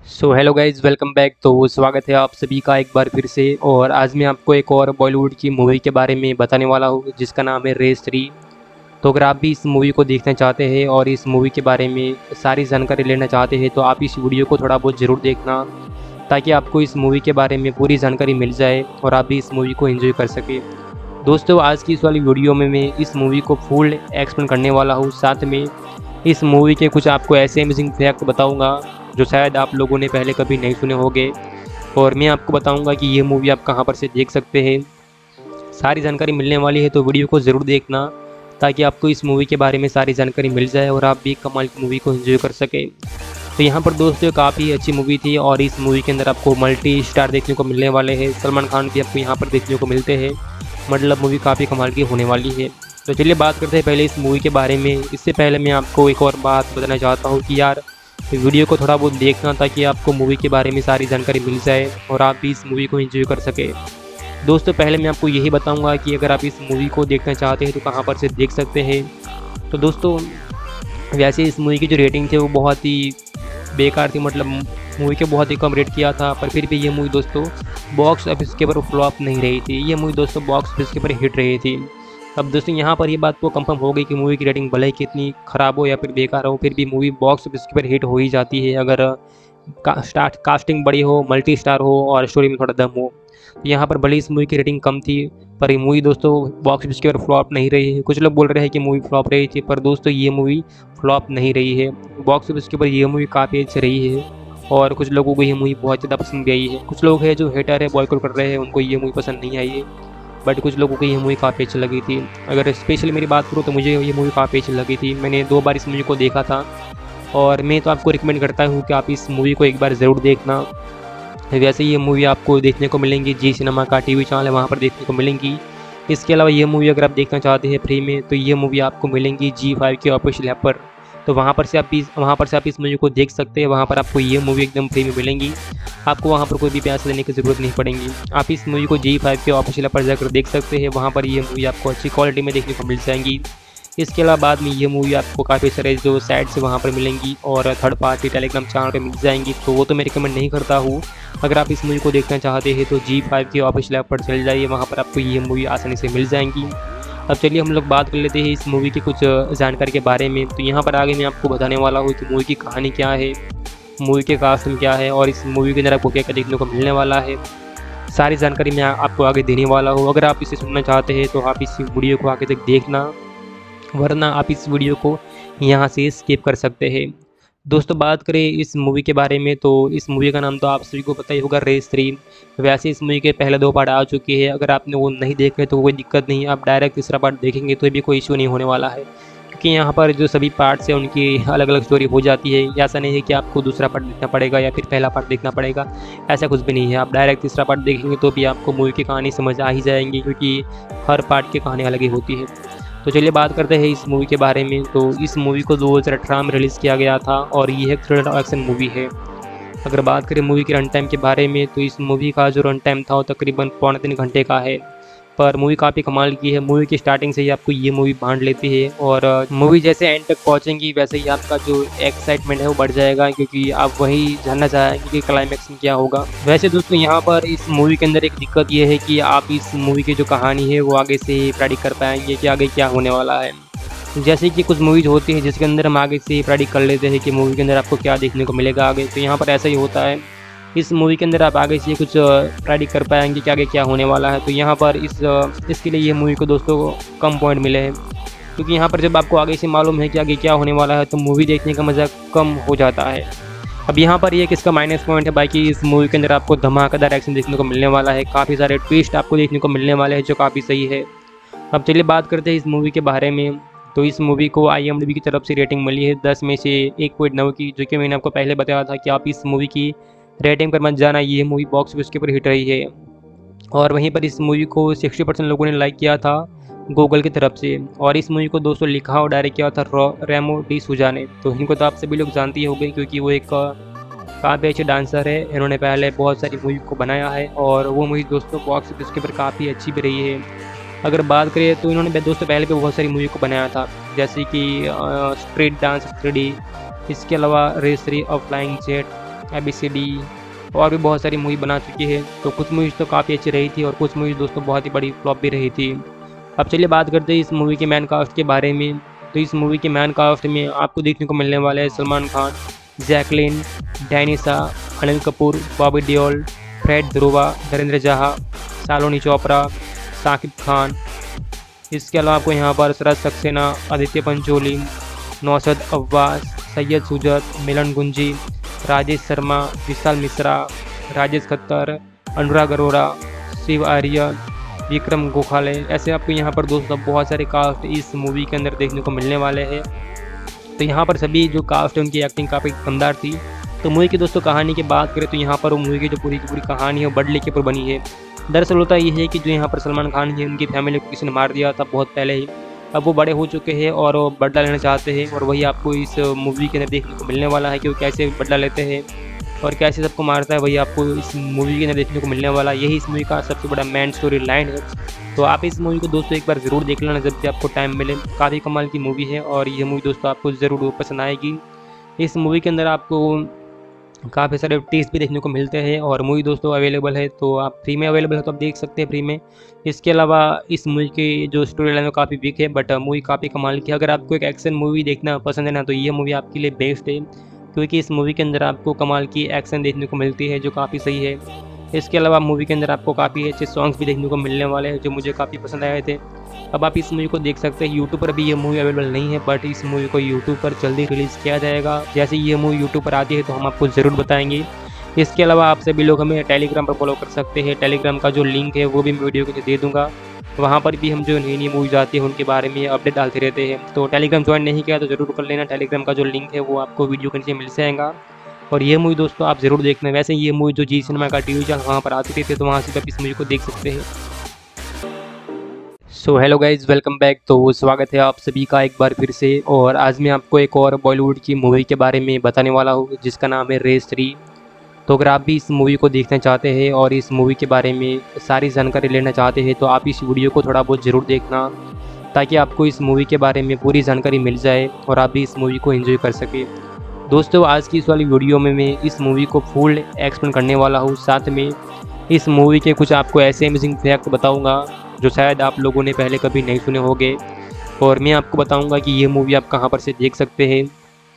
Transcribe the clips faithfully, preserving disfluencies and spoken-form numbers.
सो hello guys, welcome back. तो स्वागत है आप सभी का एक बार फिर से। और आज मैं आपको एक और बॉलीवुड की मूवी के बारे में बताने वाला हूँ जिसका नाम है रेस थ्री। तो अगर आप भी इस मूवी को देखना चाहते हैं और इस मूवी के बारे में सारी जानकारी लेना चाहते हैं तो आप इस वीडियो को थोड़ा बहुत ज़रूर देखना, ताकि आपको इस मूवी के बारे में पूरी जानकारी मिल जाए और आप भी इस मूवी को एंजॉय कर सकें। दोस्तों, आज की इस वाली वीडियो में मैं इस मूवी को फुल एक्सप्लेन करने वाला हूँ। साथ में इस मूवी के कुछ आपको ऐसे अमेजिंग फैक्ट बताऊंगा जो शायद आप लोगों ने पहले कभी नहीं सुने होंगे। और मैं आपको बताऊंगा कि ये मूवी आप कहां पर से देख सकते हैं। सारी जानकारी मिलने वाली है, तो वीडियो को ज़रूर देखना ताकि आपको इस मूवी के बारे में सारी जानकारी मिल जाए और आप भी कमाल की मूवी को एंजॉय कर सकें। तो यहाँ पर दोस्तों काफ़ी अच्छी मूवी थी और इस मूवी के अंदर आपको मल्टी स्टार देखने को मिलने वाले हैं। सलमान खान भी आपको यहाँ पर देखने को मिलते हैं। मतलब मूवी काफ़ी कमाल की होने वाली है। तो चलिए बात करते हैं पहले इस मूवी के बारे में। इससे पहले मैं आपको एक और बात बताना चाहता हूँ कि यार वीडियो को थोड़ा बहुत देखना, ताकि आपको मूवी के बारे में सारी जानकारी मिल जाए और आप भी इस मूवी को एंजॉय कर सके। दोस्तों, पहले मैं आपको यही बताऊंगा कि अगर आप इस मूवी को देखना चाहते हैं तो कहां पर से देख सकते हैं। तो दोस्तों, वैसे इस मूवी की जो रेटिंग थी वो बहुत ही बेकार थी। मतलब मूवी के बहुत ही कम रेट किया था, पर फिर भी ये मूवी दोस्तों बॉक्स ऑफिस के ऊपर फ्लॉप नहीं रही थी। ये मूवी दोस्तों बॉक्स ऑफिस के ऊपर हिट रही थी। अब दोस्तों यहाँ पर ये बात तो कंफर्म हो गई कि मूवी की रेटिंग भले ही कितनी ख़राब हो या फिर बेकार हो, फिर भी मूवी बॉक्स ऑफिस के ऊपर हिट हो ही जाती है अगर का, स्टार्ट कास्टिंग बड़ी हो, मल्टी स्टार हो और स्टोरी में थोड़ा दम हो। तो यहाँ पर भले ही इस मूवी की रेटिंग कम थी, पर ये मूवी दोस्तों बॉक्स ऑफिस के ऊपर फ्लॉप नहीं रही है। कुछ लोग बोल रहे हैं कि मूवी फ्लॉप रही थी, पर दोस्तों ये मूवी फ्लॉप नहीं रही है। बॉक्स ऑफिस के ऊपर ये मूवी काफ़ी अच्छी रही है और कुछ लोगों को ये मूवी बहुत ज़्यादा पसंद भी आई है। कुछ लोग हैं जो हेटर है, बॉयकॉट कर रहे हैं, उनको ये मूवी पसंद नहीं आई है, बट कुछ लोगों को ये मूवी काफ़ी अच्छी लगी थी। अगर स्पेशली मेरी बात करूँ तो मुझे ये मूवी काफ़ी अच्छी लगी थी। मैंने दो बार इस मूवी को देखा था और मैं तो आपको रिकमेंड करता हूँ कि आप इस मूवी को एक बार ज़रूर देखना। वैसे ये मूवी आपको देखने को मिलेंगी जी सिनेमा का टीवी चैनल है, वहाँ पर देखने को मिलेंगी। इसके अलावा ये मूवी अगर आप देखना चाहते हैं फ्री में, तो ये मूवी आपको मिलेंगी जी फाइव के ऑफिशियल ऐप पर। तो वहाँ पर से आप इस वहाँ पर से आप इस मूवी को देख सकते हैं। वहाँ पर आपको ये मूवी एकदम फ्री में मिलेंगी। आपको वहाँ पर कोई भी पैसे देने की ज़रूरत नहीं पड़ेगी। आप इस मूवी को जी फाइव के ऑफिशियल ऐप पर जाकर देख सकते हैं। वहाँ पर ये मूवी आपको अच्छी क्वालिटी में देखने को मिल जाएंगी। इसके अलावा बाद में ये मूवी आपको काफ़ी सारे जो साइट्स वहाँ पर मिलेंगी और थर्ड पार्टी टेलीग्राम चैनल पर मिल जाएंगी। तो वो तो मैं रिकमेंड नहीं करता हूँ। अगर आप इस मूवी को देखना चाहते हैं तो जी फाइव के ऑफिशियल ऐप पर चल जाइए, वहाँ पर आपको ये मूवी आसानी से मिल जाएंगी। अब चलिए हम लोग बात कर लेते हैं इस मूवी की कुछ जानकारी के बारे में। तो यहाँ पर आगे मैं आपको बताने वाला हूँ कि मूवी की कहानी क्या है, मूवी के कास्ट में क्या है और इस मूवी के अंदर आपको क्या क्या देखने को मिलने वाला है। सारी जानकारी मैं आपको आगे देने वाला हूँ। अगर आप इसे सुनना चाहते हैं तो आप इस वीडियो को आगे तक देखना, वरना आप इस वीडियो को यहाँ से स्किप कर सकते हैं। दोस्तों, बात करें इस मूवी के बारे में तो इस मूवी का नाम तो आप सभी को पता ही होगा, रेस थ्री। वैसे इस मूवी के पहले दो पार्ट आ चुके हैं। अगर आपने वो नहीं देखे तो कोई दिक्कत नहीं, आप डायरेक्ट तीसरा पार्ट देखेंगे तो भी कोई इशू नहीं होने वाला है, क्योंकि यहाँ पर जो सभी पार्ट्स हैं उनकी अलग अलग स्टोरी हो जाती है। ऐसा नहीं है कि आपको दूसरा पार्ट देखना पड़ेगा या फिर पहला पार्ट देखना पड़ेगा, ऐसा कुछ भी नहीं है। आप डायरेक्ट तीसरा पार्ट देखेंगे तो भी आपको मूवी की कहानी समझ आ ही जाएंगी, क्योंकि हर पार्ट की कहानी अलग ही होती है। तो चलिए बात करते हैं इस मूवी के बारे में। तो इस मूवी को दो हज़ार अठारह में रिलीज़ किया गया था और ये एक थ्रिलर एक्शन मूवी है। अगर बात करें मूवी के रन टाइम के बारे में तो इस मूवी का जो रन टाइम था वो तकरीबन पौने तीन घंटे का है, पर मूवी काफ़ी कमाल की है। मूवी की स्टार्टिंग से ही आपको ये मूवी बांध लेती है और मूवी जैसे एंड तक पहुंचेंगी वैसे ही आपका जो एक्साइटमेंट है वो बढ़ जाएगा, क्योंकि आप वही जानना चाहेंगे कि क्लाइमैक्स में क्या होगा। वैसे दोस्तों, यहाँ पर इस मूवी के अंदर एक दिक्कत ये है कि आप इस मूवी की जो कहानी है वो आगे से प्रेडिक्ट कर पाएंगे कि आगे क्या होने वाला है। जैसे कि कुछ मूवीज़ होती है जिसके अंदर हम आगे से प्रेडिक्ट कर लेते हैं कि मूवी के अंदर आपको क्या देखने को मिलेगा आगे, तो यहाँ पर ऐसा ही होता है। इस मूवी के अंदर आप आगे से कुछ प्रेडिक्ट कर पाएंगे कि आगे क्या होने वाला है। तो यहाँ पर इस इसके लिए ये मूवी को दोस्तों कम पॉइंट मिले हैं, क्योंकि यहाँ पर जब आपको आगे से मालूम है कि आगे क्या होने वाला है तो मूवी देखने का मज़ा कम हो जाता है। अब यहाँ पर ये किसका माइनस पॉइंट है, बाकी इस मूवी के अंदर आपको धमाकेदार एक्शन देखने को मिलने वाला है, काफ़ी सारे ट्विस्ट आपको देखने को मिलने वाले हैं जो काफ़ी सही है। अब चलिए बात करते हैं इस मूवी के बारे में। तो इस मूवी को आई एम डी बी की तरफ से रेटिंग मिली है दस में से एक पॉइंट नौ की, जो कि मैंने आपको पहले बताया था कि आप इस मूवी की रेटिंग पर मत जाना, ये मूवी बॉक्स ऑफिस के ऊपर हिट रही है। और वहीं पर इस मूवी को साठ परसेंट लोगों ने लाइक किया था गूगल की तरफ से, और इस मूवी को दोस्तों लिखा और डायरेक्ट किया था रेमो डी सूजा ने। तो इनको तो आप सभी लोग जानते ही होंगे, क्योंकि वो एक काफ़ी अच्छे डांसर है। इन्होंने पहले बहुत सारी मूवी को बनाया है और वो मूवी दोस्तों बॉक्स ऑफिस के ऊपर काफ़ी अच्छी भी रही है। अगर बात करें तो इन्होंने दोस्तों पहले भी बहुत सारी मूवी को बनाया था, जैसे कि स्ट्रीट डांस थ्री डी, इसके अलावा रेस थ्री और flying jet, A B C D और भी बहुत सारी मूवी बना चुकी है। तो कुछ मूवीज़ तो काफ़ी अच्छी रही थी और कुछ मूवीज़ दोस्तों बहुत ही बड़ी फ्लॉप भी रही थी। अब चलिए बात करते हैं इस मूवी के मैन कास्ट के बारे में। तो इस मूवी के मैन कास्ट में आपको देखने को मिलने वाला है सलमान खान, जैकलीन, डैनिसा, अनिल कपूर, बॉबी देओल, फ्रेड ध्रुवा, धर्मेंद्र जहा, शालिनी चोपड़ा, शाकिब खान। इसके अलावा आपको यहाँ पर शरद सक्सेना, आदित्य पंचोली, नौशद अब्बास, सैयद सुजत, मिलन गुंजी, राजेश शर्मा, विशाल मिश्रा, राजेश खत्तर, अनुराग अरोड़ा, शिव आर्यन, विक्रम गोखले, ऐसे आपको यहाँ पर दोस्तों बहुत सारे कास्ट इस मूवी के अंदर देखने को मिलने वाले हैं। तो यहाँ पर सभी जो कास्ट है उनकी एक्टिंग काफ़ी दमदार थी। तो मूवी की दोस्तों कहानी की बात करें तो यहाँ पर वो मूवी की जो पूरी की पूरी कहानी है वो बदले के ऊपर बनी है। दरअसल होता ये है कि जो यहाँ पर सलमान खान है उनकी फैमिली को किसी ने मार दिया था बहुत पहले ही। अब वो बड़े हो चुके हैं और वो बदला लेना चाहते हैं और वही आपको इस मूवी के अंदर देखने को मिलने वाला है कि वो कैसे बदला लेते हैं और कैसे सबको मारता है, वही आपको इस मूवी के अंदर देखने को मिलने वाला। यही इस मूवी का सबसे बड़ा मेन स्टोरी लाइन है। तो आप इस मूवी को दोस्तों एक बार ज़रूर देख लेना जब भी आपको टाइम मिले। काफ़ी कमाल की मूवी है और ये मूवी दोस्तों आपको ज़रूर पसंद आएगी। इस मूवी के अंदर आपको काफ़ी सारे टेस्ट भी देखने को मिलते हैं और मूवी दोस्तों अवेलेबल है, तो आप फ्री में अवेलेबल है तो आप देख सकते हैं फ्री में। इसके अलावा इस मूवी की जो स्टोरी लाइन है काफ़ी वीक है, बट मूवी काफ़ी कमाल की है। अगर आपको एक एक्शन मूवी देखना पसंद है ना, तो ये मूवी आपके लिए बेस्ट है, क्योंकि इस मूवी के अंदर आपको कमाल की एक्शन देखने को मिलती है जो काफ़ी सही है। इसके अलावा मूवी के अंदर आपको काफ़ी अच्छे सॉन्ग्स भी देखने को मिलने वाले हैं जो मुझे काफ़ी पसंद आए थे। अब आप इस मूवी को देख सकते हैं। यूट्यूब पर अभी ये मूवी अवेलेबल नहीं है, बट इस मूवी को यूट्यूब पर जल्दी रिलीज़ किया जाएगा। जैसे ये मूवी यूट्यूब पर आती है तो हम आपको ज़रूर बताएंगे। इसके अलावा आप सभी लोग हमें टेलीग्राम पर फॉलो कर सकते हैं। टेलीग्राम का जो लिंक है वो भी मैं वीडियो के नीचे दे दूँगा। वहाँ पर भी हम जो नई नई मूवीज आती है उनके बारे में अपडेट डालते रहते हैं। तो टेलीग्राम ज्वाइन नहीं किया तो ज़रूर कर लेना। टेलीग्राम का जो लिंक है वो आपको वीडियो के नीचे मिल जाएगा और ये मूवी दोस्तों आप ज़रूर देखना। वैसे ये मूवी जो जी सिनेमा का टीवी चैनल वहाँ पर आती रहती है, तो वहाँ से आप इस मूवी को देख सकते हैं। So hello guys, welcome back. तो स्वागत है आप सभी का एक बार फिर से। और आज मैं आपको एक और बॉलीवुड की मूवी के बारे में बताने वाला हूँ जिसका नाम है रेस थ्री। तो अगर आप भी इस मूवी को देखना चाहते हैं और इस मूवी के बारे में सारी जानकारी लेना चाहते हैं तो आप इस वीडियो को थोड़ा बहुत ज़रूर देखना, ताकि आपको इस मूवी के बारे में पूरी जानकारी मिल जाए और आप भी इस मूवी को एंजॉय कर सकें। दोस्तों आज की इस वाली वीडियो में मैं इस मूवी को फुल एक्सप्लेन करने वाला हूँ। साथ में इस मूवी के कुछ आपको ऐसे अमेजिंग फैक्ट बताऊँगा जो शायद आप लोगों ने पहले कभी नहीं सुने होंगे, और मैं आपको बताऊंगा कि ये मूवी आप कहां पर से देख सकते हैं।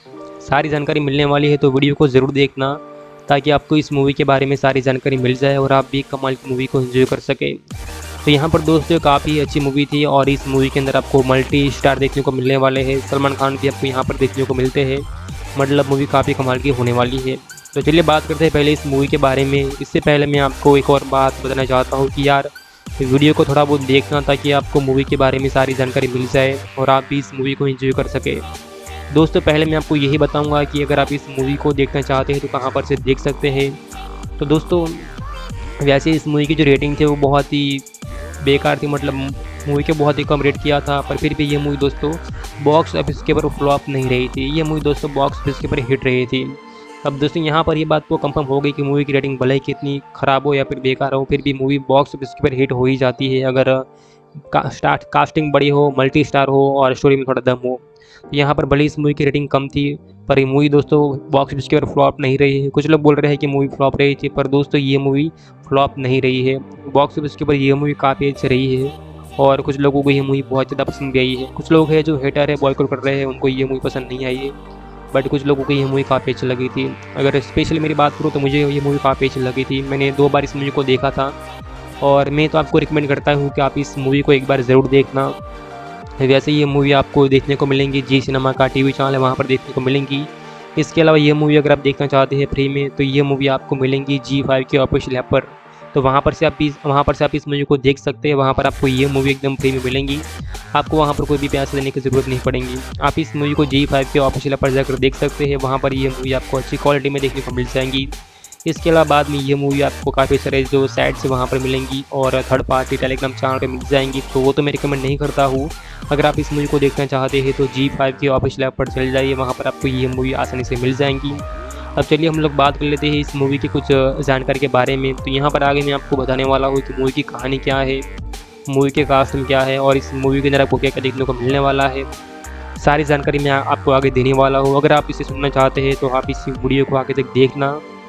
सारी जानकारी मिलने वाली है, तो वीडियो को ज़रूर देखना ताकि आपको इस मूवी के बारे में सारी जानकारी मिल जाए और आप भी कमाल की मूवी को एंजॉय कर सकें। तो यहाँ पर दोस्तों काफ़ी अच्छी मूवी थी और इस मूवी के अंदर आपको मल्टी स्टार देखने को मिलने वाले हैं। सलमान खान भी आपको यहाँ पर देखने को मिलते हैं, मतलब मूवी काफ़ी कमाल की होने वाली है। तो चलिए बात करते हैं पहले इस मूवी के बारे में। इससे पहले मैं आपको एक और बात बताना चाहता हूँ कि यार वीडियो को थोड़ा बहुत देखना ताकि आपको मूवी के बारे में सारी जानकारी मिल जाए और आप भी इस मूवी को एंजॉय कर सके। दोस्तों पहले मैं आपको यही बताऊंगा कि अगर आप इस मूवी को देखना चाहते हैं तो कहां पर से देख सकते हैं। तो दोस्तों वैसे इस मूवी की जो रेटिंग थी वो बहुत ही बेकार थी, मतलब मूवी के बहुत ही कम रेट किया था, पर फिर भी ये मूवी दोस्तों बॉक्स ऑफिस के ऊपर फ्लॉप नहीं रही थी। ये मूवी दोस्तों बॉक्स ऑफिस के ऊपर हिट रही थी। अब दोस्तों यहाँ पर ये बात तो कंफर्म हो गई कि मूवी की रेटिंग भले ही कितनी ख़राब हो या फिर बेकार हो, फिर भी मूवी बॉक्स ऑफिस के ऊपर हिट हो ही जाती है अगर का, स्टार्ट कास्टिंग बड़ी हो, मल्टी स्टार हो और स्टोरी में थोड़ा दम हो। तो यहाँ पर भले इस मूवी की रेटिंग कम थी पर ये मूवी दोस्तों बॉक्स ऑफिस के ऊपर फ्लॉप नहीं रही है। कुछ लोग बोल रहे हैं कि मूवी फ्लॉप रही थी, पर दोस्तों ये मूवी फ्लॉप नहीं रही है। बॉक्स ऑफिस के ऊपर ये मूवी काफ़ी अच्छी रही है और कुछ लोगों को ये मूवी बहुत ज़्यादा पसंद भी आई है। कुछ लोग हैं जो हेटर है, बॉयकॉट कर रहे हैं, उनको ये मूवी पसंद नहीं आई है, बट कुछ लोगों को ये मूवी काफ़ी अच्छी लगी थी। अगर स्पेशली मेरी बात करूँ तो मुझे ये मूवी काफ़ी अच्छी लगी थी। मैंने दो बार इस मूवी को देखा था और मैं तो आपको रिकमेंड करता हूँ कि आप इस मूवी को एक बार ज़रूर देखना। वैसे ये मूवी आपको देखने को मिलेंगी जी सिनेमा का टीवी चैनल है वहाँ पर देखने को मिलेंगी। इसके अलावा ये मूवी अगर आप देखना चाहते हैं फ्री में तो ये मूवी आपको मिलेंगी जी फाइव के ऑफिशियल ऐप पर, तो वहाँ पर से आप इस वहाँ पर से आप इस मूवी को देख सकते हैं। वहाँ पर आपको ये मूवी एकदम फ्री में मिलेंगी, आपको वहाँ पर कोई भी पैसे देने की ज़रूरत नहीं पड़ेगी। आप इस मूवी को जी फाइव के ऑफिशियल ऐप पर जाकर देख सकते हैं। वहाँ पर ये मूवी आपको अच्छी क्वालिटी में देखने को मिल जाएंगी। इसके अलावा बाद में ये मूवी आपको काफ़ी सारे जो साइट्स वहाँ पर मिलेंगी और थर्ड पार्टी टेलीग्राम चैनल पर मिल जाएंगी, तो वो तो मैं रिकमेंड नहीं करता हूँ। अगर आप इस मूवी को देखना चाहते हैं तो जी फाइव के ऑफिशियल ऐप पर चले जाइए, वहाँ पर आपको ये मूवी आसानी से मिल जाएंगी। अब चलिए हम लोग बात कर लेते हैं इस मूवी की कुछ जानकारी के बारे में। तो यहाँ पर आगे मैं आपको बताने वाला हूँ कि मूवी की कहानी क्या है, मूवी के कास्ट में क्या है और इस मूवी के अंदर आपको क्या क्या देखने को मिलने वाला है। सारी जानकारी मैं आपको आगे देने वाला हूँ। अगर आप इसे सुनना चाहते हैं तो आप इस वीडियो को आगे तक देखना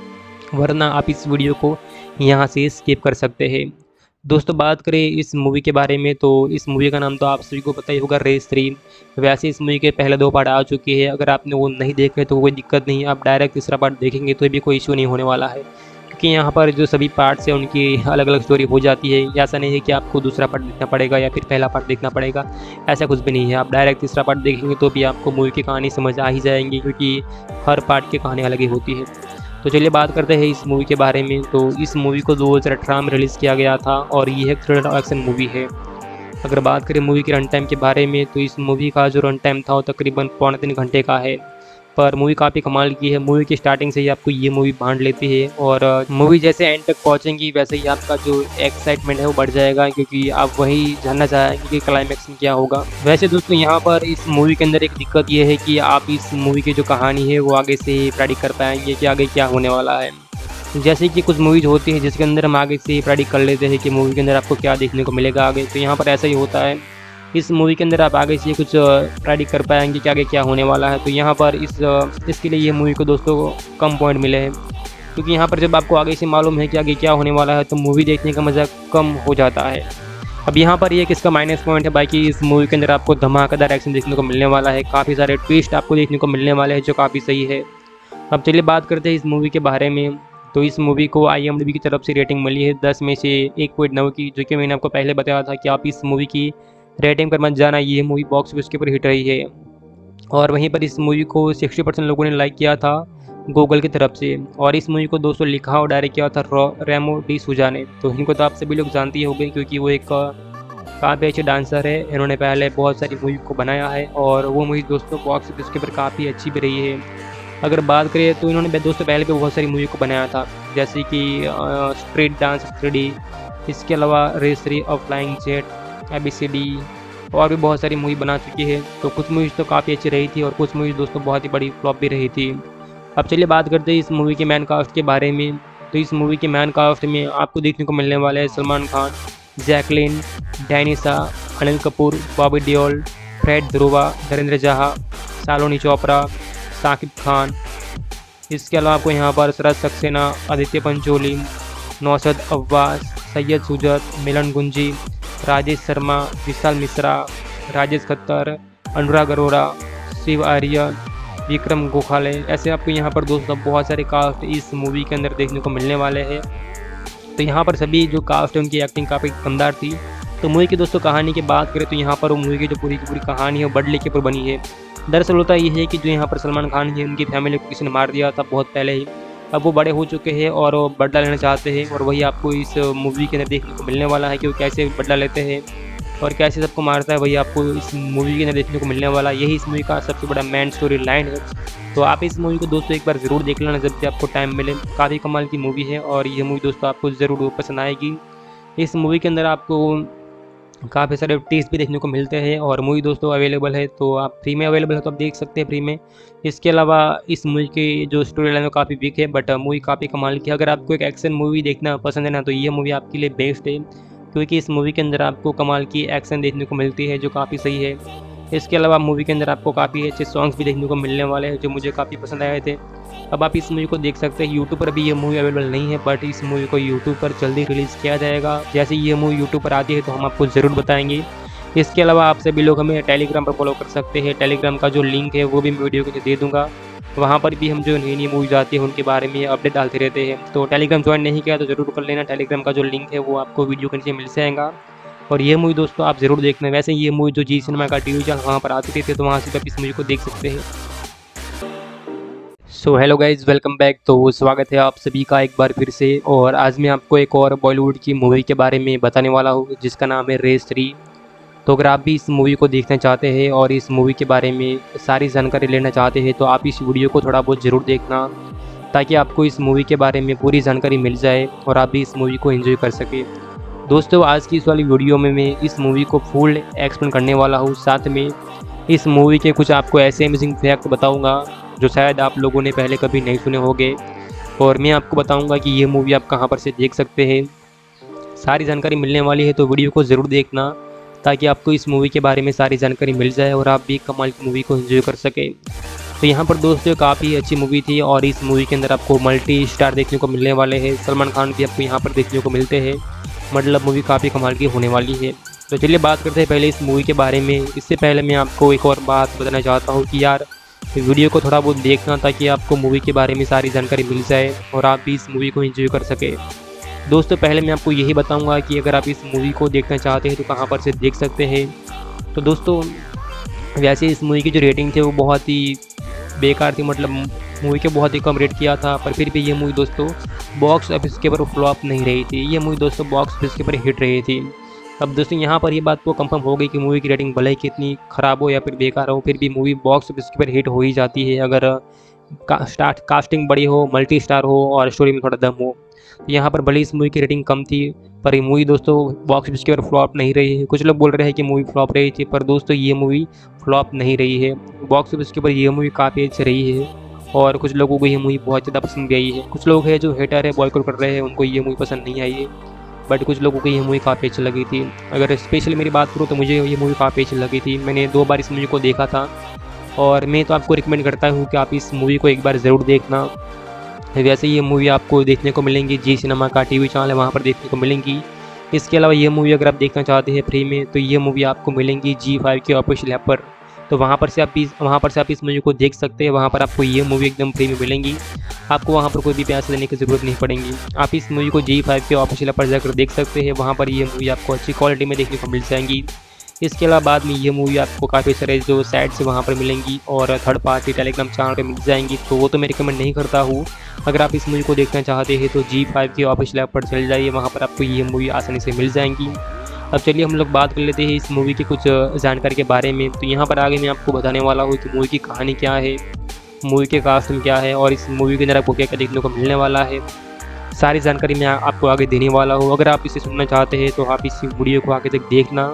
वरना आप इस वीडियो को यहाँ से स्किप कर सकते हैं। दोस्तों बात करें इस मूवी के बारे में तो इस मूवी का नाम तो आप सभी को पता ही होगा, रेस थ्री। वैसे इस मूवी के पहले दो पार्ट आ चुके हैं, अगर आपने वो नहीं देखे तो कोई दिक्कत नहीं, आप डायरेक्ट तीसरा पार्ट देखेंगे तो भी कोई इशू नहीं होने वाला है, क्योंकि यहाँ पर जो सभी पार्ट्स हैं उनकी अलग अलग स्टोरी हो जाती है। ऐसा नहीं है कि आपको दूसरा पार्ट देखना पड़ेगा या फिर पहला पार्ट देखना पड़ेगा, ऐसा कुछ भी नहीं है। आप डायरेक्ट तीसरा पार्ट देखेंगे तो भी आपको मूवी की कहानी समझ आ ही जाएंगी, क्योंकि हर पार्ट की कहानी अलग ही होती है। तो चलिए बात करते हैं इस मूवी के बारे में। तो इस मूवी को दो हज़ार अठारह में रिलीज़ किया गया था और ये एक थ्रिलर एक्शन मूवी है। अगर बात करें मूवी के रन टाइम के बारे में तो इस मूवी का जो रन टाइम था वो तकरीबन पौने तीन घंटे का है, पर मूवी काफ़ी कमाल की है। मूवी की स्टार्टिंग से ही आपको ये मूवी बांध लेती है और मूवी जैसे एंड तक पहुंचेंगी वैसे ही आपका जो एक्साइटमेंट है वो बढ़ जाएगा, क्योंकि आप वही जानना चाहेंगे कि क्लाइमैक्स में क्या होगा। वैसे दोस्तों यहाँ पर इस मूवी के अंदर एक दिक्कत ये है कि आप इस मूवी की जो कहानी है वो आगे से प्रेडिक्ट कर पाएंगे कि आगे क्या होने वाला है। जैसे कि कुछ मूवीज़ होती है जिसके अंदर हम आगे से प्रेडिक्ट कर लेते हैं कि मूवी के अंदर आपको क्या देखने को मिलेगा आगे, तो यहाँ पर ऐसा ही होता है। इस मूवी के अंदर आप आगे से कुछ प्रेडिक्ट कर पाएंगे कि आगे क्या होने वाला है। तो यहाँ पर इस इसके लिए ये मूवी को दोस्तों कम पॉइंट मिले हैं, क्योंकि यहाँ पर जब आपको आगे से मालूम है कि आगे क्या होने वाला है तो मूवी देखने का मज़ा कम हो जाता है। अब यहाँ पर ये किसका माइनस पॉइंट है, बाकी इस मूवी के अंदर आपको धमाकेदार एक्शन देखने को मिलने वाला है, काफ़ी सारे ट्विस्ट आपको देखने को मिलने वाले हैं जो काफ़ी सही है। अब चलिए बात करते हैं इस मूवी के बारे में। तो इस मूवी को आई एम डी बी की तरफ से रेटिंग मिली है दस में से एक पॉइंट नौ की, जो कि मैंने आपको पहले बताया था कि आप इस मूवी की रेटिंग पर मत जाना, ये मूवी बॉक्स ऑफिस के ऊपर हिट रही है। और वहीं पर इस मूवी को साठ परसेंट लोगों ने लाइक किया था गूगल की तरफ से, और इस मूवी को दोस्तों लिखा और डायरेक्ट किया था रेमो डी सूजा ने। तो इनको तो आप सभी लोग जानते ही होंगे, क्योंकि वो एक काफ़ी अच्छे डांसर है। इन्होंने पहले बहुत सारी मूवी को बनाया है और वो मूवी दोस्तों बॉक्स ऑफिस के ऊपर काफ़ी अच्छी भी रही है। अगर बात करें तो इन्होंने दोस्तों पहले भी बहुत सारी मूवी को बनाया था, जैसे कि स्ट्रीट डांस थ्री डी, इसके अलावा रेस थ्री और flying jet, A B C D, और भी बहुत सारी मूवी बना चुकी है। तो कुछ मूवीज़ तो काफ़ी अच्छी रही थी और कुछ मूवीज़ दोस्तों बहुत ही बड़ी फ्लॉप भी रही थी। अब चलिए बात करते हैं इस मूवी के मैन कास्ट के बारे में। तो इस मूवी के मैन कास्ट में आपको देखने को मिलने वाले हैं सलमान खान, जैकलिन, डैनिसा, अनिल कपूर, बॉबी देओल, फ्रेड ध्रुवा, धर्मेंद्र जहा, शालिनी चोपड़ा, साकिब खान। इसके अलावा आपको यहाँ पर शरद सक्सेना, आदित्य पंचोली, नौशद अब्बास, सैयद सुजत, मिलन गुंजी, राजेश शर्मा, विशाल मिश्रा, राजेश खत्तर, अनुराग अरोरा, शिव आर्यन, विक्रम गोखले, ऐसे आपको यहाँ पर दोस्तों बहुत सारे कास्ट इस मूवी के अंदर देखने को मिलने वाले हैं। तो यहाँ पर सभी जो कास्ट है उनकी एक्टिंग काफ़ी दमदार थी। तो मूवी की दोस्तों कहानी की बात करें तो यहाँ पर वो मूवी की जो पूरी की पूरी कहानी है वो बदले के ऊपर बनी है। दरअसल होता ये है कि जो यहाँ पर सलमान खान है उनकी फैमिली को किसी ने मार दिया था बहुत पहले ही। अब वो बड़े हो चुके हैं और वो बदला लेना चाहते हैं, और वही आपको इस मूवी के अंदर देखने को मिलने वाला है कि वो कैसे बदला लेते हैं और कैसे सबको मारता है, वही आपको इस मूवी के अंदर देखने को मिलने वाला। यही इस मूवी का सबसे बड़ा मेन स्टोरी लाइन है। तो आप इस मूवी को दोस्तों एक बार ज़रूर देख लेना जब भी आपको टाइम मिले, काफ़ी कमाल की मूवी है और ये मूवी दोस्तों आपको ज़रूर पसंद आएगी। इस मूवी के अंदर आपको काफ़ी सारे टेस्ट भी देखने को मिलते हैं और मूवी दोस्तों अवेलेबल है, तो आप फ्री में अवेलेबल है तो आप देख सकते हैं फ्री में। इसके अलावा इस मूवी की जो स्टोरी लाइन है काफ़ी वीक है, बट मूवी काफ़ी कमाल की है। अगर आपको एक एक्शन मूवी देखना पसंद है ना, तो ये मूवी आपके लिए बेस्ट है, क्योंकि इस मूवी के अंदर आपको कमाल की एक्शन देखने को मिलती है जो काफ़ी सही है। इसके अलावा मूवी के अंदर आपको काफ़ी अच्छे सॉन्ग्स भी देखने को मिलने वाले हैं जो मुझे काफ़ी पसंद आए थे। अब आप इस मूवी को देख सकते हैं। यूट्यूब पर भी ये मूवी अवेलेबल नहीं है, बट इस मूवी को यूट्यूब पर जल्दी रिलीज़ किया जाएगा। जैसे ये मूवी यूट्यूब पर आती है तो हम आपको ज़रूर बताएंगे। इसके अलावा आप सभी लोग हमें टेलीग्राम पर फॉलो कर सकते हैं। टेलीग्राम का जो लिंक है वो भी मैं वीडियो के नीचे दे दूँगा। वहाँ पर भी हम जो नई नई मूवीज आती है उनके बारे में अपडेट डालते रहते हैं। तो टेलीग्राम ज्वाइन नहीं किया तो ज़रूर कर लेना। टेलीग्राम का जो लिंक है वो आपको वीडियो के नीचे मिल जाएगा। और ये मूवी दोस्तों आप ज़रूर देखना। वैसे ये मूवी जो जी सिनेमा का टीवी चैनल वहाँ पर आती थी, तो वहाँ से आप इस मूवी को देख सकते हैं। So hello guys, welcome back. तो स्वागत है आप सभी का एक बार फिर से। और आज मैं आपको एक और बॉलीवुड की मूवी के बारे में बताने वाला हूँ जिसका नाम है रेस थ्री। तो अगर आप भी इस मूवी को देखना चाहते हैं और इस मूवी के बारे में सारी जानकारी लेना चाहते हैं तो आप इस वीडियो को थोड़ा बहुत ज़रूर देखना, ताकि आपको इस मूवी के बारे में पूरी जानकारी मिल जाए और आप भी इस मूवी को एंजॉय कर सकें। दोस्तों आज की इस वाली वीडियो में मैं इस मूवी को फुल एक्सप्लेन करने वाला हूँ। साथ में इस मूवी के कुछ आपको ऐसे अमेजिंग फैक्ट बताऊँगा जो शायद आप लोगों ने पहले कभी नहीं सुने होंगे, और मैं आपको बताऊँगा कि ये मूवी आप कहाँ पर से देख सकते हैं। सारी जानकारी मिलने वाली है, तो वीडियो को ज़रूर देखना ताकि आपको इस मूवी के बारे में सारी जानकारी मिल जाए और आप भी कमाल की मूवी को एंजॉय कर सकें। तो यहाँ पर दोस्तों काफ़ी अच्छी मूवी थी और इस मूवी के अंदर आपको मल्टी स्टार देखने को मिलने वाले हैं। सलमान खान भी आपको यहाँ पर देखने को मिलते हैं, मतलब मूवी काफ़ी कमाल की होने वाली है। तो चलिए बात करते हैं पहले इस मूवी के बारे में। इससे पहले मैं आपको एक और बात बताना चाहता हूँ कि यार वीडियो को थोड़ा बहुत देखना ताकि आपको मूवी के बारे में सारी जानकारी मिल जाए और आप भी इस मूवी को एंजॉय कर सके। दोस्तों पहले मैं आपको यही बताऊंगा कि अगर आप इस मूवी को देखना चाहते हैं तो कहां पर से देख सकते हैं। तो दोस्तों वैसे इस मूवी की जो रेटिंग थी वो बहुत ही बेकार थी, मतलब मूवी के बहुत ही कम रेट किया था, पर फिर भी ये मूवी दोस्तों बॉक्स ऑफिस के ऊपर फ्लॉप नहीं रही थी। ये मूवी दोस्तों बॉक्स ऑफिस के ऊपर हिट रही थी। अब दोस्तों यहाँ पर ये बात तो कंफर्म हो गई कि मूवी की रेटिंग भले ही कितनी ख़राब हो या फिर बेकार हो, फिर भी मूवी बॉक्स ऑफिस के ऊपर हिट हो ही जाती है अगर का, स्टार्ट कास्टिंग बड़ी हो, मल्टी स्टार हो और स्टोरी में थोड़ा दम हो। तो यहाँ पर भले ही इस मूवी की रेटिंग कम थी पर ये मूवी दोस्तों बॉक्स ऑफिस के ऊपर फ्लॉप नहीं रही है। कुछ लोग बोल रहे हैं कि मूवी फ्लॉप रही थी, पर दोस्तों ये मूवी फ्लॉप नहीं रही है। बॉक्स ऑफिस के ऊपर ये मूवी काफ़ी अच्छी रही है और कुछ लोगों को ये मूवी बहुत ज़्यादा पसंद भी आई है। कुछ लोग हैं जो हेटर है, बॉयकॉट कर रहे हैं, उनको ये मूवी पसंद नहीं आई है, बट कुछ लोगों को ये मूवी काफ़ी अच्छी लगी थी। अगर स्पेशली मेरी बात करूँ तो मुझे ये मूवी काफ़ी अच्छी लगी थी। मैंने दो बार इस मूवी को देखा था और मैं तो आपको रिकमेंड करता हूँ कि आप इस मूवी को एक बार ज़रूर देखना। वैसे ये मूवी आपको देखने को मिलेंगी जी सिनेमा का टीवी चैनल है, वहाँ पर देखने को मिलेंगी। इसके अलावा ये मूवी अगर आप देखना चाहते हैं फ्री में तो ये मूवी आपको मिलेंगी जी फाइव के ऑफिशियल ऐप पर, तो वहाँ पर से आप इस वहाँ पर से आप इस मूवी को देख सकते हैं। वहाँ पर आपको ये मूवी एकदम फ्री में मिलेंगी, आपको वहाँ पर कोई भी पैसे देने की ज़रूरत नहीं पड़ेगी। आप इस मूवी को जी फाइव के ऑफिशियल ऐप पर जाकर देख सकते हैं, वहाँ पर ये मूवी आपको अच्छी क्वालिटी में देखने को मिल जाएंगी। इसके अलावा बाद में ये मूवी आपको काफ़ी सारे जो साइट से वहाँ पर मिलेंगी और थर्ड पार्टी टेलीग्राम चैनल पर मिल जाएंगी, तो वो तो मैं रिकमेंड नहीं करता हूँ। अगर आप इस मूवी को देखना चाहते हैं तो जी फाइव के ऑफिशियल ऐप पर चल जाइए, वहाँ पर आपको ये मूवी आसानी से मिल जाएंगी। अब चलिए हम लोग बात कर लेते हैं इस मूवी की कुछ जानकारी के बारे में। तो यहाँ पर आगे मैं आपको बताने वाला हूँ कि मूवी की कहानी क्या है, मूवी के कास्ट में क्या है और इस मूवी के अंदर आपको क्या क्या देखने को मिलने वाला है, सारी जानकारी मैं आपको आगे देने वाला हूँ। अगर आप इसे सुनना चाहते हैं तो आप इस वीडियो को आगे तक देखना,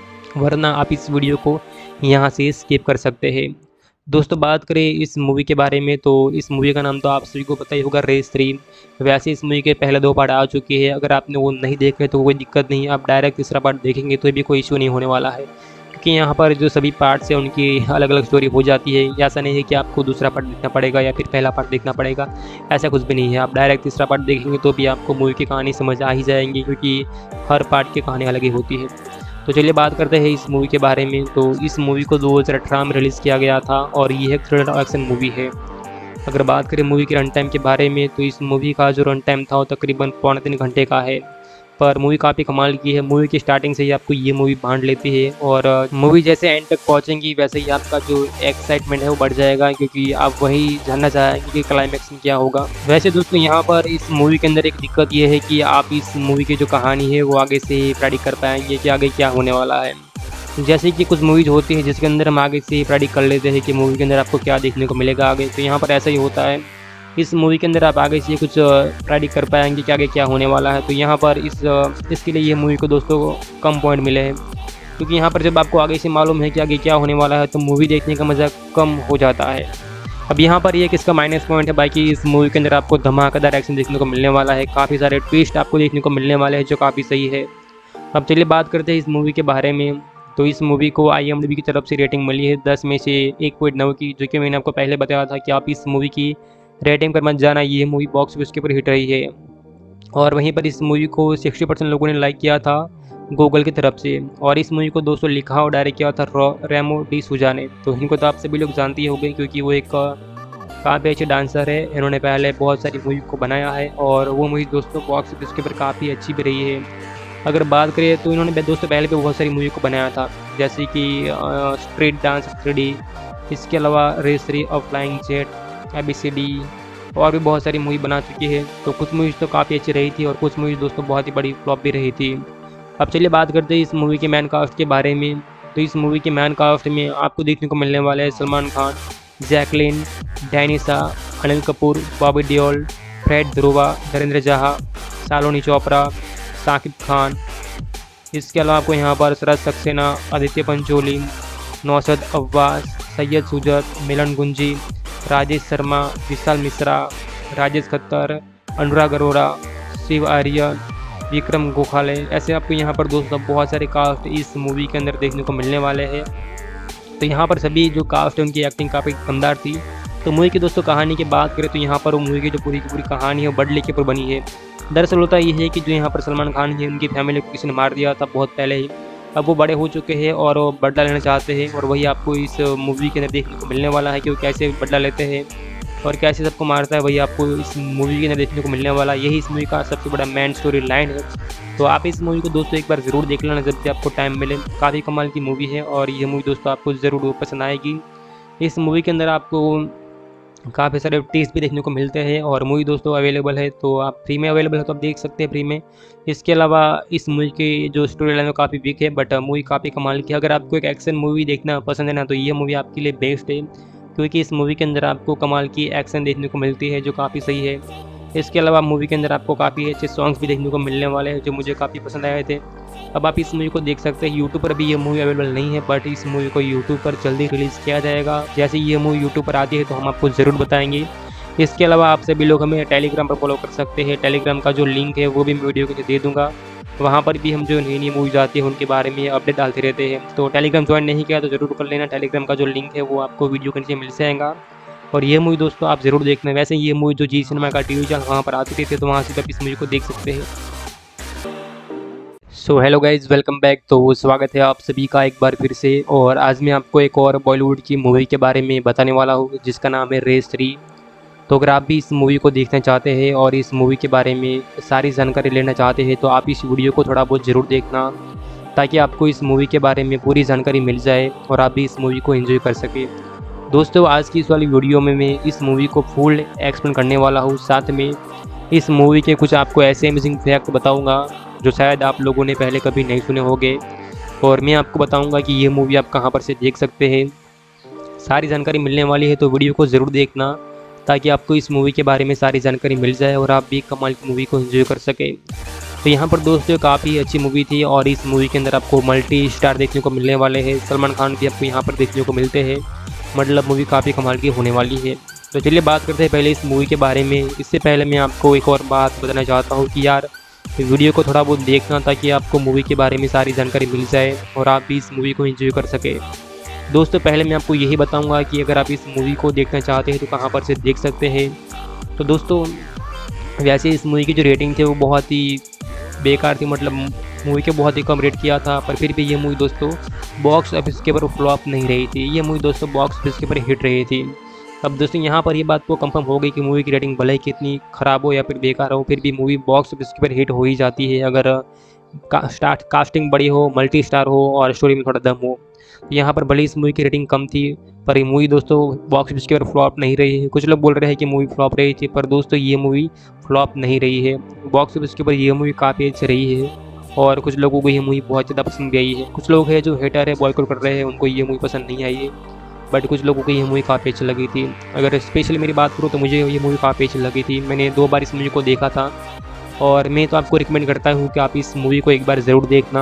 वरना आप इस वीडियो को यहाँ से स्किप कर सकते हैं। दोस्तों बात करें इस मूवी के बारे में तो इस मूवी का नाम तो आप सभी को पता ही होगा, रेस थ्री। वैसे इस मूवी के पहले दो पार्ट आ चुके हैं, अगर आपने वो नहीं देखे तो कोई दिक्कत नहीं, आप डायरेक्ट तीसरा पार्ट देखेंगे तो भी कोई इशू नहीं होने वाला है, क्योंकि यहाँ पर जो सभी पार्ट्स हैं उनकी अलग अलग स्टोरी हो जाती है। ऐसा नहीं है कि आपको दूसरा पार्ट देखना पड़ेगा या फिर पहला पार्ट देखना पड़ेगा, ऐसा कुछ भी नहीं है। आप डायरेक्ट तीसरा पार्ट देखेंगे तो भी आपको मूवी की कहानी समझ आ ही जाएंगी, क्योंकि हर पार्ट की कहानी अलग ही होती है। तो चलिए बात करते हैं इस मूवी के बारे में। तो इस मूवी को दो हज़ार अठारह में रिलीज़ किया गया था और ये एक थ्रिलर एक्शन मूवी है। अगर बात करें मूवी के रन टाइम के बारे में तो इस मूवी का जो रन टाइम था वो तकरीबन पौने तीन घंटे का है, पर मूवी काफ़ी कमाल की है। मूवी की स्टार्टिंग से ही आपको ये मूवी बांध लेती है और मूवी जैसे एंड तक पहुंचेंगी वैसे ही आपका जो एक्साइटमेंट है वो बढ़ जाएगा, क्योंकि आप वही जानना चाहेंगे कि क्लाइमैक्स में क्या होगा। वैसे दोस्तों यहाँ पर इस मूवी के अंदर एक दिक्कत ये है कि आप इस मूवी की जो कहानी है वो आगे से प्रेडिक्ट कर पाएंगे कि आगे क्या होने वाला है। जैसे कि कुछ मूवीज़ होती है जिसके अंदर हम आगे से प्रेडिक्ट कर लेते हैं कि मूवी के अंदर आपको क्या देखने को मिलेगा आगे, तो यहाँ पर ऐसा ही होता है। इस मूवी के अंदर आप आगे से कुछ प्रेडिक्ट कर पाएंगे कि आगे क्या होने वाला है। तो यहाँ पर इस इसके लिए ये मूवी को दोस्तों कम पॉइंट मिले हैं, क्योंकि यहाँ पर जब आपको आगे से मालूम है कि आगे क्या होने वाला है तो मूवी देखने का मज़ा कम हो जाता है। अब यहाँ पर ये किसका माइनस पॉइंट है, बाकी इस मूवी के अंदर आपको धमाकेदार एक्शन देखने को मिलने वाला है, काफ़ी सारे ट्विस्ट आपको देखने को मिलने वाले हैं जो काफ़ी सही है। अब चलिए बात करते हैं इस मूवी के बारे में। तो इस मूवी को आई एम डी बी की तरफ से रेटिंग मिली है दस में से एक पॉइंट नौ की, जो कि मैंने आपको पहले बताया था कि आप इस मूवी की रेटिंग पर मत जाना, ये मूवी बॉक्स ऑफिस के ऊपर हिट रही है। और वहीं पर इस मूवी को साठ परसेंट लोगों ने लाइक किया था गूगल की तरफ से, और इस मूवी को दोस्तों लिखा और डायरेक्ट किया था रेमो डी सूजा ने। तो इनको तो आप सभी लोग जानते ही होंगे क्योंकि वो एक काफ़ी अच्छे डांसर है, इन्होंने पहले बहुत सारी मूवी को बनाया है और वो मूवी दोस्तों बॉक्स ऑफिस के ऊपर काफ़ी अच्छी भी रही है। अगर बात करें तो इन्होंने दोस्तों पहले भी बहुत सारी मूवी को बनाया था, जैसे कि स्ट्रीट डांस थ्री डी, इसके अलावा रेस थ्री और flying jet, A B C D और भी बहुत सारी मूवी बना चुकी है। तो कुछ मूवीज़ तो काफ़ी अच्छी रही थी और कुछ मूवीज़ दोस्तों बहुत ही बड़ी फ्लॉप भी रही थी। अब चलिए बात करते हैं इस मूवी के मैन कास्ट के बारे में। तो इस मूवी के मैन कास्ट में आपको देखने को मिलने वाले हैं सलमान खान, जैकलिन, डैनिसा, अनिल कपूर, बॉबी देओल, फ्रेड ध्रुवा, धर्मेंद्र जहा, शालिनी चोपड़ा, साकिब खान। इसके अलावा आपको यहाँ पर शरद सक्सेना, आदित्य पंचोली, नौशद अब्बास, सैयद सुजत, मिलन गुंजी, राजेश शर्मा, विशाल मिश्रा, राजेश खत्तर, अनुराग अरोड़ा, शिव आर्यन, विक्रम गोखले, ऐसे आपको यहाँ पर दोस्तों बहुत सारे कास्ट इस मूवी के अंदर देखने को मिलने वाले हैं। तो यहाँ पर सभी जो कास्ट है उनकी एक्टिंग काफ़ी दमदार थी। तो मूवी की दोस्तों कहानी की बात करें तो यहाँ पर वो मूवी की जो पूरी की पूरी कहानी है वो बदले के ऊपर बनी है। दरअसल होता ये है कि जो यहाँ पर सलमान खान है उनकी फैमिली को किसी ने मार दिया था बहुत पहले ही। अब वो बड़े हो चुके हैं और वो बदला लेना चाहते हैं, और वही आपको इस मूवी के अंदर देखने को मिलने वाला है कि वो कैसे बदला लेते हैं और कैसे सबको मारता है। वही आपको इस मूवी के अंदर देखने को मिलने वाला है। यही इस मूवी का सबसे बड़ा मेन स्टोरी लाइन है। तो आप इस मूवी को दोस्तों एक बार ज़रूर देख लेना जब भी आपको टाइम मिले। काफ़ी कमाल की मूवी है और ये मूवी दोस्तों आपको ज़रूर पसंद आएगी। इस मूवी के अंदर आपको काफ़ी सारे टेस्ट भी देखने को मिलते हैं और मूवी दोस्तों अवेलेबल है, तो आप फ्री में अवेलेबल है तो आप देख सकते हैं फ्री में। इसके अलावा इस मूवी की जो स्टोरी लाइन है काफ़ी वीक है, बट मूवी काफ़ी कमाल की है। अगर आपको एक एक्शन मूवी देखना पसंद है ना, तो ये मूवी आपके लिए बेस्ट है, क्योंकि इस मूवी के अंदर आपको कमाल की एक्शन देखने को मिलती है जो काफ़ी सही है। इसके अलावा मूवी के अंदर आपको काफ़ी अच्छे सॉन्ग्स भी देखने को मिलने वाले हैं जो मुझे काफ़ी पसंद आए थे। अब आप इस मूवी को देख सकते हैं। यूट्यूब पर भी ये मूवी अवेलेबल नहीं है, बट इस मूवी को यूट्यूब पर जल्दी रिलीज़ किया जाएगा। जैसे ये मूवी यूट्यूब पर आती है तो हम आपको ज़रूर बताएंगे। इसके अलावा आप सभी लोग हमें टेलीग्राम पर फॉलो कर सकते हैं। टेलीग्राम का जो लिंक है वो भी मैं वीडियो के नीचे दे दूँगा। वहाँ पर भी हम जो नई नई मूवीज आती है उनके बारे में अपडेट डालते रहते हैं। तो टेलीग्राम ज्वाइन नहीं किया तो ज़रूर कर लेना। टेलीग्राम का जो लिंक है वो आपको वीडियो के नीचे मिल जाएगा। और ये मूवी दोस्तों आप ज़रूर देखना। वैसे ये मूवी जो जी सिनेमा का टीवी चैनल वहाँ पर आती थी, तो वहाँ से आप इस मूवी को देख सकते हैं। So hello guys, welcome back. तो स्वागत है आप सभी का एक बार फिर से। और आज मैं आपको एक और बॉलीवुड की मूवी के बारे में बताने वाला हूँ जिसका नाम है रेस थ्री। तो अगर आप भी इस मूवी को देखना चाहते हैं और इस मूवी के बारे में सारी जानकारी लेना चाहते हैं तो आप इस वीडियो को थोड़ा बहुत ज़रूर देखना, ताकि आपको इस मूवी के बारे में पूरी जानकारी मिल जाए और आप भी इस मूवी को एंजॉय कर सकें। दोस्तों आज की इस वाली वीडियो में मैं इस मूवी को फुल एक्सप्लेन करने वाला हूँ। साथ में इस मूवी के कुछ आपको ऐसे अमेजिंग फैक्ट बताऊंगा जो शायद आप लोगों ने पहले कभी नहीं सुने होंगे, और मैं आपको बताऊंगा कि ये मूवी आप कहां पर से देख सकते हैं। सारी जानकारी मिलने वाली है, तो वीडियो को ज़रूर देखना ताकि आपको इस मूवी के बारे में सारी जानकारी मिल जाए और आप भी कमाल की मूवी को एंजॉय कर सकें। तो यहाँ पर दोस्तों काफ़ी अच्छी मूवी थी और इस मूवी के अंदर आपको मल्टी स्टार देखने को मिलने वाले हैं। सलमान खान भी आपको यहाँ पर देखने को मिलते हैं। मतलब मूवी काफ़ी कमाल की होने वाली है। तो चलिए बात करते हैं पहले इस मूवी के बारे में। इससे पहले मैं आपको एक और बात बताना चाहता हूँ कि यार वीडियो को थोड़ा बहुत देखना ताकि आपको मूवी के बारे में सारी जानकारी मिल जाए और आप भी इस मूवी को एंजॉय कर सके। दोस्तों पहले मैं आपको यही बताऊंगा कि अगर आप इस मूवी को देखना चाहते हैं तो कहां पर से देख सकते हैं। तो दोस्तों वैसे इस मूवी की जो रेटिंग थी वो बहुत ही बेकार थी, मतलब मूवी के बहुत ही कम रेट किया था, पर फिर भी ये मूवी दोस्तों बॉक्स ऑफिस के ऊपर फ्लॉप नहीं रही थी। ये मूवी दोस्तों बॉक्स ऑफिस के ऊपर हिट रही थी। अब दोस्तों यहाँ पर ये बात को कंफर्म हो गई कि मूवी की रेटिंग भले ही कितनी ख़राब हो या फिर बेकार हो, फिर भी मूवी बॉक्स ऑफिस के ऊपर हिट हो ही जाती है अगर का, स्टार्ट कास्टिंग बड़ी हो, मल्टी स्टार हो और स्टोरी में थोड़ा दम हो। तो यहाँ पर भले इस मूवी की रेटिंग कम थी, पर ये मूवी दोस्तों बॉक्स ऑफिस के ऊपर फ्लॉप नहीं रही है। कुछ लोग बोल रहे हैं कि मूवी फ्लॉप रही थी, पर दोस्तों ये मूवी फ्लॉप नहीं रही है। बॉक्स ऑफिस के ऊपर ये मूवी काफ़ी अच्छी रही है और कुछ लोगों को ये मूवी बहुत ज़्यादा पसंद भी आई है। कुछ लोग हैं जो हेटर है, बॉयकॉट कर रहे हैं, उनको ये मूवी पसंद नहीं आई है, बट कुछ लोगों को ये मूवी काफ़ी अच्छी लगी थी। अगर स्पेशली मेरी बात करूँ तो मुझे ये मूवी काफ़ी अच्छी लगी थी। मैंने दो बार इस मूवी को देखा था और मैं तो आपको रिकमेंड करता हूँ कि आप इस मूवी को एक बार ज़रूर देखना।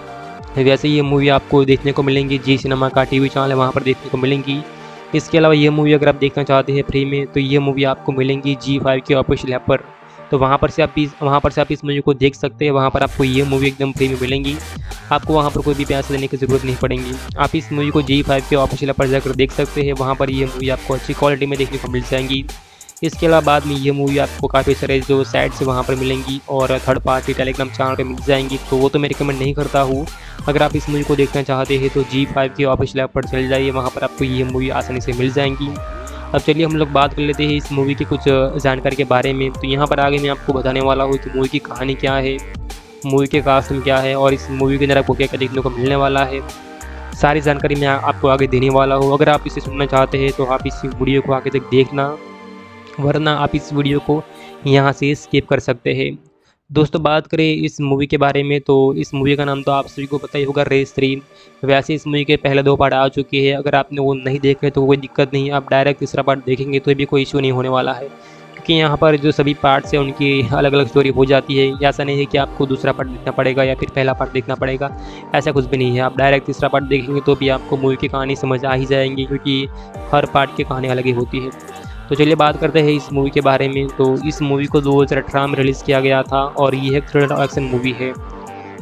वैसे ये मूवी आपको देखने को मिलेंगी जी सिनेमा का टीवी चैनल है वहाँ पर देखने को मिलेंगी। इसके अलावा ये मूवी अगर आप देखना चाहते हैं फ्री में तो ये मूवी आपको मिलेंगी जी फाइव के ऑफिशियल ऐप पर। तो वहाँ पर से आप इस वहाँ पर से आप इस मूवी को देख सकते हैं। वहाँ पर आपको ये मूवी एकदम फ्री में मिलेंगी। आपको वहाँ पर कोई भी पैसे देने की ज़रूरत नहीं पड़ेगी। आप इस मूवी को जी फाइव के ऑफिशियल ऐप पर जाकर देख सकते हैं। वहाँ पर ये मूवी आपको अच्छी क्वालिटी में देखने को मिल जाएंगी। इसके अलावा बाद में ये मूवी आपको काफ़ी सारे जो साइट्स वहाँ पर मिलेंगी और थर्ड पार्टी टेलीग्राम चैनल पर मिल जाएंगी, तो वो तो मैं रिकमेंड नहीं करता हूँ। अगर आप इस मूवी को देखना चाहते हैं तो जी फाइव के ऑफिशियल ऐप पर चल जाइए, वहाँ पर आपको ये मूवी आसानी से मिल जाएंगी। अब चलिए हम लोग बात कर लेते हैं इस मूवी की कुछ जानकारी के बारे में। तो यहाँ पर आगे मैं आपको बताने वाला हूँ कि मूवी की कहानी क्या है, मूवी के कास्ट में क्या है और इस मूवी के अंदर आपको क्या क्या देखने को मिलने वाला है। सारी जानकारी मैं आपको आगे देने वाला हूँ। अगर आप इसे सुनना चाहते हैं तो आप इस वीडियो को आगे तक देखना, वरना आप इस वीडियो को यहाँ से स्किप कर सकते हैं। दोस्तों बात करें इस मूवी के बारे में तो इस मूवी का नाम तो आप सभी को पता ही होगा, रेस थ्री। वैसे इस मूवी के पहले दो पार्ट आ चुके हैं। अगर आपने वो नहीं देखे तो कोई दिक्कत नहीं, आप डायरेक्ट तीसरा पार्ट देखेंगे तो भी कोई इशू नहीं होने वाला है, क्योंकि यहाँ पर जो सभी पार्ट्स हैं उनकी अलग अलग स्टोरी हो जाती है। ऐसा नहीं है कि आपको दूसरा पार्ट देखना पड़ेगा या फिर पहला पार्ट देखना पड़ेगा, ऐसा कुछ भी नहीं है। आप डायरेक्ट तीसरा पार्ट देखेंगे तो भी आपको मूवी की कहानी समझ आ ही जाएंगी, क्योंकि हर पार्ट की कहानी अलग ही होती है। तो चलिए बात करते हैं इस मूवी के बारे में। तो इस मूवी को दो हज़ार अठारह में रिलीज़ किया गया था और ये एक थ्रिलर एक्शन मूवी है।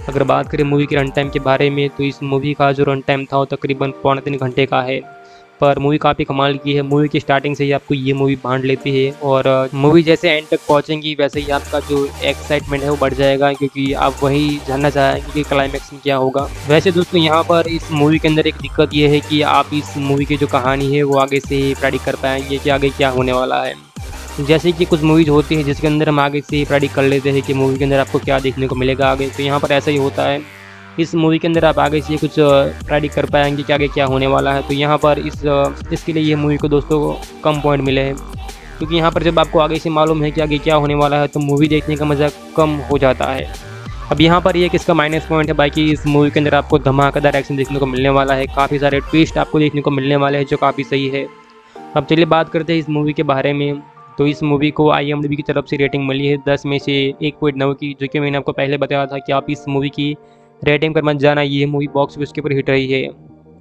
अगर बात करें मूवी के रन टाइम के बारे में तो इस मूवी का जो रन टाइम था वो तकरीबन पौने तीन घंटे का है, पर मूवी काफ़ी कमाल की है। मूवी की स्टार्टिंग से ही आपको ये मूवी बांध लेती है और मूवी जैसे एंड तक पहुंचेंगी वैसे ही आपका जो एक्साइटमेंट है वो बढ़ जाएगा, क्योंकि आप वही जानना चाहेंगे कि क्लाइमैक्स में क्या होगा। वैसे दोस्तों यहाँ पर इस मूवी के अंदर एक दिक्कत ये है कि आप इस मूवी की जो कहानी है वो आगे से प्रेडिक्ट कर पाएंगे कि आगे क्या होने वाला है। जैसे कि कुछ मूवीज़ होती है जिसके अंदर हम आगे से प्रेडिक्ट कर लेते हैं कि मूवी के अंदर आपको क्या देखने को मिलेगा आगे, तो यहाँ पर ऐसा ही होता है। इस मूवी के अंदर आप आगे से कुछ प्रेडिक्ट कर पाएंगे कि आगे क्या होने वाला है। तो यहाँ पर इस इसके लिए ये मूवी को दोस्तों को कम पॉइंट मिले हैं, क्योंकि यहाँ पर जब आपको आगे से मालूम है कि आगे क्या होने वाला है तो मूवी देखने का मज़ा कम हो जाता है। अब यहाँ पर ये किसका माइनस पॉइंट है, बाकी इस मूवी के अंदर आपको धमाकेदार एक्शन देखने को मिलने वाला है, काफ़ी सारे ट्विस्ट आपको देखने को मिलने वाले हैं जो काफ़ी सही है। अब चलिए बात करते हैं इस मूवी के बारे में। तो इस मूवी को आई एम डी बी की तरफ से रेटिंग मिली है दस में से एक पॉइंट नौ की, जो कि मैंने आपको पहले बताया था कि आप इस मूवी की रेटिंग पर मत जाना, ये मूवी बॉक्स ऑफिस के ऊपर हिट रही है।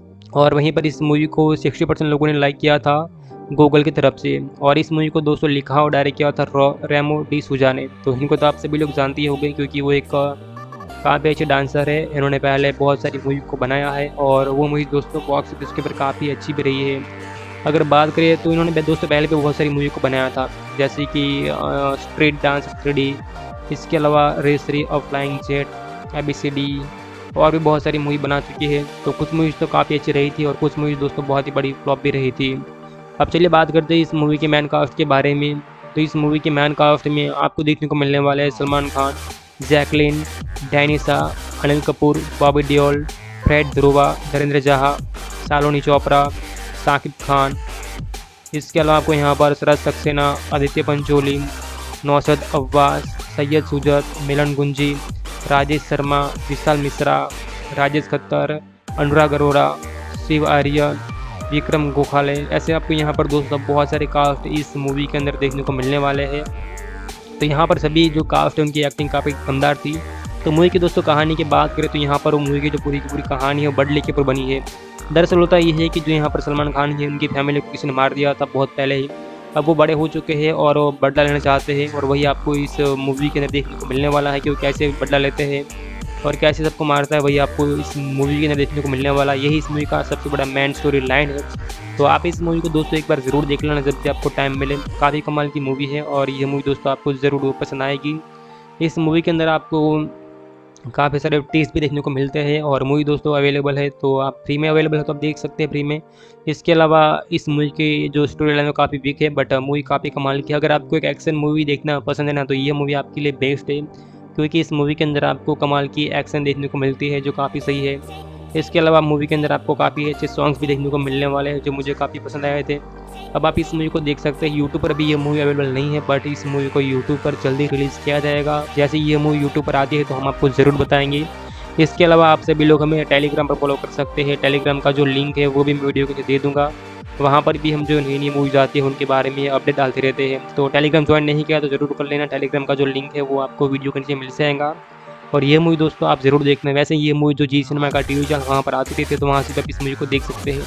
और वहीं पर इस मूवी को साठ परसेंट लोगों ने लाइक किया था गूगल की तरफ से, और इस मूवी को दोस्तों लिखा और डायरेक्ट किया था रेमो डी सूजा ने। तो इनको तो आप सभी लोग जानते ही होंगे क्योंकि वो एक काफ़ी अच्छे डांसर है। इन्होंने पहले बहुत सारी मूवी को बनाया है और वो मूवी दोस्तों बॉक्स ऑफिस के ऊपर काफ़ी अच्छी भी रही है। अगर बात करें तो इन्होंने दोस्तों पहले भी बहुत सारी मूवी को बनाया था, जैसे कि स्ट्रीट डांस थ्री डी, इसके अलावा रेस थ्री और flying jet, A B C D और भी बहुत सारी मूवी बना चुकी है। तो कुछ मूवीज़ तो काफ़ी अच्छी रही थी और कुछ मूवीज़ दोस्तों बहुत ही बड़ी फ्लॉप भी रही थी। अब चलिए बात करते हैं इस मूवी के मैन कास्ट के बारे में। तो इस मूवी के मैन कास्ट में आपको देखने को मिलने वाले हैं सलमान खान, जैकलिन, डैनिसा, अनिल कपूर, बॉबी देओल, फ्रेड ध्रुवा, धर्मेंद्र जहा, शालिनी चोपड़ा, साकिब खान। इसके अलावा आपको यहाँ पर शरद सक्सेना, आदित्य पंचोली, नौसद अब्बास, सैयद सुजत, मिलन गुंजी, राजेश शर्मा, विशाल मिश्रा, राजेश खत्तर, अनुराग अरोरा, शिव आर्यन, विक्रम गोखले, ऐसे आपको यहाँ पर दोस्तों बहुत सारे कास्ट इस मूवी के अंदर देखने को मिलने वाले हैं। तो यहाँ पर सभी जो कास्ट है उनकी एक्टिंग काफ़ी दमदार थी। तो मूवी की दोस्तों कहानी की बात करें तो यहाँ पर मूवी की जो पूरी की पूरी कहानी है वो बडले के ऊपर बनी है। दरअसल होता ये है कि जो यहाँ पर सलमान खान है उनकी फैमिली को किसी ने मार दिया था बहुत पहले ही। अब वो बड़े हो चुके हैं और वो बदला लेना चाहते हैं, और वही आपको इस मूवी के अंदर देखने को मिलने वाला है कि वो कैसे बदला लेते हैं और कैसे सबको मारता है, वही आपको इस मूवी के अंदर देखने को मिलने वाला। यही इस मूवी का सबसे बड़ा मेन स्टोरी लाइन है। तो आप इस मूवी को दोस्तों एक बार ज़रूर देख लेना जब भी आपको टाइम मिले, काफ़ी कमाल की मूवी है और ये मूवी दोस्तों आपको ज़रूर पसंद आएगी। इस मूवी के अंदर आपको काफ़ी सारे टेस्ट भी देखने को मिलते हैं और मूवी दोस्तों अवेलेबल है, तो आप फ्री में अवेलेबल है तो आप देख सकते हैं फ्री में। इसके अलावा इस मूवी की जो स्टोरी लाइन है काफ़ी वीक है, बट मूवी काफ़ी कमाल की है। अगर आपको एक एक्शन मूवी देखना पसंद है ना तो ये मूवी आपके लिए बेस्ट है, क्योंकि इस मूवी के अंदर आपको कमाल की एक्शन देखने को मिलती है जो काफ़ी सही है। इसके अलावा मूवी के अंदर आपको काफ़ी अच्छे सॉन्ग्स भी देखने को मिलने वाले हैं जो मुझे काफ़ी पसंद आए थे। अब आप इस मूवी को देख सकते हैं। यूट्यूब पर भी ये मूवी अवेलेबल नहीं है, बट इस मूवी को यूट्यूब पर जल्दी रिलीज़ किया जाएगा। जैसे ये मूवी यूट्यूब पर आती है तो हम आपको ज़रूर बताएंगे। इसके अलावा आप सभी लोग हमें टेलीग्राम पर फॉलो कर सकते हैं। टेलीग्राम का जो लिंक है वो भी मैं वीडियो के नीचे दे दूँगा। वहाँ पर भी हम जो नई नई मूवीज आती है उनके बारे में अपडेट डालते रहते हैं। तो टेलीग्राम ज्वाइन नहीं किया तो ज़रूर कर लेना। टेलीग्राम का जो लिंक है वो आपको वीडियो के नीचे मिल जाएगा। और ये मूवी दोस्तों आप ज़रूर देखना। वैसे ये मूवी जो जी सिनेमा का टीवी चैनल वहाँ पर आती थी तो वहाँ से आप इस मूवी को देख सकते हैं।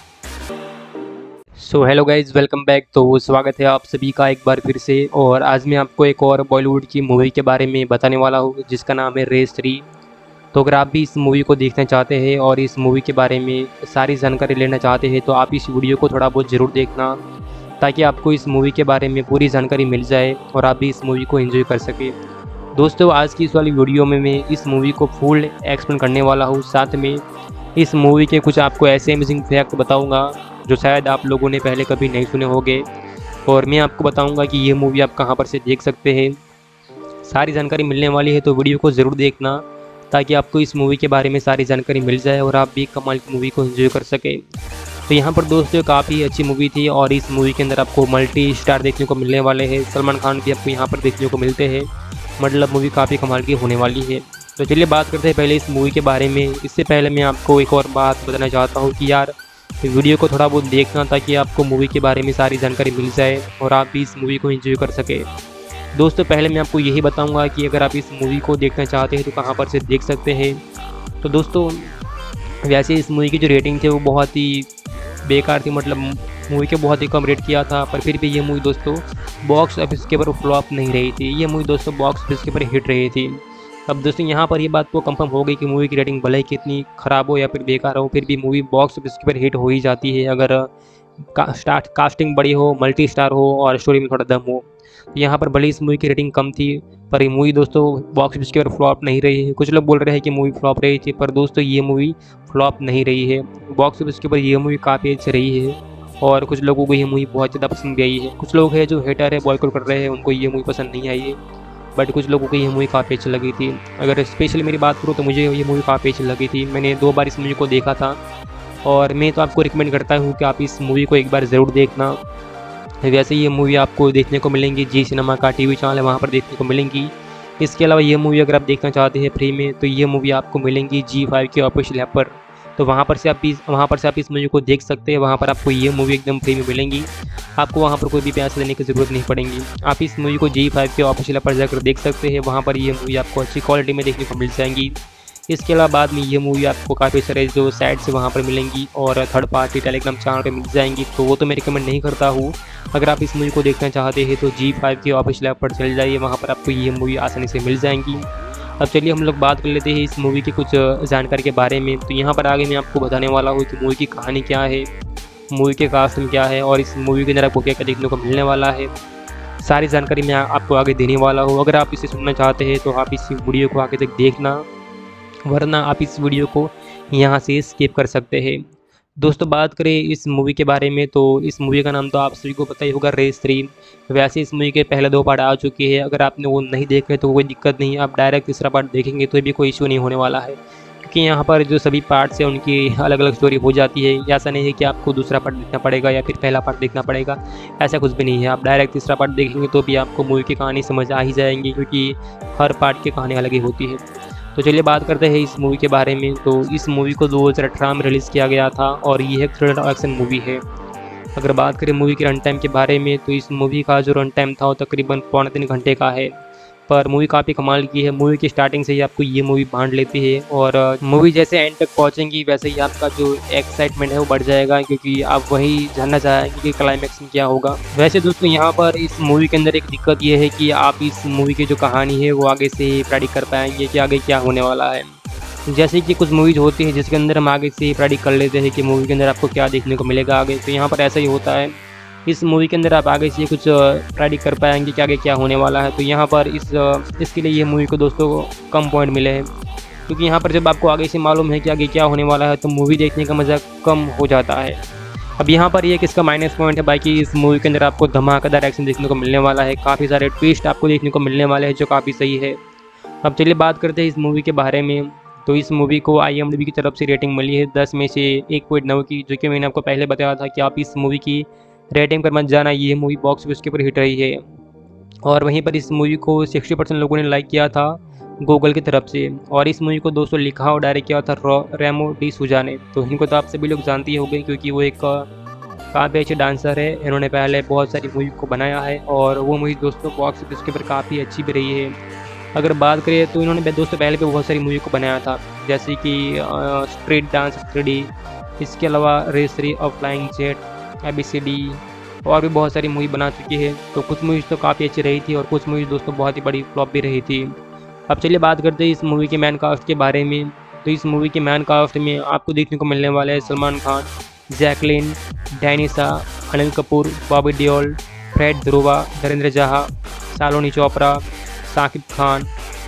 So hello guys, welcome back. तो स्वागत है आप सभी का एक बार फिर से। और आज मैं आपको एक और बॉलीवुड की मूवी के बारे में बताने वाला हूँ जिसका नाम है रेस थ्री। तो अगर आप भी इस मूवी को देखना चाहते हैं और इस मूवी के बारे में सारी जानकारी लेना चाहते हैं तो आप इस वीडियो को थोड़ा बहुत ज़रूर देखना, ताकि आपको इस मूवी के बारे में पूरी जानकारी मिल जाए और आप भी इस मूवी को एंजॉय कर सकें। दोस्तों आज की इस वाली वीडियो में मैं इस मूवी को फुल एक्सप्लेन करने वाला हूँ। साथ में इस मूवी के कुछ आपको ऐसे अमेजिंग फैक्ट बताऊँगा जो शायद आप लोगों ने पहले कभी नहीं सुने होंगे, और मैं आपको बताऊंगा कि ये मूवी आप कहां पर से देख सकते हैं। सारी जानकारी मिलने वाली है तो वीडियो को ज़रूर देखना, ताकि आपको इस मूवी के बारे में सारी जानकारी मिल जाए और आप भी कमाल की मूवी को एंजॉय कर सके। तो यहाँ पर दोस्तों काफ़ी अच्छी मूवी थी और इस मूवी के अंदर आपको मल्टी स्टार देखने को मिलने वाले हैं। सलमान खान भी आपको यहाँ पर देखने को मिलते हैं, मतलब मूवी काफ़ी कमाल की होने वाली है। तो चलिए बात करते हैं पहले इस मूवी के बारे में। इससे पहले मैं आपको एक और बात बताना चाहता हूँ कि यार वीडियो को थोड़ा बहुत देखना, ताकि आपको मूवी के बारे में सारी जानकारी मिल जाए और आप भी इस मूवी को एंजॉय कर सके। दोस्तों पहले मैं आपको यही बताऊंगा कि अगर आप इस मूवी को देखना चाहते हैं तो कहां पर से देख सकते हैं। तो दोस्तों वैसे इस मूवी की जो रेटिंग थी वो बहुत ही बेकार थी, मतलब मूवी के बहुत ही कम रेट किया था, पर फिर भी ये मूवी दोस्तों बॉक्स ऑफिस के ऊपर फ्लॉप नहीं रही थी। ये मूवी दोस्तों बॉक्स ऑफिस के ऊपर हिट रही थी। अब दोस्तों यहाँ पर ये बात तो कंफर्म हो गई कि मूवी की रेटिंग भले ही कितनी ख़राब हो या फिर बेकार हो, फिर भी मूवी बॉक्स ऑफिस के ऊपर हिट हो ही जाती है अगर का, स्टार्ट कास्टिंग बड़ी हो, मल्टी स्टार हो और स्टोरी में थोड़ा दम हो। तो यहाँ पर भले ही इस मूवी की रेटिंग कम थी, पर ये मूवी दोस्तों बॉक्स ऑफिस के ऊपर फ्लॉप नहीं रही है। कुछ लोग बोल रहे हैं कि मूवी फ्लॉप रही थी, पर दोस्तों ये मूवी फ्लॉप नहीं रही है। बॉक्स ऑफिस के ऊपर ये मूवी काफ़ी अच्छी रही है और कुछ लोगों को ये मूवी बहुत ज़्यादा पसंद भी आई है। कुछ लोग हैं जो हेटर है, बॉयकॉट कर रहे हैं, उनको ये मूवी पसंद नहीं आई है, बट कुछ लोगों को ये मूवी काफ़ी अच्छी लगी थी। अगर स्पेशली मेरी बात करूँ तो मुझे ये मूवी काफ़ी अच्छी लगी थी। मैंने दो बार इस मूवी को देखा था और मैं तो आपको रिकमेंड करता हूँ कि आप इस मूवी को एक बार ज़रूर देखना। वैसे ये मूवी आपको देखने को मिलेंगी जी सिनेमा का टीवी चैनल है, वहाँ पर देखने को मिलेंगी। इसके अलावा ये मूवी अगर आप देखना चाहते हैं फ्री में, तो ये मूवी आपको मिलेंगी जी फाइव के ऑफिशियल ऐप पर। तो वहाँ पर से आप इस वहाँ पर से आप इस मूवी को देख सकते हैं। वहाँ पर आपको ये मूवी एकदम फ्री में मिलेंगी, आपको वहाँ पर कोई भी पैसे देने की ज़रूरत नहीं पड़ेगी। आप इस मूवी को जी फाइव के ऑफिशियल ऐप पर जाकर देख सकते हैं। वहाँ पर ये मूवी आपको अच्छी क्वालिटी में देखने को मिल जाएंगी। इसके अलावा बाद में ये मूवी आपको काफ़ी सारे जो साइट से वहाँ पर मिलेंगी और थर्ड पार्टी टेलीग्राम चैनल पर मिल जाएंगी, तो वो तो मैं रिकमेंड नहीं करता हूँ। अगर आप इस मूवी को देखना चाहते हैं तो जी फाइव के ऑफिशियल ऐप पर चल जाइए, वहाँ पर आपको ये मूवी आसानी से मिल जाएंगी। अब चलिए हम लोग बात कर लेते हैं इस मूवी की कुछ जानकारी के बारे में। तो यहाँ पर आगे मैं आपको बताने वाला हूँ कि मूवी की कहानी क्या है, मूवी के कास्ट में क्या है और इस मूवी के अंदर आपको क्या क्या देखने को मिलने वाला है। सारी जानकारी मैं आपको आगे देने वाला हूँ। अगर आप इसे सुनना चाहते हैं तो आप इस वीडियो को आगे तक देखना, वरना आप इस वीडियो को यहाँ से स्किप कर सकते हैं। दोस्तों बात करें इस मूवी के बारे में, तो इस मूवी का नाम तो आप सभी को पता ही होगा, रेस थ्री। वैसे इस मूवी के पहले दो पार्ट आ चुके हैं, अगर आपने वो नहीं देखे तो कोई दिक्कत नहीं, आप डायरेक्ट तीसरा पार्ट देखेंगे तो भी कोई इशू नहीं होने वाला है, क्योंकि यहाँ पर जो सभी पार्ट्स हैं उनकी अलग अलग स्टोरी हो जाती है। ऐसा नहीं है कि आपको दूसरा पार्ट देखना पड़ेगा या फिर पहला पार्ट देखना पड़ेगा, ऐसा कुछ भी नहीं है। आप डायरेक्ट तीसरा पार्ट देखेंगे तो भी आपको मूवी की कहानी समझ आ ही जाएंगी, क्योंकि हर पार्ट की कहानी अलग ही होती है। तो चलिए बात करते हैं इस मूवी के बारे में। तो इस मूवी को दो हज़ार अठारह में रिलीज़ किया गया था और ये एक थ्रिलर एक्शन मूवी है। अगर बात करें मूवी के रन टाइम के बारे में, तो इस मूवी का जो रन टाइम था वो तकरीबन पौने तीन घंटे का है, पर मूवी काफ़ी कमाल की है। मूवी की स्टार्टिंग से ही आपको ये मूवी बांध लेती है और मूवी जैसे एंड तक पहुंचेंगी वैसे ही आपका जो एक्साइटमेंट है वो बढ़ जाएगा, क्योंकि आप वही जानना चाहेंगे कि क्लाइमैक्स में क्या होगा। वैसे दोस्तों यहाँ पर इस मूवी के अंदर एक दिक्कत ये है कि आप इस मूवी की जो कहानी है वो आगे से प्रेडिक्ट कर पाएंगे कि आगे क्या होने वाला है। जैसे कि कुछ मूवीज़ होती है जिसके अंदर हम आगे से प्रेडिक्ट कर लेते हैं कि मूवी के अंदर आपको क्या देखने को मिलेगा आगे, तो यहाँ पर ऐसा ही होता है। इस मूवी के अंदर आप आगे से कुछ प्रेडिक्ट कर पाएंगे कि आगे क्या होने वाला है। तो यहाँ पर इस इसके लिए ये मूवी को दोस्तों कम पॉइंट मिले हैं, क्योंकि यहाँ पर जब आपको आगे से मालूम है कि आगे क्या होने वाला है तो मूवी देखने का मज़ा कम हो जाता है। अब यहाँ पर ये किसका माइनस पॉइंट है, बाकी इस मूवी के अंदर आपको धमाकेदार एक्शन देखने को मिलने वाला है, काफ़ी सारे ट्विस्ट आपको देखने को मिलने वाले हैं जो काफ़ी सही है। अब चलिए बात करते हैं इस मूवी के बारे में। तो इस मूवी को आई एम डी बी की तरफ से रेटिंग मिली है दस में से एक पॉइंट नौ की, जो कि मैंने आपको पहले बताया था कि आप इस मूवी की रेटिंग पर मत जाना, ये मूवी बॉक्स ऑफिस के ऊपर हिट रही है। और वहीं पर इस मूवी को साठ परसेंट लोगों ने लाइक किया था गूगल की तरफ से, और इस मूवी को दोस्तों लिखा और डायरेक्ट किया था रेमो डी सूजा ने। तो इनको तो आप सभी लोग जानते ही होंगे, क्योंकि वो एक काफ़ी अच्छे डांसर है। इन्होंने पहले बहुत सारी मूवी को बनाया है और वो मूवी दोस्तों बॉक्स ऑफिस के ऊपर काफ़ी अच्छी भी रही है। अगर बात करें तो इन्होंने दोस्तों पहले भी बहुत सारी मूवी को बनाया था, जैसे कि स्ट्रीट डांस थ्री डी, इसके अलावा रेस थ्री और flying jet, A B C D, और भी बहुत सारी मूवी बना चुकी है। तो कुछ मूवीज़ तो काफ़ी अच्छी रही थी और कुछ मूवीज़ दोस्तों बहुत ही बड़ी फ्लॉप भी रही थी। अब चलिए बात करते हैं इस मूवी के मैन कास्ट के बारे में। तो इस मूवी के मैन कास्ट में आपको देखने को मिलने वाला है सलमान खान, जैकलिन, डैनिसा, अनिल कपूर, बॉबी देओल, फ्रेड ध्रुवा, धर्मेंद्र जहा, शालिनी चोपड़ा, साकिब खान।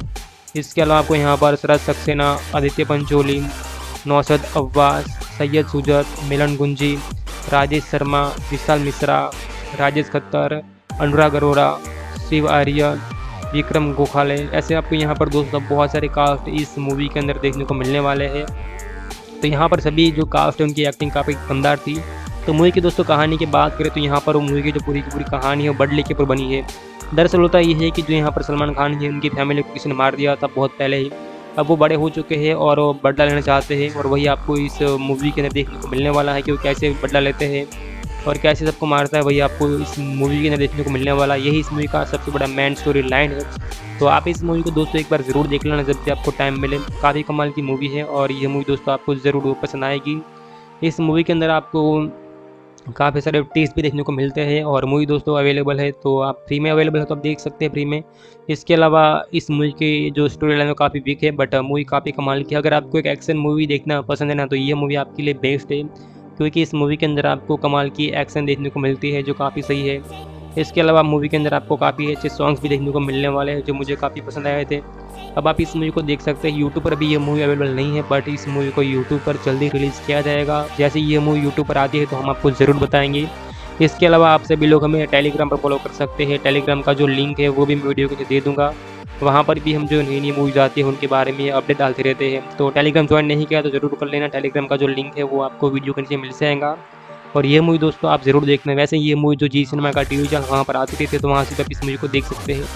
इसके अलावा आपको यहाँ पर शरद सक्सेना, आदित्य पंचोली, नौसद अब्बास, सैयद सुजत, मिलन गुंजी, राजेश शर्मा, विशाल मिश्रा, राजेश खत्तर, अनुराग अरोड़ा, शिव आर्यन, विक्रम गोखले, ऐसे आपको यहाँ पर दोस्तों बहुत सारे कास्ट इस मूवी के अंदर देखने को मिलने वाले हैं। तो यहाँ पर सभी जो कास्ट है उनकी एक्टिंग काफ़ी दमदार थी। तो मूवी की दोस्तों कहानी की बात करें तो यहाँ पर वो मूवी की जो पूरी की पूरी कहानी है वो बदले के ऊपर बनी है। दरअसल होता ये है कि जो यहाँ पर सलमान खान है उनकी फैमिली को किसी ने मार दिया था बहुत पहले ही। अब वो बड़े हो चुके हैं और वो बदला लेना चाहते हैं, और वही आपको इस मूवी के अंदर देखने को मिलने वाला है कि वो कैसे बदला लेते हैं और कैसे सबको मारता है, वही आपको इस मूवी के अंदर देखने को मिलने वाला है। यही इस मूवी का सबसे बड़ा मेन स्टोरी लाइन है। तो आप इस मूवी को दोस्तों एक बार ज़रूर देख लेना जब भी आपको टाइम मिले। काफ़ी कमाल की मूवी है और ये मूवी दोस्तों आपको ज़रूर पसंद आएगी। इस मूवी के अंदर आपको काफ़ी सारे टेस्ट भी देखने को मिलते हैं और मूवी दोस्तों अवेलेबल है, तो आप फ्री में अवेलेबल है तो आप देख सकते हैं फ्री में। इसके अलावा इस मूवी की जो स्टोरी लाइन है वो काफ़ी वीक है, बट मूवी काफ़ी कमाल की है। अगर आपको एक एक्शन मूवी देखना पसंद है ना, तो ये मूवी आपके लिए बेस्ट है, क्योंकि इस मूवी के अंदर आपको कमाल की एक्शन देखने को मिलती है जो काफ़ी सही है। इसके अलावा मूवी के अंदर आपको काफ़ी अच्छे सॉन्ग्स भी देखने को मिलने वाले हैं जो मुझे काफ़ी पसंद आए थे। अब आप इस मूवी को देख सकते हैं। यूट्यूब पर अभी ये मूवी अवेलेबल नहीं है, बट इस मूवी को यूट्यूब पर जल्दी रिलीज़ किया जाएगा। जैसे ये मूवी यूट्यूब पर आती है तो हम आपको ज़रूर बताएंगे। इसके अलावा आप सभी लोग हमें टेलीग्राम पर फॉलो कर सकते हैं। टेलीग्राम का जो लिंक है वो भी मैं वीडियो के नीचे दे दूँगा। वहाँ पर भी हम जो नई नई मूवीज़ आती है उनके बारे में अपडेट डालते रहते हैं। तो टेलीग्राम ज्वाइन नहीं किया तो ज़रूर कर लेना। टेलीग्राम का जो लिंक है वो आपको वीडियो के नीचे मिल जाएगा। और ये मूवी दोस्तों आप ज़रूर देखना। वैसे ये मूवी जो जी सिनेमा का टीवी चैनल वहाँ पर आती रहती है, तो वहाँ से आप इस मूवी को देख सकते हैं।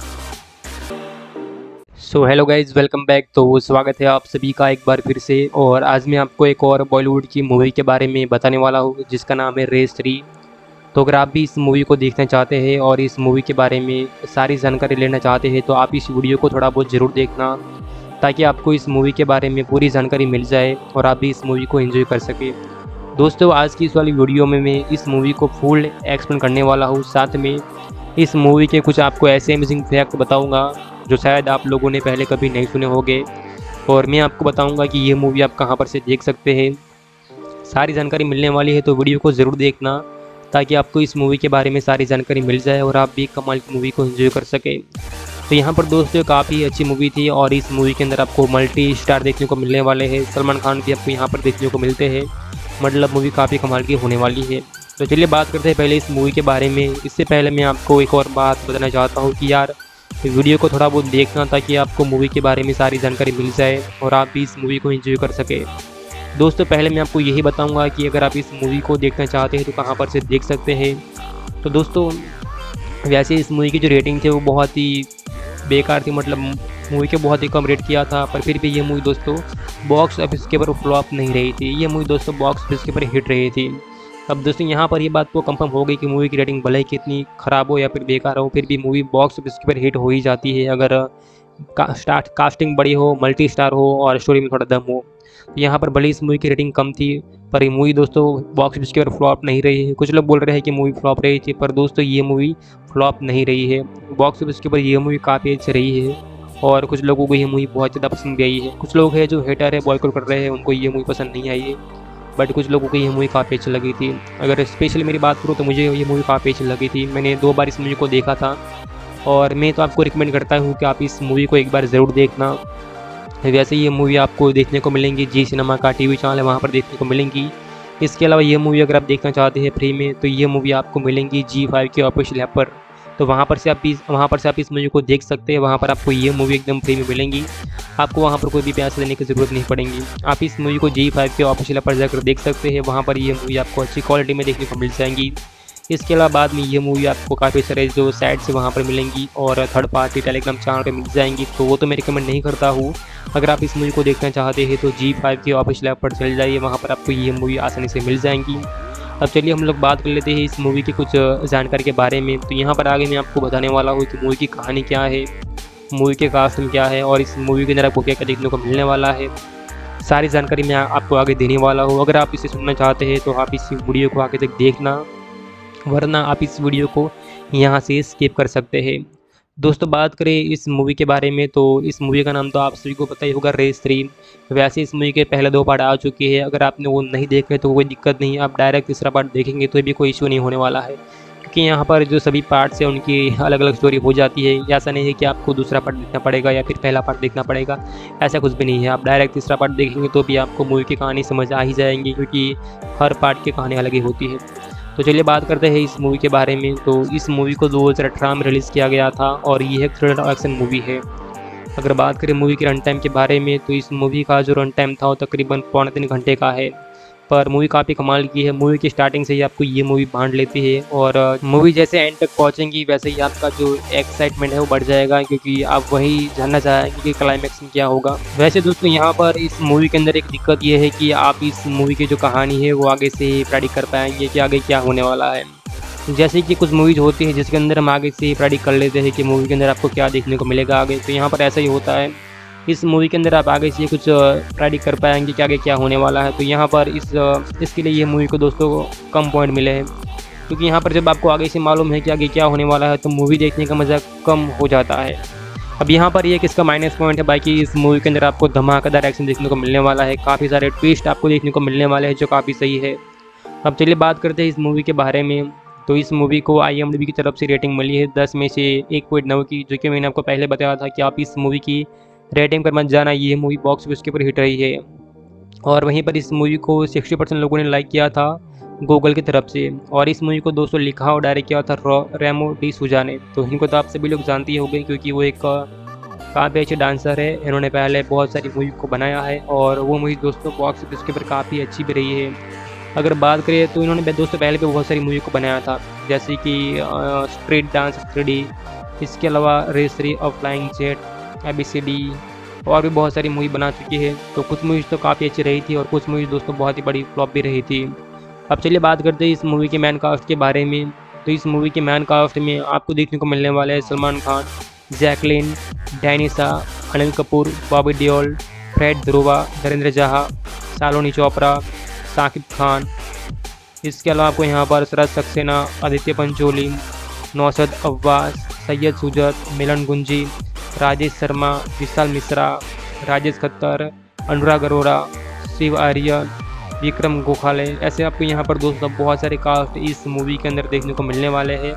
So hello guys, welcome back. तो स्वागत है आप सभी का एक बार फिर से। और आज मैं आपको एक और बॉलीवुड की मूवी के बारे में बताने वाला हूँ जिसका नाम है रेस थ्री। तो अगर आप भी इस मूवी को देखना चाहते हैं और इस मूवी के बारे में सारी जानकारी लेना चाहते हैं तो आप इस वीडियो को थोड़ा बहुत ज़रूर देखना, ताकि आपको इस मूवी के बारे में पूरी जानकारी मिल जाए और आप भी इस मूवी को एंजॉय कर सकें। दोस्तों आज की इस वाली वीडियो में मैं इस मूवी को फुल एक्सप्लेन करने वाला हूँ। साथ में इस मूवी के कुछ आपको ऐसे अमेजिंग फैक्ट बताऊँगा जो शायद आप लोगों ने पहले कभी नहीं सुने होंगे, और मैं आपको बताऊँगा कि ये मूवी आप कहाँ पर से देख सकते हैं। सारी जानकारी मिलने वाली है, तो वीडियो को ज़रूर देखना ताकि आपको इस मूवी के बारे में सारी जानकारी मिल जाए और आप भी कमाल की मूवी को एंजॉय कर सकें। तो यहाँ पर दोस्तों काफ़ी अच्छी मूवी थी और इस मूवी के अंदर आपको मल्टी स्टार देखने को मिलने वाले हैं। सलमान खान भी आपको यहाँ पर देखने को मिलते हैं। मतलब मूवी काफ़ी कमाल की होने वाली है। तो चलिए बात करते हैं पहले इस मूवी के बारे में। इससे पहले मैं आपको एक और बात बताना चाहता हूँ कि यार वीडियो को थोड़ा बहुत देखना, ताकि आपको मूवी के बारे में सारी जानकारी मिल जाए और आप भी इस मूवी को एंजॉय कर सके। दोस्तों पहले मैं आपको यही बताऊंगा कि अगर आप इस मूवी को देखना चाहते हैं तो कहां पर से देख सकते हैं। तो दोस्तों वैसे इस मूवी की जो रेटिंग थी वो बहुत ही बेकार थी, मतलब मूवी के बहुत ही कम रेट किया था, पर फिर भी ये मूवी दोस्तों बॉक्स ऑफिस के ऊपर फ्लॉप नहीं रही थी। ये मूवी दोस्तों बॉक्स ऑफिस के ऊपर हिट रही थी। अब दोस्तों यहाँ पर ये बात तो कंफर्म हो गई कि मूवी की रेटिंग भले ही कितनी ख़राब हो या फिर बेकार हो, फिर भी मूवी बॉक्स ऑफिस के ऊपर हिट हो ही जाती है अगर का, स्टार्ट कास्टिंग बड़ी हो, मल्टी स्टार हो और स्टोरी में थोड़ा दम हो। तो यहाँ पर भले इस मूवी की रेटिंग कम थी, पर ये मूवी दोस्तों बॉक्स ऑफिस के ऊपर फ्लॉप नहीं रही है। कुछ लोग बोल रहे हैं कि मूवी फ्लॉप रही थी, पर दोस्तों ये मूवी फ्लॉप नहीं रही है। बॉक्स ऑफिस के ऊपर ये मूवी काफ़ी अच्छी रही है और कुछ लोगों को ये मूवी बहुत ज़्यादा पसंद भी आई है। कुछ लोग हैं जो हेटर है, बॉयकॉट कर रहे हैं, उनको ये मूवी पसंद नहीं आई है, बट कुछ लोगों को ये मूवी काफ़ी अच्छी लगी थी। अगर स्पेशली मेरी बात करूँ तो मुझे ये मूवी काफ़ी अच्छी लगी थी। मैंने दो बार इस मूवी को देखा था और मैं तो आपको रिकमेंड करता हूँ कि आप इस मूवी को एक बार ज़रूर देखना। वैसे ये मूवी आपको देखने को मिलेंगी जी सिनेमा का टीवी चैनल है वहाँ पर देखने को मिलेंगी। इसके अलावा ये मूवी अगर आप देखना चाहते हैं फ्री में तो ये मूवी आपको मिलेंगी जी फाइव के ऑफिशियल ऐप पर। तो वहाँ पर से आप इस वहाँ पर से आप इस मूवी को देख सकते हैं। वहाँ पर आपको ये मूवी एकदम फ्री में मिलेंगी। आपको वहाँ पर कोई भी पैसे देने की ज़रूरत नहीं पड़ेगी। आप इस मूवी को जी फाइव के ऑफिशियल ऐप पर जाकर देख सकते हैं। वहाँ पर ये मूवी आपको अच्छी क्वालिटी में देखने को मिल जाएंगी। इसके अलावा बाद में ये मूवी आपको काफ़ी सारे जो साइट्स वहाँ पर मिलेंगी और थर्ड पार्टी टेलीग्राम चैनल पे मिल जाएंगी, तो वो तो मैं रिकमेंड नहीं करता हूँ। अगर आप इस मूवी को देखना चाहते हैं तो जी फाइव के ऑफिशियल ऐप पर चले जाइए, वहाँ पर आपको ये मूवी आसानी से मिल जाएंगी। अब चलिए हम लोग बात कर लेते हैं इस मूवी की कुछ जानकारी के बारे में। तो यहाँ पर आगे मैं आपको बताने वाला हूँ कि मूवी की कहानी क्या है, मूवी के कास्ट में क्या है और इस मूवी के अंदर आपको क्या क्या देखने को मिलने वाला है। सारी जानकारी मैं आपको आगे देने वाला हूँ। अगर आप इसे सुनना चाहते हैं तो आप इस वीडियो को आगे तक देखना, वरना आप इस वीडियो को यहाँ से स्किप कर सकते हैं। दोस्तों बात करें इस मूवी के बारे में तो इस मूवी का नाम तो आप सभी को पता ही होगा, रेस थ्री। वैसे इस मूवी के पहले दो पार्ट आ चुके हैं। अगर आपने वो नहीं देखे तो कोई दिक्कत नहीं, आप डायरेक्ट तीसरा पार्ट देखेंगे तो भी कोई इशू नहीं होने वाला है, क्योंकि यहाँ पर जो सभी पार्ट्स हैं उनकी अलग अलग स्टोरी हो जाती है। ऐसा नहीं है कि आपको दूसरा पार्ट देखना पड़ेगा या फिर पहला पार्ट देखना पड़ेगा, ऐसा कुछ भी नहीं है। आप डायरेक्ट तीसरा पार्ट देखेंगे तो भी आपको मूवी की कहानी समझ आ ही जाएंगी, क्योंकि हर पार्ट की कहानी अलग ही होती है। तो चलिए बात करते हैं इस मूवी के बारे में। तो इस मूवी को दो हज़ार अठारह में रिलीज़ किया गया था और ये एक थ्रिलर एक्शन मूवी है। अगर बात करें मूवी के रन टाइम के बारे में तो इस मूवी का जो रन टाइम था वो तकरीबन पौने तीन घंटे का है, पर मूवी काफ़ी कमाल की है। मूवी की स्टार्टिंग से ही आपको ये मूवी बांध लेती है और मूवी जैसे एंड तक पहुंचेंगी वैसे ही आपका जो एक्साइटमेंट है वो बढ़ जाएगा, क्योंकि आप वही जानना चाहेंगे कि क्लाइमैक्स में क्या होगा। वैसे दोस्तों यहाँ पर इस मूवी के अंदर एक दिक्कत ये है कि आप इस मूवी की जो कहानी है वो आगे से प्रेडिक्ट कर पाएंगे कि आगे क्या होने वाला है। जैसे कि कुछ मूवीज़ होती है जिसके अंदर हम आगे से प्रेडिक्ट कर लेते हैं कि मूवी के अंदर आपको क्या देखने को मिलेगा आगे, तो यहाँ पर ऐसा ही होता है। इस मूवी के अंदर आप आगे से कुछ प्रेडिक्ट कर पाएंगे कि आगे क्या होने वाला है। तो यहाँ पर इस इसके लिए ये मूवी को दोस्तों कम पॉइंट मिले हैं, क्योंकि यहाँ पर जब आपको आगे से मालूम है कि आगे क्या होने वाला है तो मूवी देखने का मज़ा कम हो जाता है। अब यहाँ पर ये किसका माइनस पॉइंट है, बाकी इस मूवी के अंदर आपको धमाकेदार एक्शन देखने को मिलने वाला है, काफ़ी सारे ट्विस्ट आपको देखने को मिलने वाले हैं जो काफ़ी सही है। अब चलिए बात करते हैं इस मूवी के बारे में। तो इस मूवी को आई एम डी बी की तरफ से रेटिंग मिली है दस में से एक पॉइंट नौ की, जो कि मैंने आपको पहले बताया था कि आप इस मूवी की रेटिंग पर मत जाना, ये मूवी बॉक्स ऑफिस के ऊपर हिट रही है। और वहीं पर इस मूवी को साठ परसेंट लोगों ने लाइक किया था गूगल की तरफ से, और इस मूवी को दोस्तों लिखा और डायरेक्ट किया था रेमो डी सूजा ने। तो इनको तो आप सभी लोग जानते ही होंगे, क्योंकि वो एक काफ़ी अच्छे डांसर है। इन्होंने पहले बहुत सारी मूवी को बनाया है और वो मूवी दोस्तों बॉक्स ऑफिस के ऊपर काफ़ी अच्छी भी रही है। अगर बात करें तो इन्होंने दोस्तों पहले भी बहुत सारी मूवी को बनाया था, जैसे कि स्ट्रीट डांस थ्री डी, इसके अलावा रेस थ्री और flying jet, A B C D, और भी बहुत सारी मूवी बना चुकी है। तो कुछ मूवीज़ तो काफ़ी अच्छी रही थी और कुछ मूवीज़ दोस्तों बहुत ही बड़ी फ्लॉप भी रही थी। अब चलिए बात करते हैं इस मूवी के मैन कास्ट के बारे में। तो इस मूवी के मैन कास्ट में आपको देखने को मिलने वाले हैं सलमान खान, जैकलिन, डैनिसा, अनिल कपूर, बॉबी देओल, फ्रेड ध्रुवा, धर्मेंद्र जहा, शालिनी चोपड़ा, शाकिब खान। इसके अलावा आपको यहाँ पर शरद सक्सेना, आदित्य पंचोली, नौसद अब्बास, सैयद सुजत, मिलन गुंजी, राजेश शर्मा, विशाल मिश्रा, राजेश खत्तर, अनुराग अरोरा, शिव आर्यन, विक्रम गोखले, ऐसे आपको यहाँ पर दोस्तों बहुत सारे कास्ट इस मूवी के अंदर देखने को मिलने वाले हैं।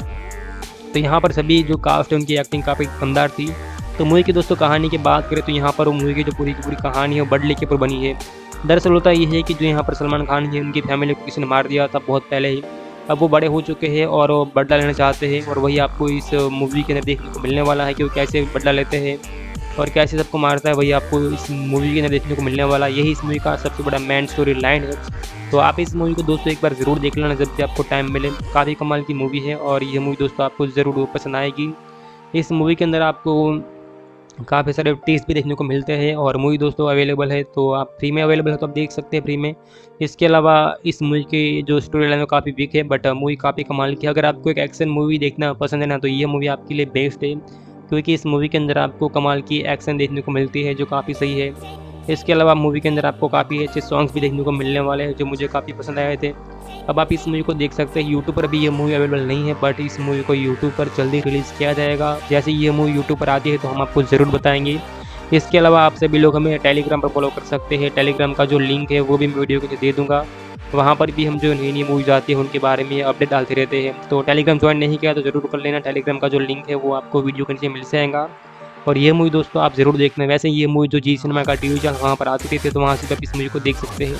तो यहाँ पर सभी जो कास्ट है उनकी एक्टिंग काफ़ी दमदार थी। तो मूवी की दोस्तों कहानी की बात करें तो यहाँ पर मूवी की जो पूरी की पूरी कहानी है वो बदले के ऊपर बनी है। दरअसल होता ये है कि जो यहाँ पर सलमान खान है उनकी फैमिली को किसी ने मार दिया था बहुत पहले ही। अब वो बड़े हो चुके हैं और वो बदला लेना चाहते हैं, और वही आपको इस मूवी के अंदर देखने को मिलने वाला है कि वो कैसे बदला लेते हैं और कैसे सबको मारता है, वही आपको इस मूवी के अंदर देखने को मिलने वाला। यही इस मूवी का सबसे बड़ा मेन स्टोरी लाइन है। तो आप इस मूवी को दोस्तों एक बार ज़रूर देख लेना जब भी आपको टाइम मिले, काफ़ी कमाल की मूवी है और ये मूवी दोस्तों आपको ज़रूर पसंद आएगी। इस मूवी के अंदर आपको काफ़ी सारे टेस्ट भी देखने को मिलते हैं और मूवी दोस्तों अवेलेबल है, तो आप फ्री में अवेलेबल है तो आप देख सकते हैं फ्री में। इसके अलावा इस मूवी की जो स्टोरी लाइन है काफ़ी वीक है, बट मूवी काफ़ी कमाल की। अगर आपको एक एक्शन मूवी देखना पसंद है ना, तो ये मूवी आपके लिए बेस्ट है, क्योंकि इस मूवी के अंदर आपको कमाल की एक्शन देखने को मिलती है जो काफ़ी सही है। इसके अलावा मूवी के अंदर आपको काफ़ी अच्छे सॉन्ग्स भी देखने को मिलने वाले हैं जो मुझे काफ़ी पसंद आए थे। अब आप इस मूवी को देख सकते हैं। यूट्यूब पर भी ये मूवी अवेलेबल नहीं है, बट इस मूवी को यूट्यूब पर जल्दी रिलीज़ किया जाएगा। जैसे ये मूवी यूट्यूब पर आती है तो हम आपको ज़रूर बताएंगे। इसके अलावा आप सभी लोग हमें टेलीग्राम पर फॉलो कर सकते हैं। टेलीग्राम का जो लिंक है वो भी मैं वीडियो के नीचे दे दूँगा। वहाँ पर भी हम जो नई नई मूवीज आती है उनके बारे में अपडेट डालते रहते हैं। तो टेलीग्राम ज्वाइन नहीं किया तो ज़रूर कर लेना। टेलीग्राम का जो लिंक है वो आपको वीडियो के नीचे मिल जाएगा। और ये मूवी दोस्तों आप ज़रूर देखना। वैसे ये मूवी जो जी सिनेमा का टीवी चैनल वहाँ पर आती थी, तो वहाँ से आप इस मूवी को देख सकते हैं।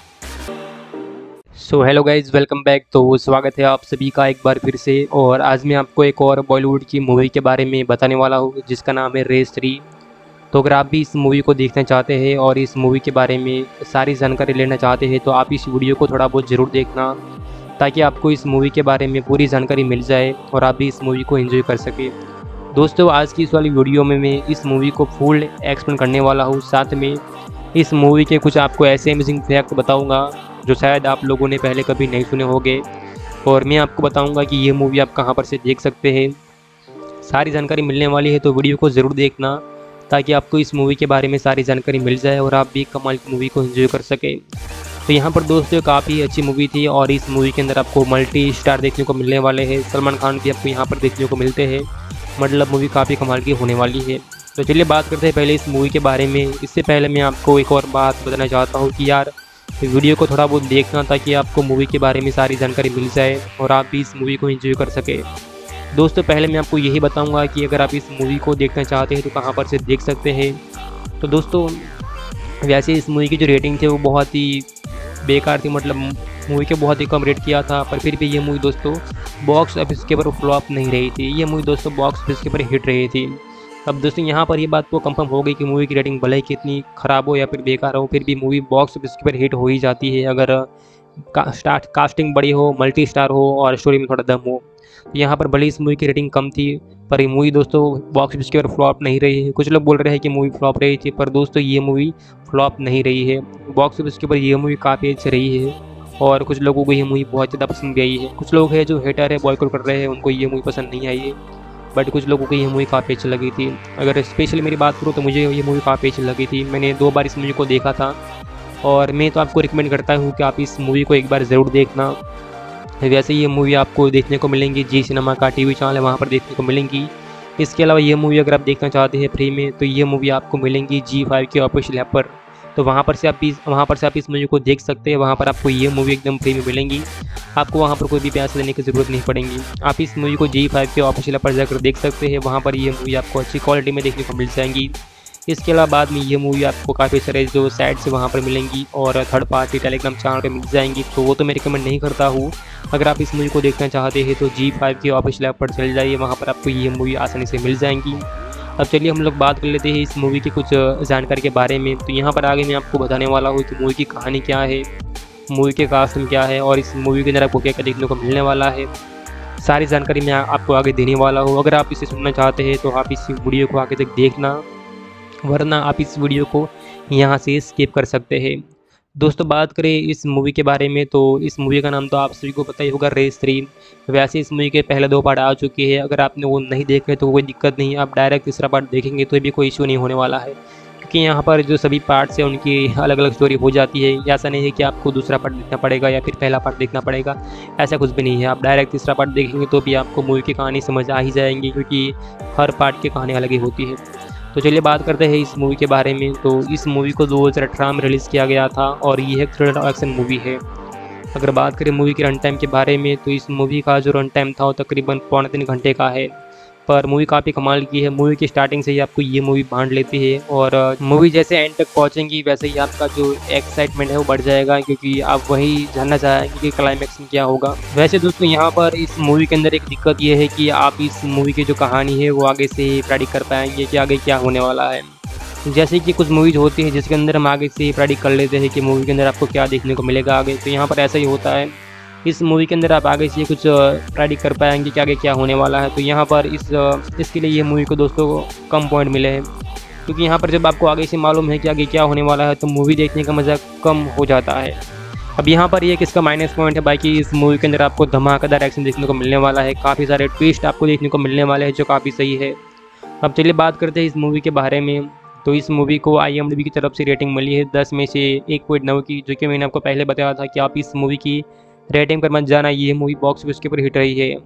So hello guys, welcome back. तो स्वागत है आप सभी का एक बार फिर से। और आज मैं आपको एक और बॉलीवुड की मूवी के बारे में बताने वाला हूँ जिसका नाम है रेस थ्री। तो अगर आप भी इस मूवी को देखना चाहते हैं और इस मूवी के बारे में सारी जानकारी लेना चाहते हैं तो आप इस वीडियो को थोड़ा बहुत ज़रूर देखना, ताकि आपको इस मूवी के बारे में पूरी जानकारी मिल जाए और आप भी इस मूवी को एंजॉय कर सकें। दोस्तों आज की इस वाली वीडियो में मैं इस मूवी को फुल एक्सप्लेन करने वाला हूँ। साथ में इस मूवी के कुछ आपको ऐसे अमेजिंग फैक्ट बताऊँगा जो शायद आप लोगों ने पहले कभी नहीं सुने होंगे, और मैं आपको बताऊँगा कि ये मूवी आप कहाँ पर से देख सकते हैं। सारी जानकारी मिलने वाली है, तो वीडियो को ज़रूर देखना ताकि आपको इस मूवी के बारे में सारी जानकारी मिल जाए और आप भी कमाल की मूवी को एंजॉय कर सके। तो यहाँ पर दोस्तों काफ़ी अच्छी मूवी थी और इस मूवी के अंदर आपको मल्टी स्टार देखने को मिलने वाले हैं। सलमान खान भी आपको यहाँ पर देखने को मिलते हैं, मतलब मूवी काफ़ी कमाल की होने वाली है। तो चलिए बात करते हैं पहले इस मूवी के बारे में। इससे पहले मैं आपको एक और बात बताना चाहता हूँ कि यार वीडियो को थोड़ा बहुत देखना ताकि आपको मूवी के बारे में सारी जानकारी मिल जाए और आप भी इस मूवी को एंजॉय कर सके। दोस्तों पहले मैं आपको यही बताऊंगा कि अगर आप इस मूवी को देखना चाहते हैं तो कहां पर से देख सकते हैं। तो दोस्तों वैसे इस मूवी की जो रेटिंग थी वो बहुत ही बेकार थी, मतलब मूवी के बहुत ही कम रेट किया था, पर फिर भी ये मूवी दोस्तों बॉक्स ऑफिस के ऊपर फ्लॉप नहीं रही थी। ये मूवी दोस्तों बॉक्स ऑफिस के ऊपर हिट रही थी। अब दोस्तों यहाँ पर ये बात तो कंफर्म हो गई कि मूवी की रेटिंग भले ही कितनी ख़राब हो या फिर बेकार हो, फिर भी मूवी बॉक्स ऑफिस के ऊपर हिट हो ही जाती है अगर का, स्टार्ट कास्टिंग बड़ी हो, मल्टी स्टार हो और स्टोरी में थोड़ा दम हो। तो यहाँ पर भले इस मूवी की रेटिंग कम थी, पर ये मूवी दोस्तों बॉक्स ऑफिस के ऊपर फ्लॉप नहीं रही है। कुछ लोग बोल रहे हैं कि मूवी फ्लॉप रही थी, पर दोस्तों ये मूवी फ्लॉप नहीं रही है। बॉक्स ऑफिस के ऊपर ये मूवी काफ़ी अच्छी रही है और कुछ लोगों को ये मूवी बहुत ज़्यादा पसंद भी आई है। कुछ लोग हैं जो हेटर है, बॉयकॉट कर रहे हैं, उनको ये मूवी पसंद नहीं आई है। बट कुछ लोगों को ये मूवी काफ़ी अच्छी लगी थी। अगर स्पेशली मेरी बात करूँ तो मुझे ये मूवी काफ़ी अच्छी लगी थी। मैंने दो बार इस मूवी को देखा था और मैं तो आपको रिकमेंड करता हूँ कि आप इस मूवी को एक बार ज़रूर देखना। वैसे ये मूवी आपको देखने को मिलेंगी जी सिनेमा का टीवी चैनल है, वहाँ पर देखने को मिलेंगी। इसके अलावा ये मूवी अगर आप देखना चाहते हैं फ्री में तो ये मूवी आपको मिलेंगी जी फाइव के ऑफिशियल ऐप पर, तो वहाँ पर से आप इस वहाँ पर से आप इस मूवी को देख सकते हैं। वहाँ पर आपको ये मूवी एकदम फ्री में मिलेंगी, आपको वहाँ पर कोई भी पैसे देने की ज़रूरत नहीं पड़ेगी। आप इस मूवी को जी फाइव के ऑफिशियल ऐप पर जाकर देख सकते हैं, वहाँ पर ये मूवी आपको अच्छी क्वालिटी में देखने को मिल जाएंगी। इसके अलावा बाद में ये मूवी आपको काफ़ी सारे जो साइट से वहाँ पर मिलेंगी और थर्ड पार्टी टेलीग्राम चैनल पर मिल जाएंगी, तो वो तो मैं रिकमेंड नहीं करता हूँ। अगर आप इस मूवी को देखना चाहते हैं तो जी फाइव के ऑफिशियल ऐप पर चले जाइए, वहाँ पर आपको ये मूवी आसानी से मिल जाएंगी। अब चलिए हम लोग बात कर लेते हैं इस मूवी की कुछ जानकारी के बारे में। तो यहाँ पर आगे मैं आपको बताने वाला हूँ कि मूवी की कहानी क्या है, मूवी के कास्ट में क्या है और इस मूवी के अंदर आपको क्या क्या देखने को मिलने वाला है। सारी जानकारी मैं आपको आगे देने वाला हूँ। अगर आप इसे सुनना चाहते हैं तो आप इस वीडियो को आगे तक देखना, वरना आप इस वीडियो को यहाँ से स्किप कर सकते हैं। दोस्तों बात करें इस मूवी के बारे में तो इस मूवी का नाम तो आप सभी को पता ही होगा, रेस थ्री। वैसे इस मूवी के पहले दो पार्ट आ चुके हैं, अगर आपने वो नहीं देखे तो कोई दिक्कत नहीं, आप डायरेक्ट तीसरा पार्ट देखेंगे तो भी कोई इशू नहीं होने वाला है, क्योंकि यहाँ पर जो सभी पार्ट्स हैं उनकी अलग अलग स्टोरी हो जाती है। ऐसा नहीं है कि आपको दूसरा पार्ट देखना पड़ेगा या फिर पहला पार्ट देखना पड़ेगा, ऐसा कुछ भी नहीं है। आप डायरेक्ट तीसरा पार्ट देखेंगे तो भी आपको मूवी की कहानी समझ आ ही जाएंगी, क्योंकि हर पार्ट की कहानी अलग ही होती है। तो चलिए बात करते हैं इस मूवी के बारे में। तो इस मूवी को दो हज़ार अठारह में रिलीज़ किया गया था और ये एक थ्रिलर एक्शन मूवी है। अगर बात करें मूवी के रन टाइम के बारे में तो इस मूवी का जो रन टाइम था वो तकरीबन पौने तीन घंटे का है, पर मूवी काफ़ी कमाल की है। मूवी की स्टार्टिंग से ही आपको ये मूवी बांध लेती है और मूवी जैसे एंड तक पहुंचेंगी वैसे ही आपका जो एक्साइटमेंट है वो बढ़ जाएगा, क्योंकि आप वही जानना चाहेंगे कि क्लाइमैक्स में क्या होगा। वैसे दोस्तों यहाँ पर इस मूवी के अंदर एक दिक्कत ये है कि आप इस मूवी की जो कहानी है वो आगे से प्रेडिक्ट कर पाएंगे कि आगे क्या होने वाला है। जैसे कि कुछ मूवीज़ होती है जिसके अंदर हम आगे से प्रेडिक्ट कर लेते हैं कि मूवी के अंदर आपको क्या देखने को मिलेगा आगे, तो यहाँ पर ऐसा ही होता है। इस मूवी के अंदर आप आगे से कुछ प्रेडिक्ट कर पाएंगे कि आगे क्या होने वाला है। तो यहाँ पर इस इसके लिए ये मूवी को दोस्तों कम पॉइंट मिले हैं, क्योंकि यहाँ पर जब आपको आगे से मालूम है कि आगे क्या होने वाला है तो मूवी देखने का मज़ा कम हो जाता है। अब यहाँ पर ये किसका माइनस पॉइंट है, बाकी इस मूवी के अंदर आपको धमाकेदार एक्शन देखने को मिलने वाला है, काफ़ी सारे ट्विस्ट आपको देखने को मिलने वाले हैं जो काफ़ी सही है। अब चलिए बात करते हैं इस मूवी के बारे में। तो इस मूवी को आई एम डी बी की तरफ से रेटिंग मिली है दस में से एक पॉइंट नौ की, जो कि मैंने आपको पहले बताया था कि आप इस मूवी की रेटिंग पर मत जाना, ये मूवी बॉक्स ऑफिस के ऊपर हिट रही है।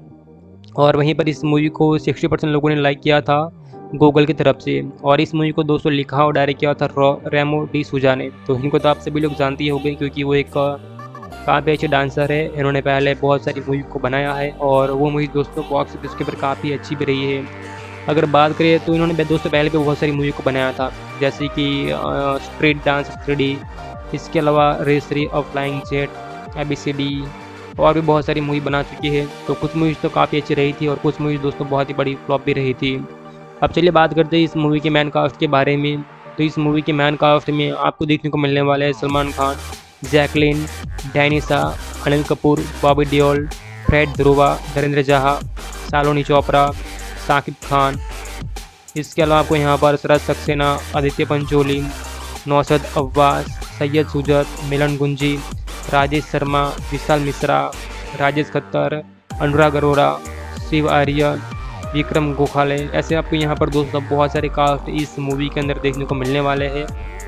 और वहीं पर इस मूवी को साठ परसेंट लोगों ने लाइक किया था गूगल की तरफ से, और इस मूवी को दोस्तों लिखा और डायरेक्ट किया था रेमो डी सूजा ने। तो इनको तो आप सभी लोग जानते ही होंगे, क्योंकि वो एक काफ़ी अच्छे डांसर है। इन्होंने पहले बहुत सारी मूवी को बनाया है और वो मूवी दोस्तों बॉक्स ऑफिस के ऊपर काफ़ी अच्छी भी रही है। अगर बात करें तो इन्होंने दोस्तों पहले भी बहुत सारी मूवी को बनाया था, जैसे कि स्ट्रीट डांस थ्री डी, इसके अलावा रेस थ्री और flying jet, A B C D और भी बहुत सारी मूवी बना चुकी है। तो कुछ मूवीज़ तो काफ़ी अच्छी रही थी और कुछ मूवीज़ दोस्तों बहुत ही बड़ी फ्लॉप भी रही थी। अब चलिए बात करते हैं इस मूवी के मैन कास्ट के बारे में। तो इस मूवी के मैन कास्ट में आपको देखने को मिलने वाले हैं सलमान खान, जैकलिन, डैनिसा, अनिल कपूर, बॉबी देओल, फ्रेड ध्रुवा, धर्मेंद्र जहा, शालिनी चोपड़ा, साकिब खान। इसके अलावा आपको यहाँ पर शरद सक्सेना, आदित्य पंचोली, नौशद अब्बास, सैयद सुजत, मिलन गुंजी, राजेश शर्मा, विशाल मिश्रा, राजेश खत्तर, अनुराग अरोड़ा, शिव आर्यन, विक्रम गोखले, ऐसे आपको यहाँ पर दोस्तों बहुत सारे कास्ट इस मूवी के अंदर देखने को मिलने वाले हैं।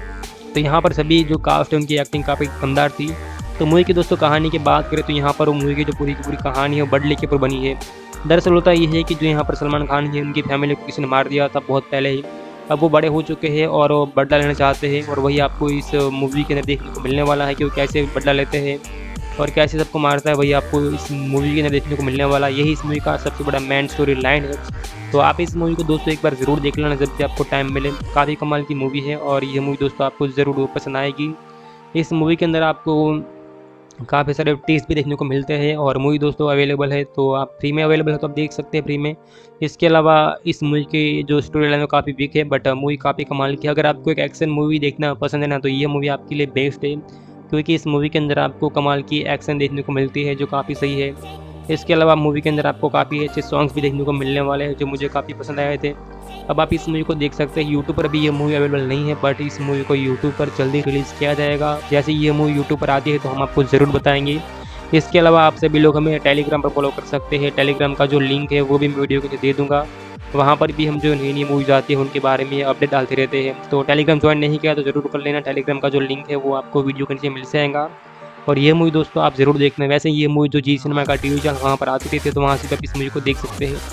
तो यहाँ पर सभी जो कास्ट है उनकी एक्टिंग काफ़ी दमदार थी। तो मूवी की दोस्तों कहानी की बात करें तो यहाँ पर वो मूवी की जो पूरी की पूरी कहानी है वो बदले के ऊपर बनी है। दरअसल होता ये है कि जो यहाँ पर सलमान खान है उनकी फैमिली को किसी ने मार दिया था बहुत पहले ही, अब वो बड़े हो चुके हैं और वो बदला लेना चाहते हैं, और वही आपको इस मूवी के अंदर देखने को मिलने वाला है कि वो कैसे बदला लेते हैं और कैसे सबको मारता है, वही आपको इस मूवी के अंदर देखने को मिलने वाला है। यही इस मूवी का सबसे बड़ा मेन स्टोरी लाइन है। तो आप इस मूवी को दोस्तों एक बार ज़रूर देख लेना जब भी आपको टाइम मिले, काफ़ी कमाल की मूवी है और ये मूवी दोस्तों आपको ज़रूर पसंद आएगी। इस मूवी के अंदर आपको काफ़ी सारे टेस्ट भी देखने को मिलते हैं और मूवी दोस्तों अवेलेबल है, तो आप फ्री में अवेलेबल है तो आप देख सकते हैं फ्री में। इसके अलावा इस मूवी की जो स्टोरी लाइन है काफ़ी वीक है, बट मूवी काफ़ी कमाल की है। अगर आपको एक एक्शन मूवी देखना पसंद है ना तो ये मूवी आपके लिए बेस्ट है, क्योंकि इस मूवी के अंदर आपको कमाल की एक्शन देखने को मिलती है जो काफ़ी सही है। इसके अलावा मूवी के अंदर आपको काफ़ी अच्छे सॉन्ग्स भी देखने को मिलने वाले हैं जो मुझे काफ़ी पसंद आए थे। अब आप इस मूवी को देख सकते हैं। यूट्यूब पर अभी ये मूवी अवेलेबल नहीं है, बट इस मूवी को यूट्यूब पर जल्दी रिलीज़ किया जाएगा। जैसे ये मूवी यूट्यूब पर आती है तो हम आपको ज़रूर बताएंगे। इसके अलावा आप सभी लोग हमें टेलीग्राम पर फॉलो कर सकते हैं। टेलीग्राम का जो लिंक है वो भी मैं वीडियो के नीचे दे दूँगा। वहाँ पर भी हम जो नई नई मूवीज आती है उनके बारे में अपडेट डालते रहते हैं। तो टेलीग्राम ज्वाइन नहीं किया तो ज़रूर कर लेना, टेलीग्राम का जो लिंक है वो आपको वीडियो के नीचे मिल जाएगा। और ये मूवी दोस्तों आप ज़रूर देखना। वैसे ये मूवी जो जी सिनेमा का टीवी चैनल वहाँ पर आती रहती है, तो वहाँ से आप इस मूवी को देख सकते हैं।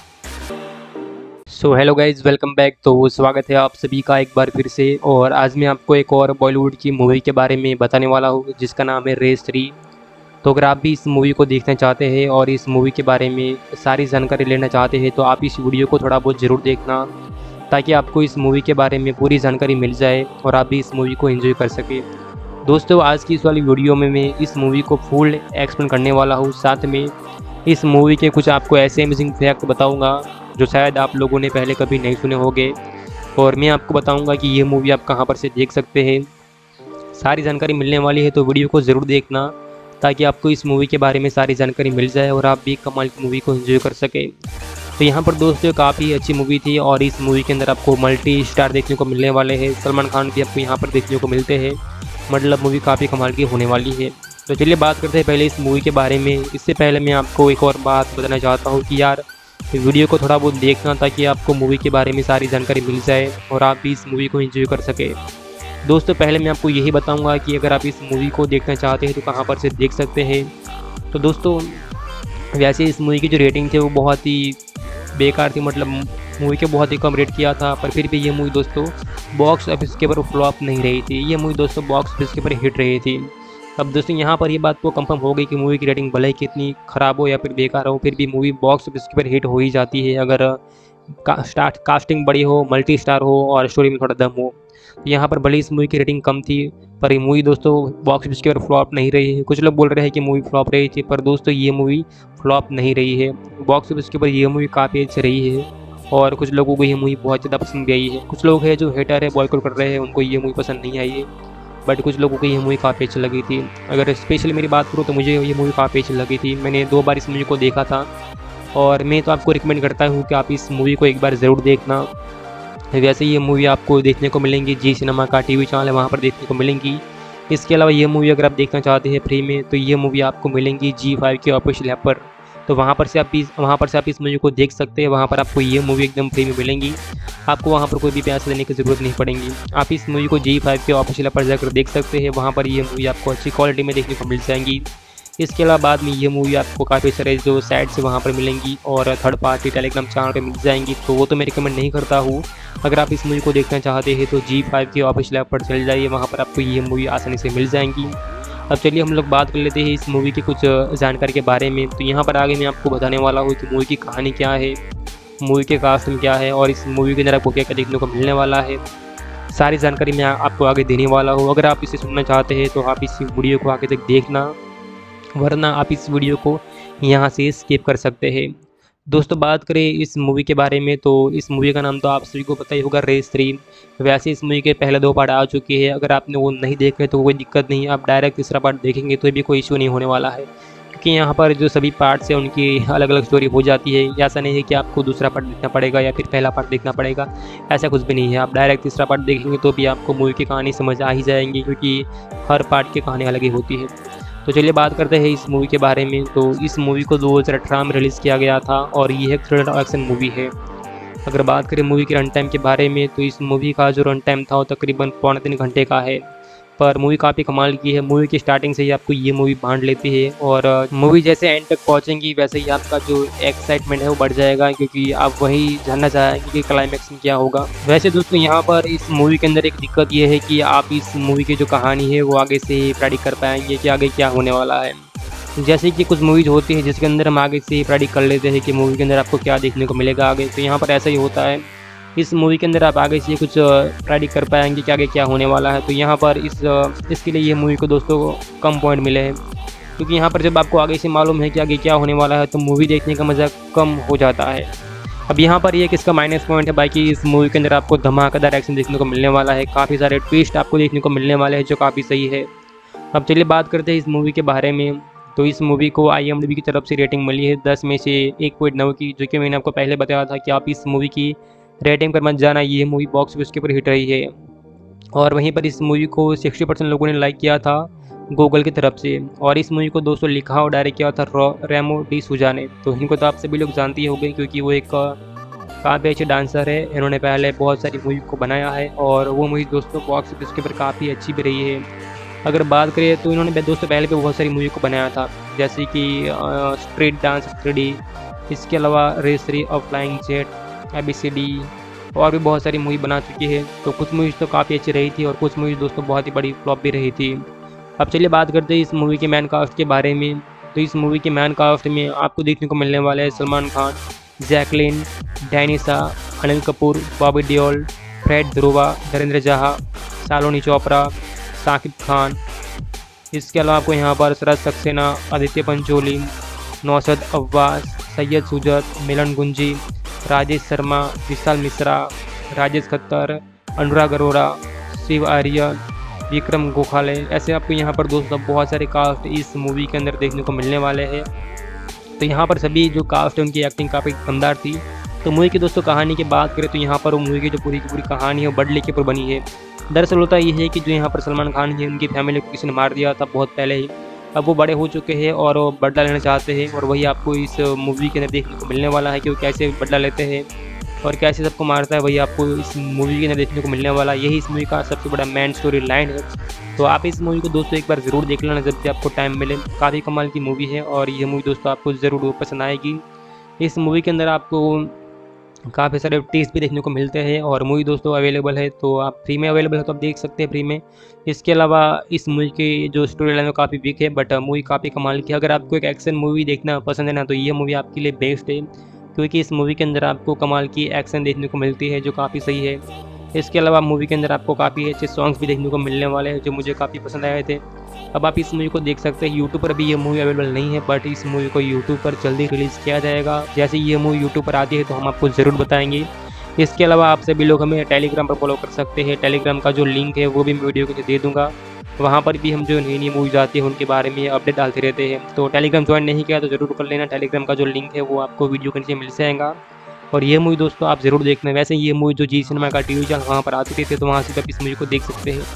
So hello guys, welcome back. तो स्वागत है आप सभी का एक बार फिर से। और आज मैं आपको एक और बॉलीवुड की मूवी के बारे में बताने वाला हूँ जिसका नाम है रेस थ्री। तो अगर आप भी इस मूवी को देखना चाहते हैं और इस मूवी के बारे में सारी जानकारी लेना चाहते हैं तो आप इस वीडियो को थोड़ा बहुत ज़रूर देखना, ताकि आपको इस मूवी के बारे में पूरी जानकारी मिल जाए और आप भी इस मूवी को एंजॉय कर सकें। दोस्तों आज की इस वाली वीडियो में मैं इस मूवी को फुल एक्सप्लेन करने वाला हूँ। साथ में इस मूवी के कुछ आपको ऐसे अमेजिंग फैक्ट बताऊँगा जो शायद आप लोगों ने पहले कभी नहीं सुने होंगे, और मैं आपको बताऊँगा कि ये मूवी आप कहाँ पर से देख सकते हैं। सारी जानकारी मिलने वाली है, तो वीडियो को ज़रूर देखना ताकि आपको इस मूवी के बारे में सारी जानकारी मिल जाए और आप भी कमाल की मूवी को एंजॉय कर सकें। तो यहाँ पर दोस्तों काफ़ी अच्छी मूवी थी और इस मूवी के अंदर आपको मल्टी स्टार देखने को मिलने वाले हैं। सलमान खान भी आपको यहाँ पर देखने को मिलते हैं, मतलब मूवी काफ़ी कमाल की होने वाली है। तो चलिए बात करते हैं पहले इस मूवी के बारे में। इससे पहले मैं आपको एक और बात बताना चाहता हूँ कि यार वीडियो को थोड़ा बहुत देखना ताकि आपको मूवी के बारे में सारी जानकारी मिल जाए और आप भी इस मूवी को एंजॉय कर सकें। दोस्तों पहले मैं आपको यही बताऊंगा कि अगर आप इस मूवी को देखना चाहते हैं तो कहां पर से देख सकते हैं। तो दोस्तों वैसे इस मूवी की जो रेटिंग थी वो बहुत ही बेकार थी, मतलब मूवी के बहुत ही कम रेट किया था, पर फिर भी ये मूवी दोस्तों बॉक्स ऑफिस के ऊपर फ्लॉप नहीं रही थी। ये मूवी दोस्तों बॉक्स ऑफिस के ऊपर हिट रही थी। अब दोस्तों यहाँ पर ये बात को कंफर्म हो गई कि मूवी की रेटिंग भले ही कितनी ख़राब हो या फिर बेकार हो, फिर भी मूवी बॉक्स ऑफिस के ऊपर हिट हो ही जाती है अगर का, स्टार्ट कास्टिंग बड़ी हो, मल्टी स्टार हो और स्टोरी में थोड़ा दम हो। तो यहाँ पर भले इस मूवी की रेटिंग कम थी, पर ये मूवी दोस्तों बॉक्स ऑफिस के ऊपर फ्लॉप नहीं रही है। कुछ लोग बोल रहे हैं कि मूवी फ्लॉप रही थी, पर दोस्तों ये मूवी फ्लॉप नहीं रही है। बॉक्स ऑफिस के ऊपर ये मूवी काफ़ी अच्छी रही है और कुछ लोगों को ये मूवी बहुत ज़्यादा पसंद भी आई है। कुछ लोग हैं जो हेटर है, बॉयकॉट कर रहे हैं, उनको ये मूवी पसंद नहीं आई है, बट कुछ लोगों को ये मूवी काफ़ी अच्छी लगी थी। अगर स्पेशली मेरी बात करूँ तो मुझे ये मूवी काफ़ी अच्छी लगी थी। मैंने दो बार इस मूवी को देखा था और मैं तो आपको रिकमेंड करता हूँ कि आप इस मूवी को एक बार ज़रूर देखना। वैसे ये मूवी आपको देखने को मिलेंगी जी सिनेमा का टीवी चैनल है वहाँ पर देखने को मिलेंगी। इसके अलावा ये मूवी अगर आप देखना चाहते हैं फ्री में तो ये मूवी आपको मिलेंगी जी फाइव के ऑफिशियल ऐप पर, तो वहाँ पर से आप इस वहाँ पर से आप इस मूवी को देख सकते हैं। वहाँ पर आपको ये मूवी एकदम फ्री में मिलेंगी, आपको वहाँ पर कोई भी पैसे देने की ज़रूरत नहीं पड़ेगी। आप इस मूवी को जी फाइव के ऑफिशियल ऐप पर जाकर देख सकते हैं। वहाँ पर ये मूवी आपको अच्छी क्वालिटी में देखने को मिल जाएंगी। इसके अलावा बाद में ये मूवी आपको काफ़ी सारे जो साइट्स वहाँ पर मिलेंगी और थर्ड पार्टी टेलीग्राम चैनल पे मिल जाएंगी, तो वो तो मैं रिकमेंड नहीं करता हूँ। अगर आप इस मूवी को देखना चाहते हैं तो जी फाइव के ऑफिशियल ऐप पर चल जाइए, वहाँ पर आपको ये मूवी आसानी से मिल जाएंगी। अब चलिए हम लोग बात कर लेते हैं इस मूवी की कुछ जानकारी के बारे में। तो यहाँ पर आगे मैं आपको बताने वाला हूँ कि मूवी की कहानी क्या है, मूवी के कास्ट में क्या है और इस मूवी के अंदर आपको क्या क्या देखने को मिलने वाला है। सारी जानकारी मैं आपको आगे देने वाला हूँ। अगर आप इसे सुनना चाहते हैं तो आप इस वीडियो को आगे तक देखना, वरना आप इस वीडियो को यहाँ से स्किप कर सकते हैं। दोस्तों बात करें इस मूवी के बारे में तो इस मूवी का नाम तो आप सभी को पता ही होगा, रेस थ्री। वैसे इस मूवी के पहले दो पार्ट आ चुके हैं, अगर आपने वो नहीं देखे तो कोई दिक्कत नहीं, आप डायरेक्ट तीसरा पार्ट देखेंगे तो भी कोई इशू नहीं होने वाला है, क्योंकि यहाँ पर जो सभी पार्ट्स हैं उनकी अलग अलग स्टोरी हो जाती है। ऐसा नहीं है कि आपको दूसरा पार्ट देखना पड़ेगा या फिर पहला पार्ट देखना पड़ेगा, ऐसा कुछ भी नहीं है। आप डायरेक्ट तीसरा पार्ट देखेंगे तो भी आपको मूवी की कहानी समझ आ ही जाएंगी, क्योंकि हर पार्ट की कहानी अलग ही होती है। तो चलिए बात करते हैं इस मूवी के बारे में। तो इस मूवी को दो हज़ार अठारह में रिलीज़ किया गया था और ये एक थ्रिलर एक्शन मूवी है। अगर बात करें मूवी के रन टाइम के बारे में तो इस मूवी का जो रन टाइम था वो तकरीबन पौने तीन घंटे का है, पर मूवी काफ़ी कमाल की है। मूवी की स्टार्टिंग से ही आपको ये मूवी बांध लेती है और मूवी जैसे एंड तक पहुंचेंगी वैसे ही आपका जो एक्साइटमेंट है वो बढ़ जाएगा, क्योंकि आप वही जानना चाहेंगे कि क्लाइमैक्स में क्या होगा। वैसे दोस्तों यहाँ पर इस मूवी के अंदर एक दिक्कत ये है कि आप इस मूवी की जो कहानी है वो आगे से प्रेडिक्ट कर पाएंगे कि आगे क्या होने वाला है। जैसे कि कुछ मूवीज़ होती है जिसके अंदर हम आगे से प्रेडिक्ट कर लेते हैं कि मूवी के अंदर आपको क्या देखने को मिलेगा आगे, तो यहाँ पर ऐसा ही होता है। इस मूवी के अंदर आप आगे से कुछ प्रेडिक्ट कर पाएंगे कि आगे क्या होने वाला है। तो यहाँ पर इस इसके लिए ये मूवी को दोस्तों कम पॉइंट मिले हैं, क्योंकि यहाँ पर जब आपको आगे से मालूम है कि आगे क्या होने वाला है तो मूवी देखने का मज़ा कम हो जाता है। अब यहाँ पर ये किसका माइनस पॉइंट है, बाकी इस मूवी के अंदर आपको धमाकेदार एक्शन देखने को मिलने वाला है, काफ़ी सारे ट्विस्ट आपको देखने को मिलने वाले हैं जो काफ़ी सही है। अब चलिए बात करते हैं इस मूवी के बारे में। तो इस मूवी को आई एम डी बी की तरफ से रेटिंग मिली है दस में से एक पॉइंट नौ की, जो कि मैंने आपको पहले बताया था कि आप इस मूवी की रेटिंग पर मत जाना, ये मूवी बॉक्स ऑफिस के ऊपर हिट रही है। और वहीं पर इस मूवी को साठ परसेंट लोगों ने लाइक किया था गूगल की तरफ से, और इस मूवी को दोस्तों लिखा और डायरेक्ट किया था रेमो डी सूजा ने। तो इनको तो आप सभी लोग जानते ही होंगे, क्योंकि वो एक काफ़ी अच्छे डांसर है। इन्होंने पहले बहुत सारी मूवी को बनाया है और वो मूवी दोस्तों बॉक्स ऑफिस के ऊपर काफ़ी अच्छी भी रही है। अगर बात करें तो इन्होंने दोस्तों पहले भी बहुत सारी मूवी को बनाया था, जैसे कि स्ट्रीट डांस थ्री डी, इसके अलावा रेस थ्री और flying jet, A B C D और भी बहुत सारी मूवी बना चुकी है। तो कुछ मूवीज़ तो काफ़ी अच्छी रही थी और कुछ मूवीज़ दोस्तों बहुत ही बड़ी फ्लॉप भी रही थी। अब चलिए बात करते हैं इस मूवी के मैन कास्ट के बारे में। तो इस मूवी के मैन कास्ट में आपको देखने को मिलने वाले हैं सलमान खान, जैकलिन, डैनिसा, अनिल कपूर, बॉबी देओल, फ्रेड ध्रुवा, धर्मेंद्र जहा, शालिनी चोपड़ा, शाकिब खान। इसके अलावा आपको यहाँ पर शरद सक्सेना, आदित्य पंचोली, नौशद अब्बास, सैयद सुजत, मिलन गुंजी, राजेश शर्मा, विशाल मिश्रा, राजेश खत्तर, अनुराग अरोरा, शिव आर्यन, विक्रम गोखले, ऐसे आपको यहाँ पर दोस्तों बहुत सारे कास्ट इस मूवी के अंदर देखने को मिलने वाले हैं। तो यहाँ पर सभी जो कास्ट है उनकी एक्टिंग काफ़ी दमदार थी। तो मूवी की दोस्तों कहानी की बात करें तो यहाँ पर वो मूवी की जो पूरी की पूरी कहानी है वो बडले के ऊपर बनी है। दरअसल होता ये है कि जो यहाँ पर सलमान खान है उनकी फैमिली को किसी ने मार दिया था बहुत पहले ही। अब वो बड़े हो चुके हैं और वो बदला लेना चाहते हैं और वही आपको इस मूवी के अंदर देखने को मिलने वाला है कि वो कैसे बदला लेते हैं और कैसे सबको मारता है, वही आपको इस मूवी के अंदर देखने को मिलने वाला। यही इस मूवी का सबसे बड़ा मेन स्टोरी लाइन है। तो आप इस मूवी को दोस्तों एक बार ज़रूर देख लेना जब भी आपको टाइम मिले। काफ़ी कमाल की मूवी है और ये मूवी दोस्तों आपको ज़रूर पसंद आएगी। इस मूवी के अंदर आपको काफ़ी सारे टेस्ट भी देखने को मिलते हैं और मूवी दोस्तों अवेलेबल है, तो आप फ्री में अवेलेबल है तो आप देख सकते हैं फ्री में। इसके अलावा इस मूवी की जो स्टोरी लाइन है काफ़ी वीक है, बट मूवी काफ़ी कमाल की। अगर आपको एक एक्शन मूवी देखना पसंद है ना, तो ये मूवी आपके लिए बेस्ट है, क्योंकि इस मूवी के अंदर आपको कमाल की एक्शन देखने को मिलती है जो काफ़ी सही है। इसके अलावा मूवी के अंदर आपको काफ़ी अच्छे सॉन्ग्स भी देखने को मिलने वाले हैं जो मुझे काफ़ी पसंद आए थे। अब आप इस मूवी को देख सकते हैं। यूट्यूब पर अभी ये मूवी अवेलेबल नहीं है, बट इस मूवी को यूट्यूब पर जल्दी रिलीज़ किया जाएगा। जैसे ये मूवी यूट्यूब पर आती है तो हम आपको ज़रूर बताएंगे। इसके अलावा आप सभी लोग हमें टेलीग्राम पर फॉलो कर सकते हैं। टेलीग्राम का जो लिंक है वो भी मैं वीडियो को दे दूँगा। वहाँ पर भी हम जो नई नई मूवीज आती है उनके बारे में अपडेट डालते रहते हैं। तो टेलीग्राम ज्वाइन नहीं किया तो ज़रूर कर लेना। टेलीग्राम का जो लिंक है वो आपको वीडियो के नीचे मिल जाएगा। और ये मूवी दोस्तों आप ज़रूर देखना। वैसे ये मूवी जो जी सिनेमा का टीवी चैनल वहाँ पर आती थी, तो वहाँ से आप इस मूवी को देख सकते हैं।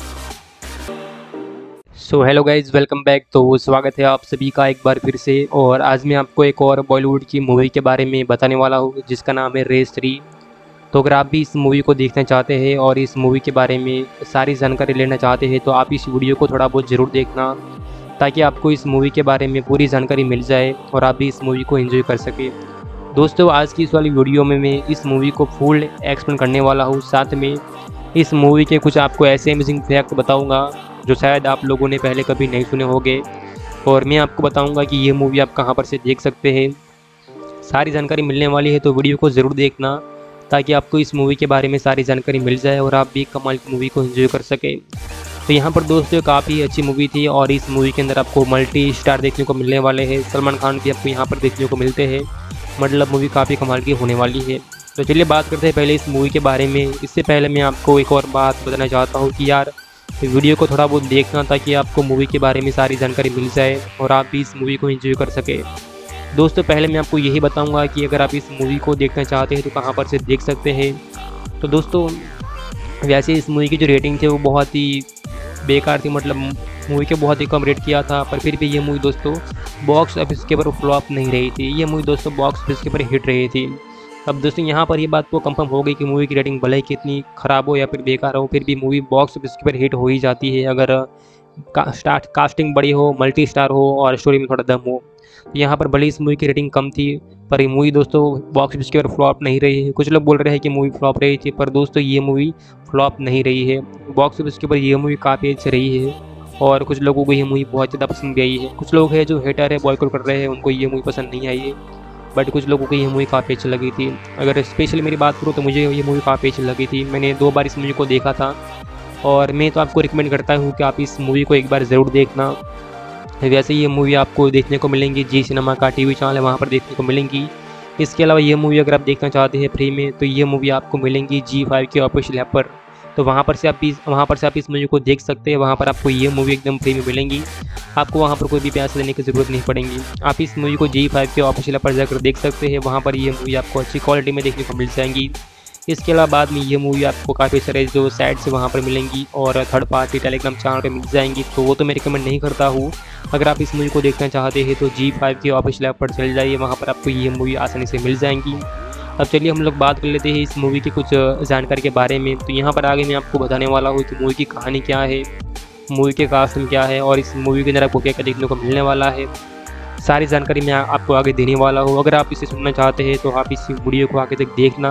So hello guys, welcome back. तो स्वागत है आप सभी का एक बार फिर से। और आज मैं आपको एक और बॉलीवुड की मूवी के बारे में बताने वाला हूँ जिसका नाम है रेस थ्री। तो अगर आप भी इस मूवी को देखना चाहते हैं और इस मूवी के बारे में सारी जानकारी लेना चाहते हैं तो आप इस वीडियो को थोड़ा बहुत ज़रूर देखना, ताकि आपको इस मूवी के बारे में पूरी जानकारी मिल जाए और आप भी इस मूवी को एंजॉय कर सकें। दोस्तों आज की इस वाली वीडियो में मैं इस मूवी को फुल एक्सप्लेन करने वाला हूँ। साथ में इस मूवी के कुछ आपको ऐसे अमेजिंग फैक्ट बताऊँगा जो शायद आप लोगों ने पहले कभी नहीं सुने होंगे, और मैं आपको बताऊँगा कि ये मूवी आप कहाँ पर से देख सकते हैं। सारी जानकारी मिलने वाली है, तो वीडियो को ज़रूर देखना ताकि आपको इस मूवी के बारे में सारी जानकारी मिल जाए और आप भी कमाल की मूवी को एंजॉय कर सके। तो यहाँ पर दोस्तों काफ़ी अच्छी मूवी थी और इस मूवी के अंदर आपको मल्टी स्टार देखने को मिलने वाले हैं। सलमान खान भी आपको यहाँ पर देखने को मिलते हैं, मतलब मूवी काफ़ी कमाल की होने वाली है। तो चलिए बात करते हैं पहले इस मूवी के बारे में। इससे पहले मैं आपको एक और बात बताना चाहता हूँ कि यार वीडियो को थोड़ा बहुत देखना ताकि आपको मूवी के बारे में सारी जानकारी मिल जाए और आप भी इस मूवी को एंजॉय कर सके। दोस्तों पहले मैं आपको यही बताऊंगा कि अगर आप इस मूवी को देखना चाहते हैं तो कहां पर से देख सकते हैं। तो दोस्तों वैसे इस मूवी की जो रेटिंग थी वो बहुत ही बेकार थी, मतलब मूवी के बहुत ही कम रेट किया था, पर फिर भी ये मूवी दोस्तों बॉक्स ऑफिस के ऊपर फ्लॉप नहीं रही थी। ये मूवी दोस्तों बॉक्स ऑफिस के ऊपर हिट रही थी। अब दोस्तों यहाँ पर ये बात तो कंफर्म हो गई कि मूवी की रेटिंग भले ही कितनी ख़राब हो या फिर बेकार हो, फिर भी मूवी बॉक्स ऑफिस के ऊपर हिट हो ही जाती है अगर का, स्टार्ट कास्टिंग बड़ी हो, मल्टी स्टार हो और स्टोरी में थोड़ा दम हो। यहाँ पर भले इस मूवी की रेटिंग कम थी, पर ये मूवी दोस्तों बॉक्स ऑफिस के ऊपर फ्लॉप नहीं रही है। कुछ लोग बोल रहे हैं कि मूवी फ्लॉप रही थी, पर दोस्तों ये मूवी फ्लॉप नहीं रही है। बॉक्स ऑफिस के ऊपर ये मूवी काफ़ी अच्छी रही है और कुछ लोगों को ये मूवी बहुत ज़्यादा पसंद भी आई है। कुछ लोग हैं जो हेटर है, बॉयकॉट कर रहे हैं, उनको ये मूवी पसंद नहीं आई है, बट कुछ लोगों को ये मूवी काफ़ी अच्छी लगी थी। अगर स्पेशली मेरी बात करूँ तो मुझे ये मूवी काफ़ी अच्छी लगी थी। मैंने दो बार इस मूवी को देखा था और मैं तो आपको रिकमेंड करता हूँ कि आप इस मूवी को एक बार ज़रूर देखना। वैसे ये मूवी आपको देखने को मिलेंगी जी सिनेमा का टीवी चैनल है, वहाँ पर देखने को मिलेंगी। इसके अलावा ये मूवी अगर आप देखना चाहते हैं फ्री में तो ये मूवी आपको मिलेंगी जी फाइव के ऑफिशियल ऐप पर, तो वहाँ पर से आप इस वहाँ पर से आप इस मूवी को देख सकते हैं। वहाँ पर आपको ये मूवी एकदम फ्री में मिलेंगी, आपको वहाँ पर कोई भी पैसे देने की ज़रूरत नहीं पड़ेगी। आप इस मूवी को जी फाइव के ऑफिशियल ऐप पर जाकर देख सकते हैं। वहाँ पर ये मूवी आपको अच्छी क्वालिटी में देखने को मिल जाएंगी। इसके अलावा बाद में ये मूवी आपको काफ़ी सारे जो साइट्स से वहाँ पर मिलेंगी और थर्ड पार्टी टेलीग्राम चैनल पर मिल जाएंगी, तो वो तो मैं रिकमेंड नहीं करता हूँ। अगर आप इस मूवी को देखना चाहते हैं तो जी फाइव के ऑफिशियल ऐप पर चले जाइए, वहाँ पर आपको ये मूवी आसानी से मिल जाएंगी। अब चलिए हम लोग बात कर लेते हैं इस मूवी की कुछ जानकारी के बारे में। तो यहाँ पर आगे मैं आपको बताने वाला हूँ कि मूवी की कहानी क्या है, मूवी के कास्ट में क्या है और इस मूवी के अंदर आपको क्या क्या देखने को मिलने वाला है। सारी जानकारी मैं आपको आगे देने वाला हूँ। अगर आप इसे सुनना चाहते हैं तो आप इस वीडियो को आगे तक देखना,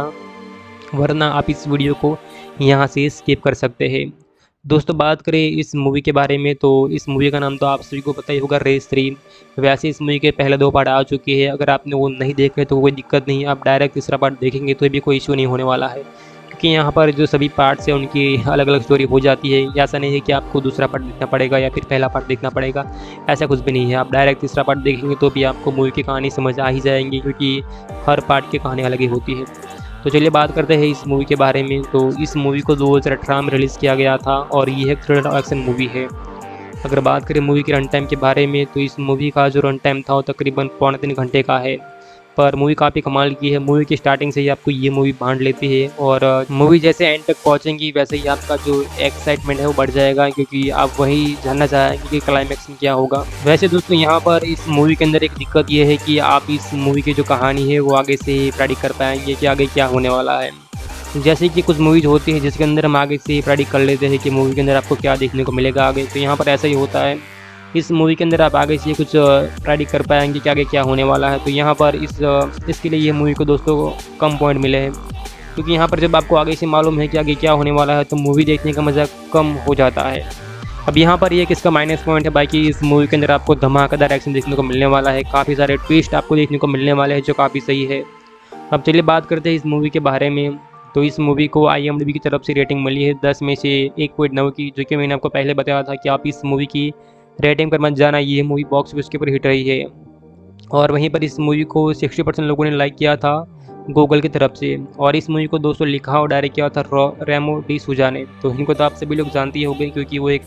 वरना आप इस वीडियो को यहाँ से स्किप कर सकते हैं। दोस्तों बात करें इस मूवी के बारे में तो इस मूवी का नाम तो आप सभी को पता ही होगा, रेस थ्री। वैसे इस मूवी के पहले दो पार्ट आ चुके हैं। अगर आपने वो नहीं देखे तो कोई दिक्कत नहीं, आप डायरेक्ट तीसरा पार्ट देखेंगे तो भी कोई इशू नहीं होने वाला है, क्योंकि यहाँ पर जो सभी पार्ट्स हैं उनकी अलग अलग स्टोरी हो जाती है। ऐसा नहीं है कि आपको दूसरा पार्ट देखना पड़ेगा या फिर पहला पार्ट देखना पड़ेगा, ऐसा कुछ भी नहीं है। आप डायरेक्ट तीसरा पार्ट देखेंगे तो भी आपको मूवी की कहानी समझ आ ही जाएंगी, क्योंकि हर पार्ट की कहानी अलग ही होती है। तो चलिए बात करते हैं इस मूवी के बारे में। तो इस मूवी को दो हज़ार अठारह में रिलीज़ किया गया था और ये एक थ्रिलर एक्शन मूवी है। अगर बात करें मूवी के रन टाइम के बारे में तो इस मूवी का जो रन टाइम था वो तकरीबन पौने तीन घंटे का है, पर मूवी काफ़ी कमाल की है। मूवी की स्टार्टिंग से ही आपको ये मूवी बांध लेती है और मूवी जैसे एंड तक पहुंचेंगी वैसे ही आपका जो एक्साइटमेंट है वो बढ़ जाएगा, क्योंकि आप वही जानना चाहेंगे कि क्लाइमैक्स में क्या होगा। वैसे दोस्तों यहाँ पर इस मूवी के अंदर एक दिक्कत ये है कि आप इस मूवी की जो कहानी है वो आगे से प्रेडिक्ट कर पाएंगे कि आगे क्या होने वाला है। जैसे कि कुछ मूवीज़ होती है जिसके अंदर हम आगे से प्रेडिक्ट कर लेते हैं कि मूवी के अंदर आपको क्या देखने को मिलेगा आगे, तो यहाँ पर ऐसा ही होता है। इस मूवी के अंदर आप आगे से कुछ प्रेडिक्ट कर पाएंगे कि आगे क्या होने वाला है। तो यहाँ पर इस इसके लिए ये मूवी को दोस्तों कम पॉइंट मिले हैं, क्योंकि यहाँ पर जब आपको आगे से मालूम है कि आगे क्या होने वाला है तो मूवी देखने का मज़ा कम हो जाता है। अब यहाँ पर ये किसका माइनस पॉइंट है, बाकी इस मूवी के अंदर आपको धमाकेदार एक्शन देखने को मिलने वाला है, काफ़ी सारे ट्विस्ट आपको देखने को मिलने वाले हैं जो काफ़ी सही है। अब चलिए बात करते हैं इस मूवी के बारे में। तो इस मूवी को आई एम डी बी की तरफ से रेटिंग मिली है दस में से एक पॉइंट नौ की, जो कि मैंने आपको पहले बताया था कि आप इस मूवी की रेटिंग पर मत जाना, ये मूवी बॉक्स ऑफिस के ऊपर हिट रही है। और वहीं पर इस मूवी को साठ परसेंट लोगों ने लाइक किया था गूगल की तरफ से, और इस मूवी को दोस्तों लिखा और डायरेक्ट किया था रेमो डी सूजा ने। तो इनको तो आप सभी लोग जानते ही होंगे, क्योंकि वो एक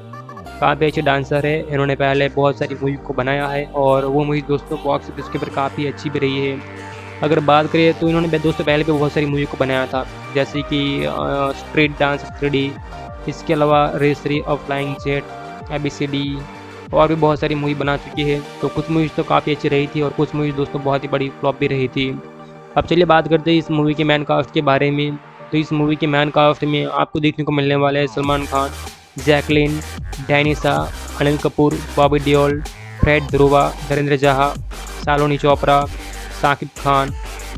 काफ़ी अच्छे डांसर है। इन्होंने पहले बहुत सारी मूवी को बनाया है और वो मूवी दोस्तों बॉक्स ऑफिस के ऊपर काफ़ी अच्छी भी रही है। अगर बात करें तो इन्होंने दोस्तों पहले भी बहुत सारी मूवी को बनाया था, जैसे कि स्ट्रीट डांस थ्री डी, इसके अलावा रेस थ्री और flying jet, A B C D और भी बहुत सारी मूवी बना चुकी है। तो कुछ मूवीज़ तो काफ़ी अच्छी रही थी और कुछ मूवीज़ दोस्तों बहुत ही बड़ी फ्लॉप भी रही थी। अब चलिए बात करते हैं इस मूवी के मैन कास्ट के बारे में। तो इस मूवी के मैन कास्ट में आपको देखने को मिलने वाला है सलमान खान, जैकलिन, डैनिसा, अनिल कपूर, बॉबी देओल, फ्रेड ध्रुवा, धर्मेंद्र जहा, शालिनी चोपड़ा, साकिब खान।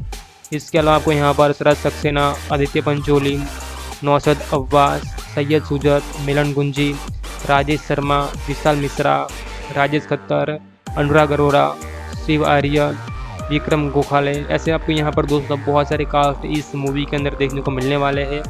इसके अलावा आपको यहाँ पर शरद सक्सेना, आदित्य पंचोली, नौशद अब्बास, सैयद सुजत, मिलन गुंजी, राजेश शर्मा, विशाल मिश्रा, राजेश खत्तर, अनुराग अरोरा, शिव आर्यन, विक्रम गोखले, ऐसे आपको यहाँ पर दोस्तों बहुत सारे कास्ट इस मूवी के अंदर देखने को मिलने वाले हैं।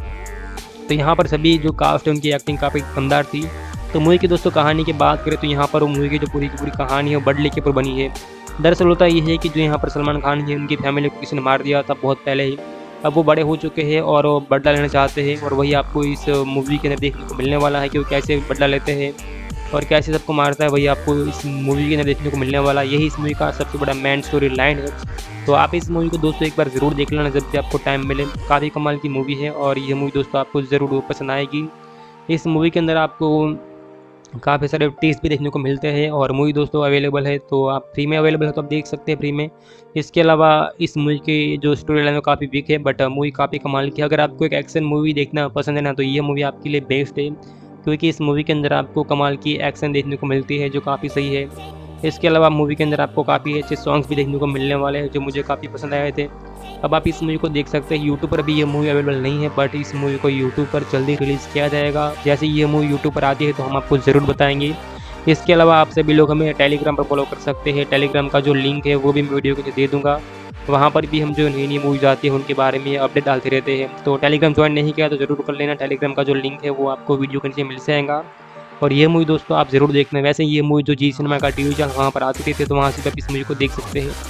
तो यहाँ पर सभी जो कास्ट है उनकी एक्टिंग काफ़ी दमदार थी। तो मूवी की दोस्तों कहानी की बात करें तो यहाँ पर वो मूवी की जो पूरी की पूरी कहानी है वो बडले के ऊपर बनी है। दरअसल होता ये है कि जो यहाँ पर सलमान खान है उनकी फैमिली को किसी ने मार दिया था बहुत पहले ही। अब वो बड़े हो चुके हैं और वो बदला लेना चाहते हैं, और वही आपको इस मूवी के अंदर देखने को मिलने वाला है कि वो कैसे बदला लेते हैं और कैसे सबको मारता है, वही आपको इस मूवी के अंदर देखने को मिलने वाला है। यही इस मूवी का सबसे बड़ा मेन स्टोरी लाइन है। तो आप इस मूवी को दोस्तों एक बार ज़रूर देख लेना जब भी आपको टाइम मिले। काफ़ी कमाल की मूवी है और ये मूवी दोस्तों आपको ज़रूर पसंद आएगी। इस मूवी के अंदर आपको काफ़ी सारे टेस्ट भी देखने को मिलते हैं और मूवी दोस्तों अवेलेबल है, तो आप फ्री में अवेलेबल है तो आप देख सकते हैं फ्री में। इसके अलावा इस मूवी की जो स्टोरी लाइन है काफ़ी वीक है, बट मूवी काफ़ी कमाल की है। अगर आपको एक एक्शन मूवी देखना पसंद है ना तो ये मूवी आपके लिए बेस्ट है, क्योंकि इस मूवी के अंदर आपको कमाल की एक्शन देखने को मिलती है जो काफ़ी सही है। इसके अलावा मूवी के अंदर आपको काफ़ी अच्छे सॉन्ग्स भी देखने को मिलने वाले हैं जो मुझे काफ़ी पसंद आए थे। अब आप इस मूवी को देख सकते हैं। यूट्यूब पर अभी ये मूवी अवेलेबल नहीं है, बट इस मूवी को यूट्यूब पर जल्दी रिलीज़ किया जाएगा। जैसे ये मूवी यूट्यूब पर आती है तो हम आपको ज़रूर बताएंगे। इसके अलावा आप सभी लोग हमें टेलीग्राम पर फॉलो कर सकते हैं। टेलीग्राम का जो लिंक है वो भी मैं वीडियो के नीचे दे दूँगा। वहाँ पर भी हम जो नई नई मूवीज आती है उनके बारे में अपडेट डालते रहते हैं। तो टेलीग्राम ज्वाइन नहीं किया तो ज़रूर कर लेना। टेलीग्राम का जो लिंक है वो आपको वीडियो के नीचे मिल जाएगा। और ये मूवी दोस्तों आप ज़रूर देखना। वैसे ये मूवी जो जी सिनेमा का टीवी चैनल वहाँ पर आ चुके थे, तो वहाँ से आप इस मूवी को देख सकते हैं।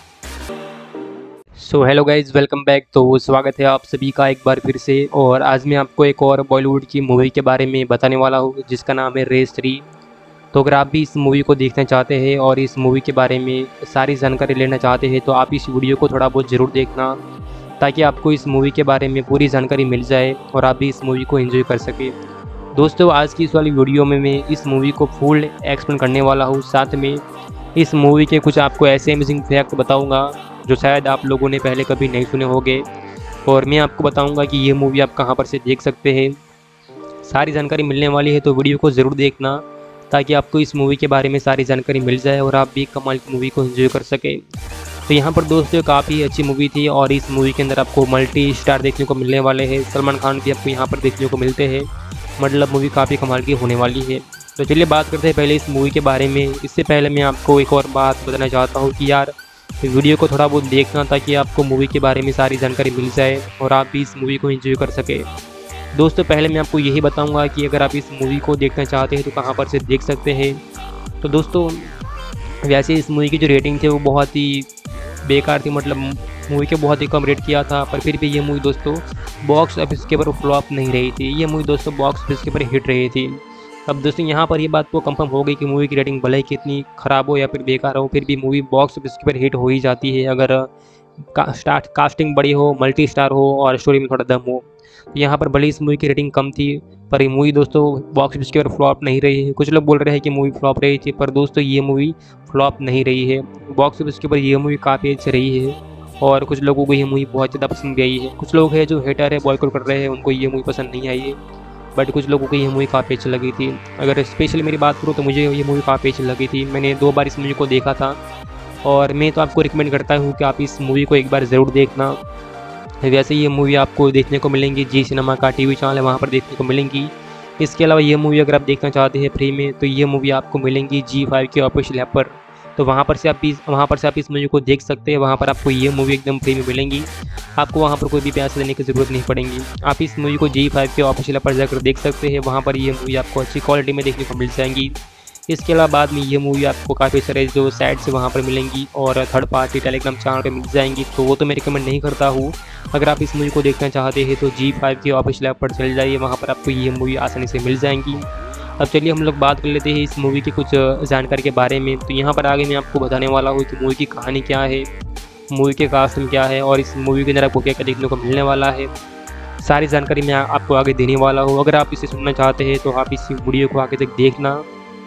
So hello guys, welcome back. तो स्वागत है आप सभी का एक बार फिर से। और आज मैं आपको एक और बॉलीवुड की मूवी के बारे में बताने वाला हूँ जिसका नाम है रेस थ्री। तो अगर आप भी इस मूवी को देखना चाहते हैं और इस मूवी के बारे में सारी जानकारी लेना चाहते हैं तो आप इस वीडियो को थोड़ा बहुत ज़रूर देखना, ताकि आपको इस मूवी के बारे में पूरी जानकारी मिल जाए और आप भी इस मूवी को एंजॉय कर सकें। दोस्तों आज की इस वाली वीडियो में मैं इस मूवी को फुल एक्सप्लेन करने वाला हूँ। साथ में इस मूवी के कुछ आपको ऐसे अमेजिंग फैक्ट बताऊँगा जो शायद आप लोगों ने पहले कभी नहीं सुने होंगे, और मैं आपको बताऊंगा कि ये मूवी आप कहां पर से देख सकते हैं। सारी जानकारी मिलने वाली है, तो वीडियो को ज़रूर देखना ताकि आपको इस मूवी के बारे में सारी जानकारी मिल जाए और आप भी कमाल की मूवी को एंजॉय कर सकें। तो यहाँ पर दोस्तों काफ़ी अच्छी मूवी थी, और इस मूवी के अंदर आपको मल्टी स्टार देखने को मिलने वाले हैं। सलमान खान भी आपको यहाँ पर देखने को मिलते हैं, मतलब मूवी काफ़ी कमाल की होने वाली है। तो चलिए बात करते हैं पहले इस मूवी के बारे में। इससे पहले मैं आपको एक और बात बताना चाहता हूँ कि यार वीडियो को थोड़ा बहुत देखना ताकि आपको मूवी के बारे में सारी जानकारी मिल जाए और आप भी इस मूवी को एंजॉय कर सके। दोस्तों पहले मैं आपको यही बताऊंगा कि अगर आप इस मूवी को देखना चाहते हैं तो कहां पर से देख सकते हैं। तो दोस्तों वैसे इस मूवी की जो रेटिंग थी वो बहुत ही बेकार थी, मतलब मूवी के बहुत ही कम रेट किया था, पर फिर भी ये मूवी दोस्तों बॉक्स ऑफिस के ऊपर फ्लॉप नहीं रही थी। ये मूवी दोस्तों बॉक्स ऑफिस के ऊपर हिट रही थी। अब दोस्तों यहाँ पर ये बात को कंफर्म हो गई कि मूवी की रेटिंग भले ही कितनी ख़राब हो या फिर बेकार हो, फिर भी मूवी बॉक्स ऑफिस के ऊपर हिट हो ही जाती है अगर का, स्टार्ट कास्टिंग बड़ी हो, मल्टी स्टार हो और स्टोरी में थोड़ा दम हो। तो यहाँ पर भले इस मूवी की रेटिंग कम थी, पर ये मूवी दोस्तों बॉक्स ऑफिस के ऊपर फ्लॉप नहीं रही है। कुछ लोग बोल रहे हैं कि मूवी फ्लॉप रही थी, पर दोस्तों ये मूवी फ्लॉप नहीं रही है। बॉक्स ऑफिस के ऊपर ये मूवी काफ़ी अच्छी रही है और कुछ लोगों को ये मूवी बहुत ज़्यादा पसंद भी आई है। कुछ लोग हैं जो हेटर है, बॉयकॉट कर रहे हैं, उनको ये मूवी पसंद नहीं आई है, बट कुछ लोगों को ये मूवी काफ़ी अच्छी लगी थी। अगर स्पेशली मेरी बात करूँ तो मुझे ये मूवी काफ़ी अच्छी लगी थी। मैंने दो बार इस मूवी को देखा था और मैं तो आपको रिकमेंड करता हूँ कि आप इस मूवी को एक बार ज़रूर देखना। वैसे ये मूवी आपको देखने को मिलेंगी जी सिनेमा का टीवी चैनल है, वहाँ पर देखने को मिलेंगी। इसके अलावा ये मूवी अगर आप देखना चाहते हैं फ्री में तो ये मूवी आपको मिलेंगी जी फाइव के ऑफिशियल ऐप पर, तो वहाँ पर से आप इस वहाँ पर से आप इस मूवी को देख सकते हैं। वहाँ पर आपको ये मूवी एकदम फ्री में मिलेंगी, आपको वहाँ पर कोई भी पैसे देने की ज़रूरत नहीं पड़ेगी। आप इस मूवी को जी फाइव के ऑफिशियल ऐप पर जाकर देख सकते हैं। वहाँ पर ये मूवी आपको अच्छी क्वालिटी में देखने को मिल जाएंगी। इसके अलावा बाद में ये मूवी आपको काफ़ी सारे जो साइट्स वहाँ पर मिलेंगी और थर्ड पार्टी टेलीग्राम चैनल पे मिल जाएंगी, तो वो तो मैं रिकमेंड नहीं करता हूँ। अगर आप इस मूवी को देखना चाहते हैं तो जी फाइव के ऑफिशियल ऐप पर चले जाइए, वहाँ पर आपको ये मूवी आसानी से मिल जाएंगी। अब चलिए हम लोग बात कर लेते हैं इस मूवी की कुछ जानकारी के बारे में। तो यहाँ पर आगे मैं आपको बताने वाला हूँ कि मूवी की कहानी क्या है, मूवी के कास्ट में क्या है और इस मूवी के अंदर आपको क्या क्या देखने को मिलने वाला है। सारी जानकारी मैं आपको आगे देने वाला हूँ। अगर आप इसे सुनना चाहते हैं तो आप इस वीडियो को आगे तक देखना,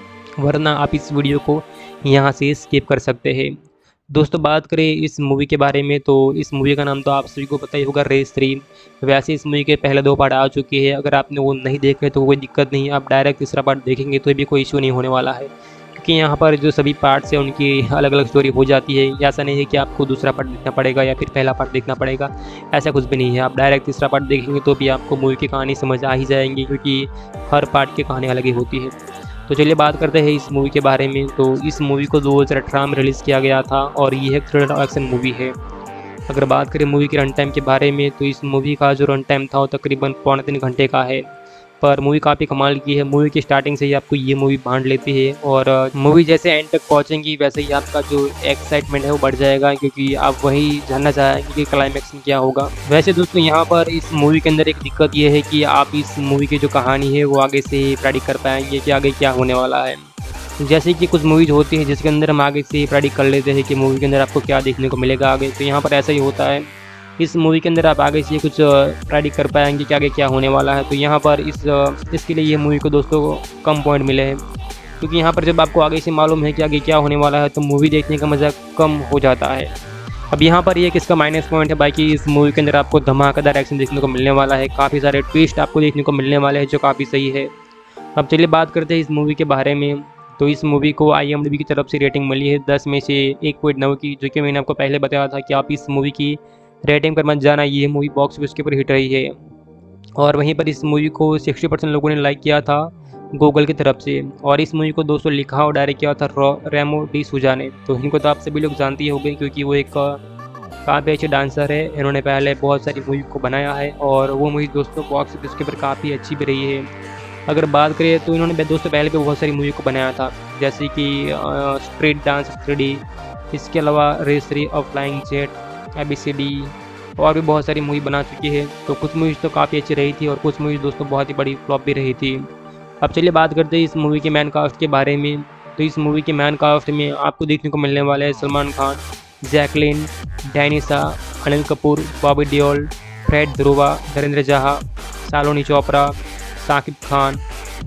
वरना आप इस वीडियो को यहाँ से स्किप कर सकते हैं। दोस्तों बात करें इस मूवी के बारे में तो इस मूवी का नाम तो आप सभी को पता ही होगा, रेस थ्री। वैसे इस मूवी के पहले दो पार्ट आ चुके हैं, अगर आपने वो नहीं देखे तो कोई दिक्कत नहीं, आप डायरेक्ट तीसरा पार्ट देखेंगे तो भी कोई इशू नहीं होने वाला है, क्योंकि यहाँ पर जो सभी पार्ट्स हैं उनकी अलग अलग स्टोरी हो जाती है। ऐसा नहीं है कि आपको दूसरा पार्ट देखना पड़ेगा या फिर पहला पार्ट देखना पड़ेगा, ऐसा कुछ भी नहीं है। आप डायरेक्ट तीसरा पार्ट देखेंगे तो भी आपको मूवी की कहानी समझ आ ही जाएंगी, क्योंकि हर पार्ट की कहानी अलग ही होती है। तो चलिए बात करते हैं इस मूवी के बारे में। तो इस मूवी को दो हज़ार अठारह में रिलीज़ किया गया था और ये एक थ्रिलर एक्शन मूवी है। अगर बात करें मूवी के रन टाइम के बारे में तो इस मूवी का जो रन टाइम था वो तकरीबन पौने तीन घंटे का है, पर मूवी काफ़ी कमाल की है। मूवी की स्टार्टिंग से ही आपको ये मूवी बांध लेती है और मूवी जैसे एंड तक पहुंचेंगी वैसे ही आपका जो एक्साइटमेंट है वो बढ़ जाएगा, क्योंकि आप वही जानना चाहेंगे कि क्लाइमैक्स में क्या होगा। वैसे दोस्तों यहाँ पर इस मूवी के अंदर एक दिक्कत ये है कि आप इस मूवी की जो कहानी है वो आगे से प्रेडिक्ट कर पाएंगे कि आगे क्या होने वाला है। जैसे कि कुछ मूवीज़ होती है जिसके अंदर हम आगे से प्रेडिक्ट कर लेते हैं कि मूवी के अंदर आपको क्या देखने को मिलेगा आगे, तो यहाँ पर ऐसा ही होता है। इस मूवी के अंदर आप आगे से कुछ प्रेडिक्ट कर पाएंगे कि आगे क्या होने वाला है। तो यहाँ पर इस इसके लिए ये मूवी को दोस्तों को कम पॉइंट मिले हैं, क्योंकि यहाँ पर जब आपको आगे से मालूम है कि आगे क्या होने वाला है तो मूवी देखने का मज़ा कम हो जाता है। अब यहाँ पर ये किसका माइनस पॉइंट है, बाकी इस मूवी के अंदर आपको धमाकेदार एक्शन देखने को मिलने वाला है, काफ़ी सारे ट्विस्ट आपको देखने को मिलने वाले हैं जो काफ़ी सही है। अब चलिए बात करते हैं इस मूवी के बारे में। तो इस मूवी को आई एम डी बी की तरफ से रेटिंग मिली है दस में से एक पॉइंट नौ की, जो कि मैंने आपको पहले बताया था कि आप इस मूवी की रेटिंग पर मत जाना, ये मूवी बॉक्स ऑफिस के ऊपर हिट रही है। और वहीं पर इस मूवी को साठ परसेंट लोगों ने लाइक किया था गूगल की तरफ से, और इस मूवी को दोस्तों लिखा और डायरेक्ट किया था रेमो डी सूजा ने। तो इनको तो आप सभी लोग जानते ही होंगे, क्योंकि वो एक काफ़ी अच्छे डांसर है। इन्होंने पहले बहुत सारी मूवी को बनाया है और वो मूवी दोस्तों बॉक्स ऑफिस के ऊपर काफ़ी अच्छी भी रही है। अगर बात करें तो इन्होंने दोस्तों पहले भी बहुत सारी मूवी को बनाया था, जैसे कि स्ट्रीट डांस थ्री डी, इसके अलावा रेस थ्री और flying jet, A B C D और भी बहुत सारी मूवी बना चुकी है। तो कुछ मूवीज़ तो काफ़ी अच्छी रही थी और कुछ मूवीज़ दोस्तों बहुत ही बड़ी फ्लॉप भी रही थी। अब चलिए बात करते हैं इस मूवी के मैन कास्ट के बारे में। तो इस मूवी के मैन कास्ट में आपको देखने को मिलने वाले हैं सलमान खान, जैकलिन, डैनिसा, अनिल कपूर, बॉबी देओल, फ्रेड ध्रुवा, धर्मेंद्र जहा, शालिनी चोपड़ा, शाकिब खान।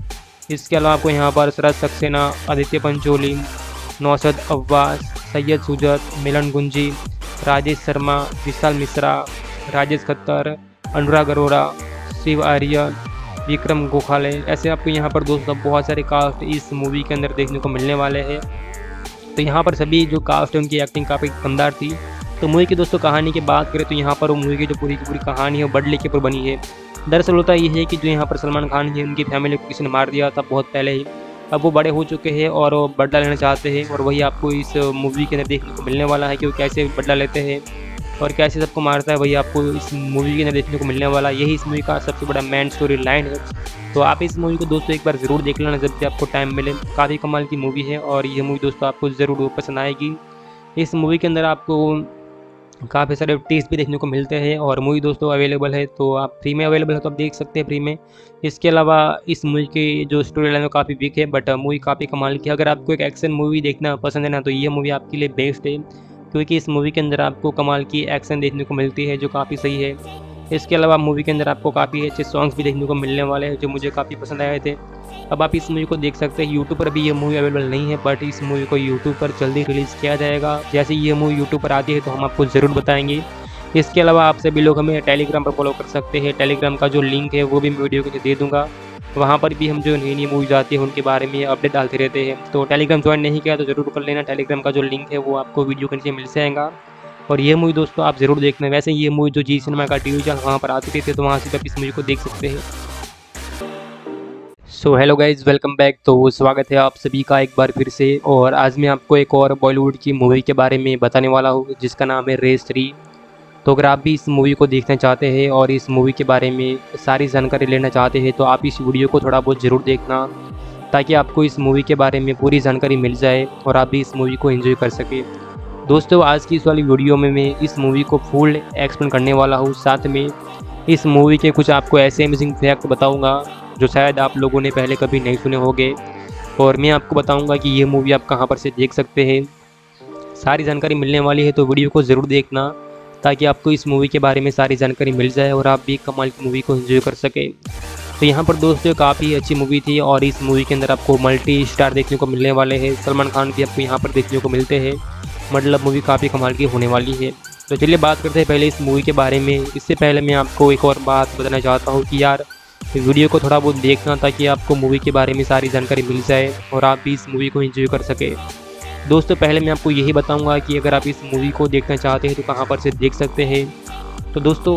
इसके अलावा आपको यहाँ पर शरद सक्सेना, आदित्य पंचोली, नौशद अब्बास, सैयद सुजत, मिलन गुंजी, राजेश शर्मा, विशाल मिश्रा, राजेश खत्तर, अनुराग अरोरा, शिव आर्यन, विक्रम गोखले, ऐसे आपको यहाँ पर दोस्तों बहुत सारे कास्ट इस मूवी के अंदर देखने को मिलने वाले हैं। तो यहाँ पर सभी जो कास्ट है उनकी एक्टिंग काफ़ी दमदार थी। तो मूवी की दोस्तों कहानी की बात करें तो यहाँ पर वो मूवी की जो पूरी की पूरी कहानी है वो बदले के ऊपर बनी है। दरअसल होता ये है कि जो यहाँ पर सलमान खान है उनकी फैमिली को किसी ने मार दिया था बहुत पहले ही। अब वो बड़े हो चुके हैं और वो बदला लेना चाहते हैं, और वही आपको इस मूवी के अंदर देखने को मिलने वाला है कि वो कैसे बदला लेते हैं और कैसे सबको मारता है, वही आपको इस मूवी के अंदर देखने को मिलने वाला। यही इस मूवी का सबसे बड़ा मेन स्टोरी लाइन है। तो आप इस मूवी को दोस्तों एक बार ज़रूर देख लेना जब भी आपको टाइम मिले। काफ़ी कमाल की मूवी है और ये मूवी दोस्तों आपको ज़रूर पसंद आएगी। इस मूवी के अंदर आपको काफ़ी सारे टेस्ट भी देखने को मिलते हैं और मूवी दोस्तों अवेलेबल है, तो आप फ्री में अवेलेबल है तो आप देख सकते हैं फ्री में। इसके अलावा इस मूवी की जो स्टोरी लाइन है वो काफ़ी वीक है, बट मूवी काफ़ी कमाल की है। अगर आपको एक एक्शन मूवी देखना पसंद है ना, तो ये मूवी आपके लिए बेस्ट है, क्योंकि इस मूवी के अंदर आपको कमाल की एक्शन देखने को मिलती है जो काफ़ी सही है। इसके अलावा मूवी के अंदर आपको काफ़ी अच्छे सॉन्ग्स भी देखने को मिलने वाले हैं जो मुझे काफ़ी पसंद आए थे। अब आप इस मूवी को देख सकते हैं। यूट्यूब पर अभी ये मूवी अवेलेबल नहीं है, बट इस मूवी को यूट्यूब पर जल्दी रिलीज़ किया जाएगा। जैसे ये मूवी यूट्यूब पर आती है तो हम आपको ज़रूर बताएंगे। इसके अलावा आप सभी लोग हमें टेलीग्राम पर फॉलो कर सकते हैं। टेलीग्राम का जो लिंक है वो भी मैं वीडियो के नीचे दे दूँगा। वहाँ पर भी हम जो नई नई मूवीज आती है उनके बारे में अपडेट डालते रहते हैं। तो टेलीग्राम ज्वाइन नहीं किया तो ज़रूर कर लेना। टेलीग्राम का जो लिंक है वो आपको वीडियो के नीचे मिल जाएगा। और ये मूवी दोस्तों आप ज़रूर देखना। वैसे ये मूवी जो जी सिनेमा का टीवी चैनल वहाँ पर आती थी, तो वहाँ से आप इस मूवी को देख सकते हैं। So hello guys, welcome back. तो स्वागत है आप सभी का एक बार फिर से। और आज मैं आपको एक और बॉलीवुड की मूवी के बारे में बताने वाला हूँ जिसका नाम है रेस थ्री। तो अगर आप भी इस मूवी को देखना चाहते हैं और इस मूवी के बारे में सारी जानकारी लेना चाहते हैं तो आप इस वीडियो को थोड़ा बहुत ज़रूर देखना, ताकि आपको इस मूवी के बारे में पूरी जानकारी मिल जाए और आप भी इस मूवी को एंजॉय कर सकें। दोस्तों आज की इस वाली वीडियो में मैं इस मूवी को फुल एक्सप्लेन करने वाला हूँ। साथ में इस मूवी के कुछ आपको ऐसे अमेजिंग फैक्ट बताऊँगा जो शायद आप लोगों ने पहले कभी नहीं सुने होंगे, और मैं आपको बताऊँगा कि ये मूवी आप कहाँ पर से देख सकते हैं। सारी जानकारी मिलने वाली है, तो वीडियो को ज़रूर देखना ताकि आपको इस मूवी के बारे में सारी जानकारी मिल जाए और आप भी कमाल की मूवी को एंजॉय कर सकें। तो यहाँ पर दोस्तों काफ़ी अच्छी मूवी थी और इस मूवी के अंदर आपको मल्टी स्टार देखने को मिलने वाले हैं। सलमान खान भी आपको यहाँ पर देखने को मिलते हैं, मतलब मूवी काफ़ी कमाल की होने वाली है। तो चलिए बात करते हैं पहले इस मूवी के बारे में। इससे पहले मैं आपको एक और बात बताना चाहता हूँ कि यार वीडियो को थोड़ा बहुत देखना ताकि आपको मूवी के बारे में सारी जानकारी मिल जाए और आप भी इस मूवी को एंजॉय कर सके। दोस्तों पहले मैं आपको यही बताऊंगा कि अगर आप इस मूवी को देखना चाहते हैं तो कहां पर से देख सकते हैं। तो दोस्तों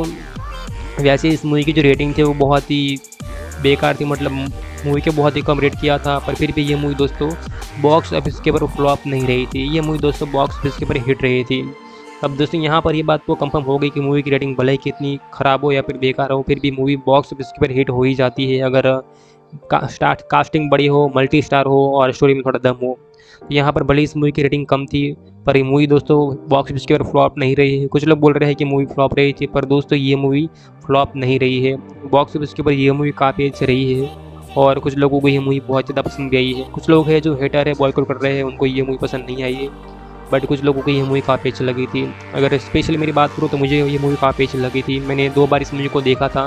वैसे इस मूवी की जो रेटिंग थी वो बहुत ही बेकार थी, मतलब मूवी के बहुत ही कम रेट किया था, पर फिर भी ये मूवी दोस्तों बॉक्स ऑफिस के ऊपर फ्लॉप नहीं रही थी। ये मूवी दोस्तों बॉक्स ऑफिस के ऊपर हिट रही थी। अब दोस्तों यहाँ पर ये बात तो कंफर्म हो गई कि मूवी की रेटिंग भले ही कितनी ख़राब हो या फिर बेकार हो, फिर भी मूवी बॉक्स ऑफिस के ऊपर हिट हो ही जाती है अगर का, स्टार्ट कास्टिंग बड़ी हो, मल्टी स्टार हो और स्टोरी में थोड़ा दम हो। यहाँ पर भले इस मूवी की रेटिंग कम थी, पर ये मूवी दोस्तों बॉक्स ऑफिस के ऊपर फ्लॉप नहीं रही है। कुछ लोग बोल रहे हैं कि मूवी फ्लॉप रही थी, पर दोस्तों ये मूवी फ्लॉप नहीं रही है। बॉक्स ऑफिस के ऊपर ये मूवी काफ़ी अच्छी रही है और कुछ लोगों को ये मूवी बहुत ज़्यादा पसंद भी आई है। कुछ लोग हैं जो हेटर है, बॉयकॉट कर रहे हैं, उनको ये मूवी पसंद नहीं आई है, बट कुछ लोगों को ये मूवी काफ़ी अच्छी लगी थी। अगर स्पेशली मेरी बात करूँ तो मुझे ये मूवी काफ़ी अच्छी लगी थी। मैंने दो बार इस मूवी को देखा था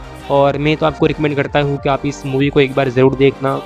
और मैं तो आपको रिकमेंड करता हूँ कि आप इस मूवी को एक बार ज़रूर देखना।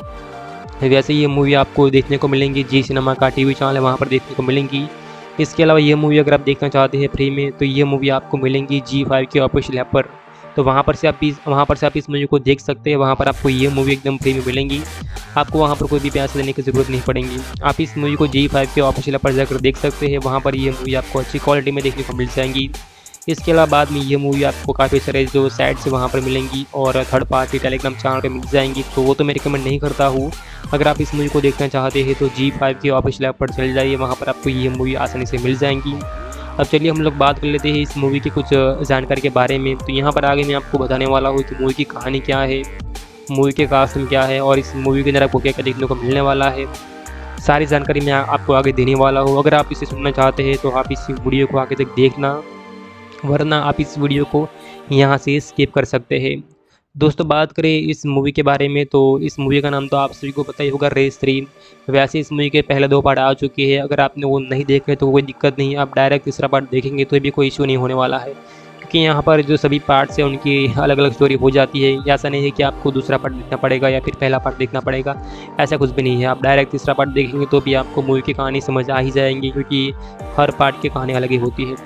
वैसे ये मूवी आपको देखने को मिलेंगी जी सिनेमा का टीवी चैनल है, वहाँ पर देखने को मिलेंगी। इसके अलावा ये मूवी अगर आप देखना चाहते हैं फ्री में तो ये मूवी आपको मिलेंगी जी फाइव के ऑफिशियल ऐप पर, तो वहाँ पर से आप इस वहाँ पर से आप इस मूवी को देख सकते हैं। वहाँ पर आपको ये मूवी एकदम फ्री में मिलेंगी, आपको वहाँ पर कोई भी पैसे देने की ज़रूरत नहीं पड़ेगी। आप इस मूवी को जी फाइव के ऑफिशियल ऐप पर जाकर देख सकते हैं। वहाँ पर ये मूवी आपको अच्छी क्वालिटी में देखने को मिल जाएंगी। इसके अलावा बाद में ये मूवी आपको काफ़ी सारे जो साइट्स से वहाँ पर मिलेंगी और थर्ड पार्टी टेलीग्राम चैनल पर मिल जाएंगी, तो वो तो मैं रिकमेंड नहीं करता हूँ। अगर आप इस मूवी को देखना चाहते हैं तो जी फाइव के ऑफिशियल ऐप पर चले जाइए, वहाँ पर आपको ये मूवी आसानी से मिल जाएंगी। अब चलिए हम लोग बात कर लेते हैं इस मूवी की कुछ जानकारी के बारे में। तो यहाँ पर आगे मैं आपको बताने वाला हूँ कि मूवी की कहानी क्या है, मूवी के कास्टिंग क्या है और इस मूवी के अंदर आपको क्या क्या देखने को मिलने वाला है। सारी जानकारी मैं आपको आगे देने वाला हूँ। अगर आप इसे सुनना चाहते हैं तो आप इस वीडियो को आगे तक देखना, वरना आप इस वीडियो को यहाँ से स्किप कर सकते हैं। दोस्तों बात करें इस मूवी के बारे में तो इस मूवी का नाम तो आप सभी को पता ही होगा, रेस थ्री। वैसे इस मूवी के पहले दो पार्ट आ चुके हैं, अगर आपने वो नहीं देखे तो कोई दिक्कत नहीं, आप डायरेक्ट तीसरा पार्ट देखेंगे तो भी कोई इशू नहीं होने वाला है, क्योंकि यहाँ पर जो सभी पार्ट्स हैं उनकी अलग अलग स्टोरी हो जाती है। ऐसा नहीं है कि आपको दूसरा पार्ट देखना पड़ेगा या फिर पहला पार्ट देखना पड़ेगा, ऐसा कुछ भी नहीं है। आप डायरेक्ट तीसरा पार्ट देखेंगे तो भी आपको मूवी की कहानी समझ आ ही जाएंगी, क्योंकि हर पार्ट की कहानी अलग ही होती है।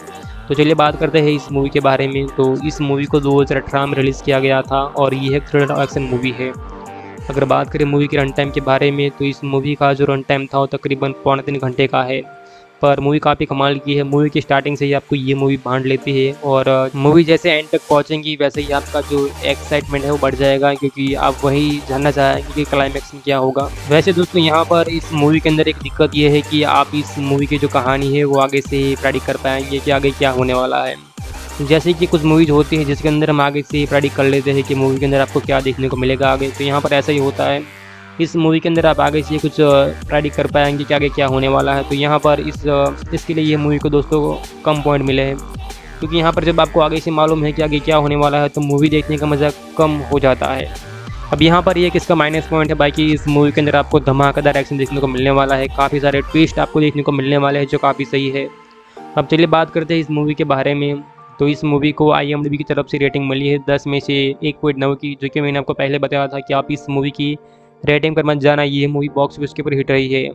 तो चलिए बात करते हैं इस मूवी के बारे में। तो इस मूवी को दो हज़ार अठारह में रिलीज़ किया गया था और ये एक थ्रिलर एक्शन मूवी है। अगर बात करें मूवी के रन टाइम के बारे में तो इस मूवी का जो रन टाइम था वो तकरीबन पौने तीन घंटे का है। पर मूवी काफ़ी कमाल की है। मूवी की स्टार्टिंग से ही आपको ये मूवी बांध लेती है और मूवी जैसे एंड तक पहुंचेंगी वैसे ही आपका जो एक्साइटमेंट है वो बढ़ जाएगा, क्योंकि आप वही जानना चाहेंगे कि क्लाइमैक्स में क्या होगा। वैसे दोस्तों यहाँ पर इस मूवी के अंदर एक दिक्कत ये है कि आप इस मूवी की जो कहानी है वो आगे से प्रेडिक्ट कर पाएंगे कि आगे क्या होने वाला है। जैसे कि कुछ मूवीज़ होती है जिसके अंदर हम आगे से प्रेडिक्ट कर लेते हैं कि मूवी के अंदर आपको क्या देखने को मिलेगा आगे, तो यहाँ पर ऐसा ही होता है। इस मूवी के अंदर आप आगे से कुछ प्रेडिक्ट कर पाएंगे कि आगे क्या होने वाला है। तो यहाँ पर इस इसके लिए ये मूवी को दोस्तों कम पॉइंट मिले हैं, क्योंकि यहाँ पर जब आपको आगे से मालूम है कि आगे क्या होने वाला है तो मूवी देखने का मज़ा कम हो जाता है। अब यहाँ पर ये किसका माइनस पॉइंट है, बाकी इस मूवी के अंदर आपको धमाकेदार एक्शन देखने को मिलने वाला है, काफ़ी सारे ट्विस्ट आपको देखने को मिलने वाले हैं जो काफ़ी सही है। अब चलिए बात करते हैं इस मूवी के बारे में। तो इस मूवी को आई एम डी बी की तरफ से रेटिंग मिली है दस में से एक पॉइंट नौ की, जो कि मैंने आपको पहले बताया था कि आप इस मूवी की रेटिंग पर मत जाना, ये मूवी बॉक्स ऑफिस के ऊपर हिट रही है।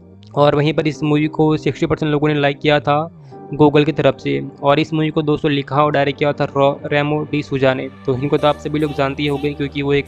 और वहीं पर इस मूवी को साठ परसेंट लोगों ने लाइक किया था गूगल की तरफ से, और इस मूवी को दोस्तों लिखा और डायरेक्ट किया था रेमो डी सूजा ने। तो इनको तो आप सभी लोग जानते ही होंगे क्योंकि वो एक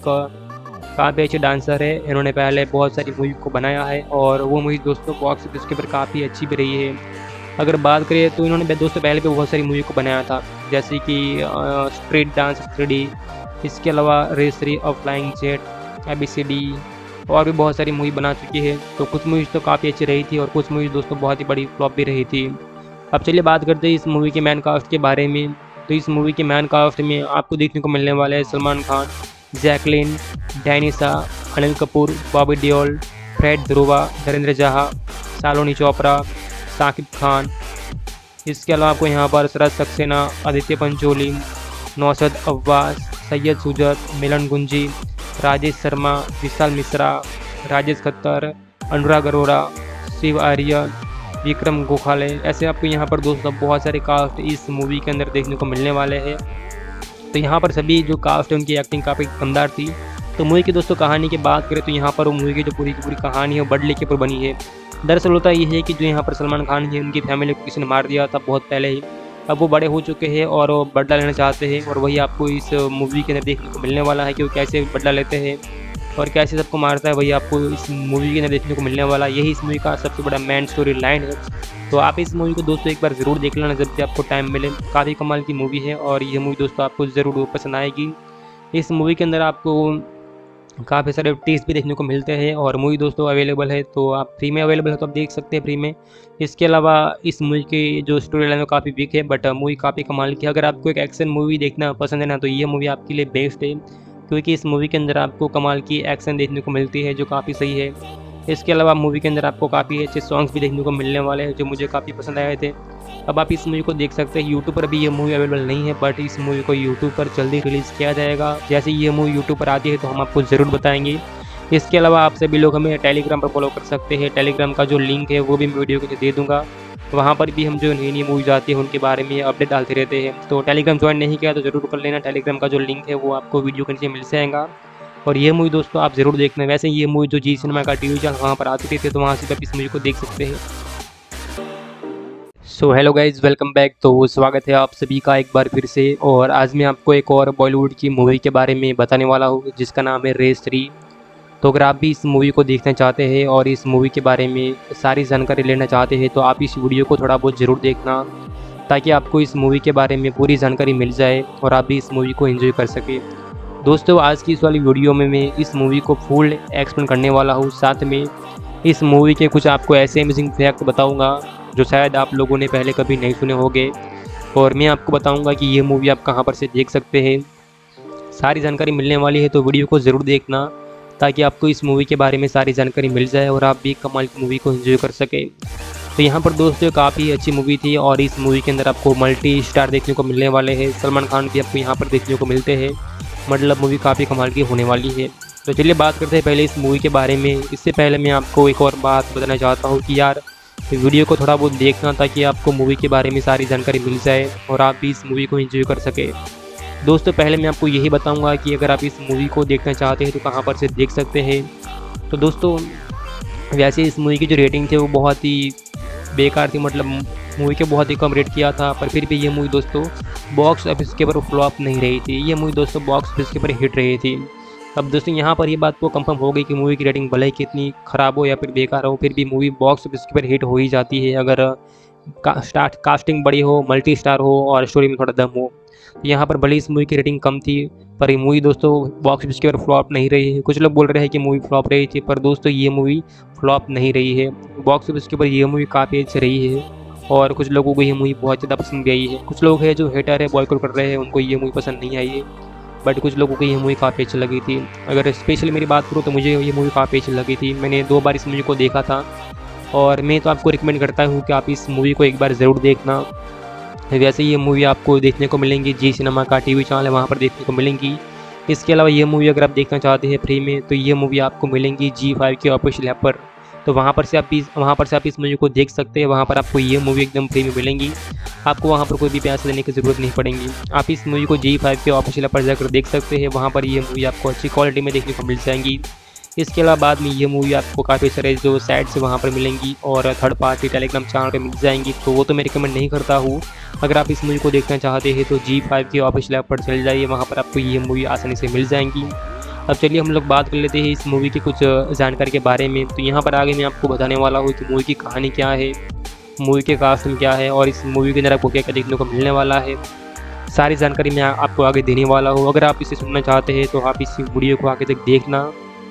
काफ़ी अच्छे डांसर है। इन्होंने पहले बहुत सारी मूवी को बनाया है और वो मूवी दोस्तों बॉक्स ऑफिस के ऊपर काफ़ी अच्छी भी रही है। अगर बात करें तो इन्होंने दोस्तों पहले भी बहुत सारी मूवी को बनाया था, जैसे कि स्ट्रीट डांस थ्री डी, इसके अलावा रेस थ्री और flying jet, A B C D, और भी बहुत सारी मूवी बना चुकी है। तो कुछ मूवीज़ तो काफ़ी अच्छी रही थी और कुछ मूवीज़ दोस्तों बहुत ही बड़ी फ्लॉप भी रही थी। अब चलिए बात करते हैं इस मूवी के मैन कास्ट के बारे में। तो इस मूवी के मैन कास्ट में आपको देखने को मिलने वाले हैं सलमान खान, जैकलिन, डैनिसा, अनिल कपूर, बॉबी देओल, फ्रेड ध्रुवा, धर्मेंद्र जहा, शालिनी चोपड़ा, साकिब खान। इसके अलावा आपको यहाँ पर शरद सक्सेना, आदित्य पंचोली, नौशद अब्बास, सैयद सुजत, मिलन गुंजी, राजेश शर्मा, विशाल मिश्रा, राजेश खत्तर, अनुराग अरोड़ा, शिव आर्यन, विक्रम गोखले, ऐसे आपको यहाँ पर दोस्तों बहुत सारे कास्ट इस मूवी के अंदर देखने को मिलने वाले हैं। तो यहाँ पर सभी जो कास्ट है उनकी एक्टिंग काफ़ी दमदार थी। तो मूवी की दोस्तों कहानी की बात करें तो यहाँ पर वो मूवी की जो पूरी की पूरी कहानी है वो बड़ लेके पर बनी है। दरअसल होता ये है कि जो यहाँ पर सलमान खान है उनकी फैमिली को किसी ने मार दिया था बहुत पहले ही। अब वो बड़े हो चुके हैं और वो बदला लेना चाहते हैं, और वही आपको इस मूवी के अंदर देखने को मिलने वाला है कि वो कैसे बदला लेते हैं और कैसे सबको मारता है, वही आपको इस मूवी के अंदर देखने को मिलने वाला है। यही इस मूवी का सबसे बड़ा मेन स्टोरी लाइन है। तो आप इस मूवी को दोस्तों एक बार ज़रूर देख लेना जब भी आपको टाइम मिले। काफ़ी कमाल की मूवी है और ये मूवी दोस्तों आपको ज़रूर पसंद आएगी। इस मूवी के अंदर आपको काफ़ी सारे टेस्ट भी देखने को मिलते हैं और मूवी दोस्तों अवेलेबल है, तो आप फ्री में अवेलेबल है तो आप देख सकते हैं फ्री में। इसके अलावा इस मूवी की जो स्टोरी लाइन है काफ़ी वीक है, बट मूवी काफ़ी कमाल की है। अगर आपको एक एक्शन मूवी देखना पसंद है ना तो ये मूवी आपके लिए बेस्ट है, क्योंकि इस मूवी के अंदर आपको कमाल की एक्शन देखने को मिलती है जो काफ़ी सही है। इसके अलावा मूवी के अंदर आपको काफ़ी अच्छे सॉन्ग्स भी देखने को मिलने वाले हैं जो मुझे काफ़ी पसंद आए थे। अब आप इस मूवी को देख सकते हैं। यूट्यूब पर भी ये मूवी अवेलेबल नहीं है, बट इस मूवी को यूट्यूब पर जल्दी रिलीज़ किया जाएगा। जैसे ये मूवी यूट्यूब पर आती है तो हम आपको ज़रूर बताएंगे। इसके अलावा आप सभी लोग हमें टेलीग्राम पर फॉलो कर सकते हैं। टेलीग्राम का जो लिंक है वो भी मैं वीडियो के नीचे दे दूँगा। वहाँ पर भी हम जो नई नई मूवीज आती है उनके बारे में अपडेट डालते रहते हैं। तो टेलीग्राम ज्वाइन नहीं किया तो ज़रूर कर लेना। टेलीग्राम का जो लिंक है वो आपको वीडियो के नीचे मिल जाएगा। और ये मूवी दोस्तों आप ज़रूर देखना। वैसे ये मूवी जो जी सिनेमा का टीवी चैनल वहाँ पर आती थी तो वहाँ से आप इस मूवी को देख सकते हैं। So hello guys, welcome back. तो स्वागत है आप सभी का एक बार फिर से, और आज मैं आपको एक और बॉलीवुड की मूवी के बारे में बताने वाला हूँ जिसका नाम है रेस थ्री। तो अगर आप भी इस मूवी को देखना चाहते हैं और इस मूवी के बारे में सारी जानकारी लेना चाहते हैं तो आप इस वीडियो को थोड़ा बहुत ज़रूर देखना, ताकि आपको इस मूवी के बारे में पूरी जानकारी मिल जाए और आप भी इस मूवी को एंजॉय कर सकें। दोस्तों आज की इस वाली वीडियो में मैं इस मूवी को फुल एक्सप्लेन करने वाला हूँ, साथ में इस मूवी के कुछ आपको ऐसे अमेजिंग फैक्ट बताऊँगा जो शायद आप लोगों ने पहले कभी नहीं सुने होंगे, और मैं आपको बताऊंगा कि ये मूवी आप कहां पर से देख सकते हैं। सारी जानकारी मिलने वाली है तो वीडियो को ज़रूर देखना, ताकि आपको इस मूवी के बारे में सारी जानकारी मिल जाए और आप भी कमाल की मूवी को एंजॉय कर सके। तो यहाँ पर दोस्तों काफ़ी अच्छी मूवी थी और इस मूवी के अंदर आपको मल्टी स्टार देखने को मिलने वाले हैं। सलमान खान भी आपको यहाँ पर देखने को मिलते हैं, मतलब मूवी काफ़ी कमाल की होने वाली है। तो चलिए बात करते हैं पहले इस मूवी के बारे में। इससे पहले मैं आपको एक और बात बताना चाहता हूँ कि यार वीडियो को थोड़ा बहुत देखना, ताकि आपको मूवी के बारे में सारी जानकारी मिल जाए और आप भी इस मूवी को एंजॉय कर सके। दोस्तों पहले मैं आपको यही बताऊंगा कि अगर आप इस मूवी को देखना चाहते हैं तो कहां पर से देख सकते हैं। तो दोस्तों वैसे इस मूवी की जो रेटिंग थी वो बहुत ही बेकार थी, मतलब मूवी को बहुत ही कम रेट किया था, पर फिर भी ये मूवी दोस्तों बॉक्स ऑफिस के ऊपर फ्लॉप नहीं रही थी। ये मूवी दोस्तों बॉक्स ऑफिस के ऊपर हिट रही थी। अब दोस्तों यहाँ पर ये बात तो कंफर्म हो गई कि मूवी की रेटिंग भले ही कितनी ख़राब हो या फिर बेकार हो, फिर भी मूवी बॉक्स ऑफिस के ऊपर हिट हो ही जाती है अगर का, स्टार्ट कास्टिंग बड़ी हो, मल्टी स्टार हो और स्टोरी में थोड़ा दम हो। तो यहाँ पर भले इस मूवी की रेटिंग कम थी, पर ये मूवी दोस्तों बॉक्स ऑफिस के ऊपर फ्लॉप नहीं रही है। कुछ लोग बोल रहे हैं कि मूवी फ्लॉप रही थी, पर दोस्तों ये मूवी फ्लॉप नहीं रही है। बॉक्स ऑफिस के ऊपर ये मूवी काफ़ी अच्छी रही है और कुछ लोगों को ये मूवी बहुत ज़्यादा पसंद भी आई है। कुछ लोग हैं जो हेटर है, बॉयकॉट कर रहे हैं, उनको ये मूवी पसंद नहीं आई है, बट कुछ लोगों को ये मूवी काफ़ी अच्छी लगी थी। अगर स्पेशली मेरी बात करूँ तो मुझे ये मूवी काफ़ी अच्छी लगी थी। मैंने दो बार इस मूवी को देखा था और मैं तो आपको रिकमेंड करता हूँ कि आप इस मूवी को एक बार ज़रूर देखना। वैसे ये मूवी आपको देखने को मिलेंगी जी सिनेमा का टीवी चैनल है, वहाँ पर देखने को मिलेंगी। इसके अलावा ये मूवी अगर आप देखना चाहते हैं फ्री में तो ये मूवी आपको मिलेंगी जी फाइव के ऑफिशियल ऐप पर, तो वहाँ पर से आप इस वहाँ पर से आप इस मूवी को देख सकते हैं। वहाँ पर आपको ये मूवी एकदम फ्री में मिलेंगी, आपको वहाँ पर कोई भी पैसे देने की ज़रूरत नहीं पड़ेगी। आप इस मूवी को जी फाइव के ऑफिशियल ऐप पर जाकर देख सकते हैं, वहाँ पर ये मूवी आपको अच्छी क्वालिटी में देखने को मिल जाएंगी। इसके अलावा बाद में ये मूवी आपको काफ़ी सारे जो साइट्स वहाँ पर मिलेंगी और थर्ड पार्टी टेलीग्राम चैनल पे मिल जाएंगी, तो वो तो मैं रिकमेंड नहीं करता हूँ। अगर आप इस मूवी को देखना चाहते हैं तो जी फाइव के ऑफिशियल ऐप पर चल जाइए, वहाँ पर आपको ये मूवी आसानी से मिल जाएंगी। अब चलिए हम लोग बात कर लेते हैं इस मूवी की कुछ जानकारी के बारे में। तो यहाँ पर आगे मैं आपको बताने वाला हूँ कि मूवी की कहानी क्या है, मूवी के कास्ट में क्या है और इस मूवी के अंदर आपको क्या क्या देखने को मिलने वाला है। सारी जानकारी मैं आपको आगे देने वाला हूँ। अगर आप इसे सुनना चाहते हैं तो आप इस वीडियो को आगे तक देखना,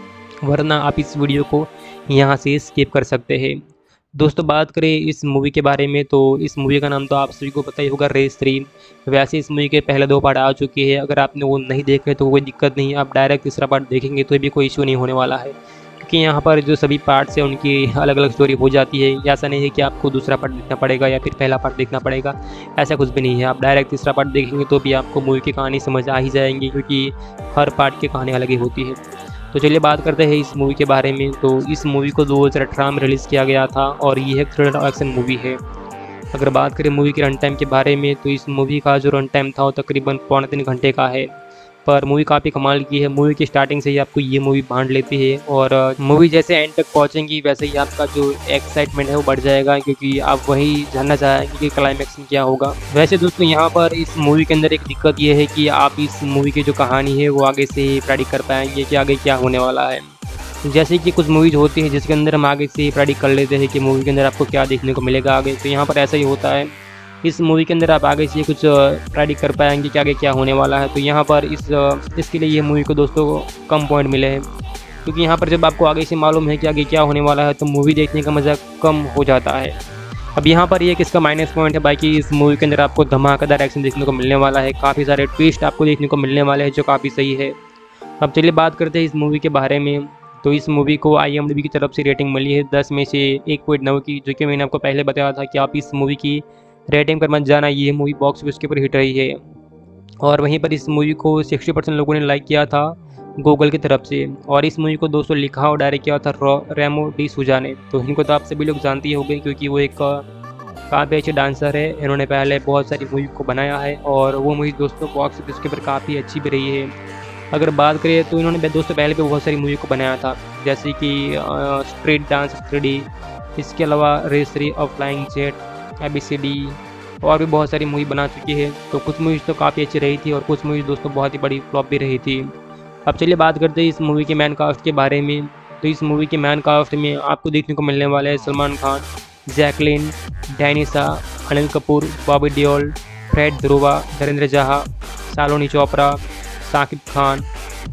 वरना आप इस वीडियो को यहाँ से स्किप कर सकते हैं। दोस्तों बात करें इस मूवी के बारे में तो इस मूवी का नाम तो आप सभी को पता ही होगा, रेस थ्री। वैसे इस मूवी के पहले दो पार्ट आ चुके हैं, अगर आपने वो नहीं देखे तो कोई दिक्कत नहीं, आप डायरेक्ट तीसरा पार्ट देखेंगे तो भी कोई इशू नहीं होने वाला है, क्योंकि यहाँ पर जो सभी पार्ट्स हैं उनकी अलग अलग स्टोरी हो जाती है। ऐसा नहीं है कि आपको दूसरा पार्ट देखना पड़ेगा या फिर पहला पार्ट देखना पड़ेगा, ऐसा कुछ भी नहीं है। आप डायरेक्ट तीसरा पार्ट देखेंगे तो भी आपको मूवी की कहानी समझ आ ही जाएंगी, क्योंकि हर पार्ट की कहानी अलग ही होती है। तो चलिए बात करते हैं इस मूवी के बारे में। तो इस मूवी को दो हज़ार अठारह में रिलीज़ किया गया था और ये एक थ्रिलर एक्शन मूवी है। अगर बात करें मूवी के रन टाइम के बारे में तो इस मूवी का जो रन टाइम था वो तकरीबन पौने तीन घंटे का है, पर मूवी काफ़ी कमाल की है। मूवी की स्टार्टिंग से ही आपको ये मूवी बांध लेती है और मूवी जैसे एंड तक पहुंचेंगी वैसे ही आपका जो एक्साइटमेंट है वो बढ़ जाएगा, क्योंकि आप वही जानना चाहेंगे कि क्लाइमैक्स में क्या होगा। वैसे दोस्तों यहाँ पर इस मूवी के अंदर एक दिक्कत ये है कि आप इस मूवी की जो कहानी है वो आगे से प्रेडिक्ट कर पाएंगे कि आगे क्या होने वाला है। जैसे कि कुछ मूवीज़ होती है जिसके अंदर हम आगे से प्रेडिक्ट कर लेते हैं कि मूवी के अंदर आपको क्या देखने को मिलेगा आगे, तो यहाँ पर ऐसा ही होता है। इस मूवी के अंदर आप आगे से कुछ प्रेडिक्ट कर पाएंगे कि आगे क्या होने वाला है, तो यहाँ पर इस इसके लिए ये मूवी को दोस्तों को कम पॉइंट मिले हैं, क्योंकि यहाँ पर जब आपको आगे से मालूम है कि आगे क्या होने वाला है तो मूवी देखने का मज़ा कम हो जाता है। अब यहाँ पर ये किसका माइनस पॉइंट है, बाकी इस मूवी के अंदर आपको धमाकेदार एक्शन देखने को मिलने वाला है, काफ़ी सारे ट्विस्ट आपको देखने को मिलने वाले हैं जो काफ़ी सही है। अब चलिए बात करते हैं इस मूवी के बारे में। तो इस मूवी को आई एम डी बी की तरफ से रेटिंग मिली है दस में से एक पॉइंट नौ की, जो कि मैंने आपको पहले बताया था कि आप इस मूवी की रेटिंग पर मत जाना, ये मूवी बॉक्स ऑफिस के ऊपर हिट रही है। और वहीं पर इस मूवी को साठ परसेंट लोगों ने लाइक किया था गूगल की तरफ से, और इस मूवी को दोस्तों लिखा और डायरेक्ट किया था रेमो डी सूजा ने। तो इनको तो आप सभी लोग जानते ही होंगे, क्योंकि वो एक काफ़ी अच्छे डांसर है। इन्होंने पहले बहुत सारी मूवी को बनाया है और वो मूवी दोस्तों बॉक्स ऑफिस के ऊपर काफ़ी अच्छी भी रही है। अगर बात करें तो इन्होंने दोस्तों पहले भी बहुत सारी मूवी को बनाया था, जैसे कि स्ट्रीट डांस थ्री डी, इसके अलावा रेस थ्री और flying jet, A B C D और भी बहुत सारी मूवी बना चुकी है। तो कुछ मूवीज़ तो काफ़ी अच्छी रही थी और कुछ मूवीज़ दोस्तों बहुत ही बड़ी फ्लॉप भी रही थी। अब चलिए बात करते हैं इस मूवी के मैन कास्ट के बारे में। तो इस मूवी के मैन कास्ट में आपको देखने को मिलने वाले हैं सलमान खान, जैकलिन, डैनिसा, अनिल कपूर, बॉबी देओल, फ्रेड ध्रुवा, धीरेन्द्र जहा, शालिनी चोपड़ा, साकिब खान।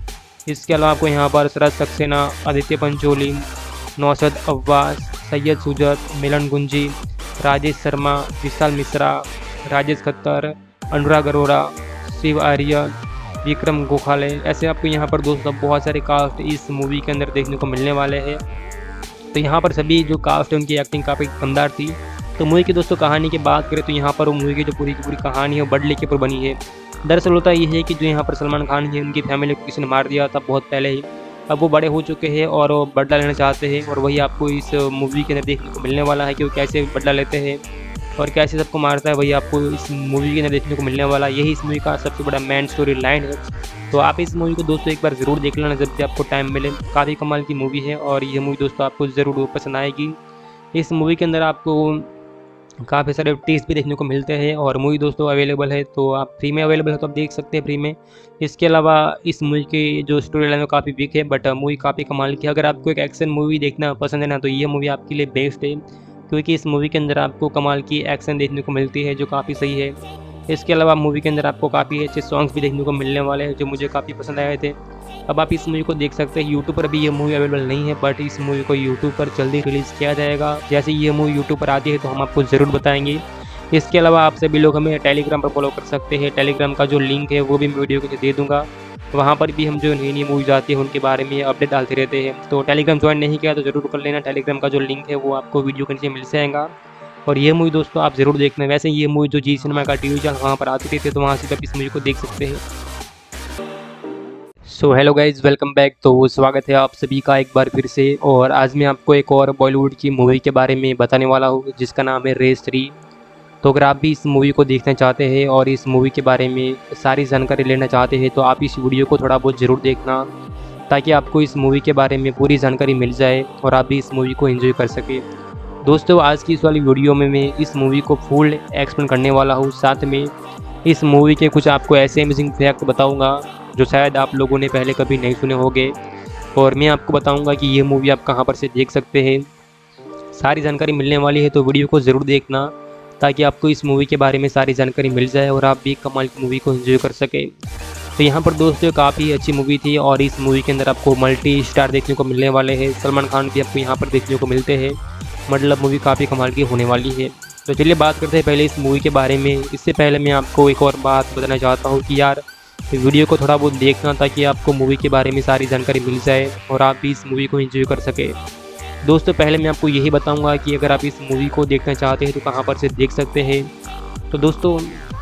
इसके अलावा आपको यहाँ पर शरद सक्सेना, आदित्य पंचोली, नौशद अब्बास, सैयद सुजत, मिलन गुंजी, राजेश शर्मा, विशाल मिश्रा, राजेश खत्तर, अनुराग अरोरा, शिव आर्य, विक्रम गोखले, ऐसे आपको यहाँ पर दोस्तों बहुत सारे कास्ट इस मूवी के अंदर देखने को मिलने वाले हैं। तो यहाँ पर सभी जो कास्ट है उनकी एक्टिंग काफ़ी दमदार थी। तो मूवी की दोस्तों कहानी की बात करें तो यहाँ पर वो मूवी की जो पूरी की पूरी कहानी है वो बडले के ऊपर बनी है। दरअसल होता ये है कि जो यहाँ पर सलमान खान है उनकी फैमिली को किसी ने मार दिया था बहुत पहले ही, अब वो बड़े हो चुके हैं और वो बदला लेना चाहते हैं, और वही आपको इस मूवी के अंदर देखने को मिलने वाला है कि वो कैसे बदला लेते हैं और कैसे सबको मारता है, वही आपको इस मूवी के अंदर देखने को मिलने वाला है। यही इस मूवी का सबसे बड़ा मेन स्टोरी लाइन है। तो आप इस मूवी को दोस्तों एक बार ज़रूर देख लेना जब भी आपको टाइम मिले, काफ़ी कमाल की मूवी है और ये मूवी दोस्तों आपको ज़रूर पसंद आएगी। इस मूवी के अंदर आपको काफ़ी सारे टेस्ट भी देखने को मिलते हैं और मूवी दोस्तों अवेलेबल है, तो आप फ्री में अवेलेबल है तो आप देख सकते हैं फ्री में। इसके अलावा इस मूवी की जो स्टोरी लाइन है वो काफ़ी वीक है, बट मूवी काफ़ी कमाल की है। अगर आपको एक एक्शन मूवी देखना पसंद है ना, तो ये मूवी आपके लिए बेस्ट है, क्योंकि इस मूवी के अंदर आपको कमाल की एक्शन देखने को मिलती है जो काफ़ी सही है। इसके अलावा मूवी के अंदर आपको काफ़ी अच्छे सॉन्ग्स भी देखने को मिलने वाले हैं जो मुझे काफ़ी पसंद आए थे। अब आप इस मूवी को देख सकते हैं। यूट्यूब पर अभी ये मूवी अवेलेबल नहीं है, बट इस मूवी को यूट्यूब पर जल्दी रिलीज़ किया जाएगा। जैसे ये मूवी यूट्यूब पर आती है तो हम आपको ज़रूर बताएंगे। इसके अलावा आप सभी लोग हमें टेलीग्राम पर फॉलो कर सकते हैं। टेलीग्राम का जो लिंक है वो भी मैं वीडियो के नीचे दे दूँगा। वहाँ पर भी हम जो नई नई मूवीज़ आती है उनके बारे में अपडेट डालते रहते हैं। तो टेलीग्राम ज्वाइन नहीं किया तो ज़रूर कर लेना। टेलीग्राम का जो लिंक है वो आपको वीडियो के नीचे मिल जाएगा। और ये मूवी दोस्तों आप ज़रूर देखना। वैसे ये मूवी जो जी सिनेमा का टीवी चैनल वहाँ पर आती रहती है, तो वहाँ से आप इस मूवी को देख सकते हैं। So hello guys, welcome back. तो स्वागत है आप सभी का एक बार फिर से। और आज मैं आपको एक और बॉलीवुड की मूवी के बारे में बताने वाला हूँ जिसका नाम है रेस थ्री। तो अगर आप भी इस मूवी को देखना चाहते हैं और इस मूवी के बारे में सारी जानकारी लेना चाहते हैं तो आप इस वीडियो को थोड़ा बहुत ज़रूर देखना, ताकि आपको इस मूवी के बारे में पूरी जानकारी मिल जाए और आप भी इस मूवी को एंजॉय कर सकें। दोस्तों आज की इस वाली वीडियो में मैं इस मूवी को फुल एक्सप्लेन करने वाला हूँ। साथ में इस मूवी के कुछ आपको ऐसे अमेजिंग फैक्ट बताऊँगा जो शायद आप लोगों ने पहले कभी नहीं सुने होंगे, और मैं आपको बताऊँगा कि ये मूवी आप कहाँ पर से देख सकते हैं। सारी जानकारी मिलने वाली है, तो वीडियो को ज़रूर देखना ताकि आपको इस मूवी के बारे में सारी जानकारी मिल जाए और आप भी कमाल की मूवी को एंजॉय कर सकें। तो यहाँ पर दोस्तों काफ़ी अच्छी मूवी थी और इस मूवी के अंदर आपको मल्टी स्टार देखने को मिलने वाले हैं। सलमान खान भी आपको यहाँ पर देखने को मिलते हैं। मतलब मूवी काफ़ी कमाल की होने वाली है। तो चलिए बात करते हैं पहले इस मूवी के बारे में। इससे पहले मैं आपको एक और बात बताना चाहता हूँ कि यार वीडियो को थोड़ा बहुत देखना, ताकि आपको मूवी के बारे में सारी जानकारी मिल जाए और आप भी इस मूवी को एंजॉय कर सके। दोस्तों पहले मैं आपको यही बताऊंगा कि अगर आप इस मूवी को देखना चाहते हैं तो कहां पर से देख सकते हैं। तो दोस्तों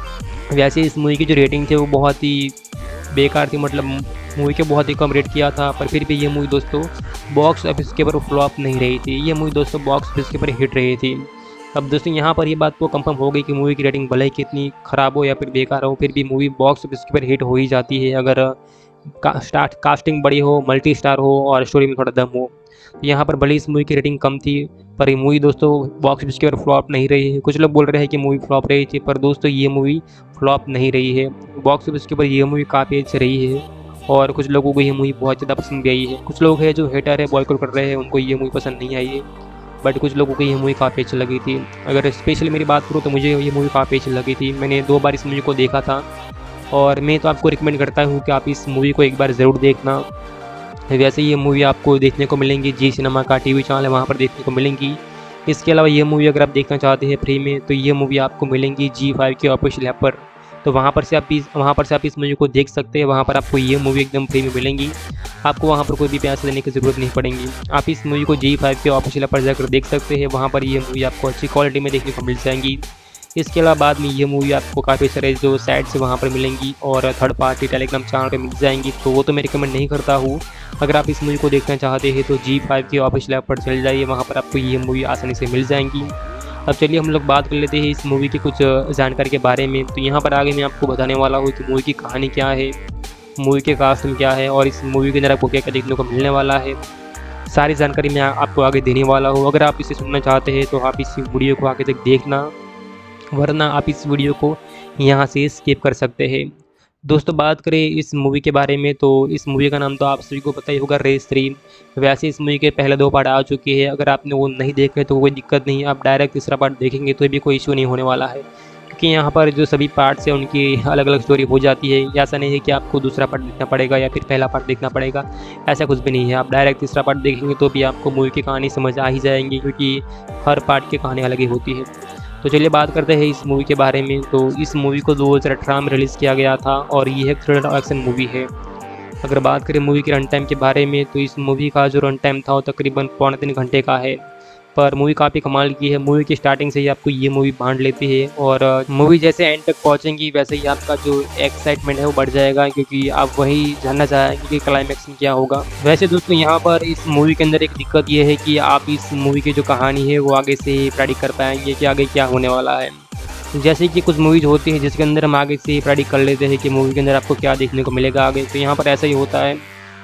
वैसे इस मूवी की जो रेटिंग थी वो बहुत ही बेकार थी, मतलब मूवी के बहुत ही कम रेट किया था, पर फिर भी ये मूवी दोस्तों बॉक्स ऑफिस के ऊपर फ्लॉप नहीं रही थी। ये मूवी दोस्तों बॉक्स ऑफिस के ऊपर हिट रही थी। अब दोस्तों यहाँ पर ये बात तो कंफर्म हो गई कि मूवी की रेटिंग भले ही कितनी ख़राब हो या फिर बेकार हो, फिर भी मूवी बॉक्स ऑफिस के ऊपर हिट हो ही जाती है अगर का, स्टार्ट कास्टिंग बड़ी हो, मल्टी स्टार हो और स्टोरी में थोड़ा दम हो। यहाँ पर भले इस मूवी की रेटिंग कम थी, पर ये मूवी दोस्तों बॉक्स ऑफिस के ऊपर फ्लॉप नहीं रही है। कुछ लोग बोल रहे हैं कि मूवी फ्लॉप रही थी, पर दोस्तों ये मूवी फ्लॉप नहीं रही है। बॉक्स ऑफिस के ऊपर ये मूवी काफ़ी अच्छी रही है और कुछ लोगों को ये मूवी बहुत ज़्यादा पसंद भी आई है। कुछ लोग हैं जो हेटर है, बॉयकॉट कर रहे हैं, उनको ये मूवी पसंद नहीं आई है, बट कुछ लोगों को ये मूवी काफ़ी अच्छी लगी थी। अगर स्पेशली मेरी बात करूँ तो मुझे ये मूवी काफ़ी अच्छी लगी थी। मैंने दो बार इस मूवी को देखा था और मैं तो आपको रिकमेंड करता हूँ कि आप इस मूवी को एक बार ज़रूर देखना। वैसे ये मूवी आपको देखने को मिलेंगी जी सिनेमा का टीवी चैनल है, वहाँ पर देखने को मिलेंगी। इसके अलावा ये मूवी अगर आप देखना चाहते हैं फ्री में तो ये मूवी आपको मिलेंगी जी फाइव के ऑफिशियल ऐप पर, तो वहाँ पर से आप इस वहाँ पर से आप इस मूवी को देख सकते हैं। वहाँ पर आपको ये मूवी एकदम फ्री में मिलेंगी। आपको वहाँ पर कोई भी पैसे देने की ज़रूरत नहीं पड़ेगी। आप इस मूवी को जी फाइव के ऑफिशियल ऐप पर जाकर देख सकते हैं। वहाँ पर ये मूवी आपको अच्छी क्वालिटी में देखने को मिल जाएंगी। इसके अलावा बाद में ये मूवी आपको काफ़ी सारे जो साइट्स से वहाँ पर मिलेंगी और थर्ड पार्टी टेलीग्राम चैनल पर मिल जाएंगी, तो वो तो मैं रिकमेंड नहीं करता हूँ। अगर आप इस मूवी को देखना चाहते हैं तो जी फाइव के ऑफिशियल ऐप पर चले जाइए, वहाँ पर आपको ये मूवी आसानी से मिल जाएंगी। अब चलिए हम लोग बात कर लेते हैं इस मूवी की कुछ जानकारी के बारे में। तो यहाँ पर आगे मैं आपको बताने वाला हूँ कि मूवी की कहानी क्या है, मूवी के कास्ट में क्या है और इस मूवी के अंदर आपको क्या क्या देखने को मिलने वाला है। सारी जानकारी मैं आपको आगे देने वाला हूँ। अगर आप इसे सुनना चाहते हैं तो आप इस वीडियो को आगे तक देखना, वरना आप इस वीडियो को यहाँ से स्किप कर सकते हैं। दोस्तों बात करें इस मूवी के बारे में तो इस मूवी का नाम तो आप सभी को पता ही होगा, रेस थ्री। वैसे इस मूवी के पहले दो पार्ट आ चुके हैं। अगर आपने वो नहीं देखे तो कोई दिक्कत नहीं, आप डायरेक्ट तीसरा पार्ट देखेंगे तो भी कोई इशू नहीं होने वाला है, क्योंकि यहाँ पर जो सभी पार्ट्स हैं उनकी अलग अलग स्टोरी हो जाती है। ऐसा नहीं है कि आपको दूसरा पार्ट देखना पड़ेगा या फिर पहला पार्ट देखना पड़ेगा, ऐसा कुछ भी नहीं है। आप डायरेक्ट तीसरा पार्ट देखेंगे तो भी आपको मूवी की कहानी समझ आ ही जाएंगी, क्योंकि हर पार्ट की कहानी अलग ही होती है। तो चलिए बात करते हैं इस मूवी के बारे में। तो इस मूवी को दो हज़ार अठारह में रिलीज़ किया गया था और ये एक थ्रिलर एक्शन मूवी है। अगर बात करें मूवी के रन टाइम के बारे में तो इस मूवी का जो रन टाइम था वो तकरीबन पौने तीन घंटे का है, पर मूवी काफ़ी कमाल की है। मूवी की स्टार्टिंग से ही आपको ये मूवी बांध लेती है और मूवी जैसे एंड तक पहुंचेंगी वैसे ही आपका जो एक्साइटमेंट है वो बढ़ जाएगा, क्योंकि आप वही जानना चाहेंगे कि क्लाइमैक्स में क्या होगा। वैसे दोस्तों यहाँ पर इस मूवी के अंदर एक दिक्कत ये है कि आप इस मूवी की जो कहानी है वो आगे से ही प्रेडिक्ट कर पाएंगे कि आगे क्या होने वाला है। जैसे कि कुछ मूवीज़ होती है जिसके अंदर हम आगे से ही प्रेडिक्ट कर लेते हैं कि मूवी के अंदर आपको क्या देखने को मिलेगा आगे, तो यहाँ पर ऐसा ही होता है।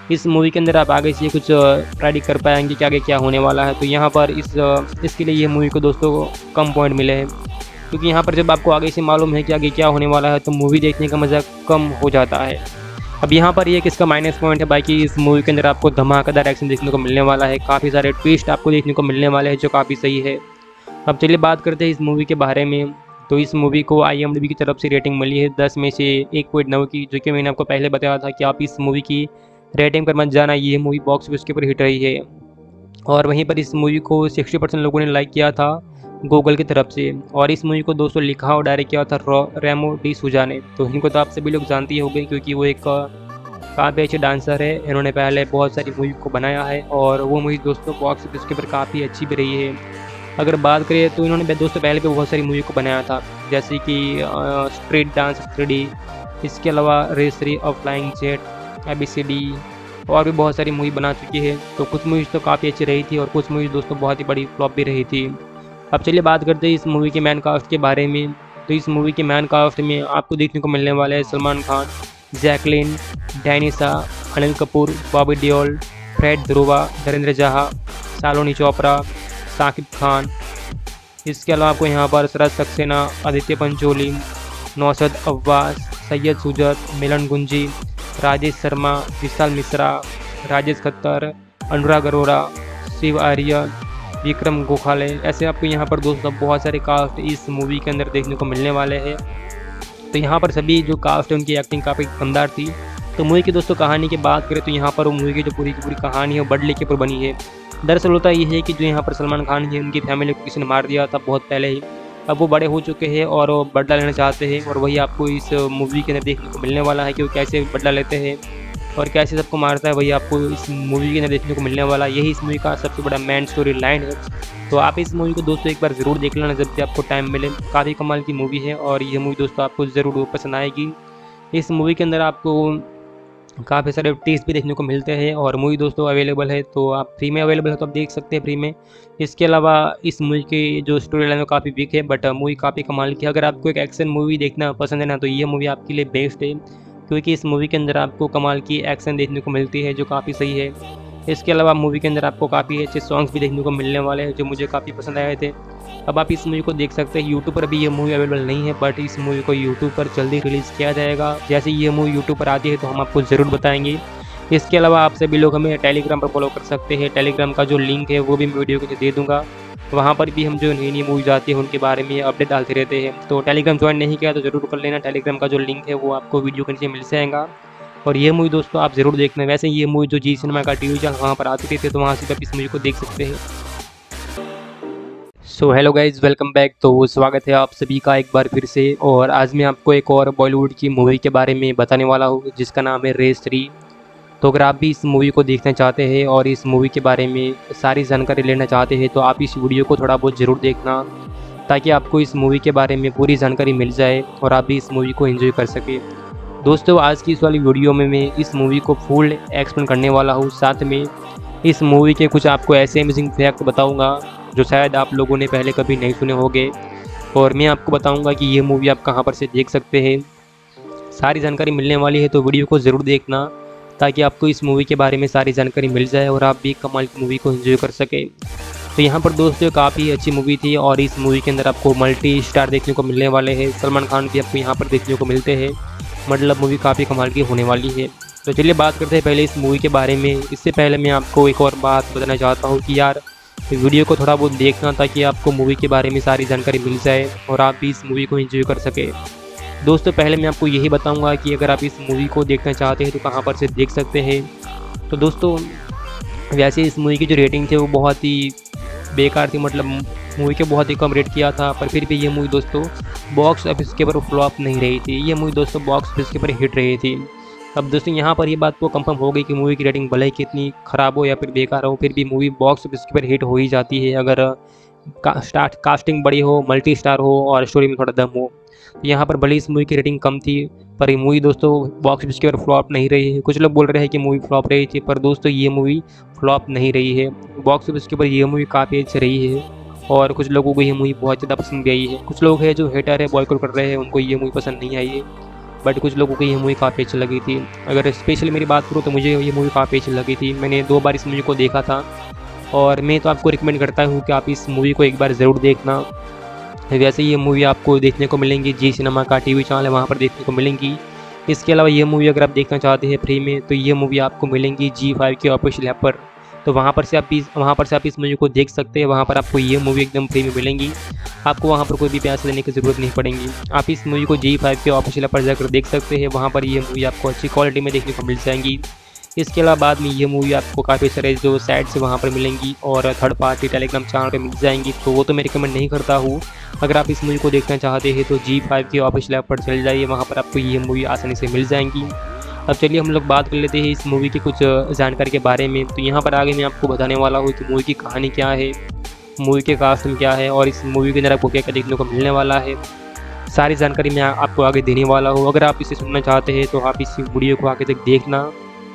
इस मूवी के अंदर आप आगे से कुछ प्रेडिक्ट कर पाएंगे कि आगे क्या होने वाला है। तो यहाँ पर इस इसके लिए ये मूवी को दोस्तों कम पॉइंट मिले हैं, क्योंकि यहाँ पर जब आपको आगे से मालूम है कि आगे क्या होने वाला है तो मूवी देखने का मज़ा कम हो जाता है। अब यहाँ पर ये किसका माइनस पॉइंट है, बाकी इस मूवी के अंदर आपको धमाकेदार एक्शन देखने को मिलने वाला है, काफ़ी सारे ट्विस्ट आपको देखने को मिलने वाले हैं जो काफ़ी सही है। अब चलिए बात करते हैं इस मूवी के बारे में। तो इस मूवी को आई एम डी बी की तरफ से रेटिंग मिली है दस में से एक पॉइंट नौ की, जो कि मैंने आपको पहले बताया था कि आप इस मूवी की रेटिंग पर मत जाना, ये मूवी बॉक्स ऑफिस के ऊपर हिट रही है। और वहीं पर इस मूवी को साठ परसेंट लोगों ने लाइक किया था गूगल की तरफ से, और इस मूवी को दोस्तों लिखा और डायरेक्ट किया था रेमो डी सूजा ने। तो इनको तो आप सभी लोग जानते ही होंगे, क्योंकि वो एक काफ़ी अच्छे डांसर है। इन्होंने पहले बहुत सारी मूवी को बनाया है और वो मूवी दोस्तों बॉक्स ऑफिस के ऊपर काफ़ी अच्छी भी रही है। अगर बात करें तो इन्होंने दोस्तों पहले भी बहुत सारी मूवी को बनाया था, जैसे कि स्ट्रीट डांस थ्री डी, इसके अलावा रेस थ्री और flying jet, A B C D, और भी बहुत सारी मूवी बना चुकी है। तो कुछ मूवीज़ तो काफ़ी अच्छी रही थी और कुछ मूवीज़ दोस्तों बहुत ही बड़ी फ्लॉप भी रही थी। अब चलिए बात करते हैं इस मूवी के मैन कास्ट के बारे में। तो इस मूवी के मैन कास्ट में आपको देखने को मिलने वाला है सलमान खान, जैकलिन, डैनिसा, अनिल कपूर, बॉबी देओल, फ्रेड ध्रुवा, धीरेन्द्र जहा, शालिनी चोपड़ा, साकिब खान। इसके अलावा आपको यहाँ पर शरद सक्सेना, आदित्य पंचोली, नौशद अब्बास, सैयद सुजत, मिलन गुंजी, राजेश शर्मा, विशाल मिश्रा, राजेश खत्तर, अनुराग अरोरा, शिव आर्य, विक्रम गोखले, ऐसे आपको यहाँ पर दोस्तों बहुत सारे कास्ट इस मूवी के अंदर देखने को मिलने वाले हैं। तो यहाँ पर सभी जो कास्ट है उनकी एक्टिंग काफ़ी दमदार थी। तो मूवी की दोस्तों कहानी की बात करें तो यहाँ पर वो मूवी की जो पूरी की पूरी कहानी है वो बदले के ऊपर बनी है। दरअसल होता ये है कि जो यहाँ पर सलमान खान है उनकी फैमिली को किसी ने मार दिया था बहुत पहले ही। अब वो बड़े हो चुके हैं और वो बदला लेना चाहते हैं, और वही आपको इस मूवी के अंदर देखने को मिलने वाला है कि वो कैसे बदला लेते हैं और कैसे सबको मारता है, वही आपको इस मूवी के अंदर देखने को मिलने वाला। यही इस मूवी का सबसे बड़ा मेन स्टोरी लाइन है। तो आप इस मूवी को दोस्तों एक बार ज़रूर देख लेना जब भी आपको टाइम मिले, काफ़ी कमाल की मूवी है और ये मूवी दोस्तों आपको ज़रूर पसंद आएगी। इस मूवी के अंदर आपको काफ़ी सारे टेस्ट भी देखने को मिलते हैं और मूवी दोस्तों अवेलेबल है, तो आप फ्री में अवेलेबल है तो आप देख सकते हैं फ्री में। इसके अलावा इस मूवी की जो स्टोरी लाइन है काफ़ी वीक है, बट मूवी काफ़ी कमाल की। अगर आपको एक एक्शन मूवी देखना पसंद है ना, तो ये मूवी आपके लिए बेस्ट है, क्योंकि इस मूवी के अंदर आपको कमाल की एक्शन देखने को मिलती है जो काफ़ी सही है। इसके अलावा मूवी के अंदर आपको काफ़ी अच्छे सॉन्ग्स भी देखने को मिलने वाले हैं जो मुझे काफ़ी पसंद आए थे। अब आप इस मूवी को देख सकते हैं। यूट्यूब पर अभी ये मूवी अवेलेबल नहीं है, बट इस मूवी को यूट्यूब पर जल्दी रिलीज़ किया जाएगा। जैसे ये मूवी यूट्यूब पर आती है तो हम आपको ज़रूर बताएंगे। इसके अलावा आप सभी लोग हमें टेलीग्राम पर फॉलो कर सकते हैं। टेलीग्राम का जो लिंक है वो भी मैं वीडियो को दे दूँगा। वहाँ पर भी हम जो नई नई मूवीज आती है उनके बारे में अपडेट डालते रहते हैं। तो टेलीग्राम ज्वाइन नहीं किया तो ज़रूर कर लेना। टेलीग्राम का जो लिंक है वो आपको वीडियो के नीचे मिल जाएगा। और ये मूवी दोस्तों आप ज़रूर देखना। वैसे ये मूवी जो जी सिनेमा का टीवी चैनल वहाँ पर आती थी, तो वहाँ से आप इस मूवी को देख सकते हैं। So hello guys, welcome back. तो स्वागत है आप सभी का एक बार फिर से, और आज मैं आपको एक और बॉलीवुड की मूवी के बारे में बताने वाला हूँ जिसका नाम है रेस थ्री। तो अगर आप भी इस मूवी को देखना चाहते हैं और इस मूवी के बारे में सारी जानकारी लेना चाहते हैं तो आप इस वीडियो को थोड़ा बहुत ज़रूर देखना, ताकि आपको इस मूवी के बारे में पूरी जानकारी मिल जाए और आप भी इस मूवी को एंजॉय कर सकें। दोस्तों आज की इस वाली वीडियो में मैं इस मूवी को फुल एक्सप्लेन करने वाला हूँ। साथ में इस मूवी के कुछ आपको ऐसे अमेजिंग फैक्ट बताऊँगा जो शायद आप लोगों ने पहले कभी नहीं सुने होंगे, और मैं आपको बताऊँगा कि ये मूवी आप कहाँ पर से देख सकते हैं। सारी जानकारी मिलने वाली है, तो वीडियो को ज़रूर देखना ताकि आपको इस मूवी के बारे में सारी जानकारी मिल जाए और आप भी कमाल की मूवी को एंजॉय कर सकें। तो यहाँ पर दोस्तों काफ़ी अच्छी मूवी थी और इस मूवी के अंदर आपको मल्टी स्टार देखने को मिलने वाले हैं। सलमान खान भी आपको यहाँ पर देखने को मिलते हैं, मतलब मूवी काफ़ी कमाल की होने वाली है। तो चलिए बात करते हैं पहले इस मूवी के बारे में। इससे पहले मैं आपको एक और बात बताना चाहता हूँ कि यार वीडियो को थोड़ा बहुत देखना ताकि आपको मूवी के बारे में सारी जानकारी मिल जाए और आप भी इस मूवी को एंजॉय कर सके। दोस्तों पहले मैं आपको यही बताऊंगा कि अगर आप इस मूवी को देखना चाहते हैं तो कहां पर से देख सकते हैं। तो दोस्तों वैसे इस मूवी की जो रेटिंग थी वो बहुत ही बेकार थी, मतलब मूवी के बहुत ही कम रेट किया था, पर फिर भी ये मूवी दोस्तों बॉक्स ऑफिस के ऊपर फ्लॉप नहीं रही थी। ये मूवी दोस्तों बॉक्स ऑफिस के ऊपर हिट रही थी। अब दोस्तों यहाँ पर ये बात को कंफर्म हो गई कि मूवी की रेटिंग भले ही कितनी ख़राब हो या फिर बेकार हो, फिर भी मूवी बॉक्स ऑफिस के ऊपर हिट हो ही जाती है अगर का, स्टार्ट कास्टिंग बड़ी हो, मल्टी स्टार हो और स्टोरी में थोड़ा दम हो। तो यहाँ पर भले इस मूवी की रेटिंग कम थी, पर ये मूवी दोस्तों बॉक्स ऑफिस के ऊपर फ्लॉप नहीं रही है। कुछ लोग बोल रहे हैं कि मूवी फ्लॉप रही थी, पर दोस्तों ये मूवी फ्लॉप नहीं रही है। बॉक्स ऑफिस के ऊपर ये मूवी काफ़ी अच्छी रही है और कुछ लोगों को ये मूवी बहुत ज़्यादा पसंद भी आई है। कुछ लोग हैं जो हेटर है, बॉयकॉट कर रहे हैं, उनको ये मूवी पसंद नहीं आई है। बट कुछ लोगों को ये मूवी काफ़ी अच्छी लगी थी। अगर स्पेशली मेरी बात करूँ तो मुझे ये मूवी काफ़ी अच्छी लगी थी। मैंने दो बार इस मूवी को देखा था और मैं तो आपको रिकमेंड करता हूँ कि आप इस मूवी को एक बार ज़रूर देखना। वैसे ये मूवी आपको देखने को मिलेंगी जी सिनेमा का टीवी चैनल है, वहाँ पर देखने को मिलेंगी। इसके अलावा ये मूवी अगर आप देखना चाहते हैं फ्री में तो ये मूवी आपको मिलेंगी जी फाइव के ऑफिशियल ऐप पर, तो वहाँ पर से आप इस वहाँ पर से आप इस मूवी को देख सकते हैं। वहाँ पर आपको ये मूवी एकदम फ्री में मिलेंगी, आपको वहाँ पर कोई भी पैसे देने की ज़रूरत नहीं पड़ेगी। आप इस मूवी को जी फाइव के ऑफिशियल ऐप पर जाकर देख सकते हैं, वहाँ पर ये मूवी आपको अच्छी क्वालिटी में देखने को मिल जाएंगी। इसके अलावा बाद में ये मूवी आपको काफ़ी सारे जो साइट्स वहाँ पर मिलेंगी और थर्ड पार्टी टेलीग्राम चैनल पे मिल जाएंगी, तो वो तो मैं रिकमेंड नहीं करता हूँ। अगर आप इस मूवी को देखना चाहते हैं तो जी फाइव के ऑफिशियल ऐप पर चल जाइए, वहाँ पर आपको ये मूवी आसानी से मिल जाएंगी। अब चलिए हम लोग बात कर लेते हैं इस मूवी की कुछ जानकारी के बारे में। तो यहाँ पर आगे मैं आपको बताने वाला हूँ कि मूवी की कहानी क्या है, मूवी के कास्ट में क्या है और इस मूवी के अंदर आपको क्या क्या देखने को मिलने वाला है। सारी जानकारी मैं आपको आगे देने वाला हूँ। अगर आप इसे सुनना चाहते हैं तो आप इस वीडियो को आगे तक देखना,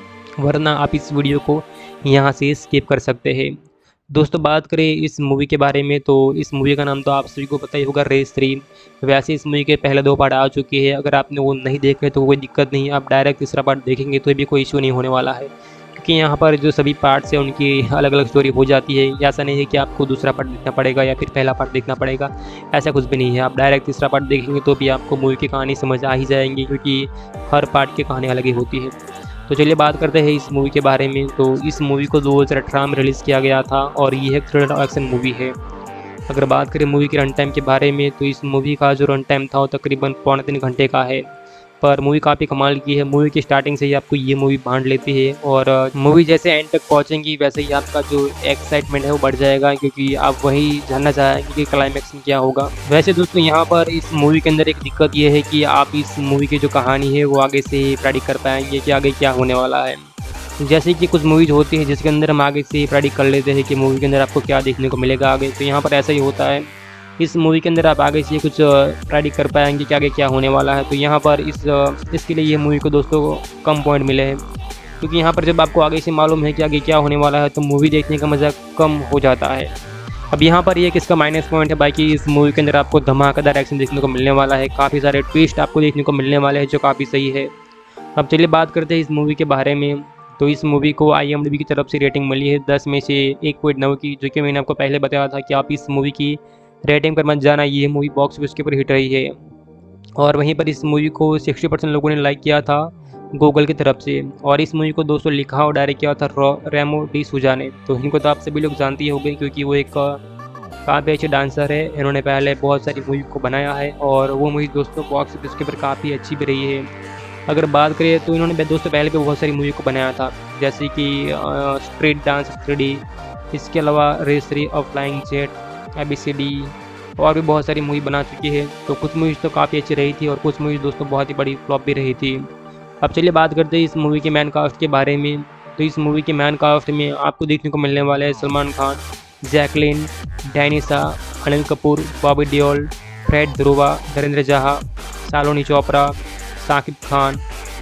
वरना आप इस वीडियो को यहाँ से स्किप कर सकते हैं। दोस्तों बात करें इस मूवी के बारे में तो इस मूवी का नाम तो आप सभी को पता ही होगा, रेस थ्री। वैसे इस मूवी के पहले दो पार्ट आ चुके हैं, अगर आपने वो नहीं देखे तो कोई दिक्कत नहीं, आप डायरेक्ट तीसरा पार्ट देखेंगे तो भी कोई इशू नहीं होने वाला है, क्योंकि यहाँ पर जो सभी पार्ट्स हैं उनकी अलग अलग स्टोरी हो जाती है। ऐसा नहीं है कि आपको दूसरा पार्ट देखना पड़ेगा या फिर पहला पार्ट देखना पड़ेगा, ऐसा कुछ भी नहीं है। आप डायरेक्ट तीसरा पार्ट देखेंगे तो भी आपको मूवी की कहानी समझ आ ही जाएंगी, क्योंकि हर पार्ट की कहानी अलग ही होती है। तो चलिए बात करते हैं इस मूवी के बारे में। तो इस मूवी को दो हज़ार अठारह में रिलीज़ किया गया था और ये एक थ्रिलर एक्शन मूवी है। अगर बात करें मूवी के रन टाइम के बारे में तो इस मूवी का जो रन टाइम था वो तकरीबन पौने तीन घंटे का है, पर मूवी काफ़ी कमाल की है। मूवी की स्टार्टिंग से ही आपको ये मूवी बांध लेती है और मूवी जैसे एंड तक पहुंचेंगी वैसे ही आपका जो एक्साइटमेंट है वो बढ़ जाएगा, क्योंकि आप वही जानना चाहेंगे कि क्लाइमैक्स में क्या होगा। वैसे दोस्तों यहाँ पर इस मूवी के अंदर एक दिक्कत ये है कि आप इस मूवी की जो कहानी है वो आगे से प्रेडिक्ट कर पाएंगे कि आगे क्या होने वाला है। जैसे कि कुछ मूवीज़ होती है जिसके अंदर हम आगे से प्रेडिक्ट कर लेते हैं कि मूवी के अंदर आपको क्या देखने को मिलेगा आगे, तो यहाँ पर ऐसा ही होता है। इस मूवी के अंदर आप आगे से कुछ प्रेडिक्ट कर पाएंगे कि आगे क्या होने वाला है, तो यहाँ पर इस इसके लिए ये मूवी को दोस्तों कम पॉइंट मिले हैं, क्योंकि यहाँ पर जब आपको आगे से मालूम है कि आगे क्या होने वाला है तो मूवी देखने का मज़ा कम हो जाता है। अब यहाँ पर ये किसका माइनस पॉइंट है, बाकी इस मूवी के अंदर आपको धमाकेदार एक्शन देखने को मिलने वाला है, काफ़ी सारे ट्विस्ट आपको देखने को मिलने वाले हैं जो काफ़ी सही है। अब चलिए बात करते हैं इस मूवी के बारे में। तो इस मूवी को आई एम डी बी की तरफ से रेटिंग मिली है दस में से एक पॉइंट नौ की, जो कि मैंने आपको पहले बताया था कि आप इस मूवी की रेटिंग पर मत जाना, ये मूवी बॉक्स ऑफिस के ऊपर हिट रही है। और वहीं पर इस मूवी को साठ परसेंट लोगों ने लाइक किया था गूगल की तरफ से, और इस मूवी को दोस्तों लिखा और डायरेक्ट किया था रेमो डी सूजा ने। तो इनको तो आप सभी लोग जानते ही होंगे, क्योंकि वो एक काफ़ी अच्छे डांसर है। इन्होंने पहले बहुत सारी मूवी को बनाया है और वो मूवी दोस्तों बॉक्स ऑफिस के ऊपर काफ़ी अच्छी भी रही है। अगर बात करें तो इन्होंने दोस्तों पहले भी बहुत सारी मूवी को बनाया था, जैसे कि स्ट्रीट डांस थ्री डी, इसके अलावा रेस थ्री और flying jet, A B C D और भी बहुत सारी मूवी बना चुकी है। तो कुछ मूवीज़ तो काफ़ी अच्छी रही थी और कुछ मूवीज़ दोस्तों बहुत ही बड़ी फ्लॉप भी रही थी। अब चलिए बात करते हैं इस मूवी के मैन कास्ट के बारे में। तो इस मूवी के मैन कास्ट में आपको देखने को मिलने वाले हैं सलमान खान, जैकलिन, डैनिसा, अनिल कपूर, बॉबी देओल, फ्रेड ध्रुवा, धीरेन्द्र जहा, शालिनी चोपड़ा, साकिब खान।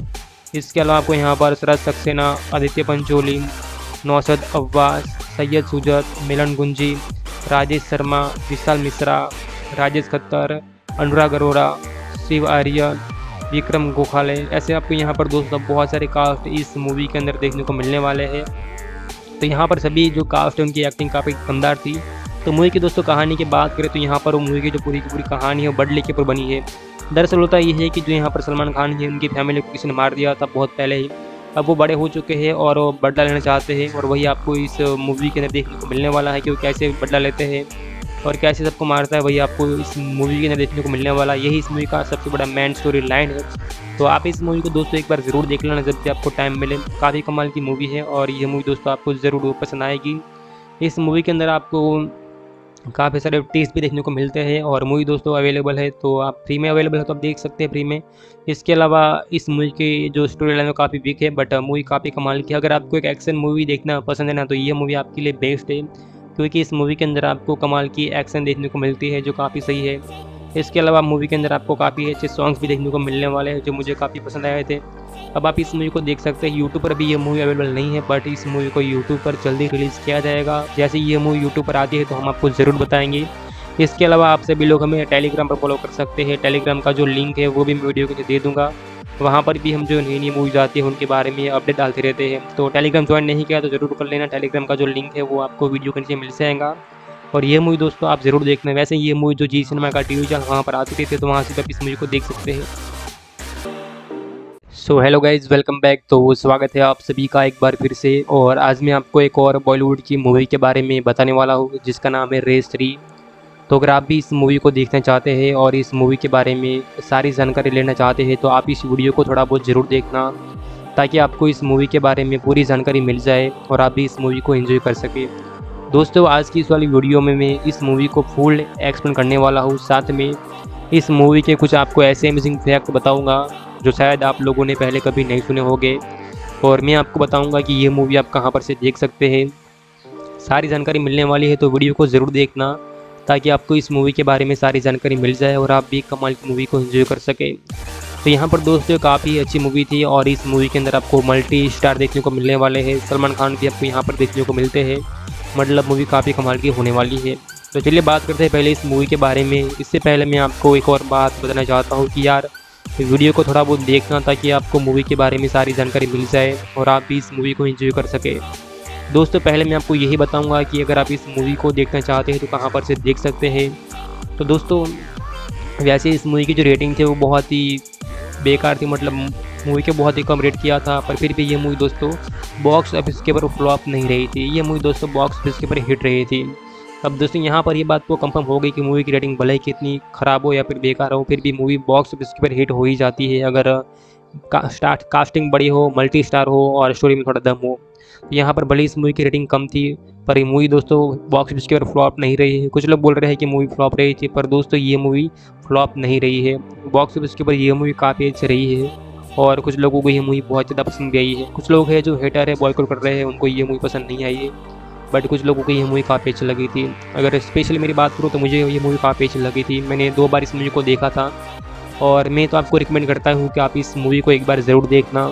इसके अलावा आपको यहाँ पर शरद सक्सेना, आदित्य पंचोली, नौशद अब्बास, सैयद सुजत, मिलन गुंजी, राजेश शर्मा, विशाल मिश्रा, राजेश खत्तर, अनुराग अरोड़ा, शिव आर्यन, विक्रम गोखले, ऐसे आपको यहाँ पर दोस्तों बहुत सारे कास्ट इस मूवी के अंदर देखने को मिलने वाले हैं। तो यहाँ पर सभी जो कास्ट है उनकी एक्टिंग काफ़ी दमदार थी। तो मूवी की दोस्तों कहानी की बात करें तो यहाँ पर वो मूवी की जो पूरी की पूरी कहानी है वो बडले के ऊपर बनी है। दरअसल होता ये है कि जो यहाँ पर सलमान खान है उनकी फैमिली को किसी ने मार दिया था बहुत पहले ही, अब वो बड़े हो चुके हैं और वो बदला लेना चाहते हैं, और वही आपको इस मूवी के अंदर देखने को मिलने वाला है कि वो कैसे बदला लेते हैं और कैसे सबको मारता है, वही आपको इस मूवी के अंदर देखने को मिलने वाला। यही इस मूवी का सबसे बड़ा मेन स्टोरी लाइन है। तो आप इस मूवी को दोस्तों एक बार ज़रूर देख लेना जब भी आपको टाइम मिले, काफ़ी कमाल की मूवी है और ये मूवी दोस्तों आपको ज़रूर पसंद आएगी। इस मूवी के अंदर आपको काफ़ी सारे टेस्ट भी देखने को मिलते हैं और मूवी दोस्तों अवेलेबल है, तो आप फ्री में अवेलेबल है तो आप देख सकते हैं फ्री में। इसके अलावा इस मूवी की जो स्टोरी लाइन है काफ़ी वीक है, बट मूवी काफ़ी कमाल की है। अगर आपको एक एक्शन मूवी देखना पसंद है ना, तो ये मूवी आपके लिए बेस्ट है, क्योंकि इस मूवी के अंदर आपको कमाल की एक्शन देखने को मिलती है जो काफ़ी सही है। इसके अलावा मूवी के अंदर आपको काफ़ी अच्छे सॉन्ग्स भी देखने को मिलने वाले हैं जो मुझे काफ़ी पसंद आए थे। अब आप इस मूवी को देख सकते हैं। यूट्यूब पर अभी ये मूवी अवेलेबल नहीं है, बट इस मूवी को यूट्यूब पर जल्दी रिलीज़ किया जाएगा। जैसे ये मूवी यूट्यूब पर आती है तो हम आपको ज़रूर बताएंगे। इसके अलावा आप सभी लोग हमें टेलीग्राम पर फॉलो कर सकते हैं। टेलीग्राम का जो लिंक है वो भी मैं वीडियो के नीचे दे दूँगा। वहाँ पर भी हम जो नई नई मूवीज आती है उनके बारे में अपडेट डालते रहते हैं। तो टेलीग्राम ज्वाइन नहीं किया तो ज़रूर कर लेना, टेलीग्राम का जो लिंक है वो आपको वीडियो के नीचे मिल जाएगा। और ये मूवी दोस्तों आप ज़रूर देखना। वैसे ये मूवी जो जी सिनेमा का टीवी चैनल वहाँ पर आती रहती है, तो वहाँ से आप इस मूवी को देख सकते हैं। So hello guys, welcome back. तो स्वागत है आप सभी का एक बार फिर से। और आज मैं आपको एक और बॉलीवुड की मूवी के बारे में बताने वाला हूँ जिसका नाम है रेस थ्री। तो अगर आप भी इस मूवी को देखना चाहते हैं और इस मूवी के बारे में सारी जानकारी लेना चाहते हैं तो आप इस वीडियो को थोड़ा बहुत ज़रूर देखना, ताकि आपको इस मूवी के बारे में पूरी जानकारी मिल जाए और आप भी इस मूवी को एंजॉय कर सकें। दोस्तों आज की इस वाली वीडियो में मैं इस मूवी को फुल एक्सप्लेन करने वाला हूँ। साथ में इस मूवी के कुछ आपको ऐसे अमेजिंग फैक्ट बताऊँगा जो शायद आप लोगों ने पहले कभी नहीं सुने होंगे। और मैं आपको बताऊँगा कि ये मूवी आप कहाँ पर से देख सकते हैं। सारी जानकारी मिलने वाली है, तो वीडियो को ज़रूर देखना ताकि आपको इस मूवी के बारे में सारी जानकारी मिल जाए और आप भी कमाल की मूवी को एंजॉय कर सकें। तो यहाँ पर दोस्तों काफ़ी अच्छी मूवी थी और इस मूवी के अंदर आपको मल्टी स्टार देखने को मिलने वाले हैं। सलमान खान भी आपको यहाँ पर देखने को मिलते हैं। मतलब मूवी काफ़ी कमाल की होने वाली है। तो चलिए बात करते हैं पहले इस मूवी के बारे में। इससे पहले मैं आपको एक और बात बताना चाहता हूँ कि यार वीडियो को थोड़ा बहुत देखना ताकि आपको मूवी के बारे में सारी जानकारी मिल जाए और आप भी इस मूवी को एंजॉय कर सके। दोस्तों पहले मैं आपको यही बताऊंगा कि अगर आप इस मूवी को देखना चाहते हैं तो कहां पर से देख सकते हैं। तो दोस्तों वैसे इस मूवी की जो रेटिंग थी वो बहुत ही बेकार थी, मतलब मूवी के बहुत ही कम रेट किया था, पर फिर भी ये मूवी दोस्तों बॉक्स ऑफिस के ऊपर फ्लॉप नहीं रही थी। ये मूवी दोस्तों बॉक्स ऑफिस के ऊपर हिट रही थी। अब दोस्तों यहाँ पर ये बात तो कंफर्म हो गई कि मूवी की रेटिंग भले ही कितनी ख़राब हो या फिर बेकार हो, फिर भी मूवी बॉक्स ऑफिस के ऊपर हिट हो ही जाती है अगर का, स्टार्ट कास्टिंग बड़ी हो, मल्टी स्टार हो और स्टोरी में थोड़ा दम हो। यहाँ पर भले इस मूवी की रेटिंग कम थी पर ये मूवी दोस्तों बॉक्स ऑफिस के ऊपर फ्लॉप नहीं रही है। कुछ लोग बोल रहे हैं कि मूवी फ्लॉप रही थी, पर दोस्तों ये मूवी फ्लॉप नहीं रही है। बॉक्स ऑफिस के ऊपर ये मूवी काफ़ी अच्छी रही है और कुछ लोगों को ये मूवी बहुत ज़्यादा पसंद भी आई है। कुछ लोग हैं जो हेटर है, बॉयकॉट कर रहे हैं, उनको ये मूवी पसंद नहीं आई है, बट कुछ लोगों को ये मूवी काफ़ी अच्छी लगी थी। अगर स्पेशली मेरी बात करूँ तो मुझे ये मूवी काफ़ी अच्छी लगी थी। मैंने दो बार इस मूवी को देखा था और मैं तो आपको रिकमेंड करता हूँ कि आप इस मूवी को एक बार ज़रूर देखना।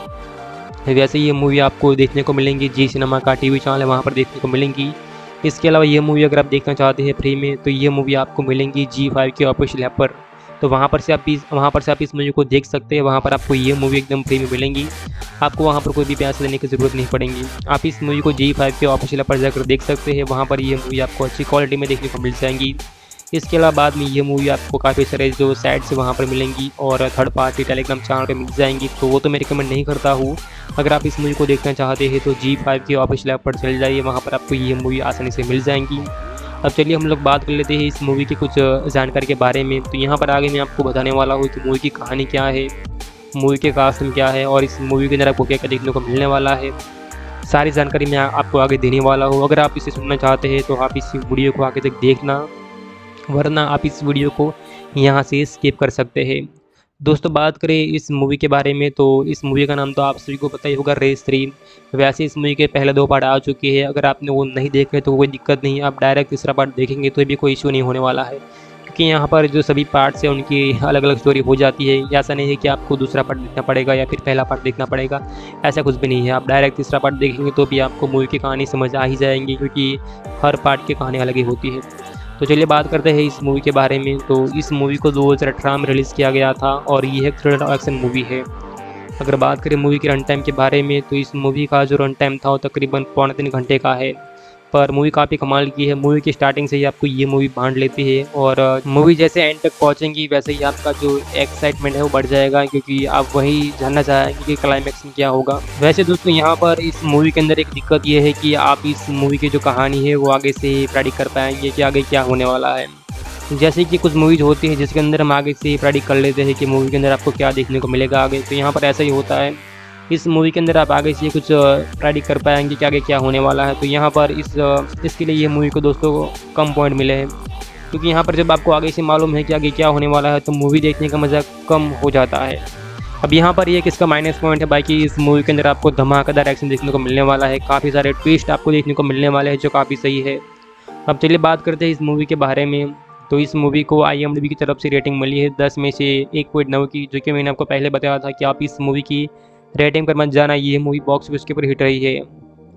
वैसे ये मूवी आपको देखने को मिलेंगी जी सिनेमा का टीवी चैनल है वहाँ पर देखने को मिलेंगी। इसके अलावा ये मूवी अगर आप देखना चाहते हैं फ्री में तो ये मूवी आपको मिलेंगी जी फाइव के ऑफिशियल ऐप पर। तो वहाँ पर से आप इस वहाँ पर से आप इस मूवी को देख सकते हैं। वहाँ पर आपको ये मूवी एकदम फ्री में मिलेंगी। आपको वहाँ पर कोई भी पैसे देने की ज़रूरत नहीं पड़ेगी। आप इस मूवी को जी फाइव के ऑफिशियल ऐप पर जाकर देख सकते हैं। वहाँ पर ये मूवी आपको अच्छी क्वालिटी में देखने को मिल जाएंगी। इसके अलावा बाद में ये मूवी आपको काफ़ी सारे जो साइट्स से वहाँ पर मिलेंगी और थर्ड पार्टी टेलीग्राम चैनल पे मिल जाएंगी, तो वो तो मैं रिकमेंड नहीं करता हूँ। अगर आप इस मूवी को देखना चाहते हैं तो जी फाइव के ऑफिशियल ऐप पर चले जाइए, वहाँ पर आपको ये मूवी आसानी से मिल जाएंगी। अब चलिए हम लोग बात कर लेते हैं इस मूवी की कुछ जानकारी के बारे में। तो यहाँ पर आगे मैं आपको बताने वाला हूँ कि मूवी की कहानी क्या है, मूवी के कास्ट में क्या है और इस मूवी के अंदर आपको क्या क्या देखने को मिलने वाला है। सारी जानकारी मैं आपको आगे देने वाला हूँ। अगर आप इसे सुनना चाहते हैं तो आप इस वीडियो को आगे तक देखना, वरना आप इस वीडियो को यहाँ से स्किप कर सकते हैं। दोस्तों बात करें इस मूवी के बारे में तो इस मूवी का नाम तो आप सभी को पता ही होगा, रेस थ्री। वैसे इस मूवी के पहले दो पार्ट आ चुके हैं। अगर आपने वो नहीं देखे तो कोई दिक्कत नहीं, आप डायरेक्ट तीसरा पार्ट देखेंगे तो भी कोई इशू नहीं होने वाला है, क्योंकि यहाँ पर जो सभी पार्ट्स हैं उनकी अलग अलग स्टोरी हो जाती है। ऐसा नहीं है कि आपको दूसरा पार्ट देखना पड़ेगा या फिर पहला पार्ट देखना पड़ेगा, ऐसा कुछ भी नहीं है। आप डायरेक्ट तीसरा पार्ट देखेंगे तो भी आपको मूवी की कहानी समझ आ ही जाएंगी, क्योंकि हर पार्ट की कहानी अलग ही होती है। तो चलिए बात करते हैं इस मूवी के बारे में। तो इस मूवी को दो हज़ार अठारह में रिलीज़ किया गया था और ये एक थ्रिलर एक्शन मूवी है। अगर बात करें मूवी के रन टाइम के बारे में तो इस मूवी का जो रन टाइम था वो तकरीबन पौने तीन घंटे का है, पर मूवी काफ़ी कमाल की है। मूवी की स्टार्टिंग से ही आपको ये मूवी बांध लेती है और मूवी जैसे एंड तक पहुंचेंगी वैसे ही आपका जो एक्साइटमेंट है वो बढ़ जाएगा, क्योंकि आप वही जानना चाहेंगे कि क्लाइमैक्स में क्या होगा। वैसे दोस्तों यहाँ पर इस मूवी के अंदर एक दिक्कत ये है कि आप इस मूवी की जो कहानी है वो आगे से प्रेडिक्ट कर पाएंगे कि आगे क्या होने वाला है। जैसे कि कुछ मूवीज़ होती है जिसके अंदर हम आगे से प्रेडिक्ट कर लेते हैं कि मूवी के अंदर आपको क्या देखने को मिलेगा आगे, तो यहाँ पर ऐसा ही होता है। इस मूवी के अंदर आप आगे से कुछ प्रेडिक्ट कर पाएंगे कि आगे क्या होने वाला है। तो यहाँ पर इस इसके लिए ये मूवी को दोस्तों कम पॉइंट मिले हैं, क्योंकि यहाँ पर जब आपको आगे से मालूम है कि आगे क्या होने वाला है तो मूवी देखने का मज़ा कम हो जाता है। अब यहाँ पर ये किसका माइनस पॉइंट है, बाकी इस मूवी के अंदर आपको धमाकेदार एक्शन देखने को मिलने वाला है, काफ़ी सारे ट्विस्ट आपको देखने को मिलने वाले हैं जो काफ़ी सही है। अब चलिए बात करते हैं इस मूवी के बारे में। तो इस मूवी को आई एम डी बी की तरफ से रेटिंग मिली है दस में से एक पॉइंट नौ की, जो कि मैंने आपको पहले बताया था कि आप इस मूवी की रेटिंग पर मत जाना, ये मूवी बॉक्स ऑफिस के ऊपर हिट रही है।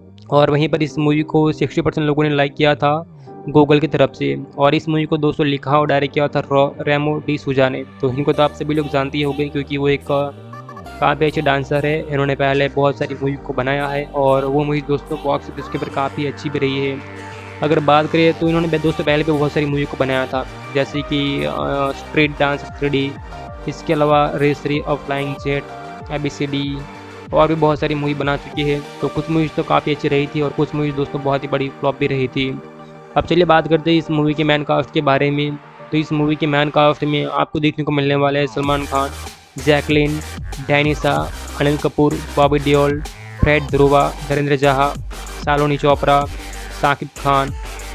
और वहीं पर इस मूवी को साठ परसेंट लोगों ने लाइक किया था गूगल की तरफ से, और इस मूवी को दोस्तों लिखा और डायरेक्ट किया था रेमो डी सूजा ने। तो इनको तो आप सभी लोग जानते ही होंगे क्योंकि वो एक काफ़ी अच्छे डांसर है। इन्होंने पहले बहुत सारी मूवी को बनाया है और वो मूवी दोस्तों बॉक्स ऑफिस के ऊपर काफ़ी अच्छी भी रही है। अगर बात करें तो इन्होंने दोस्तों पहले भी बहुत सारी मूवी को बनाया था, जैसे कि स्ट्रीट डांस थ्री डी, इसके अलावा रेस थ्री और flying jet, A B C D और भी बहुत सारी मूवी बना चुकी है। तो कुछ मूवीज़ तो काफ़ी अच्छी रही थी और कुछ मूवीज़ दोस्तों बहुत ही बड़ी फ्लॉप भी रही थी। अब चलिए बात करते हैं इस मूवी के मैन कास्ट के बारे में। तो इस मूवी के मैन कास्ट में आपको देखने को मिलने वाले हैं सलमान खान, जैकलिन, डैनिसा, अनिल कपूर, बॉबी देओल, फ्रेड ध्रुवा, धीरेन्द्र जहा, शालिनी चोपड़ा, साकिब खान।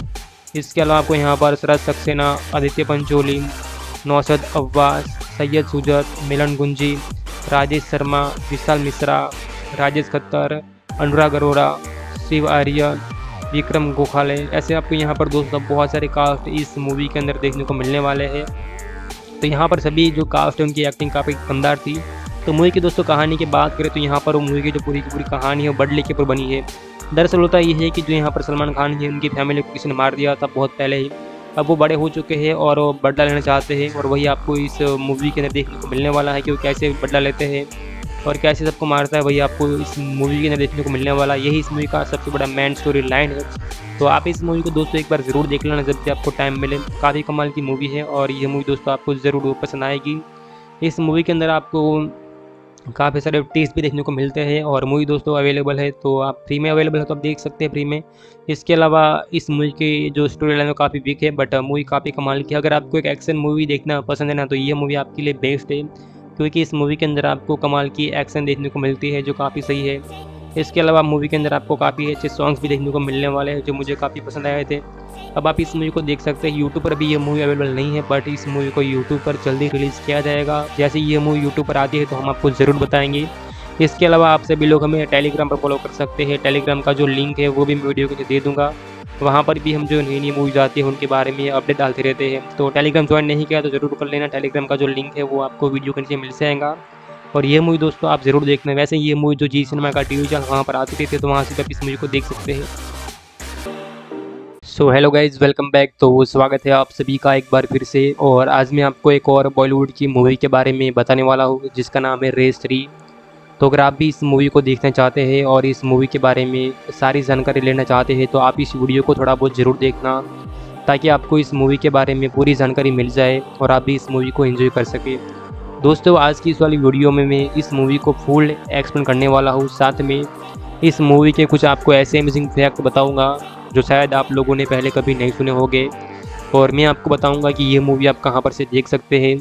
इसके अलावा आपको यहाँ पर शरद सक्सेना, आदित्य पंचोली, नौशद अब्बास, सैयद सुजत, मिलन गुंजी, राजेश शर्मा, विशाल मिश्रा, राजेश खत्तर, अनुराग अरोरा, शिव आर्यन, विक्रम गोखले, ऐसे आपको यहाँ पर दोस्तों बहुत सारे कास्ट इस मूवी के अंदर देखने को मिलने वाले हैं। तो यहाँ पर सभी जो कास्ट है उनकी एक्टिंग काफ़ी दमदार थी। तो मूवी की दोस्तों कहानी की बात करें तो यहाँ पर वो मूवी की जो पूरी की पूरी कहानी है वो बदले के ऊपर बनी है। दरअसल होता ये है कि जो यहाँ पर सलमान खान है उनकी फैमिली को किसी ने मार दिया था बहुत पहले ही। अब वो बड़े हो चुके हैं और वो बदला लेना चाहते हैं और वही आपको इस मूवी के अंदर देखने को मिलने वाला है कि वो कैसे बदला लेते हैं और कैसे सबको मारता है, वही आपको इस मूवी के अंदर देखने को मिलने वाला। यही इस मूवी का सबसे बड़ा मेन स्टोरी लाइन है। तो आप इस मूवी को दोस्तों एक बार ज़रूर देख लेना जब भी आपको टाइम मिले। काफ़ी कमाल की मूवी है और ये मूवी दोस्तों आपको ज़रूर पसंद आएगी। इस मूवी के अंदर आपको काफ़ी सारे टेस्ट भी देखने को मिलते हैं और मूवी दोस्तों अवेलेबल है, तो आप फ्री में अवेलेबल है तो आप देख सकते हैं फ्री में। इसके अलावा इस मूवी की जो स्टोरी लाइन है काफ़ी वीक है, बट मूवी काफ़ी कमाल की है। अगर आपको एक एक्शन मूवी देखना पसंद है ना, तो ये मूवी आपके लिए बेस्ट है, क्योंकि इस मूवी के अंदर आपको कमाल की एक्शन देखने को मिलती है जो काफ़ी सही है। इसके अलावा मूवी के अंदर आपको काफ़ी अच्छे सॉन्ग्स भी देखने को मिलने वाले हैं जो मुझे काफ़ी पसंद आए थे। अब आप इस मूवी को देख सकते हैं। यूट्यूब पर भी ये मूवी अवेलेबल नहीं है, बट इस मूवी को यूट्यूब पर जल्दी रिलीज़ किया जाएगा। जैसे ये मूवी यूट्यूब पर आती है तो हम आपको ज़रूर बताएंगे। इसके अलावा आप सभी लोग हमें टेलीग्राम पर फॉलो कर सकते हैं। टेलीग्राम का जो लिंक है वो भी मैं वीडियो के नीचे दे दूँगा। वहाँ पर भी हम जो नई नई मूवीज आती है उनके बारे में अपडेट डालते रहते हैं। तो टेलीग्राम ज्वाइन नहीं किया तो ज़रूर कर लेना। टेलीग्राम का जो लिंक है वो आपको वीडियो के नीचे मिल जाएगा और ये मूवी दोस्तों आप ज़रूर देखना। वैसे ये मूवी जो जी सिनेमा का टीवी चैनल वहाँ पर आती थी तो वहाँ से आप इस मूवी को देख सकते हैं। So hello guys, welcome back. तो स्वागत है आप सभी का एक बार फिर से। और आज मैं आपको एक और बॉलीवुड की मूवी के बारे में बताने वाला हूँ जिसका नाम है रेस थ्री। तो अगर आप भी इस मूवी को देखना चाहते हैं और इस मूवी के बारे में सारी जानकारी लेना चाहते हैं तो आप इस वीडियो को थोड़ा बहुत ज़रूर देखना, ताकि आपको इस मूवी के बारे में पूरी जानकारी मिल जाए और आप भी इस मूवी को एंजॉय कर सकें। दोस्तों आज की इस वाली वीडियो में मैं इस मूवी को फुल एक्सप्लेन करने वाला हूँ। साथ में इस मूवी के कुछ आपको ऐसे अमेजिंग फैक्ट बताऊँगा जो शायद आप लोगों ने पहले कभी नहीं सुने होंगे, और मैं आपको बताऊँगा कि ये मूवी आप कहाँ पर से देख सकते हैं।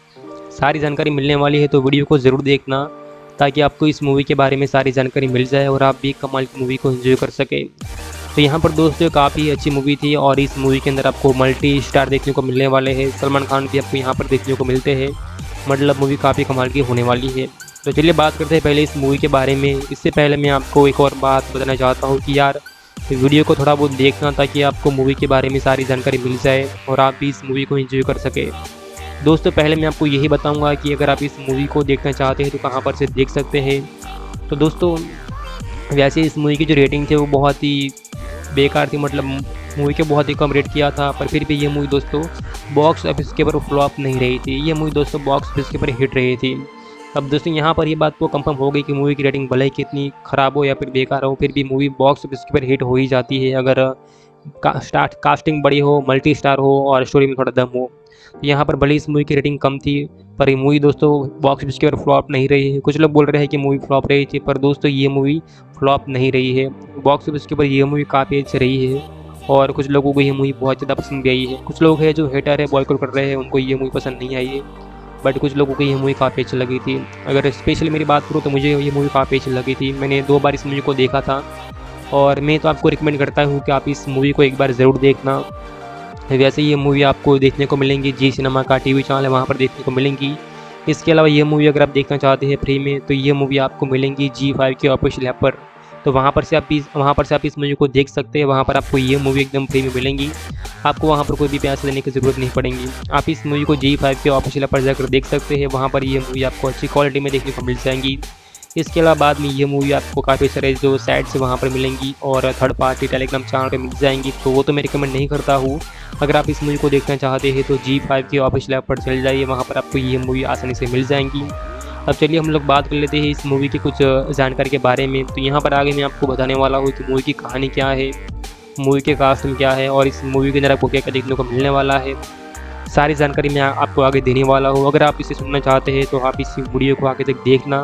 सारी जानकारी मिलने वाली है तो वीडियो को ज़रूर देखना, ताकि आपको इस मूवी के बारे में सारी जानकारी मिल जाए और आप भी कमाल की मूवी को एंजॉय कर सके। तो यहाँ पर दोस्तों काफ़ी अच्छी मूवी थी और इस मूवी के अंदर आपको मल्टी स्टार देखने को मिलने वाले हैं। सलमान खान भी आपको यहाँ पर देखने को मिलते हैं, मतलब मूवी काफ़ी कमाल की होने वाली है। तो चलिए बात करते हैं पहले इस मूवी के बारे में। इससे पहले मैं आपको एक और बात बताना चाहता हूँ कि यार वीडियो को थोड़ा बहुत देखना, ताकि आपको मूवी के बारे में सारी जानकारी मिल जाए और आप भी इस मूवी को एंजॉय कर सके। दोस्तों पहले मैं आपको यही बताऊंगा कि अगर आप इस मूवी को देखना चाहते हैं तो कहां पर से देख सकते हैं। तो दोस्तों वैसे इस मूवी की जो रेटिंग थी वो बहुत ही बेकार थी, मतलब मूवी के बहुत ही कम रेट किया था, पर फिर भी ये मूवी दोस्तों बॉक्स ऑफिस के ऊपर फ्लॉप नहीं रही थी। ये मूवी दोस्तों बॉक्स ऑफिस के ऊपर हिट रही थी। अब दोस्तों यहाँ पर ये बात तो कंफर्म हो गई कि मूवी की रेटिंग भले ही कितनी ख़राब हो या फिर बेकार हो, फिर भी मूवी बॉक्स ऑफिस के ऊपर हिट हो ही जाती है अगर का, स्टार्ट कास्टिंग बड़ी हो, मल्टी स्टार हो और स्टोरी में थोड़ा दम हो। तो यहाँ पर भले इस मूवी की रेटिंग कम थी, पर ये मूवी दोस्तों बॉक्स ऑफिस के ऊपर फ्लॉप नहीं रही है। कुछ लोग बोल रहे हैं कि मूवी फ्लॉप रही थी, पर दोस्तों ये मूवी फ्लॉप नहीं रही है। बॉक्स ऑफिस के ऊपर ये मूवी काफ़ी अच्छी रही है और कुछ लोगों को ये मूवी बहुत ज़्यादा पसंद भी आई है। कुछ लोग हैं जो हेटर है, बॉयकॉट कर रहे हैं, उनको ये मूवी पसंद नहीं आई है, बट कुछ लोगों को ये मूवी काफ़ी अच्छी लगी थी। अगर स्पेशली मेरी बात करूँ तो मुझे ये मूवी काफ़ी अच्छी लगी थी। मैंने दो बार इस मूवी को देखा था और मैं तो आपको रिकमेंड करता हूँ कि आप इस मूवी को एक बार ज़रूर देखना। वैसे ये मूवी आपको देखने को मिलेंगी जी सिनेमा का टीवी चैनल है वहाँ पर देखने को मिलेंगी। इसके अलावा ये मूवी अगर आप देखना चाहते हैं फ्री में तो ये मूवी आपको मिलेंगी जी फाइव के ऑफिशियल ऐप पर। तो वहाँ पर से आप इस वहाँ पर से आप इस मूवी को देख सकते हैं। वहाँ पर आपको ये मूवी एकदम फ्री में मिलेंगी, आपको वहाँ पर कोई भी पैसे देने की ज़रूरत नहीं पड़ेगी। आप इस मूवी को जी फाइव के ऑफिशियल ऐप पर जाकर देख सकते हैं। वहाँ पर ये मूवी आपको अच्छी क्वालिटी में देखने को मिल जाएंगी। इसके अलावा बाद में ये मूवी आपको काफ़ी सारे जो साइट्स वहाँ पर मिलेंगी और थर्ड पार्टी टेलीग्राम चैनल पर मिल जाएंगी, तो वो तो मैं रिकमेंड नहीं करता हूँ। अगर आप इस मूवी को देखना चाहते हैं तो जी फाइव के ऑफिशियल ऐप पर चल जाइए, वहाँ पर आपको ये मूवी आसानी से मिल जाएंगी। अब चलिए हम लोग बात कर लेते हैं इस मूवी की कुछ जानकारी के बारे में। तो यहाँ पर आगे मैं आपको बताने वाला हूँ कि मूवी की कहानी क्या है, मूवी के कास्ट में क्या है और इस मूवी के अंदर आपको क्या क्या देखने को मिलने वाला है। सारी जानकारी मैं आपको आगे देने वाला हूँ। अगर आप इसे सुनना चाहते हैं तो आप इस वीडियो को आगे तक देखना,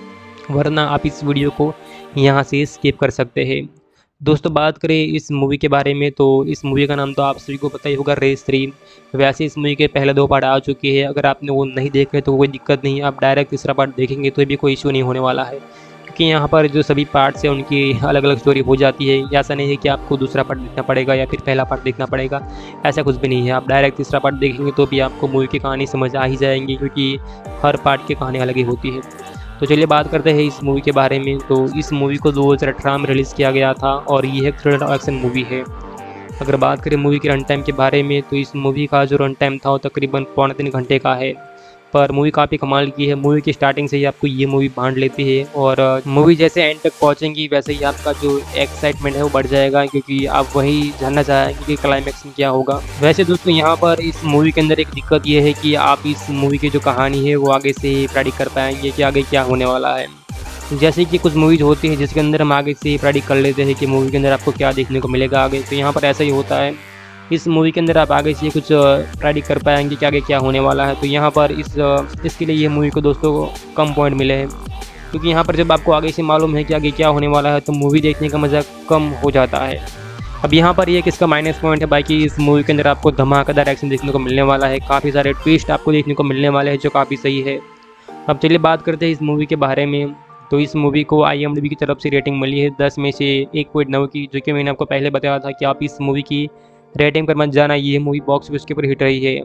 वरना आप इस वीडियो को यहाँ से स्किप कर सकते हैं। दोस्तों बात करें इस मूवी के बारे में तो इस मूवी का नाम तो आप सभी को पता ही होगा, रेस थ्री। वैसे इस मूवी के पहले दो पार्ट आ चुके हैं। अगर आपने वो नहीं देखे तो कोई दिक्कत नहीं, आप डायरेक्ट तीसरा पार्ट देखेंगे तो भी कोई इशू नहीं होने वाला है, क्योंकि यहाँ पर जो सभी पार्ट्स हैं उनकी अलग अलग स्टोरी हो जाती है। ऐसा नहीं है कि आपको दूसरा पार्ट देखना पड़ेगा या फिर पहला पार्ट देखना पड़ेगा, ऐसा कुछ भी नहीं है। आप डायरेक्ट तीसरा पार्ट देखेंगे तो भी आपको मूवी की कहानी समझ आ ही जाएंगी, क्योंकि हर पार्ट की कहानी अलग ही होती है। तो चलिए बात करते हैं इस मूवी के बारे में। तो इस मूवी को दो हज़ार अठारह में रिलीज़ किया गया था और ये एक थ्रिलर एक्शन मूवी है। अगर बात करें मूवी के रन टाइम के बारे में तो इस मूवी का जो रन टाइम था वो तकरीबन पौने तीन घंटे का है, पर मूवी काफ़ी कमाल की है। मूवी की स्टार्टिंग से ही आपको ये मूवी बांध लेती है और मूवी जैसे एंड तक पहुंचेंगी वैसे ही आपका जो एक्साइटमेंट है वो बढ़ जाएगा, क्योंकि आप वही जानना चाहेंगे कि क्लाइमैक्स में क्या होगा। वैसे दोस्तों यहाँ पर इस मूवी के अंदर एक दिक्कत ये है कि आप इस मूवी की जो कहानी है वो आगे से प्रेडिक्ट कर पाएंगे कि आगे क्या होने वाला है। जैसे कि कुछ मूवीज़ होती हैं जिसके अंदर हम आगे से प्रेडिक्ट कर लेते हैं कि मूवी के अंदर आपको क्या देखने को मिलेगा आगे, तो यहाँ पर ऐसा ही होता है। इस मूवी के अंदर आप आगे से कुछ प्रेडिक्ट कर पाएंगे कि आगे क्या होने वाला है। तो यहाँ पर इस इसके लिए ये मूवी को दोस्तों कम पॉइंट मिले हैं, क्योंकि यहाँ पर जब आपको आगे से मालूम है कि आगे क्या होने वाला है तो मूवी देखने का मज़ा कम हो जाता है। अब यहाँ पर ये किसका माइनस पॉइंट है, बाकी इस मूवी के अंदर आपको धमाकेदार एक्शन देखने को मिलने वाला है, काफ़ी सारे ट्विस्ट आपको देखने को मिलने वाले हैं जो काफ़ी सही है। अब चलिए बात करते हैं इस मूवी के बारे में। तो इस मूवी को आई एम डी बी की तरफ से रेटिंग मिली है दस में से एक पॉइंट नौ की, जो कि मैंने आपको पहले बताया था कि आप इस मूवी की रेटिंग पर मत जाना, ये मूवी बॉक्स ऑफिस के ऊपर हिट रही है।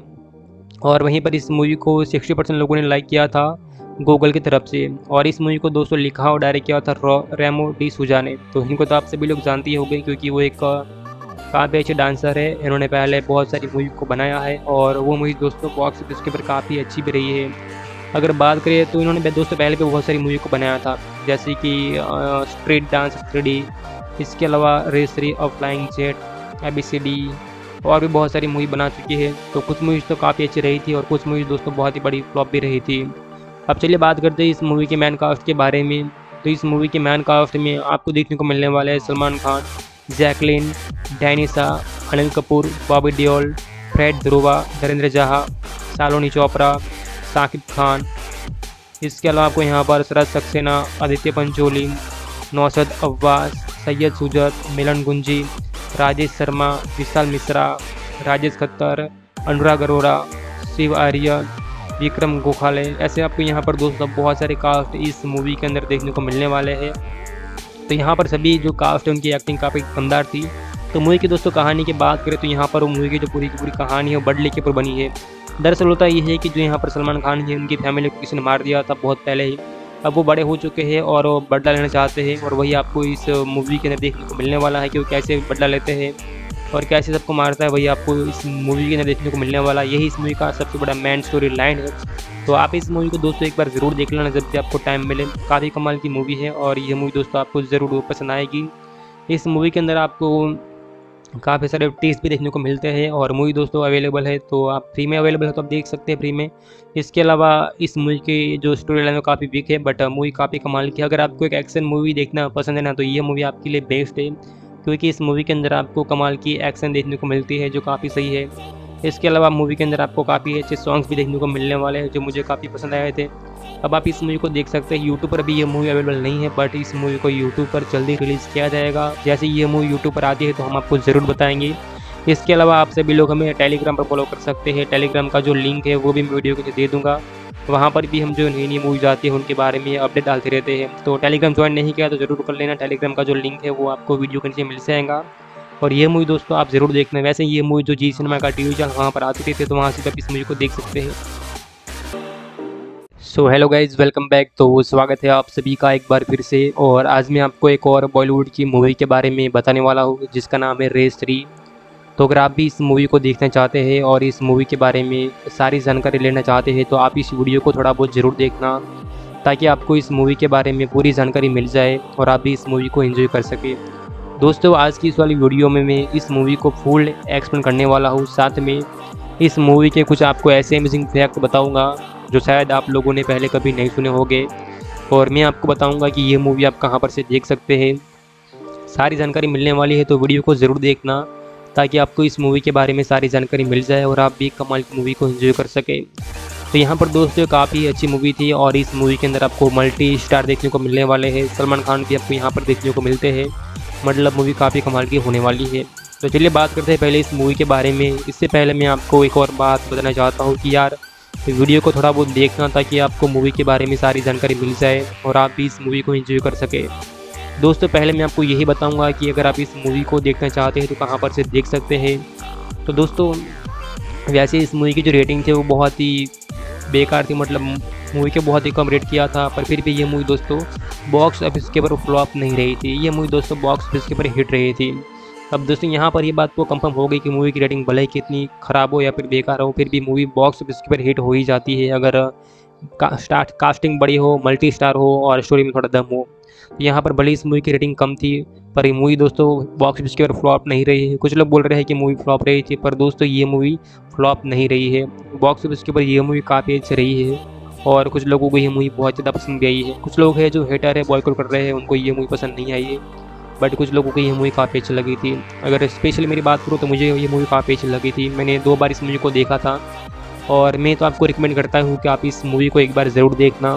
और वहीं पर इस मूवी को साठ परसेंट लोगों ने लाइक किया था गूगल की तरफ से, और इस मूवी को दोस्तों लिखा और डायरेक्ट किया था रेमो डी सूजा ने। तो इनको तो आप सभी लोग जानते ही होंगे, क्योंकि वो एक काफ़ी अच्छे डांसर है। इन्होंने पहले बहुत सारी मूवी को बनाया है और वो मूवी दोस्तों बॉक्स ऑफिस के ऊपर काफ़ी अच्छी भी रही है। अगर बात करें तो इन्होंने दोस्तों पहले भी बहुत सारी मूवी को बनाया था, जैसे कि स्ट्रीट डांस थ्री डी, इसके अलावा रेस थ्री और flying jet, A B C D और भी बहुत सारी मूवी बना चुकी है। तो कुछ मूवीज़ तो काफ़ी अच्छी रही थी और कुछ मूवीज़ दोस्तों बहुत ही बड़ी फ्लॉप भी रही थी। अब चलिए बात करते हैं इस मूवी के मैन कास्ट के बारे में। तो इस मूवी के मैन कास्ट में आपको देखने को मिलने वाले हैं सलमान खान, जैकलिन, डैनिसा, अनिल कपूर, बॉबी देओल, फ्रेड ध्रुवा, धीरेन्द्र जहा, शालिनी चोपड़ा, साकिब खान। इसके अलावा आपको यहाँ पर शरद सक्सेना, आदित्य पंचोली, नौशद अब्बास, सैयद सुजत, मिलन गुंजी, राजेश शर्मा, विशाल मिश्रा, राजेश खत्तर, अनुराग अरोड़ा, शिव आर्यन, विक्रम गोखले, ऐसे आपको यहाँ पर दोस्तों बहुत सारे कास्ट इस मूवी के अंदर देखने को मिलने वाले हैं। तो यहाँ पर सभी जो कास्ट है उनकी एक्टिंग काफ़ी दमदार थी। तो मूवी की दोस्तों कहानी की बात करें तो यहाँ पर वो मूवी की जो पूरी की पूरी कहानी है वो बड़ले के ऊपर बनी है। दरअसल होता ये है कि जो यहाँ पर सलमान खान है उनकी फैमिली को किसी ने मार दिया था बहुत पहले ही। अब वो बड़े हो चुके हैं और वो बदला लेना चाहते हैं, और वही आपको इस मूवी के अंदर देखने को मिलने वाला है कि वो कैसे बदला लेते हैं और कैसे सबको मारता है, वही आपको इस मूवी के अंदर देखने को मिलने वाला है। यही इस मूवी का सबसे बड़ा मेन स्टोरी लाइन है। तो आप इस मूवी को दोस्तों एक बार ज़रूर देख लेना जब भी आपको टाइम मिले। काफ़ी कमाल की मूवी है और ये मूवी दोस्तों आपको ज़रूर पसंद आएगी। इस मूवी के अंदर आपको काफ़ी सारे टेस्ट भी देखने को मिलते हैं और मूवी दोस्तों अवेलेबल है, तो आप फ्री में अवेलेबल है तो आप देख सकते हैं फ्री में। इसके अलावा इस मूवी की जो स्टोरी लाइन है काफ़ी वीक है, बट मूवी काफ़ी कमाल की है। अगर आपको एक एक्शन मूवी देखना पसंद है ना, तो ये मूवी आपके लिए बेस्ट है, क्योंकि इस मूवी के अंदर आपको कमाल की एक्शन देखने को मिलती है जो काफ़ी सही है। इसके अलावा मूवी के अंदर आपको काफ़ी अच्छे सॉन्ग्स भी देखने को मिलने वाले हैं जो मुझे काफ़ी पसंद आए थे। अब आप इस मूवी को देख सकते हैं। यूट्यूब पर अभी ये मूवी अवेलेबल नहीं है, बट इस मूवी को यूट्यूब पर जल्दी रिलीज़ किया जाएगा। जैसे ये मूवी यूट्यूब पर आती है तो हम आपको ज़रूर बताएंगे। इसके अलावा आप सभी लोग हमें टेलीग्राम पर फॉलो कर सकते हैं। टेलीग्राम का जो लिंक है वो भी मैं वीडियो के नीचे दे दूँगा। वहाँ पर भी हम जो नई नई मूवीज आती है उनके बारे में अपडेट डालते रहते हैं। तो टेलीग्राम ज्वाइन नहीं किया तो ज़रूर कर लेना। टेलीग्राम का जो लिंक है वो आपको वीडियो के नीचे मिल जाएगा। और ये मूवी दोस्तों आप ज़रूर देखना। वैसे ये मूवी जो जी सिनेमा का टीवी चैनल वहाँ पर आती रहती है, तो वहाँ से आप इस मूवी को देख सकते हैं। So hello guys, welcome back. तो स्वागत है आप सभी का एक बार फिर से। और आज मैं आपको एक और बॉलीवुड की मूवी के बारे में बताने वाला हूँ जिसका नाम है रेस थ्री। तो अगर आप भी इस मूवी को देखना चाहते हैं और इस मूवी के बारे में सारी जानकारी लेना चाहते हैं तो आप इस वीडियो को थोड़ा बहुत ज़रूर देखना, ताकि आपको इस मूवी के बारे में पूरी जानकारी मिल जाए और आप भी इस मूवी को एंजॉय कर सकें। दोस्तों आज की इस वाली वीडियो में मैं इस मूवी को फुल एक्सप्लेन करने वाला हूँ। साथ में इस मूवी के कुछ आपको ऐसे अमेजिंग फैक्ट बताऊँगा जो शायद आप लोगों ने पहले कभी नहीं सुने होंगे, और मैं आपको बताऊंगा कि ये मूवी आप कहां पर से देख सकते हैं। सारी जानकारी मिलने वाली है, तो वीडियो को ज़रूर देखना ताकि आपको इस मूवी के बारे में सारी जानकारी मिल जाए और आप भी कमाल की मूवी को एंजॉय कर सकें। तो यहाँ पर दोस्तों काफ़ी अच्छी मूवी थी, और इस मूवी के अंदर आपको मल्टी स्टार देखने को मिलने वाले हैं। सलमान खान भी आपको यहाँ पर देखने को मिलते हैं, मतलब मूवी काफ़ी कमाल की होने वाली है। तो चलिए बात करते हैं पहले इस मूवी के बारे में। इससे पहले मैं आपको एक और बात बताना चाहता हूँ कि यार वीडियो को थोड़ा बहुत देखना ताकि आपको मूवी के बारे में सारी जानकारी मिल जाए और आप भी इस मूवी को एंजॉय कर सके। दोस्तों पहले मैं आपको यही बताऊंगा कि अगर आप इस मूवी को देखना चाहते हैं तो कहां पर से देख सकते हैं। तो दोस्तों वैसे इस मूवी की जो रेटिंग थी वो बहुत ही बेकार थी, मतलब मूवी के बहुत ही कम रेट किया था, पर फिर भी ये मूवी दोस्तों बॉक्स ऑफिस के ऊपर फ्लॉप नहीं रही थी। ये मूवी दोस्तों बॉक्स ऑफिस के ऊपर हिट रही थी। अब दोस्तों यहाँ पर ये बात तो कंफर्म हो गई कि मूवी की रेटिंग भले ही कितनी ख़राब हो या फिर बेकार हो, फिर भी मूवी बॉक्स ऑफिस के ऊपर हिट हो ही जाती है अगर का, स्टार्ट कास्टिंग बड़ी हो, मल्टी स्टार हो और स्टोरी में थोड़ा दम हो। तो यहाँ पर भले इस मूवी की रेटिंग कम थी, पर ये मूवी दोस्तों बॉक्स ऑफिस के ऊपर फ्लॉप नहीं रही है। कुछ लोग बोल रहे हैं कि मूवी फ्लॉप रही थी, पर दोस्तों ये मूवी फ्लॉप नहीं रही है। बॉक्स ऑफिस के ऊपर ये मूवी काफ़ी अच्छी रही है और कुछ लोगों को ये मूवी बहुत ज़्यादा पसंद भी आई है। कुछ लोग हैं जो हेटर है, बॉयकॉट कर रहे हैं, उनको ये मूवी पसंद नहीं आई है, बट कुछ लोगों को ये मूवी काफ़ी अच्छी लगी थी। अगर स्पेशली मेरी बात करूँ तो मुझे ये मूवी काफ़ी अच्छी लगी थी। मैंने दो बार इस मूवी को देखा था और मैं तो आपको रिकमेंड करता हूँ कि आप इस मूवी को एक बार ज़रूर देखना।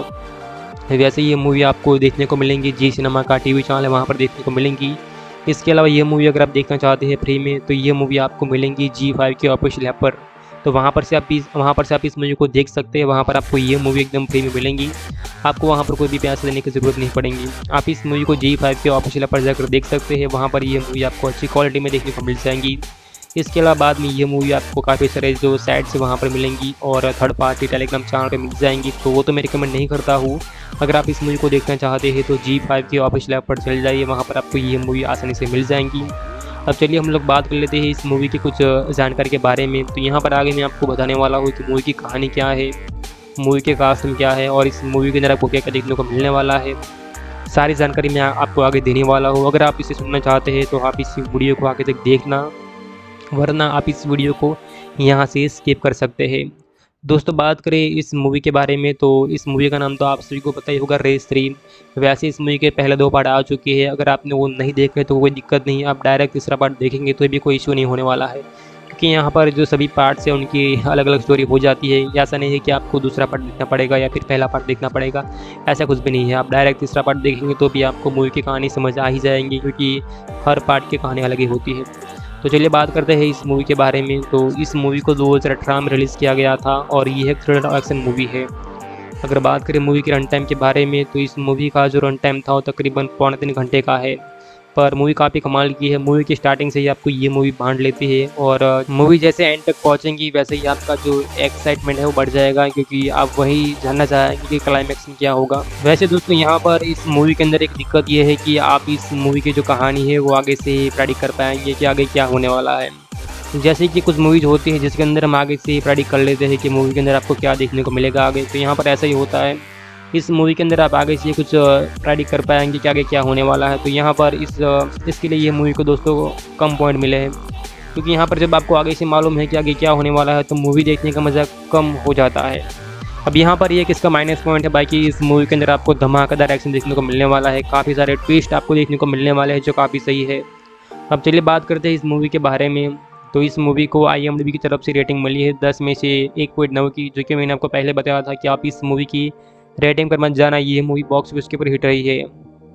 वैसे ये मूवी आपको देखने को मिलेंगी जी सिनेमा का टीवी चैनल है, वहाँ पर देखने को मिलेंगी। इसके अलावा ये मूवी अगर आप देखना चाहते हैं फ्री में तो ये मूवी आपको मिलेंगी जी फाइव के ऑफिशियल ऐप पर, तो वहाँ पर से आप इस वहाँ पर से आप इस मूवी को देख सकते हैं। वहाँ पर आपको ये मूवी एकदम फ्री में मिलेंगी, आपको वहाँ पर कोई भी पैसे देने की ज़रूरत नहीं पड़ेगी। आप इस मूवी को जी फाइव के ऑफिशियल ऐप पर जाकर देख सकते हैं, वहाँ पर ये मूवी आपको अच्छी क्वालिटी में देखने को मिल जाएंगी। इसके अलावा बाद में ये मूवी आपको काफ़ी सारे जो साइट्स वहाँ पर मिलेंगी और थर्ड पार्टी टेलीग्राम चैनल पर मिल जाएंगी, तो वो तो मैं रिकमेंड नहीं करता हूँ। अगर आप इस मूवी को देखना चाहते हैं तो जी फाइव के ऑफिशियल ऐप पर चले जाइए, वहाँ पर आपको ये मूवी आसानी से मिल जाएंगी। अब चलिए हम लोग बात कर लेते हैं इस मूवी की कुछ जानकारी के बारे में। तो यहाँ पर आगे मैं आपको बताने वाला हूँ कि मूवी की कहानी क्या है, मूवी के कास्ट में क्या है और इस मूवी के अंदर आपको क्या क्या देखने को मिलने वाला है। सारी जानकारी मैं आपको आगे देने वाला हूँ। अगर आप इसे सुनना चाहते हैं तो आप इस वीडियो को आगे तक देखना, वरना आप इस वीडियो को यहाँ से स्किप कर सकते हैं। दोस्तों बात करें इस मूवी के बारे में तो इस मूवी का नाम तो आप सभी को पता ही होगा, रेस थ्री। वैसे इस मूवी के पहले दो पार्ट आ चुके हैं, अगर आपने वो नहीं देखे तो कोई दिक्कत नहीं, आप डायरेक्ट तीसरा पार्ट देखेंगे तो भी कोई इशू नहीं होने वाला है, क्योंकि यहाँ पर जो सभी पार्ट्स हैं उनकी अलग अलग स्टोरी हो जाती है। ऐसा नहीं है कि आपको दूसरा पार्ट देखना पड़ेगा या फिर पहला पार्ट देखना पड़ेगा, ऐसा कुछ भी नहीं है। आप डायरेक्ट तीसरा पार्ट देखेंगे तो भी आपको मूवी की कहानी समझ आ ही जाएंगी, क्योंकि हर पार्ट की कहानी अलग ही होती है। तो चलिए बात करते हैं इस मूवी के बारे में। तो इस मूवी को दो हज़ार अठारह में रिलीज़ किया गया था और ये एक थ्रिलर एक्शन मूवी है। अगर बात करें मूवी के रन टाइम के बारे में तो इस मूवी का जो रन टाइम था वो तकरीबन पौने तीन घंटे का है, पर मूवी काफ़ी कमाल की है। मूवी की स्टार्टिंग से ही आपको ये मूवी बांध लेती है और मूवी जैसे एंड तक पहुंचेंगी वैसे ही आपका जो एक्साइटमेंट है वो बढ़ जाएगा, क्योंकि आप वही जानना चाहेंगे कि क्लाइमैक्स में क्या होगा। वैसे दोस्तों यहाँ पर इस मूवी के अंदर एक दिक्कत ये है कि आप इस मूवी की जो कहानी है वो आगे से प्रेडिक्ट कर पाएंगे कि आगे क्या होने वाला है। जैसे कि कुछ मूवीज़ होती है जिसके अंदर हम आगे से प्रेडिक्ट कर लेते हैं कि मूवी के अंदर आपको क्या देखने को मिलेगा आगे, तो यहाँ पर ऐसा ही होता है। इस मूवी के अंदर आप आगे से कुछ प्रेडिक्ट कर पाएंगे कि आगे क्या होने वाला है। तो यहाँ पर इस इसके लिए ये मूवी को दोस्तों कम पॉइंट मिले हैं, क्योंकि यहाँ पर जब आपको आगे से मालूम है कि आगे क्या होने वाला है तो मूवी देखने का मज़ा कम हो जाता है। अब यहाँ पर ये किसका माइनस पॉइंट है, बाकी इस मूवी के अंदर आपको धमाकेदार एक्शन देखने को मिलने वाला है, काफ़ी सारे ट्विस्ट आपको देखने को मिलने वाले हैं जो काफ़ी सही है। अब चलिए बात करते हैं इस मूवी के बारे में। तो इस मूवी को आई एम डी बी की तरफ से रेटिंग मिली है दस में से एक पॉइंट नौ की, जो कि मैंने आपको पहले बताया था कि आप इस मूवी की रेटिंग पर मत जाना, ये मूवी बॉक्स ऑफिस के ऊपर हिट रही है।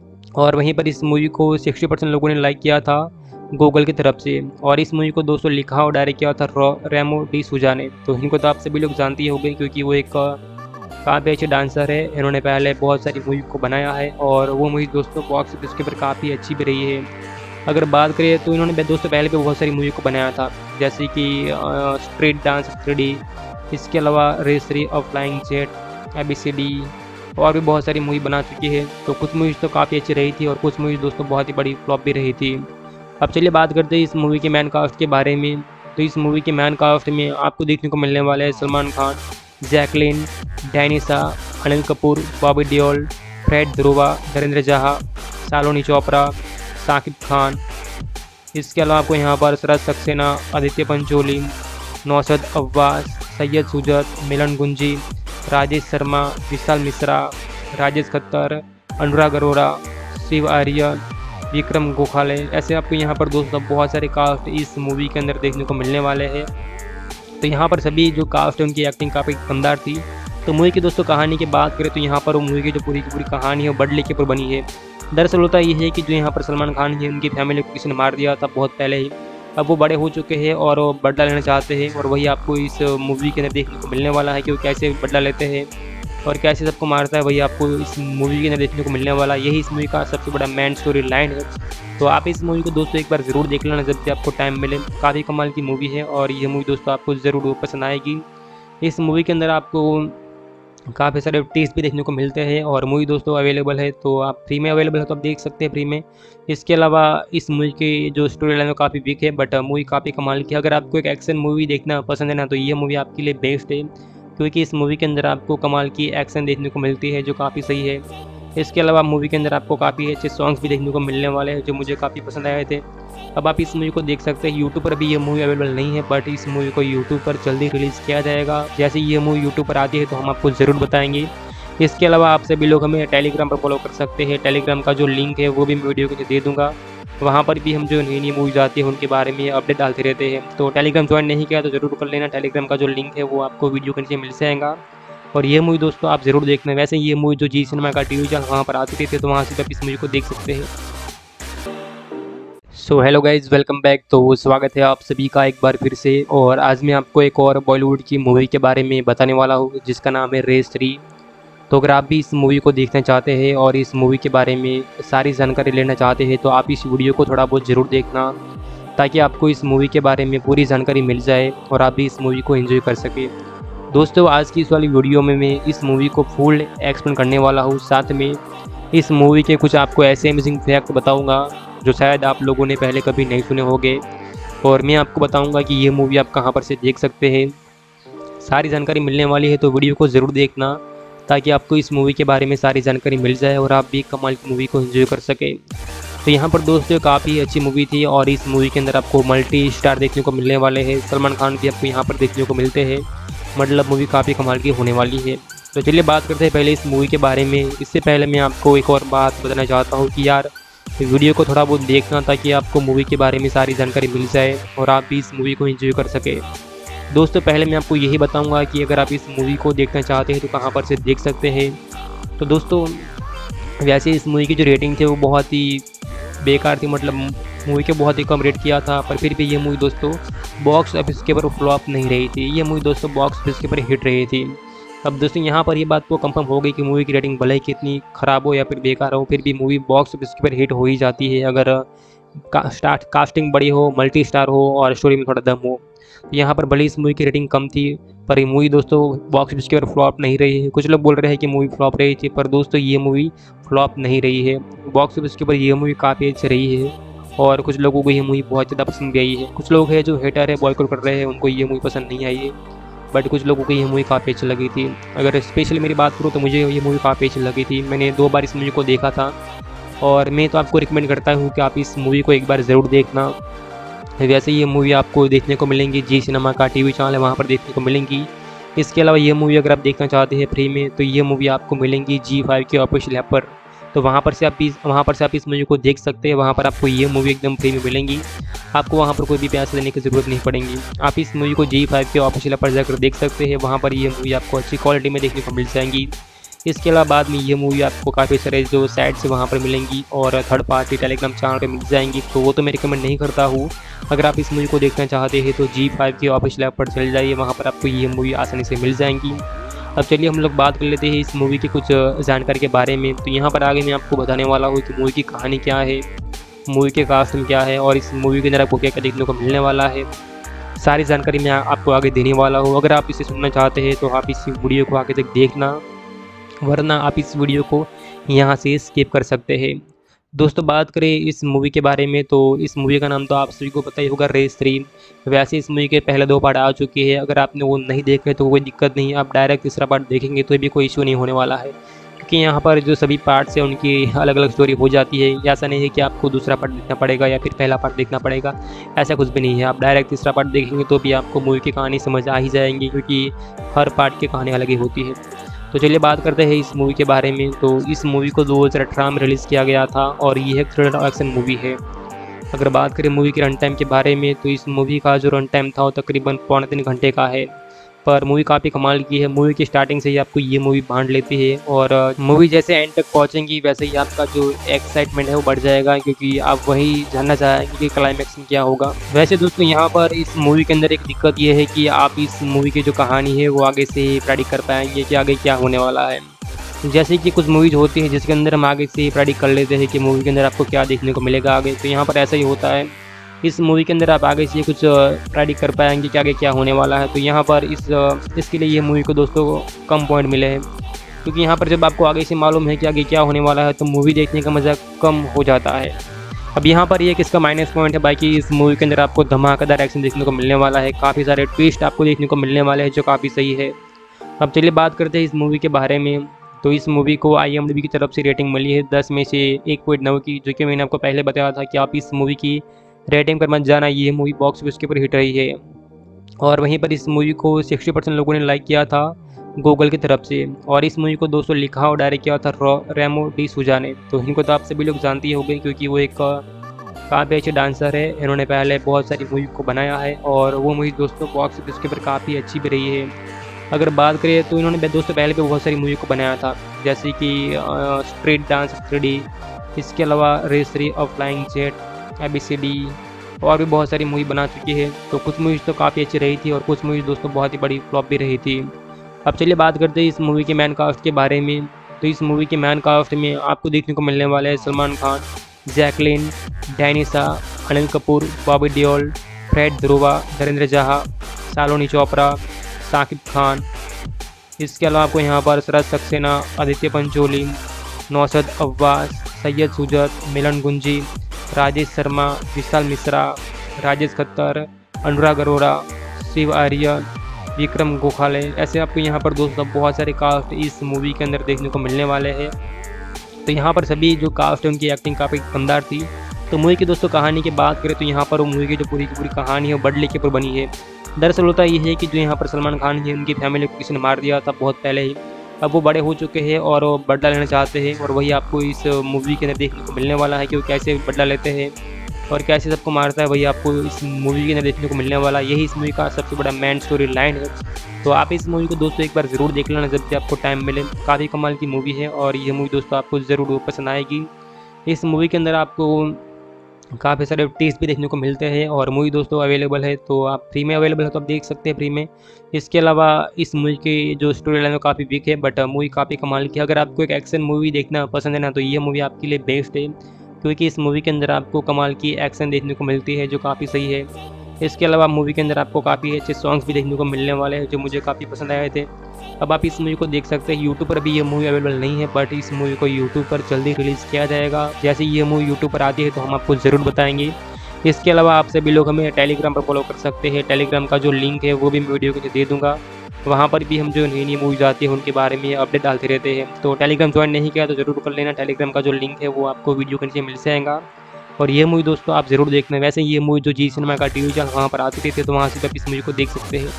और वहीं पर इस मूवी को साठ परसेंट लोगों ने लाइक किया था गूगल की तरफ से, और इस मूवी को दोस्तों लिखा और डायरेक्ट किया था रेमो डी सूजा ने। तो इनको तो आप सभी लोग जानते ही होंगे क्योंकि वो एक काफ़ी अच्छे डांसर है, इन्होंने पहले बहुत सारी मूवी को बनाया है और वो मूवी दोस्तों बॉक्स ऑफिस के ऊपर काफ़ी अच्छी भी रही है। अगर बात करें तो इन्होंने दोस्तों पहले भी बहुत सारी मूवी को बनाया था, जैसे कि स्ट्रीट डांस थ्री डी, इसके अलावा रेस थ्री और flying jet, A B C D और भी बहुत सारी मूवी बना चुकी है। तो कुछ मूवीज़ तो काफ़ी अच्छी रही थी और कुछ मूवीज़ दोस्तों बहुत ही बड़ी फ्लॉप भी रही थी। अब चलिए बात करते हैं इस मूवी के मैन कास्ट के बारे में। तो इस मूवी के मैन कास्ट में आपको देखने को मिलने वाले हैं सलमान खान, जैकलिन, डैनिसा, अनिल कपूर, बॉबी देओल, फ्रेड ध्रुवा, धर्मेंद्र जहा, शालिनी चोपड़ा, साकिब खान। इसके अलावा आपको यहाँ पर शरद सक्सेना, आदित्य पंचोली, नौसद अब्बास, सैयद सुजत, मिलन गुंजी, राजेश शर्मा, विशाल मिश्रा, राजेश खट्टर, अनुराग अरोरा, शिव आर्यन, विक्रम गोखले, ऐसे आपको यहाँ पर दोस्तों बहुत सारे कास्ट इस मूवी के अंदर देखने को मिलने वाले हैं। तो यहाँ पर सभी जो कास्ट है उनकी एक्टिंग काफ़ी दमदार थी। तो मूवी की दोस्तों कहानी की बात करें तो यहाँ पर वो मूवी की जो पूरी की पूरी कहानी है वो बदले के ऊपर बनी है। दरअसल होता ये है कि जो यहाँ पर सलमान खान है उनकी फैमिली को किसी ने मार दिया था बहुत पहले ही। अब वो बड़े हो चुके हैं और वो बदला लेना चाहते हैं, और वही आपको इस मूवी के अंदर देखने को मिलने वाला है कि वो कैसे बदला लेते हैं और कैसे सबको मारता है, वही आपको इस मूवी के अंदर देखने को मिलने वाला। यही इस मूवी का सबसे बड़ा मेन स्टोरी लाइन है। तो आप इस मूवी को दोस्तों एक बार ज़रूर देख लेना जब भी आपको टाइम मिले। काफ़ी कमाल की मूवी है और ये मूवी दोस्तों आपको ज़रूर पसंद आएगी। इस मूवी के अंदर आपको काफ़ी सारे टेस्ट भी देखने को मिलते हैं और मूवी दोस्तों अवेलेबल है, तो आप फ्री में अवेलेबल है तो आप देख सकते हैं फ्री में। इसके अलावा इस मूवी की जो स्टोरी लाइन है काफ़ी वीक है, बट मूवी काफ़ी कमाल की। अगर आपको एक एक्शन मूवी देखना पसंद है ना, तो ये मूवी आपके लिए बेस्ट है, क्योंकि इस मूवी के अंदर आपको कमाल की एक्शन देखने को मिलती है जो काफ़ी सही है। इसके अलावा मूवी के अंदर आपको काफ़ी अच्छे सॉन्ग्स भी देखने को मिलने वाले हैं जो मुझे काफ़ी पसंद आए थे। अब आप इस मूवी को देख सकते हैं। यूट्यूब पर भी ये मूवी अवेलेबल नहीं है, बट इस मूवी को यूट्यूब पर जल्दी रिलीज़ किया जाएगा। जैसे ये मूवी यूट्यूब पर आती है तो हम आपको ज़रूर बताएंगे। इसके अलावा आप सभी लोग हमें टेलीग्राम पर फॉलो कर सकते हैं। टेलीग्राम का जो लिंक है वो भी मैं वीडियो के दे दूँगा। वहाँ पर भी हम जो नई नई मूवीज आती है उनके बारे में अपडेट डालते रहते हैं। तो टेलीग्राम ज्वाइन नहीं किया तो ज़रूर कर लेना। टेलीग्राम का जो लिंक है वो आपको वीडियो के नीचे मिल जाएगा। और ये मूवी दोस्तों आप ज़रूर देखना। वैसे ये मूवी जो जी सिनेमा का टीवी चैनल वहाँ पर आती थी, तो वहाँ से आप इस मूवी को देख सकते हैं। So hello guys, welcome back. तो स्वागत है आप सभी का एक बार फिर से। और आज मैं आपको एक और बॉलीवुड की मूवी के बारे में बताने वाला हूँ जिसका नाम है रेस थ्री। तो अगर आप भी इस मूवी को देखना चाहते हैं और इस मूवी के बारे में सारी जानकारी लेना चाहते हैं तो आप इस वीडियो को थोड़ा बहुत ज़रूर देखना, ताकि आपको इस मूवी के बारे में पूरी जानकारी मिल जाए और आप भी इस मूवी को एंजॉय कर सकें। दोस्तों आज की इस वाली वीडियो में मैं इस मूवी को फुल एक्सप्लेन करने वाला हूँ। साथ में इस मूवी के कुछ आपको ऐसे अमेजिंग फैक्ट बताऊँगा जो शायद आप लोगों ने पहले कभी नहीं सुने होंगे, और मैं आपको बताऊंगा कि ये मूवी आप कहां पर से देख सकते हैं। सारी जानकारी मिलने वाली है, तो वीडियो को ज़रूर देखना ताकि आपको इस मूवी के बारे में सारी जानकारी मिल जाए और आप भी कमाल की मूवी को एंजॉय कर सके। तो यहाँ पर दोस्तों काफ़ी अच्छी मूवी थी और इस मूवी के अंदर आपको मल्टी स्टार देखने को मिलने वाले हैं। सलमान खान भी आपको यहाँ पर देखने को मिलते हैं। मतलब मूवी काफ़ी कमाल की होने वाली है। तो चलिए बात करते हैं पहले इस मूवी के बारे में। इससे पहले मैं आपको एक और बात बताना चाहता हूँ कि यार वीडियो को थोड़ा बहुत देखना ताकि आपको मूवी के बारे में सारी जानकारी मिल जाए और आप भी इस मूवी को एंजॉय कर सके। दोस्तों पहले मैं आपको यही बताऊंगा कि अगर आप इस मूवी को देखना चाहते हैं तो कहां पर से देख सकते हैं। तो दोस्तों वैसे इस मूवी की जो रेटिंग थी वो बहुत ही बेकार थी, मतलब मूवी के बहुत ही कम रेट किया था, पर फिर भी ये मूवी दोस्तों बॉक्स ऑफिस के ऊपर फ्लॉप नहीं रही थी। ये मूवी दोस्तों बॉक्स ऑफिस के ऊपर हिट रही थी। अब दोस्तों यहाँ पर ये बात तो कंफर्म हो गई कि मूवी की रेटिंग भले ही कितनी ख़राब हो या फिर बेकार हो, फिर भी मूवी बॉक्स ऑफिस के ऊपर हिट हो ही जाती है अगर का, स्टार्ट कास्टिंग बड़ी हो, मल्टी स्टार हो और स्टोरी में थोड़ा दम हो। तो यहाँ पर भले इस मूवी की रेटिंग कम थी, पर ये मूवी दोस्तों बॉक्स ऑफिस के ऊपर फ्लॉप नहीं रही है। कुछ लोग बोल रहे हैं कि मूवी फ्लॉप रही थी, पर दोस्तों ये मूवी फ्लॉप नहीं रही है। बॉक्स ऑफिस के ऊपर ये मूवी काफ़ी अच्छी रही है और कुछ लोगों को ये मूवी बहुत ज़्यादा पसंद भी आई है। कुछ लोग हैं जो हेटर है, बॉयकॉट कर रहे हैं, उनको ये मूवी पसंद नहीं आई है, बट कुछ लोगों को ये मूवी काफ़ी अच्छी लगी थी। अगर स्पेशली मेरी बात करूँ तो मुझे ये मूवी काफ़ी अच्छी लगी थी। मैंने दो बार इस मूवी को देखा था और मैं तो आपको रिकमेंड करता हूँ कि आप इस मूवी को एक बार ज़रूर देखना। वैसे ये मूवी आपको देखने को मिलेंगी जी सिनेमा का टीवी चैनल है वहाँ पर देखने को मिलेंगी। इसके अलावा ये मूवी अगर आप देखना चाहते हैं फ्री में तो ये मूवी आपको मिलेंगी जी फाइव के ऑफिशियल ऐप पर। तो वहाँ पर से आप इस वहाँ पर से आप इस मूवी को देख सकते हैं। वहाँ पर आपको ये मूवी एकदम फ्री में मिलेंगी। आपको वहाँ पर कोई भी पैसे देने की ज़रूरत नहीं पड़ेगी। आप इस मूवी को जी फाइव के ऑफिशियल ऐप पर जाकर देख सकते हैं। वहाँ पर ये मूवी आपको अच्छी क्वालिटी में देखने को मिल जाएंगी। इसके अलावा बाद में ये मूवी आपको काफ़ी सारे जो साइट्स वहाँ पर मिलेंगी और थर्ड पार्टी टेलीग्राम चैनल पर मिल जाएंगी। तो वो तो मैं रिकमेंड नहीं करता हूँ। अगर आप इस मूवी को देखना चाहते हैं तो जी फाइव के ऑफिशियल ऐप पर चले जाइए, वहाँ पर आपको ये मूवी आसानी से मिल जाएंगी। अब चलिए हम लोग बात कर लेते हैं इस मूवी की कुछ जानकारी के बारे में। तो यहाँ पर आगे मैं आपको बताने वाला हूँ कि मूवी की कहानी क्या है, मूवी के कास्ट में क्या है और इस मूवी के अंदर आपको क्या क्या देखने को मिलने वाला है। सारी जानकारी मैं आपको आगे देने वाला हूँ। अगर आप इसे सुनना चाहते हैं तो आप इस वीडियो को आगे तक देखना, वरना आप इस वीडियो को यहाँ से स्किप कर सकते हैं। दोस्तों बात करें इस मूवी के बारे में तो इस मूवी का नाम तो आप सभी को पता ही होगा, रेस थ्री। वैसे इस मूवी के पहले दो पार्ट आ चुके हैं। अगर आपने वो नहीं देखे तो कोई दिक्कत नहीं, आप डायरेक्ट तीसरा पार्ट देखेंगे तो भी कोई इशू नहीं होने वाला है, क्योंकि यहाँ पर जो सभी पार्ट्स हैं उनकी अलग अलग स्टोरी हो जाती है। ऐसा नहीं है कि आपको दूसरा पार्ट देखना पड़ेगा या फिर पहला पार्ट देखना पड़ेगा, ऐसा कुछ भी नहीं है। आप डायरेक्ट तीसरा पार्ट देखेंगे तो भी आपको मूवी की कहानी समझ आ ही जाएंगी, क्योंकि हर पार्ट की कहानी अलग ही होती है। तो चलिए बात करते हैं इस मूवी के बारे में। तो इस मूवी को दो हज़ार अठारह में रिलीज़ किया गया था और ये एक थ्रिलर एक्शन मूवी है। अगर बात करें मूवी के रन टाइम के बारे में तो इस मूवी का जो रन टाइम था वो तकरीबन पौने तीन घंटे का है, पर मूवी काफ़ी कमाल की है। मूवी की स्टार्टिंग से ही आपको ये मूवी बांध लेती है और मूवी जैसे एंड तक पहुंचेंगी वैसे ही आपका जो एक्साइटमेंट है वो बढ़ जाएगा, क्योंकि आप वही जानना चाहेंगे कि क्लाइमैक्स में क्या होगा। वैसे दोस्तों यहाँ पर इस मूवी के अंदर एक दिक्कत ये है कि आप इस मूवी की जो कहानी है वो आगे से प्रेडिक्ट कर पाएंगे कि आगे क्या होने वाला है। जैसे कि कुछ मूवीज़ होती हैं जिसके अंदर हम आगे से प्रेडिक्ट कर लेते हैं कि मूवी के अंदर आपको क्या देखने को मिलेगा आगे, तो यहाँ पर ऐसा ही होता है। इस मूवी के अंदर आप आगे से कुछ प्रेडिक्ट कर पाएंगे कि आगे क्या होने वाला है। तो यहाँ पर इस इसके लिए ये मूवी को दोस्तों कम पॉइंट मिले हैं, क्योंकि यहाँ पर जब आपको आगे से मालूम है कि आगे क्या होने वाला है तो मूवी देखने का मज़ा कम हो जाता है। अब यहाँ पर ये किसका माइनस पॉइंट है, बाकी इस मूवी के अंदर आपको धमाकेदार एक्शन देखने को मिलने वाला है, काफ़ी सारे ट्विस्ट आपको देखने को मिलने वाले हैं जो काफ़ी सही है। अब चलिए बात करते हैं इस मूवी के बारे में। तो इस मूवी को आई एम डी बी की तरफ से रेटिंग मिली है दस में से एक पॉइंट नौ की, जो कि मैंने आपको पहले बताया था कि आप इस मूवी की रेटिंग पर मत जाना, ये मूवी बॉक्स ऑफिस के ऊपर हिट रही है। और वहीं पर इस मूवी को साठ परसेंट लोगों ने लाइक किया था गूगल की तरफ से, और इस मूवी को दोस्तों लिखा और डायरेक्ट किया था रेमो डी सूजा ने। तो इनको तो आप सभी लोग जानते ही होंगे क्योंकि वो एक काफ़ी अच्छे डांसर है। इन्होंने पहले बहुत सारी मूवी को बनाया है और वो मूवी दोस्तों बॉक्स ऑफिस के ऊपर काफ़ी अच्छी भी रही है। अगर बात करें तो इन्होंने दोस्तों पहले भी बहुत सारी मूवी को बनाया था, जैसे कि स्ट्रीट डांस थ्री डी, इसके अलावा रेस थ्री और flying jet, A B C D और भी बहुत सारी मूवी बना चुकी है। तो कुछ मूवीज़ तो काफ़ी अच्छी रही थी और कुछ मूवीज़ दोस्तों बहुत ही बड़ी फ्लॉप भी रही थी। अब चलिए बात करते हैं इस मूवी के मैन कास्ट के बारे में। तो इस मूवी के मैन कास्ट में आपको देखने को मिलने वाले हैं सलमान खान, जैकलिन, डैनिसा, अनिल कपूर, बॉबी देओल, फ्रेड ध्रुवा, धर्मेंद्र जहा, शालिनी चोपड़ा, साकिब खान। इसके अलावा आपको यहाँ पर शरद सक्सेना, आदित्य पंचोली, नौसद अब्बास, सैयद सुजत, मिलन गुंजी, राजेश शर्मा, विशाल मिश्रा, राजेश खत्तर, अनुराग अरोड़ा, शिव आर्यन, विक्रम गोखले, ऐसे आपको यहाँ पर दोस्तों बहुत सारे कास्ट इस मूवी के अंदर देखने को मिलने वाले हैं। तो यहाँ पर सभी जो कास्ट है उनकी एक्टिंग काफ़ी दमदार थी। तो मूवी की दोस्तों कहानी की बात करें तो यहाँ पर वो मूवी की जो पूरी की पूरी कहानी है वो बडले के ऊपर बनी है। दरअसल होता ये है कि जो यहाँ पर सलमान खान है उनकी फैमिली को किसी ने मार दिया था बहुत पहले ही। अब वो बड़े हो चुके हैं और वो बदला लेना चाहते हैं, और वही आपको इस मूवी के अंदर देखने को मिलने वाला है कि वो कैसे बदला लेते हैं और कैसे सबको मारता है, वही आपको इस मूवी के अंदर देखने को मिलने वाला है। यही इस मूवी का सबसे बड़ा मेन स्टोरी लाइन है। तो आप इस मूवी को दोस्तों एक बार ज़रूर देख लेना जब भी आपको टाइम मिले। काफ़ी कमाल की मूवी है और ये मूवी दोस्तों आपको ज़रूर पसंद आएगी। इस मूवी के अंदर आपको काफ़ी सारे टेस्ट भी देखने को मिलते हैं और मूवी दोस्तों अवेलेबल है, तो आप फ्री में अवेलेबल है तो आप देख सकते हैं फ्री में। इसके अलावा इस मूवी की जो स्टोरी लाइन है काफ़ी वीक है, बट मूवी काफ़ी कमाल की है। अगर आपको एक एक्शन मूवी देखना पसंद है ना तो ये मूवी आपके लिए बेस्ट है, क्योंकि इस मूवी के अंदर आपको कमाल की एक्शन देखने को मिलती है जो काफ़ी सही है। इसके अलावा मूवी के अंदर आपको काफ़ी अच्छे सॉन्ग्स भी देखने को मिलने वाले हैं जो मुझे काफ़ी पसंद आए थे। अब आप इस मूवी को देख सकते हैं। यूट्यूब पर अभी ये मूवी अवेलेबल नहीं है, बट इस मूवी को यूट्यूब पर जल्दी रिलीज़ किया जाएगा। जैसे ये मूवी यूट्यूब पर आती है तो हम आपको ज़रूर बताएंगे। इसके अलावा आप सभी लोग हमें टेलीग्राम पर फॉलो कर सकते हैं। टेलीग्राम का जो लिंक है वो भी मैं वीडियो के नीचे दे दूँगा। वहाँ पर भी हम जो नई नई मूवीज आती है उनके बारे में अपडेट डालते रहते हैं। तो टेलीग्राम ज्वाइन नहीं किया तो ज़रूर कर लेना। टेलीग्राम का जो लिंक है वो आपको वीडियो के नीचे मिल जाएगा। और ये मूवी दोस्तों आप ज़रूर देखना। वैसे ये मूवी जो जी सिनेमा का टीवी चैनल वहाँ पर आती रहती है, तो वहाँ से आप इस मूवी को देख सकते हैं।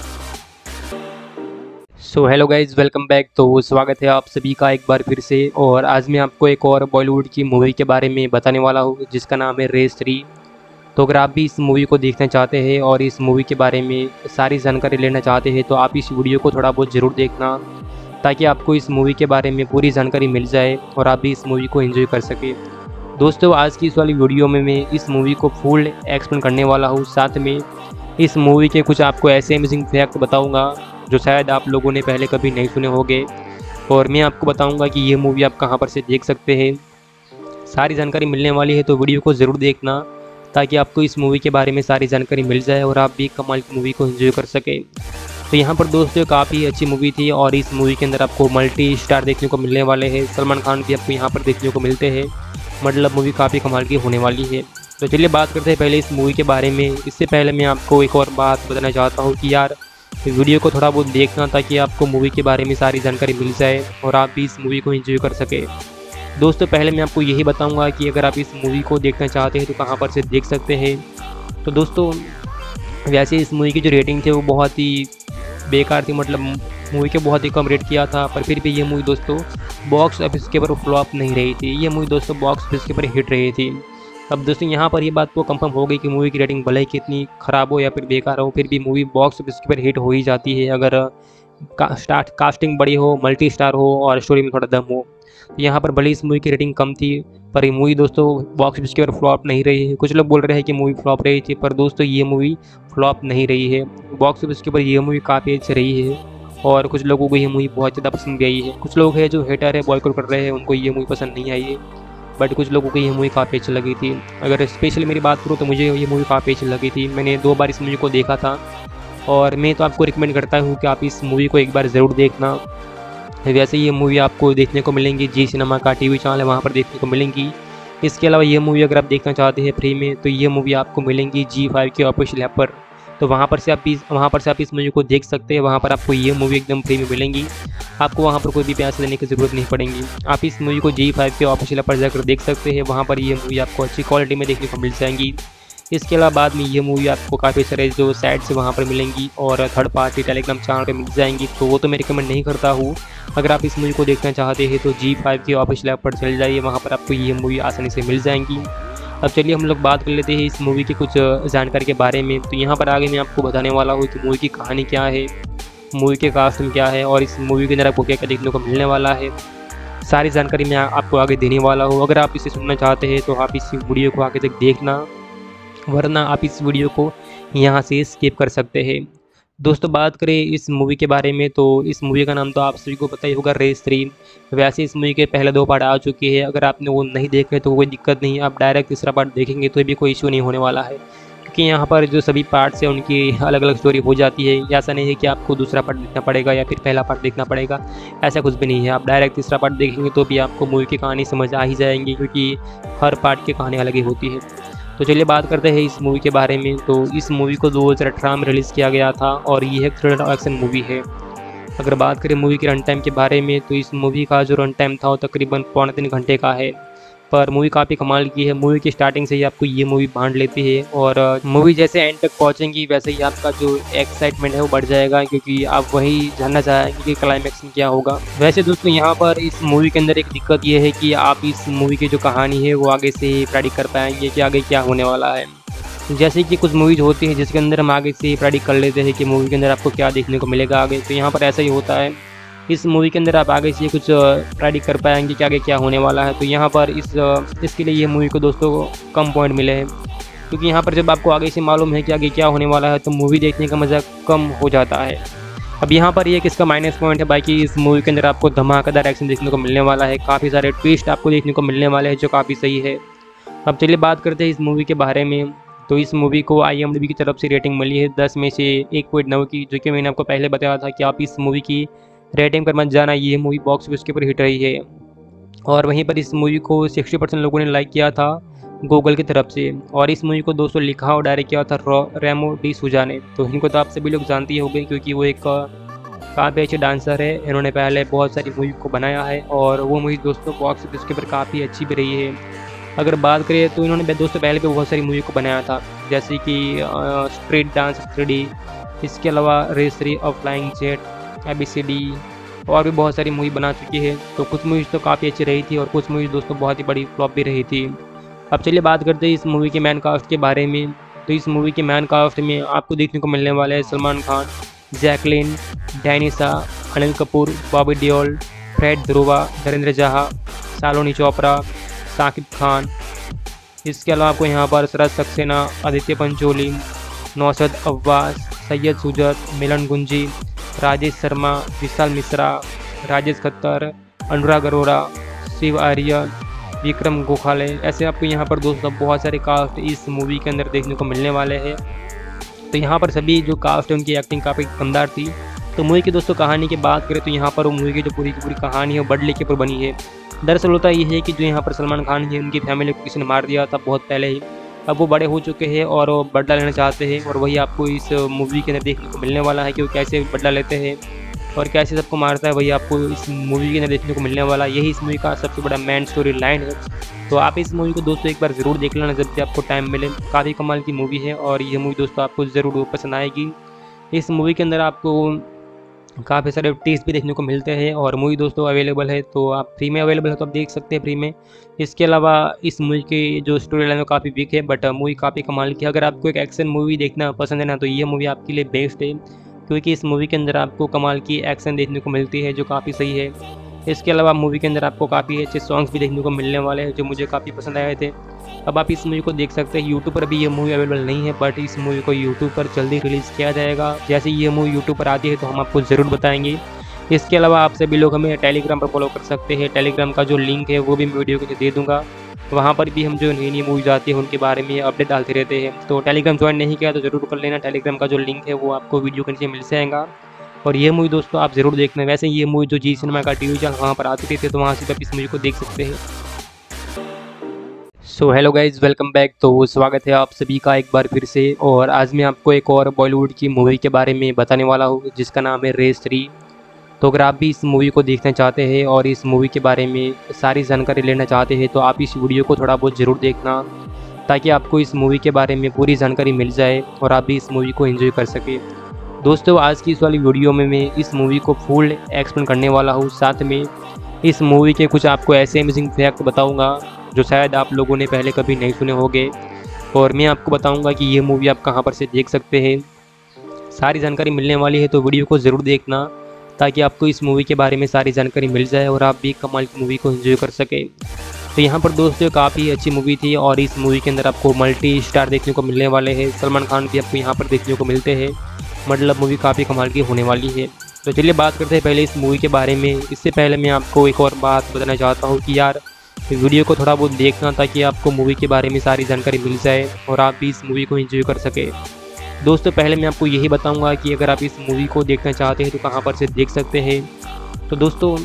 So hello guys, welcome back. तो स्वागत है आप सभी का एक बार फिर से। और आज मैं आपको एक और बॉलीवुड की मूवी के बारे में बताने वाला हूँ जिसका नाम है रेस थ्री। तो अगर आप भी इस मूवी को देखना चाहते हैं और इस मूवी के बारे में सारी जानकारी लेना चाहते हैं तो आप इस वीडियो को थोड़ा बहुत ज़रूर देखना, ताकि आपको इस मूवी के बारे में पूरी जानकारी मिल जाए और आप भी इस मूवी को एंजॉय कर सकें। दोस्तों आज की इस वाली वीडियो में मैं इस मूवी को फुल एक्सप्लेन करने वाला हूँ। साथ में इस मूवी के कुछ आपको ऐसे अमेजिंग फैक्ट बताऊँगा जो शायद आप लोगों ने पहले कभी नहीं सुने होंगे, और मैं आपको बताऊँगा कि ये मूवी आप कहाँ पर से देख सकते हैं। सारी जानकारी मिलने वाली है, तो वीडियो को ज़रूर देखना ताकि आपको इस मूवी के बारे में सारी जानकारी मिल जाए और आप भी कमाल की मूवी को एंजॉय कर सकें। तो यहाँ पर दोस्तों काफ़ी अच्छी मूवी थी और इस मूवी के अंदर आपको मल्टी स्टार देखने को मिलने वाले हैं। सलमान खान भी आपको यहाँ पर देखने को मिलते हैं, मतलब मूवी काफ़ी कमाल की होने वाली है। तो चलिए बात करते हैं पहले इस मूवी के बारे में। इससे पहले मैं आपको एक और बात बताना चाहता हूँ कि यार वीडियो को थोड़ा बहुत देखना ताकि आपको मूवी के बारे में सारी जानकारी मिल जाए और आप भी इस मूवी को एंजॉय कर सके। दोस्तों पहले मैं आपको यही बताऊंगा कि अगर आप इस मूवी को देखना चाहते हैं तो कहां पर से देख सकते हैं। तो दोस्तों वैसे इस मूवी की जो रेटिंग थी वो बहुत ही बेकार थी, मतलब मूवी को बहुत ही कम रेट किया था, पर फिर भी ये मूवी दोस्तों बॉक्स ऑफिस के ऊपर फ्लॉप नहीं रही थी। ये मूवी दोस्तों बॉक्स ऑफिस के ऊपर हिट रही थी। अब दोस्तों यहाँ पर ये बात तो कंफर्म हो गई कि मूवी की रेटिंग भले ही कितनी ख़राब हो या फिर बेकार हो, फिर भी मूवी बॉक्स ऑफिस के ऊपर हिट हो ही जाती है अगर का, स्टार्ट कास्टिंग बड़ी हो, मल्टी स्टार हो और स्टोरी में थोड़ा दम हो। तो यहाँ पर भले इस मूवी की रेटिंग कम थी, पर ये मूवी दोस्तों बॉक्स ऑफिस के ऊपर फ्लॉप नहीं रही है। कुछ लोग बोल रहे हैं कि मूवी फ्लॉप रही थी, पर दोस्तों ये मूवी फ्लॉप नहीं रही है। बॉक्स ऑफिस के ऊपर ये मूवी काफ़ी अच्छी रही है और कुछ लोगों को ये मूवी बहुत ज़्यादा पसंद भी आई है। कुछ लोग हैं जो हेटर है, बॉयकॉट कर रहे हैं, उनको ये मूवी पसंद नहीं आई है, बट कुछ लोगों को ये मूवी काफ़ी अच्छी लगी थी। अगर स्पेशली मेरी बात करूँ तो मुझे ये मूवी काफ़ी अच्छी लगी थी। मैंने दो बार इस मूवी को देखा था और मैं तो आपको रिकमेंड करता हूँ कि आप इस मूवी को एक बार ज़रूर देखना। वैसे ये मूवी आपको देखने को मिलेंगी जी सिनेमा का टीवी चैनल है, वहाँ पर देखने को मिलेंगी। इसके अलावा ये मूवी अगर आप देखना चाहते हैं फ्री में तो ये मूवी आपको मिलेंगी जी फाइव के ऑफिशियल ऐप पर, तो वहाँ पर से आप इस वहाँ पर से आप इस मूवी को देख सकते हैं। वहाँ पर आपको ये मूवी एकदम फ्री में मिलेंगी, आपको वहाँ पर कोई भी पैसे देने की ज़रूरत नहीं पड़ेगी। आप इस मूवी को जी फाइव के ऑफिशियल ऐप पर जाकर देख सकते हैं। वहाँ पर ये मूवी आपको अच्छी क्वालिटी में देखने को मिल जाएंगी। इसके अलावा बाद में ये मूवी आपको काफ़ी सारे जो साइट्स वहाँ पर मिलेंगी और थर्ड पार्टी टेलीग्राम चैनल पर मिल जाएंगी, तो वो तो मैं रिकमेंड नहीं करता हूँ। अगर आप इस मूवी को देखना चाहते हैं तो जी फाइव के ऑफिशियल ऐप पर चले जाइए, वहाँ पर आपको ये मूवी आसानी से मिल जाएंगी। अब चलिए हम लोग बात कर लेते हैं इस मूवी की कुछ जानकारी के बारे में। तो यहाँ पर आगे मैं आपको बताने वाला हूँ कि मूवी की कहानी क्या है, मूवी के कास्ट में क्या है और इस मूवी के अंदर आपको क्या क्या देखने को मिलने वाला है। सारी जानकारी मैं आपको आगे देने वाला हूँ। अगर आप इसे सुनना चाहते हैं तो आप इस वीडियो को आगे तक देखना, वरना आप इस वीडियो को यहाँ से स्किप कर सकते हैं। दोस्तों बात करें इस मूवी के बारे में तो इस मूवी का नाम तो आप सभी को पता ही होगा, रेस थ्री। वैसे इस मूवी के पहले दो पार्ट आ चुके हैं, अगर आपने वो नहीं देखे तो कोई दिक्कत नहीं, आप डायरेक्ट तीसरा पार्ट देखेंगे तो भी कोई इशू नहीं होने वाला है, क्योंकि यहाँ पर जो सभी पार्ट्स हैं उनकी अलग अलग स्टोरी हो जाती है। ऐसा नहीं है कि आपको दूसरा पार्ट देखना पड़ेगा या फिर पहला पार्ट देखना पड़ेगा, ऐसा कुछ भी नहीं है। आप डायरेक्ट तीसरा पार्ट देखेंगे तो भी आपको मूवी की कहानी समझ आ ही जाएंगी, क्योंकि हर पार्ट की कहानी अलग ही होती है। तो चलिए बात करते हैं इस मूवी के बारे में। तो इस मूवी को दो हज़ार अठारह में रिलीज़ किया गया था और ये एक थ्रिलर एक्शन मूवी है। अगर बात करें मूवी के रन टाइम के बारे में तो इस मूवी का जो रन टाइम था वो तकरीबन पौने तीन घंटे का है, पर मूवी काफ़ी कमाल की है। मूवी की स्टार्टिंग से ही आपको ये मूवी बांध लेती है और मूवी जैसे एंड तक पहुंचेंगी वैसे ही आपका जो एक्साइटमेंट है वो बढ़ जाएगा, क्योंकि आप वही जानना चाहेंगे कि क्लाइमैक्स में क्या होगा। वैसे दोस्तों यहाँ पर इस मूवी के अंदर एक दिक्कत ये है कि आप इस मूवी की जो कहानी है वो आगे से प्रेडिक्ट कर पाएंगे कि आगे क्या होने वाला है। जैसे कि कुछ मूवीज़ होती है जिसके अंदर हम आगे से प्रेडिक्ट कर लेते हैं कि मूवी के अंदर आपको क्या देखने को मिलेगा आगे, तो यहाँ पर ऐसा ही होता है। इस मूवी के अंदर आप आगे से कुछ प्रेडिक्ट कर पाएंगे कि आगे क्या होने वाला है। तो यहाँ पर इस इसके लिए ये मूवी को दोस्तों कम पॉइंट मिले हैं, क्योंकि यहाँ पर जब आपको आगे से मालूम है कि आगे क्या होने वाला है तो मूवी देखने का मज़ा कम हो जाता है। अब यहाँ पर ये किसका माइनस पॉइंट है, बाकी इस मूवी के अंदर आपको धमाकेदार एक्शन देखने को मिलने वाला है, काफ़ी सारे ट्विस्ट आपको देखने को मिलने वाले हैं जो काफ़ी सही है। अब चलिए बात करते हैं इस मूवी के बारे में। तो इस मूवी को आई एम डी बी की तरफ से रेटिंग मिली है दस में से एक पॉइंट नौ की, जो कि मैंने आपको पहले बताया था कि आप इस मूवी की रेटिंग पर मत जाना, ये मूवी बॉक्स ऑफिस के ऊपर हिट रही है। और वहीं पर इस मूवी को साठ परसेंट लोगों ने लाइक किया था गूगल की तरफ से, और इस मूवी को दोस्तों लिखा और डायरेक्ट किया था रेमो डी सूजा ने। तो इनको तो आप सभी लोग जानते ही होंगे, क्योंकि वो एक काफ़ी अच्छे डांसर है। इन्होंने पहले बहुत सारी मूवी को बनाया है और वो मूवी दोस्तों बॉक्स ऑफिस के ऊपर काफ़ी अच्छी भी रही है। अगर बात करें तो इन्होंने दोस्तों पहले भी बहुत सारी मूवी को बनाया था, जैसे कि स्ट्रीट डांस थ्री डी, इसके अलावा रेस थ्री और flying jet, A B C D और भी बहुत सारी मूवी बना चुकी है। तो कुछ मूवीज़ तो काफ़ी अच्छी रही थी और कुछ मूवीज़ दोस्तों बहुत ही बड़ी फ्लॉप भी रही थी। अब चलिए बात करते हैं इस मूवी के मैन कास्ट के बारे में। तो इस मूवी के मैन कास्ट में आपको देखने को मिलने वाले हैं सलमान खान, जैकलिन, डैनिसा, अनिल कपूर, बॉबी देओल, फ्रेड ध्रुवा, धर्मेंद्र जहा, शालिनी चोपड़ा, साकिब खान। इसके अलावा आपको यहाँ पर शरद सक्सेना, आदित्य पंचोली, नौसद अब्बास, सैयद सुजत, मिलन गुंजी, राजेश शर्मा, विशाल मिश्रा, राजेश खत्तर, अनुराग अरोरा, शिव आर्यन, विक्रम गोखले, ऐसे आपको यहाँ पर दोस्तों बहुत सारे कास्ट इस मूवी के अंदर देखने को मिलने वाले हैं। तो यहाँ पर सभी जो कास्ट है उनकी एक्टिंग काफ़ी दमदार थी। तो मूवी की दोस्तों कहानी की बात करें तो यहाँ पर वो मूवी की जो पूरी की पूरी कहानी है वो बदले के ऊपर बनी है। दरअसल होता ये है कि जो यहाँ पर सलमान खान है उनकी फैमिली को किसी ने मार दिया था बहुत पहले ही। अब वो बड़े हो चुके हैं और वो बदला लेना चाहते हैं, और वही आपको इस मूवी के अंदर देखने को मिलने वाला है कि वो कैसे बदला लेते हैं और कैसे सबको मारता है, वही आपको इस मूवी के अंदर देखने को मिलने वाला। यही इस मूवी का सबसे बड़ा मेन स्टोरी लाइन है। तो आप इस मूवी को दोस्तों एक बार ज़रूर देख लेना जब भी आपको टाइम मिले। काफ़ी कमाल की मूवी है और ये मूवी दोस्तों आपको ज़रूर पसंद आएगी। इस मूवी के अंदर आपको काफ़ी सारे टेस्ट भी देखने को मिलते हैं और मूवी दोस्तों अवेलेबल है, तो आप फ्री में अवेलेबल है तो आप देख सकते हैं फ्री में। इसके अलावा इस मूवी की जो स्टोरी लाइन है काफ़ी वीक है, बट मूवी काफ़ी कमाल की है। अगर आपको एक एक्शन मूवी देखना पसंद है ना, तो ये मूवी आपके लिए बेस्ट है, क्योंकि इस मूवी के अंदर आपको कमाल की एक्शन देखने को मिलती है जो काफ़ी सही है। इसके अलावा मूवी के अंदर आपको काफ़ी अच्छे सॉन्ग्स भी देखने को मिलने वाले हैं जो मुझे काफ़ी पसंद आए थे। अब आप इस मूवी को देख सकते हैं। यूट्यूब पर भी ये मूवी अवेलेबल नहीं है, बट इस मूवी को यूट्यूब पर जल्दी रिलीज़ किया जाएगा। जैसे ये मूवी यूट्यूब पर आती है तो हम आपको ज़रूर बताएंगे। इसके अलावा आप सभी लोग हमें टेलीग्राम पर फॉलो कर सकते हैं। टेलीग्राम का जो लिंक है वो भी मैं वीडियो के नीचे दे दूँगा। वहाँ पर भी हम जो नई नई मूवीज़ आती है उनके बारे में अपडेट डालते रहते हैं। तो टेलीग्राम ज्वाइन नहीं किया तो ज़रूर कर लेना। टेलीग्राम का जो लिंक है वो आपको वीडियो के नीचे मिल जाएगा। और ये मूवी दोस्तों आप ज़रूर देखना। वैसे ये मूवी जो जी सिनेमा का टीवी चैनल वहाँ पर आती थी, तो वहाँ से आप इस मूवी को देख सकते हैं। So hello guys, welcome back. तो स्वागत है आप सभी का एक बार फिर से। और आज मैं आपको एक और बॉलीवुड की मूवी के बारे में बताने वाला हूँ जिसका नाम है रेस थ्री। तो अगर आप भी इस मूवी को देखना चाहते हैं और इस मूवी के बारे में सारी जानकारी लेना चाहते हैं तो आप इस वीडियो को थोड़ा बहुत ज़रूर देखना, ताकि आपको इस मूवी के बारे में पूरी जानकारी मिल जाए और आप भी इस मूवी को एंजॉय कर सकें। दोस्तों आज की इस वाली वीडियो में मैं इस मूवी को फुल एक्सप्लेन करने वाला हूँ। साथ में इस मूवी के कुछ आपको ऐसे अमेजिंग फैक्ट बताऊँगा जो शायद आप लोगों ने पहले कभी नहीं सुने होंगे, और मैं आपको बताऊँगा कि ये मूवी आप कहाँ पर से देख सकते हैं। सारी जानकारी मिलने वाली है, तो वीडियो को ज़रूर देखना ताकि आपको इस मूवी के बारे में सारी जानकारी मिल जाए और आप भी कमाल की मूवी को एंजॉय कर सकें। तो यहाँ पर दोस्तों काफ़ी अच्छी मूवी थी और इस मूवी के अंदर आपको मल्टी स्टार देखने को मिलने वाले हैं। सलमान खान भी आपको यहाँ पर देखने को मिलते हैं। मतलब मूवी काफ़ी कमाल की होने वाली है। तो चलिए बात करते हैं पहले इस मूवी के बारे में। इससे पहले मैं आपको एक और बात बताना चाहता हूँ कि यार वीडियो को थोड़ा बहुत देखना, ताकि आपको मूवी के बारे में सारी जानकारी मिल जाए और आप भी इस मूवी को एंजॉय कर सके। दोस्तों पहले मैं आपको यही बताऊंगा कि अगर आप इस मूवी को देखना चाहते हैं तो कहां पर से देख सकते हैं। तो दोस्तों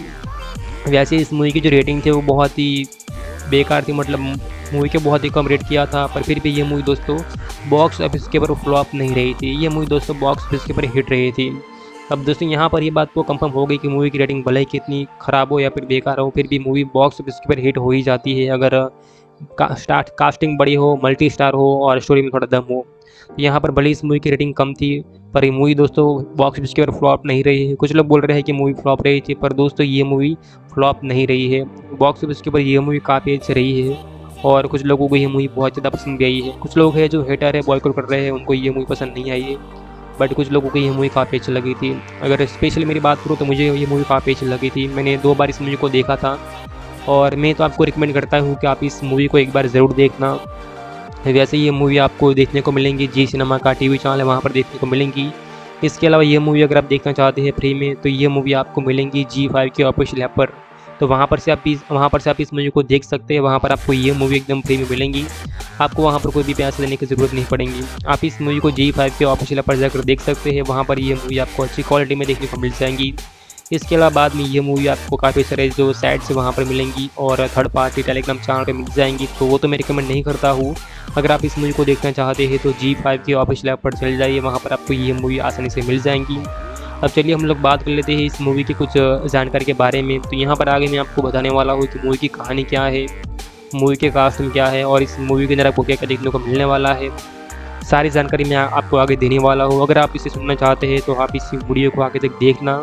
वैसे इस मूवी की जो रेटिंग थी वो बहुत ही बेकार थी, मतलब मूवी के बहुत ही कम रेट किया था, पर फिर भी ये मूवी दोस्तों बॉक्स ऑफिस के ऊपर फ्लॉप नहीं रही थी। ये मूवी दोस्तों बॉक्स ऑफिस के ऊपर हिट रही थी। अब दोस्तों यहाँ पर ये बात तो कंफर्म हो गई कि मूवी की रेटिंग भले ही कितनी ख़राब हो या फिर बेकार हो, फिर भी मूवी बॉक्स ऑफिस के ऊपर हिट हो ही जाती है अगर का, स्टार्ट कास्टिंग बड़ी हो, मल्टी स्टार हो और स्टोरी में थोड़ा दम हो। तो यहाँ पर भले इस मूवी की रेटिंग कम थी, पर ये मूवी दोस्तों बॉक्स ऑफिस के ऊपर फ्लॉप नहीं रही है। कुछ लोग बोल रहे हैं कि मूवी फ्लॉप रही थी, पर दोस्तों ये मूवी फ्लॉप नहीं रही है। बॉक्स ऑफिस के ऊपर ये मूवी काफ़ी अच्छी रही है और कुछ लोगों को ये मूवी बहुत ज़्यादा पसंद भी आई है। कुछ लोग हैं जो हेटर है, बॉयकॉट कर रहे हैं, उनको ये मूवी पसंद नहीं आई है, बट कुछ लोगों को ये मूवी काफ़ी अच्छी लगी थी। अगर स्पेशली मेरी बात करूँ तो मुझे ये मूवी काफ़ी अच्छी लगी थी। मैंने दो बार इस मूवी को देखा था और मैं तो आपको रिकमेंड करता हूँ कि आप इस मूवी को एक बार ज़रूर देखना। वैसे ये मूवी आपको देखने को मिलेंगी जी सिनेमा का टीवी चैनल है वहाँ पर देखने को मिलेंगी। इसके अलावा ये मूवी अगर आप देखना चाहते हैं फ्री में, तो ये मूवी आपको मिलेंगी जी फाइव के ऑफिशियल ऐप पर। तो वहाँ पर से आप इस वहाँ पर से आप इस मूवी को देख सकते हैं। वहाँ पर आपको ये मूवी एकदम फ्री में मिलेंगी। आपको वहाँ पर कोई भी पैसे देने की ज़रूरत नहीं पड़ेगी। आप इस मूवी को जी फाइव के ऑफिशियल ऐप पर जाकर देख सकते हैं। वहाँ पर ये मूवी आपको अच्छी क्वालिटी में देखने को मिल जाएंगी। इसके अलावा बाद में ये मूवी आपको काफ़ी सारे जो साइट्स वहाँ पर मिलेंगी और थर्ड पार्टी टेलीग्राम चैनल पर मिल जाएंगी, तो वो तो मैं रिकमेंड नहीं करता हूँ। अगर आप इस मूवी को देखना चाहते हैं तो जी फाइव के ऑफिशियल ऐप पर चल जाइए, वहाँ पर आपको ये मूवी आसानी से मिल जाएंगी। अब चलिए हम लोग बात कर लेते हैं इस मूवी की कुछ जानकारी के बारे में। तो यहाँ पर आगे मैं आपको बताने वाला हूँ कि मूवी की कहानी क्या है, मूवी के कास्ट में क्या है और इस मूवी के अंदर आपको क्या क्या देखने को मिलने वाला है। सारी जानकारी मैं आपको आगे देने वाला हूँ। अगर आप इसे सुनना चाहते हैं तो आप इस वीडियो को आगे तक देखना,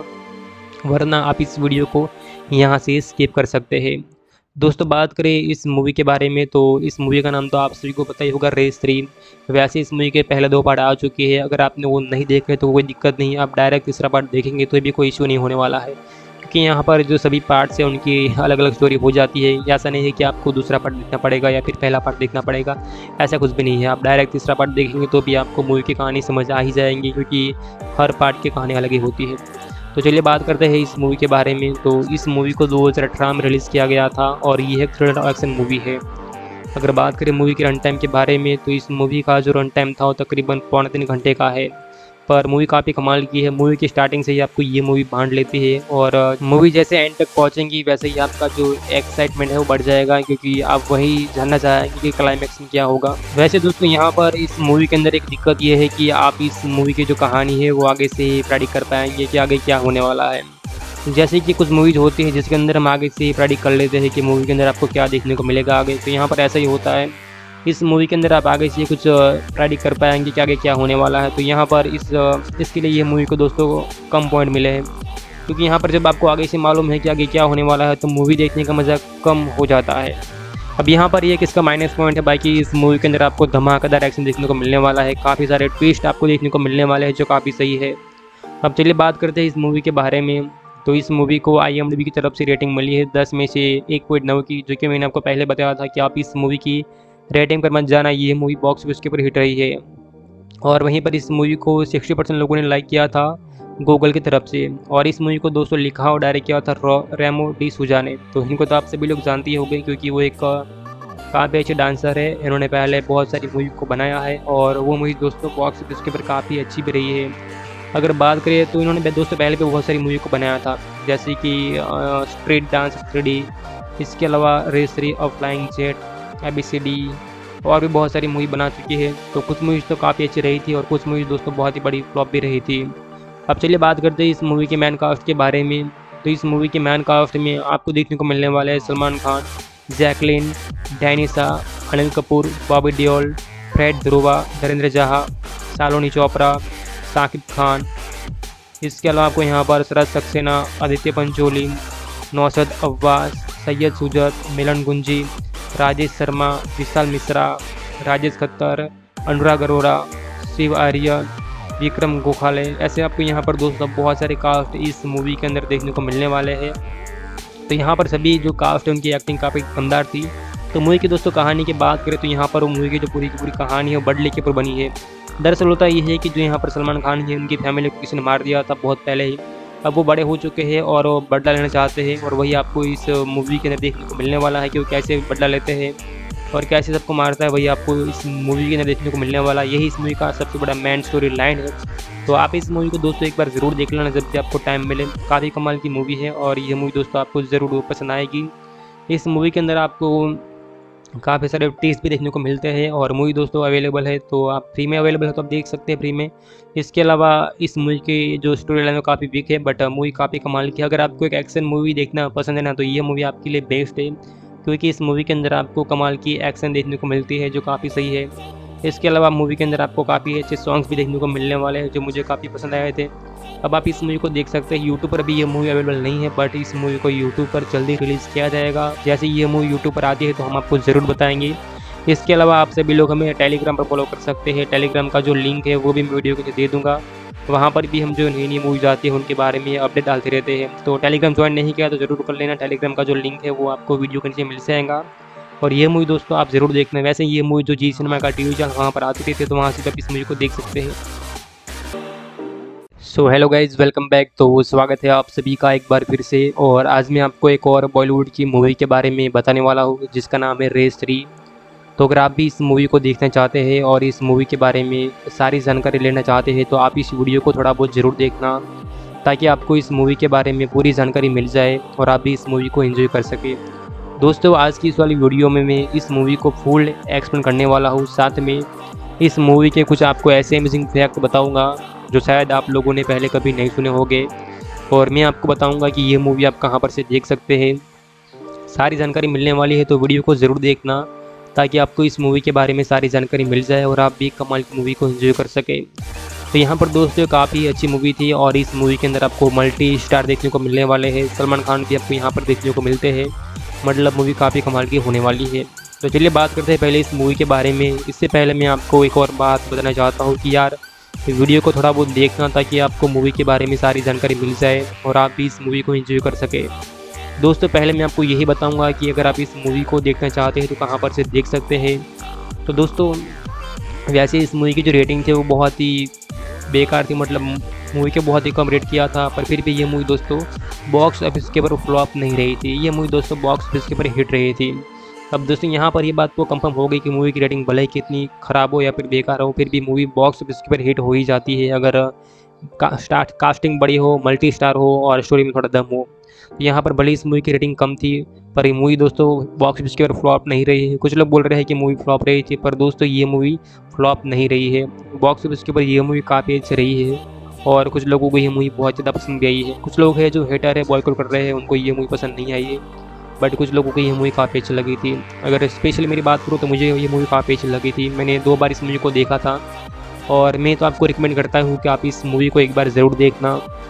वरना आप इस वीडियो को यहाँ से स्किप कर सकते हैं। दोस्तों बात करें इस मूवी के बारे में, तो इस मूवी का नाम तो आप सभी को पता ही होगा, रेस थ्री। वैसे इस मूवी के पहले दो पार्ट आ चुके हैं। अगर आपने वो नहीं देखे तो कोई दिक्कत नहीं, आप डायरेक्ट तीसरा पार्ट देखेंगे तो भी कोई इशू नहीं होने वाला है, क्योंकि यहाँ पर जो सभी पार्ट्स हैं उनकी अलग अलग स्टोरी हो जाती है। ऐसा नहीं है कि आपको दूसरा पार्ट देखना पड़ेगा या फिर पहला पार्ट देखना पड़ेगा, ऐसा कुछ भी नहीं है। आप डायरेक्ट तीसरा पार्ट देखेंगे तो भी आपको मूवी की कहानी समझ आ ही जाएंगी, क्योंकि हर पार्ट की कहानी अलग ही होती है। तो चलिए बात करते हैं इस मूवी के बारे में। तो इस मूवी को दो हज़ार अठारह में रिलीज़ किया गया था और ये एक थ्रिलर और एक्शन मूवी है। अगर बात करें मूवी के रन टाइम के बारे में, तो इस मूवी का जो रन टाइम था वो तकरीबन पौने तीन घंटे का है, पर मूवी काफ़ी कमाल की है। मूवी की स्टार्टिंग से ही आपको ये मूवी बांध लेती है और मूवी जैसे एंड तक पहुंचेंगी वैसे ही आपका जो एक्साइटमेंट है वो बढ़ जाएगा, क्योंकि आप वही जानना चाहेंगे कि क्लाइमैक्स में क्या होगा। वैसे दोस्तों यहाँ पर इस मूवी के अंदर एक दिक्कत ये है कि आप इस मूवी की जो कहानी है वो आगे से प्रेडिक्ट कर पाएंगे कि आगे क्या होने वाला है। जैसे कि कुछ मूवीज़ होती है जिसके अंदर हम आगे से प्रेडिक्ट कर लेते हैं कि मूवी के अंदर आपको क्या देखने को मिलेगा आगे, तो यहाँ पर ऐसा ही होता है। इस मूवी के अंदर आप आगे से कुछ प्रेडिक्ट कर पाएंगे कि आगे क्या होने वाला है। तो यहाँ पर इस इसके लिए ये मूवी को दोस्तों कम पॉइंट मिले हैं, क्योंकि यहाँ पर जब आपको आगे से मालूम है कि आगे क्या होने वाला है तो मूवी देखने का मज़ा कम हो जाता है। अब यहाँ पर ये किसका माइनस पॉइंट है, बाकी इस मूवी के अंदर आपको धमाकेदार एक्शन देखने को मिलने वाला है, काफ़ी सारे ट्विस्ट आपको देखने को मिलने वाले हैं जो काफ़ी सही है। अब चलिए बात करते हैं इस मूवी के बारे में। तो इस मूवी को आई एम डी बी की तरफ से रेटिंग मिली है दस में से एक पॉइंट नौ की, जो कि मैंने आपको पहले बताया था कि आप इस मूवी की रेटिंग पर मत जाना, ये मूवी बॉक्स ऑफिस के ऊपर हिट रही है। और वहीं पर इस मूवी को साठ परसेंट लोगों ने लाइक किया था गूगल की तरफ से, और इस मूवी को दोस्तों लिखा और डायरेक्ट किया था रेमो डी सूजा ने। तो इनको तो आप सभी लोग जानते ही होंगे, क्योंकि वो एक काफ़ी अच्छे डांसर है। इन्होंने पहले बहुत सारी मूवी को बनाया है और वो मूवी दोस्तों बॉक्स ऑफिस के ऊपर काफ़ी अच्छी भी रही है। अगर बात करें तो इन्होंने दोस्तों पहले भी बहुत सारी मूवी को बनाया था, जैसे कि स्ट्रीट डांस थ्री डी, इसके अलावा रेस थ्री और flying jet, A B C D, और भी बहुत सारी मूवी बना चुकी है। तो कुछ मूवीज़ तो काफ़ी अच्छी रही थी और कुछ मूवीज़ दोस्तों बहुत ही बड़ी फ्लॉप भी रही थी। अब चलिए बात करते हैं इस मूवी के मैन कास्ट के बारे में। तो इस मूवी के मैन कास्ट में आपको देखने को मिलने वाले हैं सलमान खान, जैकलिन, डैनिसा, अनिल कपूर, बॉबी देओल, फ्रेड ध्रुवा, धर्मेंद्र जहा, शालिनी चोपड़ा, साकिब खान। इसके अलावा आपको यहाँ पर शरद सक्सेना, आदित्य पंचोली, नौसद अब्बास, सैयद सुजत, मिलन गुंजी, राजेश शर्मा, विशाल मिश्रा, राजेश खत्तर, अनुराग अरोरा, शिव आर्यन, विक्रम गोखले, ऐसे आपको यहाँ पर दोस्तों बहुत सारे कास्ट इस मूवी के अंदर देखने को मिलने वाले हैं। तो यहाँ पर सभी जो कास्ट है उनकी एक्टिंग काफ़ी दमदार थी। तो मूवी की दोस्तों कहानी की बात करें तो यहाँ पर वो मूवी की जो पूरी की पूरी कहानी है वो बडले के ऊपर बनी है। दरअसल होता ये है कि जो यहाँ पर सलमान खान है उनकी फैमिली को किसी ने मार दिया था बहुत पहले ही। अब वो बड़े हो चुके हैं और वो बदला लेना चाहते हैं, और वही आपको इस मूवी के अंदर देखने को मिलने वाला है कि वो कैसे बदला लेते हैं और कैसे सबको मारता है, वही आपको इस मूवी के अंदर देखने को मिलने वाला है। यही इस मूवी का सबसे बड़ा मेन स्टोरी लाइन है। तो आप इस मूवी को दोस्तों एक बार ज़रूर देख लेना जब भी आपको टाइम मिले। काफ़ी कमाल की मूवी है और ये मूवी दोस्तों आपको ज़रूर पसंद आएगी। इस मूवी के अंदर आपको काफ़ी सारे टेस्ट भी देखने को मिलते हैं और मूवी दोस्तों अवेलेबल है, तो आप फ्री में अवेलेबल है तो आप देख सकते हैं फ्री में। इसके अलावा इस मूवी की जो स्टोरी लाइन है काफ़ी वीक है, बट मूवी काफ़ी कमाल की है। अगर आपको एक एक्शन मूवी देखना पसंद है ना, तो ये मूवी आपके लिए बेस्ट है, क्योंकि इस मूवी के अंदर आपको कमाल की एक्शन देखने को मिलती है जो काफ़ी सही है। इसके अलावा मूवी के अंदर आपको काफ़ी अच्छे सॉन्ग्स भी देखने को मिलने वाले हैं जो मुझे काफ़ी पसंद आए थे। अब आप इस मूवी को देख सकते हैं। यूट्यूब पर अभी ये मूवी अवेलेबल नहीं है, बट इस मूवी को यूट्यूब पर जल्दी रिलीज़ किया जाएगा। जैसे ये मूवी यूट्यूब पर आती है तो हम आपको ज़रूर बताएंगे। इसके अलावा आप सभी लोग हमें टेलीग्राम पर फॉलो कर सकते हैं। टेलीग्राम का जो लिंक है वो भी मैं वीडियो के नीचे दे दूँगा। वहाँ पर भी हम जो नई नई मूवीज आती है उनके बारे में अपडेट डालते रहते हैं। तो टेलीग्राम ज्वाइन नहीं किया तो ज़रूर कर लेना। टेलीग्राम का जो लिंक है वो आपको वीडियो के नीचे मिल जाएगा। और ये मूवी दोस्तों आप ज़रूर देखना। वैसे ये मूवी जो जी सिनेमा का टीवी चैनल वहाँ पर आती रहती है, तो वहाँ से आप इस मूवी को देख सकते हैं। So hello guys, welcome back. तो स्वागत है आप सभी का एक बार फिर से। और आज मैं आपको एक और बॉलीवुड की मूवी के बारे में बताने वाला हूँ जिसका नाम है रेस थ्री। तो अगर आप भी इस मूवी को देखना चाहते हैं और इस मूवी के बारे में सारी जानकारी लेना चाहते हैं तो आप इस वीडियो को थोड़ा बहुत ज़रूर देखना, ताकि आपको इस मूवी के बारे में पूरी जानकारी मिल जाए और आप भी इस मूवी को एंजॉय कर सकें। दोस्तों आज की इस वाली वीडियो में मैं इस मूवी को फुल एक्सप्लेन करने वाला हूँ। साथ में इस मूवी के कुछ आपको ऐसे अमेजिंग फैक्ट बताऊँगा जो शायद आप लोगों ने पहले कभी नहीं सुने होंगे, और मैं आपको बताऊँगा कि ये मूवी आप कहाँ पर से देख सकते हैं। सारी जानकारी मिलने वाली है, तो वीडियो को ज़रूर देखना ताकि आपको इस मूवी के बारे में सारी जानकारी मिल जाए और आप भी कमाल की मूवी को एंजॉय कर सकें। तो यहाँ पर दोस्तों काफ़ी अच्छी मूवी थी और इस मूवी के अंदर आपको मल्टी स्टार देखने को मिलने वाले हैं। सलमान खान भी आपको यहाँ पर देखने को मिलते हैं, मतलब मूवी काफ़ी कमाल की होने वाली है। तो चलिए बात करते हैं पहले इस मूवी के बारे में। इससे पहले मैं आपको एक और बात बताना चाहता हूँ कि यार वीडियो को थोड़ा बहुत देखना ताकि आपको मूवी के बारे में सारी जानकारी मिल जाए और आप भी इस मूवी को एंजॉय कर सके। दोस्तों पहले मैं आपको यही बताऊंगा कि अगर आप इस मूवी को देखना चाहते हैं तो कहां पर से देख सकते हैं। तो दोस्तों वैसे इस मूवी की जो रेटिंग थी वो बहुत ही बेकार थी, मतलब मूवी के बहुत ही कम रेट किया था, पर फिर भी ये मूवी दोस्तों बॉक्स ऑफिस के ऊपर फ्लॉप नहीं रही थी। ये मूवी दोस्तों बॉक्स ऑफिस के ऊपर हिट रही थी। अब दोस्तों यहाँ पर ये बात तो कंफर्म हो गई कि मूवी की रेटिंग भले ही कितनी ख़राब हो या फिर बेकार हो, फिर भी मूवी बॉक्स ऑफिस के ऊपर हिट हो ही जाती है अगर का, स्टार्ट कास्टिंग बड़ी हो, मल्टी स्टार हो और स्टोरी में थोड़ा दम हो। तो यहाँ पर भले इस मूवी की रेटिंग कम थी, पर ये मूवी दोस्तों बॉक्स ऑफिस के ऊपर फ्लॉप नहीं रही है। कुछ लोग बोल रहे हैं कि मूवी फ्लॉप रही थी, पर दोस्तों ये मूवी फ्लॉप नहीं रही है। बॉक्स ऑफिस के ऊपर ये मूवी काफ़ी अच्छी रही है और कुछ लोगों को ये मूवी बहुत ज़्यादा पसंद भी आई है। कुछ लोग हैं जो हेटर है, बॉयकॉट कर रहे हैं, उनको ये मूवी पसंद नहीं आई है। बट कुछ लोगों को ये मूवी काफ़ी अच्छी लगी थी। अगर स्पेशली मेरी बात करूँ तो मुझे ये मूवी काफ़ी अच्छी लगी थी। मैंने दो बार इस मूवी को देखा था और मैं तो आपको रिकमेंड करता हूँ कि आप इस मूवी को एक बार ज़रूर देखना।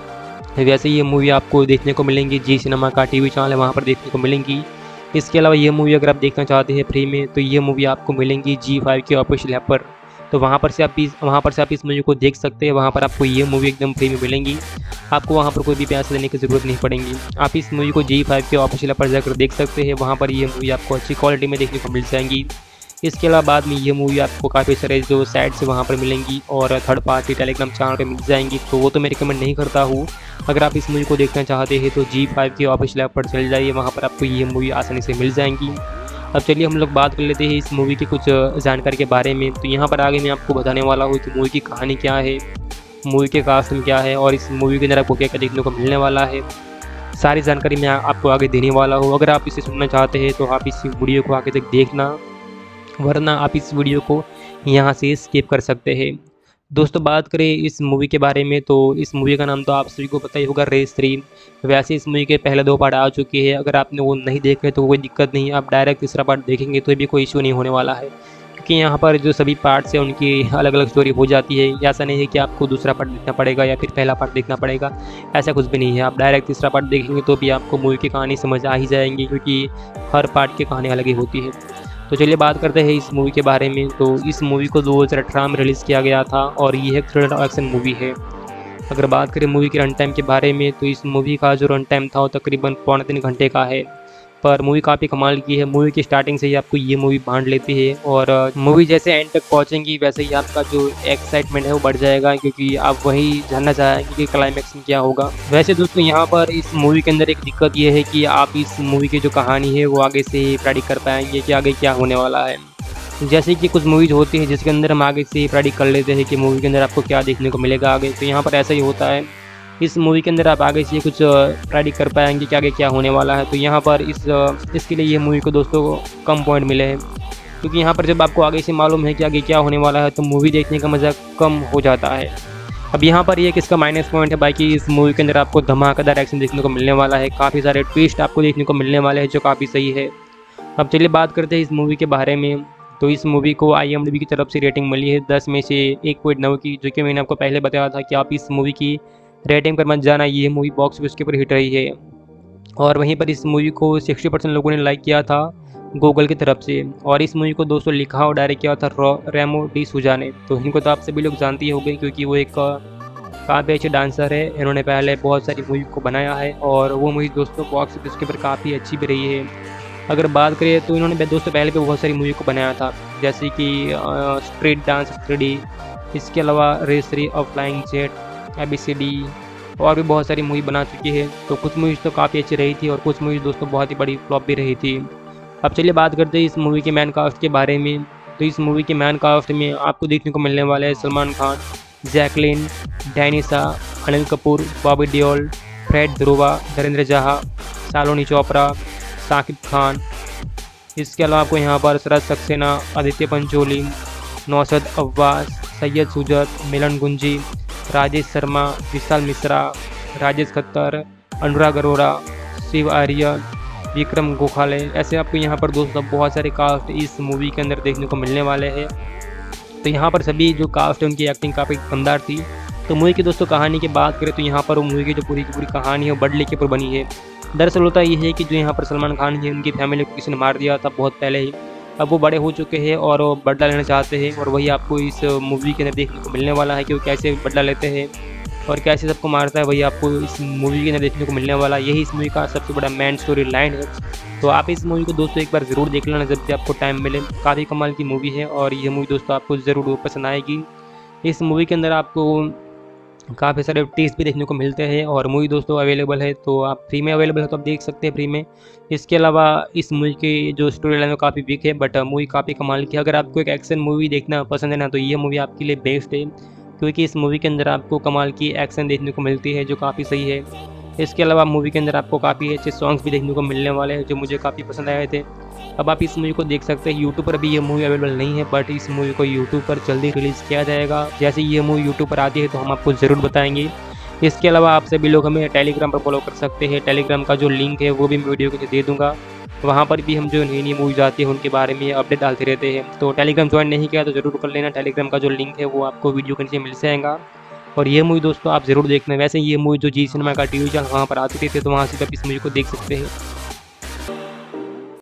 वैसे ये मूवी आपको देखने को मिलेंगी जी सिनेमा का टीवी चैनल है, वहाँ पर देखने को मिलेंगी। इसके अलावा ये मूवी अगर आप देखना चाहते हैं फ्री में तो ये मूवी आपको मिलेंगी जी फाइव के ऑफिशियल ऐप पर, तो वहाँ पर से आप इस वहाँ पर से आप इस मूवी को देख सकते हैं। वहाँ पर आपको ये मूवी एकदम फ्री में मिलेंगी, आपको वहाँ पर कोई भी पैसे देने की ज़रूरत नहीं पड़ेगी। आप इस मूवी को जी फाइव के ऑफिशियल ऐप पर जाकर देख सकते हैं, वहाँ पर ये मूवी आपको अच्छी क्वालिटी में देखने को मिल जाएंगी। इसके अलावा बाद में ये मूवी आपको काफ़ी सारे जो साइट्स वहाँ पर मिलेंगी और थर्ड पार्टी टेलीग्राम चैनल पर मिल जाएंगी, तो वो तो मैं रिकमेंड नहीं करता हूँ। अगर आप इस मूवी को देखना चाहते हैं तो जी फाइव के ऑफिशियल ऐप पर चले जाइए, वहाँ पर आपको ये मूवी आसानी से मिल जाएंगी। अब चलिए हम लोग बात कर लेते हैं इस मूवी की कुछ जानकारी के बारे में। तो यहाँ पर आगे मैं आपको बताने वाला हूँ कि मूवी की कहानी क्या है, मूवी के कास्ट में क्या है और इस मूवी के अंदर आपको क्या क्या देखने को मिलने वाला है, सारी जानकारी मैं आपको आगे देने वाला हूँ। अगर आप इसे सुनना चाहते हैं तो आप इस वीडियो को आगे तक देखना, वरना आप इस वीडियो को यहाँ से स्किप कर सकते हैं। दोस्तों बात करें इस मूवी के बारे में तो इस मूवी का नाम तो आप सभी को पता ही होगा, रेस थ्री। वैसे इस मूवी के पहले दो पार्ट आ चुके हैं, अगर आपने वो नहीं देखे तो कोई दिक्कत नहीं, आप डायरेक्ट तीसरा पार्ट देखेंगे तो भी कोई इशू नहीं होने वाला है, क्योंकि यहाँ पर जो सभी पार्ट्स हैं उनकी अलग अलग स्टोरी हो जाती है। ऐसा नहीं है कि आपको दूसरा पार्ट देखना पड़ेगा या फिर पहला पार्ट देखना पड़ेगा, ऐसा कुछ भी नहीं है। आप डायरेक्ट तीसरा पार्ट देखेंगे तो भी आपको मूवी की कहानी समझ आ ही जाएंगी, क्योंकि हर पार्ट की कहानी अलग ही होती है। तो चलिए बात करते हैं इस मूवी के बारे में। तो इस मूवी को दो हज़ार अठारह में रिलीज़ किया गया था और ये एक थ्रिलर एक्शन मूवी है। अगर बात करें मूवी के रन टाइम के बारे में तो इस मूवी का जो रन टाइम था वो तकरीबन पौने तीन घंटे का है, पर मूवी काफ़ी कमाल की है। मूवी की स्टार्टिंग से ही आपको ये मूवी बांध लेती है और मूवी जैसे एंड तक पहुंचेंगी वैसे ही आपका जो एक्साइटमेंट है वो बढ़ जाएगा, क्योंकि आप वही जानना चाहेंगे कि क्लाइमैक्स में क्या होगा। वैसे दोस्तों यहाँ पर इस मूवी के अंदर एक दिक्कत ये है कि आप इस मूवी की जो कहानी है वो आगे से प्रेडिक्ट कर पाएंगे कि आगे क्या होने वाला है। जैसे कि कुछ मूवीज़ होती है जिसके अंदर हम आगे से प्रेडिक्ट कर लेते हैं कि मूवी के अंदर आपको क्या देखने को मिलेगा आगे, तो यहाँ पर ऐसा ही होता है। इस मूवी के अंदर आप आगे से कुछ प्रेडिक्ट कर पाएंगे कि आगे क्या होने वाला है। तो यहाँ पर इस इसके लिए ये मूवी को दोस्तों कम पॉइंट मिले हैं, क्योंकि यहाँ पर जब आपको आगे से मालूम है कि आगे क्या होने वाला है तो मूवी देखने का मज़ा कम हो जाता है। अब यहाँ पर ये किसका माइनस पॉइंट है, बाकी इस मूवी के अंदर आपको धमाकेदार एक्शन देखने को मिलने वाला है, काफ़ी सारे ट्विस्ट आपको देखने को मिलने वाले हैं जो काफ़ी सही है। अब चलिए बात करते हैं इस मूवी के बारे में। तो इस मूवी को आई एम डी बी की तरफ से रेटिंग मिली है दस में से एक पॉइंट नौ की, जो कि मैंने आपको पहले बताया था कि आप इस मूवी की रेटिंग पर मत जाना, ये मूवी बॉक्स ऑफिस के ऊपर हिट रही है। और वहीं पर इस मूवी को साठ परसेंट लोगों ने लाइक किया था गूगल की तरफ से, और इस मूवी को दोस्तों लिखा और डायरेक्ट किया था रेमो डी सूजा ने। तो इनको तो आप सभी लोग जानते ही होंगे, क्योंकि वो एक काफ़ी अच्छे डांसर है। इन्होंने पहले बहुत सारी मूवी को बनाया है और वो मूवी दोस्तों बॉक्स ऑफिस के ऊपर काफ़ी अच्छी भी रही है। अगर बात करें तो इन्होंने दोस्तों पहले भी बहुत सारी मूवी को बनाया था, जैसे कि स्ट्रीट डांस थ्री डी, इसके अलावा रेस थ्री और flying jet, A B C D और भी बहुत सारी मूवी बना चुकी है। तो कुछ मूवीज़ तो काफ़ी अच्छी रही थी और कुछ मूवीज़ दोस्तों बहुत ही बड़ी फ्लॉप भी रही थी। अब चलिए बात करते हैं इस मूवी के मैन कास्ट के बारे में। तो इस मूवी के मैन कास्ट में आपको देखने को मिलने वाले हैं सलमान खान, जैकलिन, डैनिसा, अनिल कपूर, बॉबी देओल, फ्रेड ध्रुवा, धर्मेंद्र जहा, शालिनी चोपड़ा, साकिब खान। इसके अलावा आपको यहाँ पर शरद सक्सेना, आदित्य पंचोली, नौसद अब्बास, सैयद सुजत, मिलन गुंजी, राजेश शर्मा, विशाल मिश्रा, राजेश खत्तर, अनुराग अरोरा, शिव आर्यन, विक्रम गोखले, ऐसे आपको यहाँ पर दोस्तों बहुत सारे कास्ट इस मूवी के अंदर देखने को मिलने वाले हैं। तो यहाँ पर सभी जो कास्ट है उनकी एक्टिंग काफ़ी दमदार थी। तो मूवी की दोस्तों कहानी की बात करें तो यहाँ पर वो मूवी की जो पूरी की पूरी कहानी है वो बदले के ऊपर बनी है। दरअसल होता ये है कि जो यहाँ पर सलमान खान है उनकी फैमिली को किसी ने मार दिया था बहुत पहले ही, अब वो बड़े हो चुके हैं और बदला लेना चाहते हैं, और वही आपको इस मूवी के अंदर देखने को मिलने वाला है कि वो कैसे बदला लेते हैं और कैसे सबको मारता है, वही आपको इस मूवी के अंदर देखने को मिलने वाला। यही इस मूवी का सबसे बड़ा मेन स्टोरी लाइन है। तो आप इस मूवी को दोस्तों एक बार ज़रूर देख लेना जब भी आपको टाइम मिले, काफ़ी कमाल की मूवी है और ये मूवी दोस्तों आपको ज़रूर पसंद आएगी। इस मूवी के अंदर आपको काफ़ी सारे टेस्ट भी देखने को मिलते हैं और मूवी दोस्तों अवेलेबल है, तो आप फ्री में अवेलेबल है तो आप देख सकते हैं फ्री में। इसके अलावा इस मूवी की जो स्टोरी लाइन है काफ़ी वीक है, बट मूवी काफ़ी कमाल की है। अगर आपको एक एक्शन मूवी देखना पसंद है ना, तो ये मूवी आपके लिए बेस्ट है, क्योंकि इस मूवी के अंदर आपको कमाल की एक्शन देखने को मिलती है जो काफ़ी सही है। इसके अलावा मूवी के अंदर आपको काफ़ी अच्छे सॉन्ग्स भी देखने को मिलने वाले हैं जो मुझे काफ़ी पसंद आए थे। अब आप इस मूवी को देख सकते हैं। यूट्यूब पर भी ये मूवी अवेलेबल नहीं है, बट इस मूवी को यूट्यूब पर जल्दी रिलीज़ किया जाएगा। जैसे ये मूवी यूट्यूब पर आती है तो हम आपको ज़रूर बताएंगे। इसके अलावा आप सभी लोग हमें टेलीग्राम पर फॉलो कर सकते हैं। टेलीग्राम का जो लिंक है वो भी मैं वीडियो के नीचे दे दूँगा। वहाँ पर भी हम जो नई नई मूवीज आती है उनके बारे में अपडेट डालते रहते हैं। तो टेलीग्राम ज्वाइन नहीं किया तो ज़रूर कर लेना, टेलीग्राम का जो लिंक है वो आपको वीडियो के नीचे मिल जाएगा। और ये मूवी दोस्तों आप ज़रूर देखना। वैसे ये मूवी जो जी सिनेमा का टी वी चैनल वहाँ पर आती रहती है, तो वहाँ से आप इस मूवी को देख सकते हैं।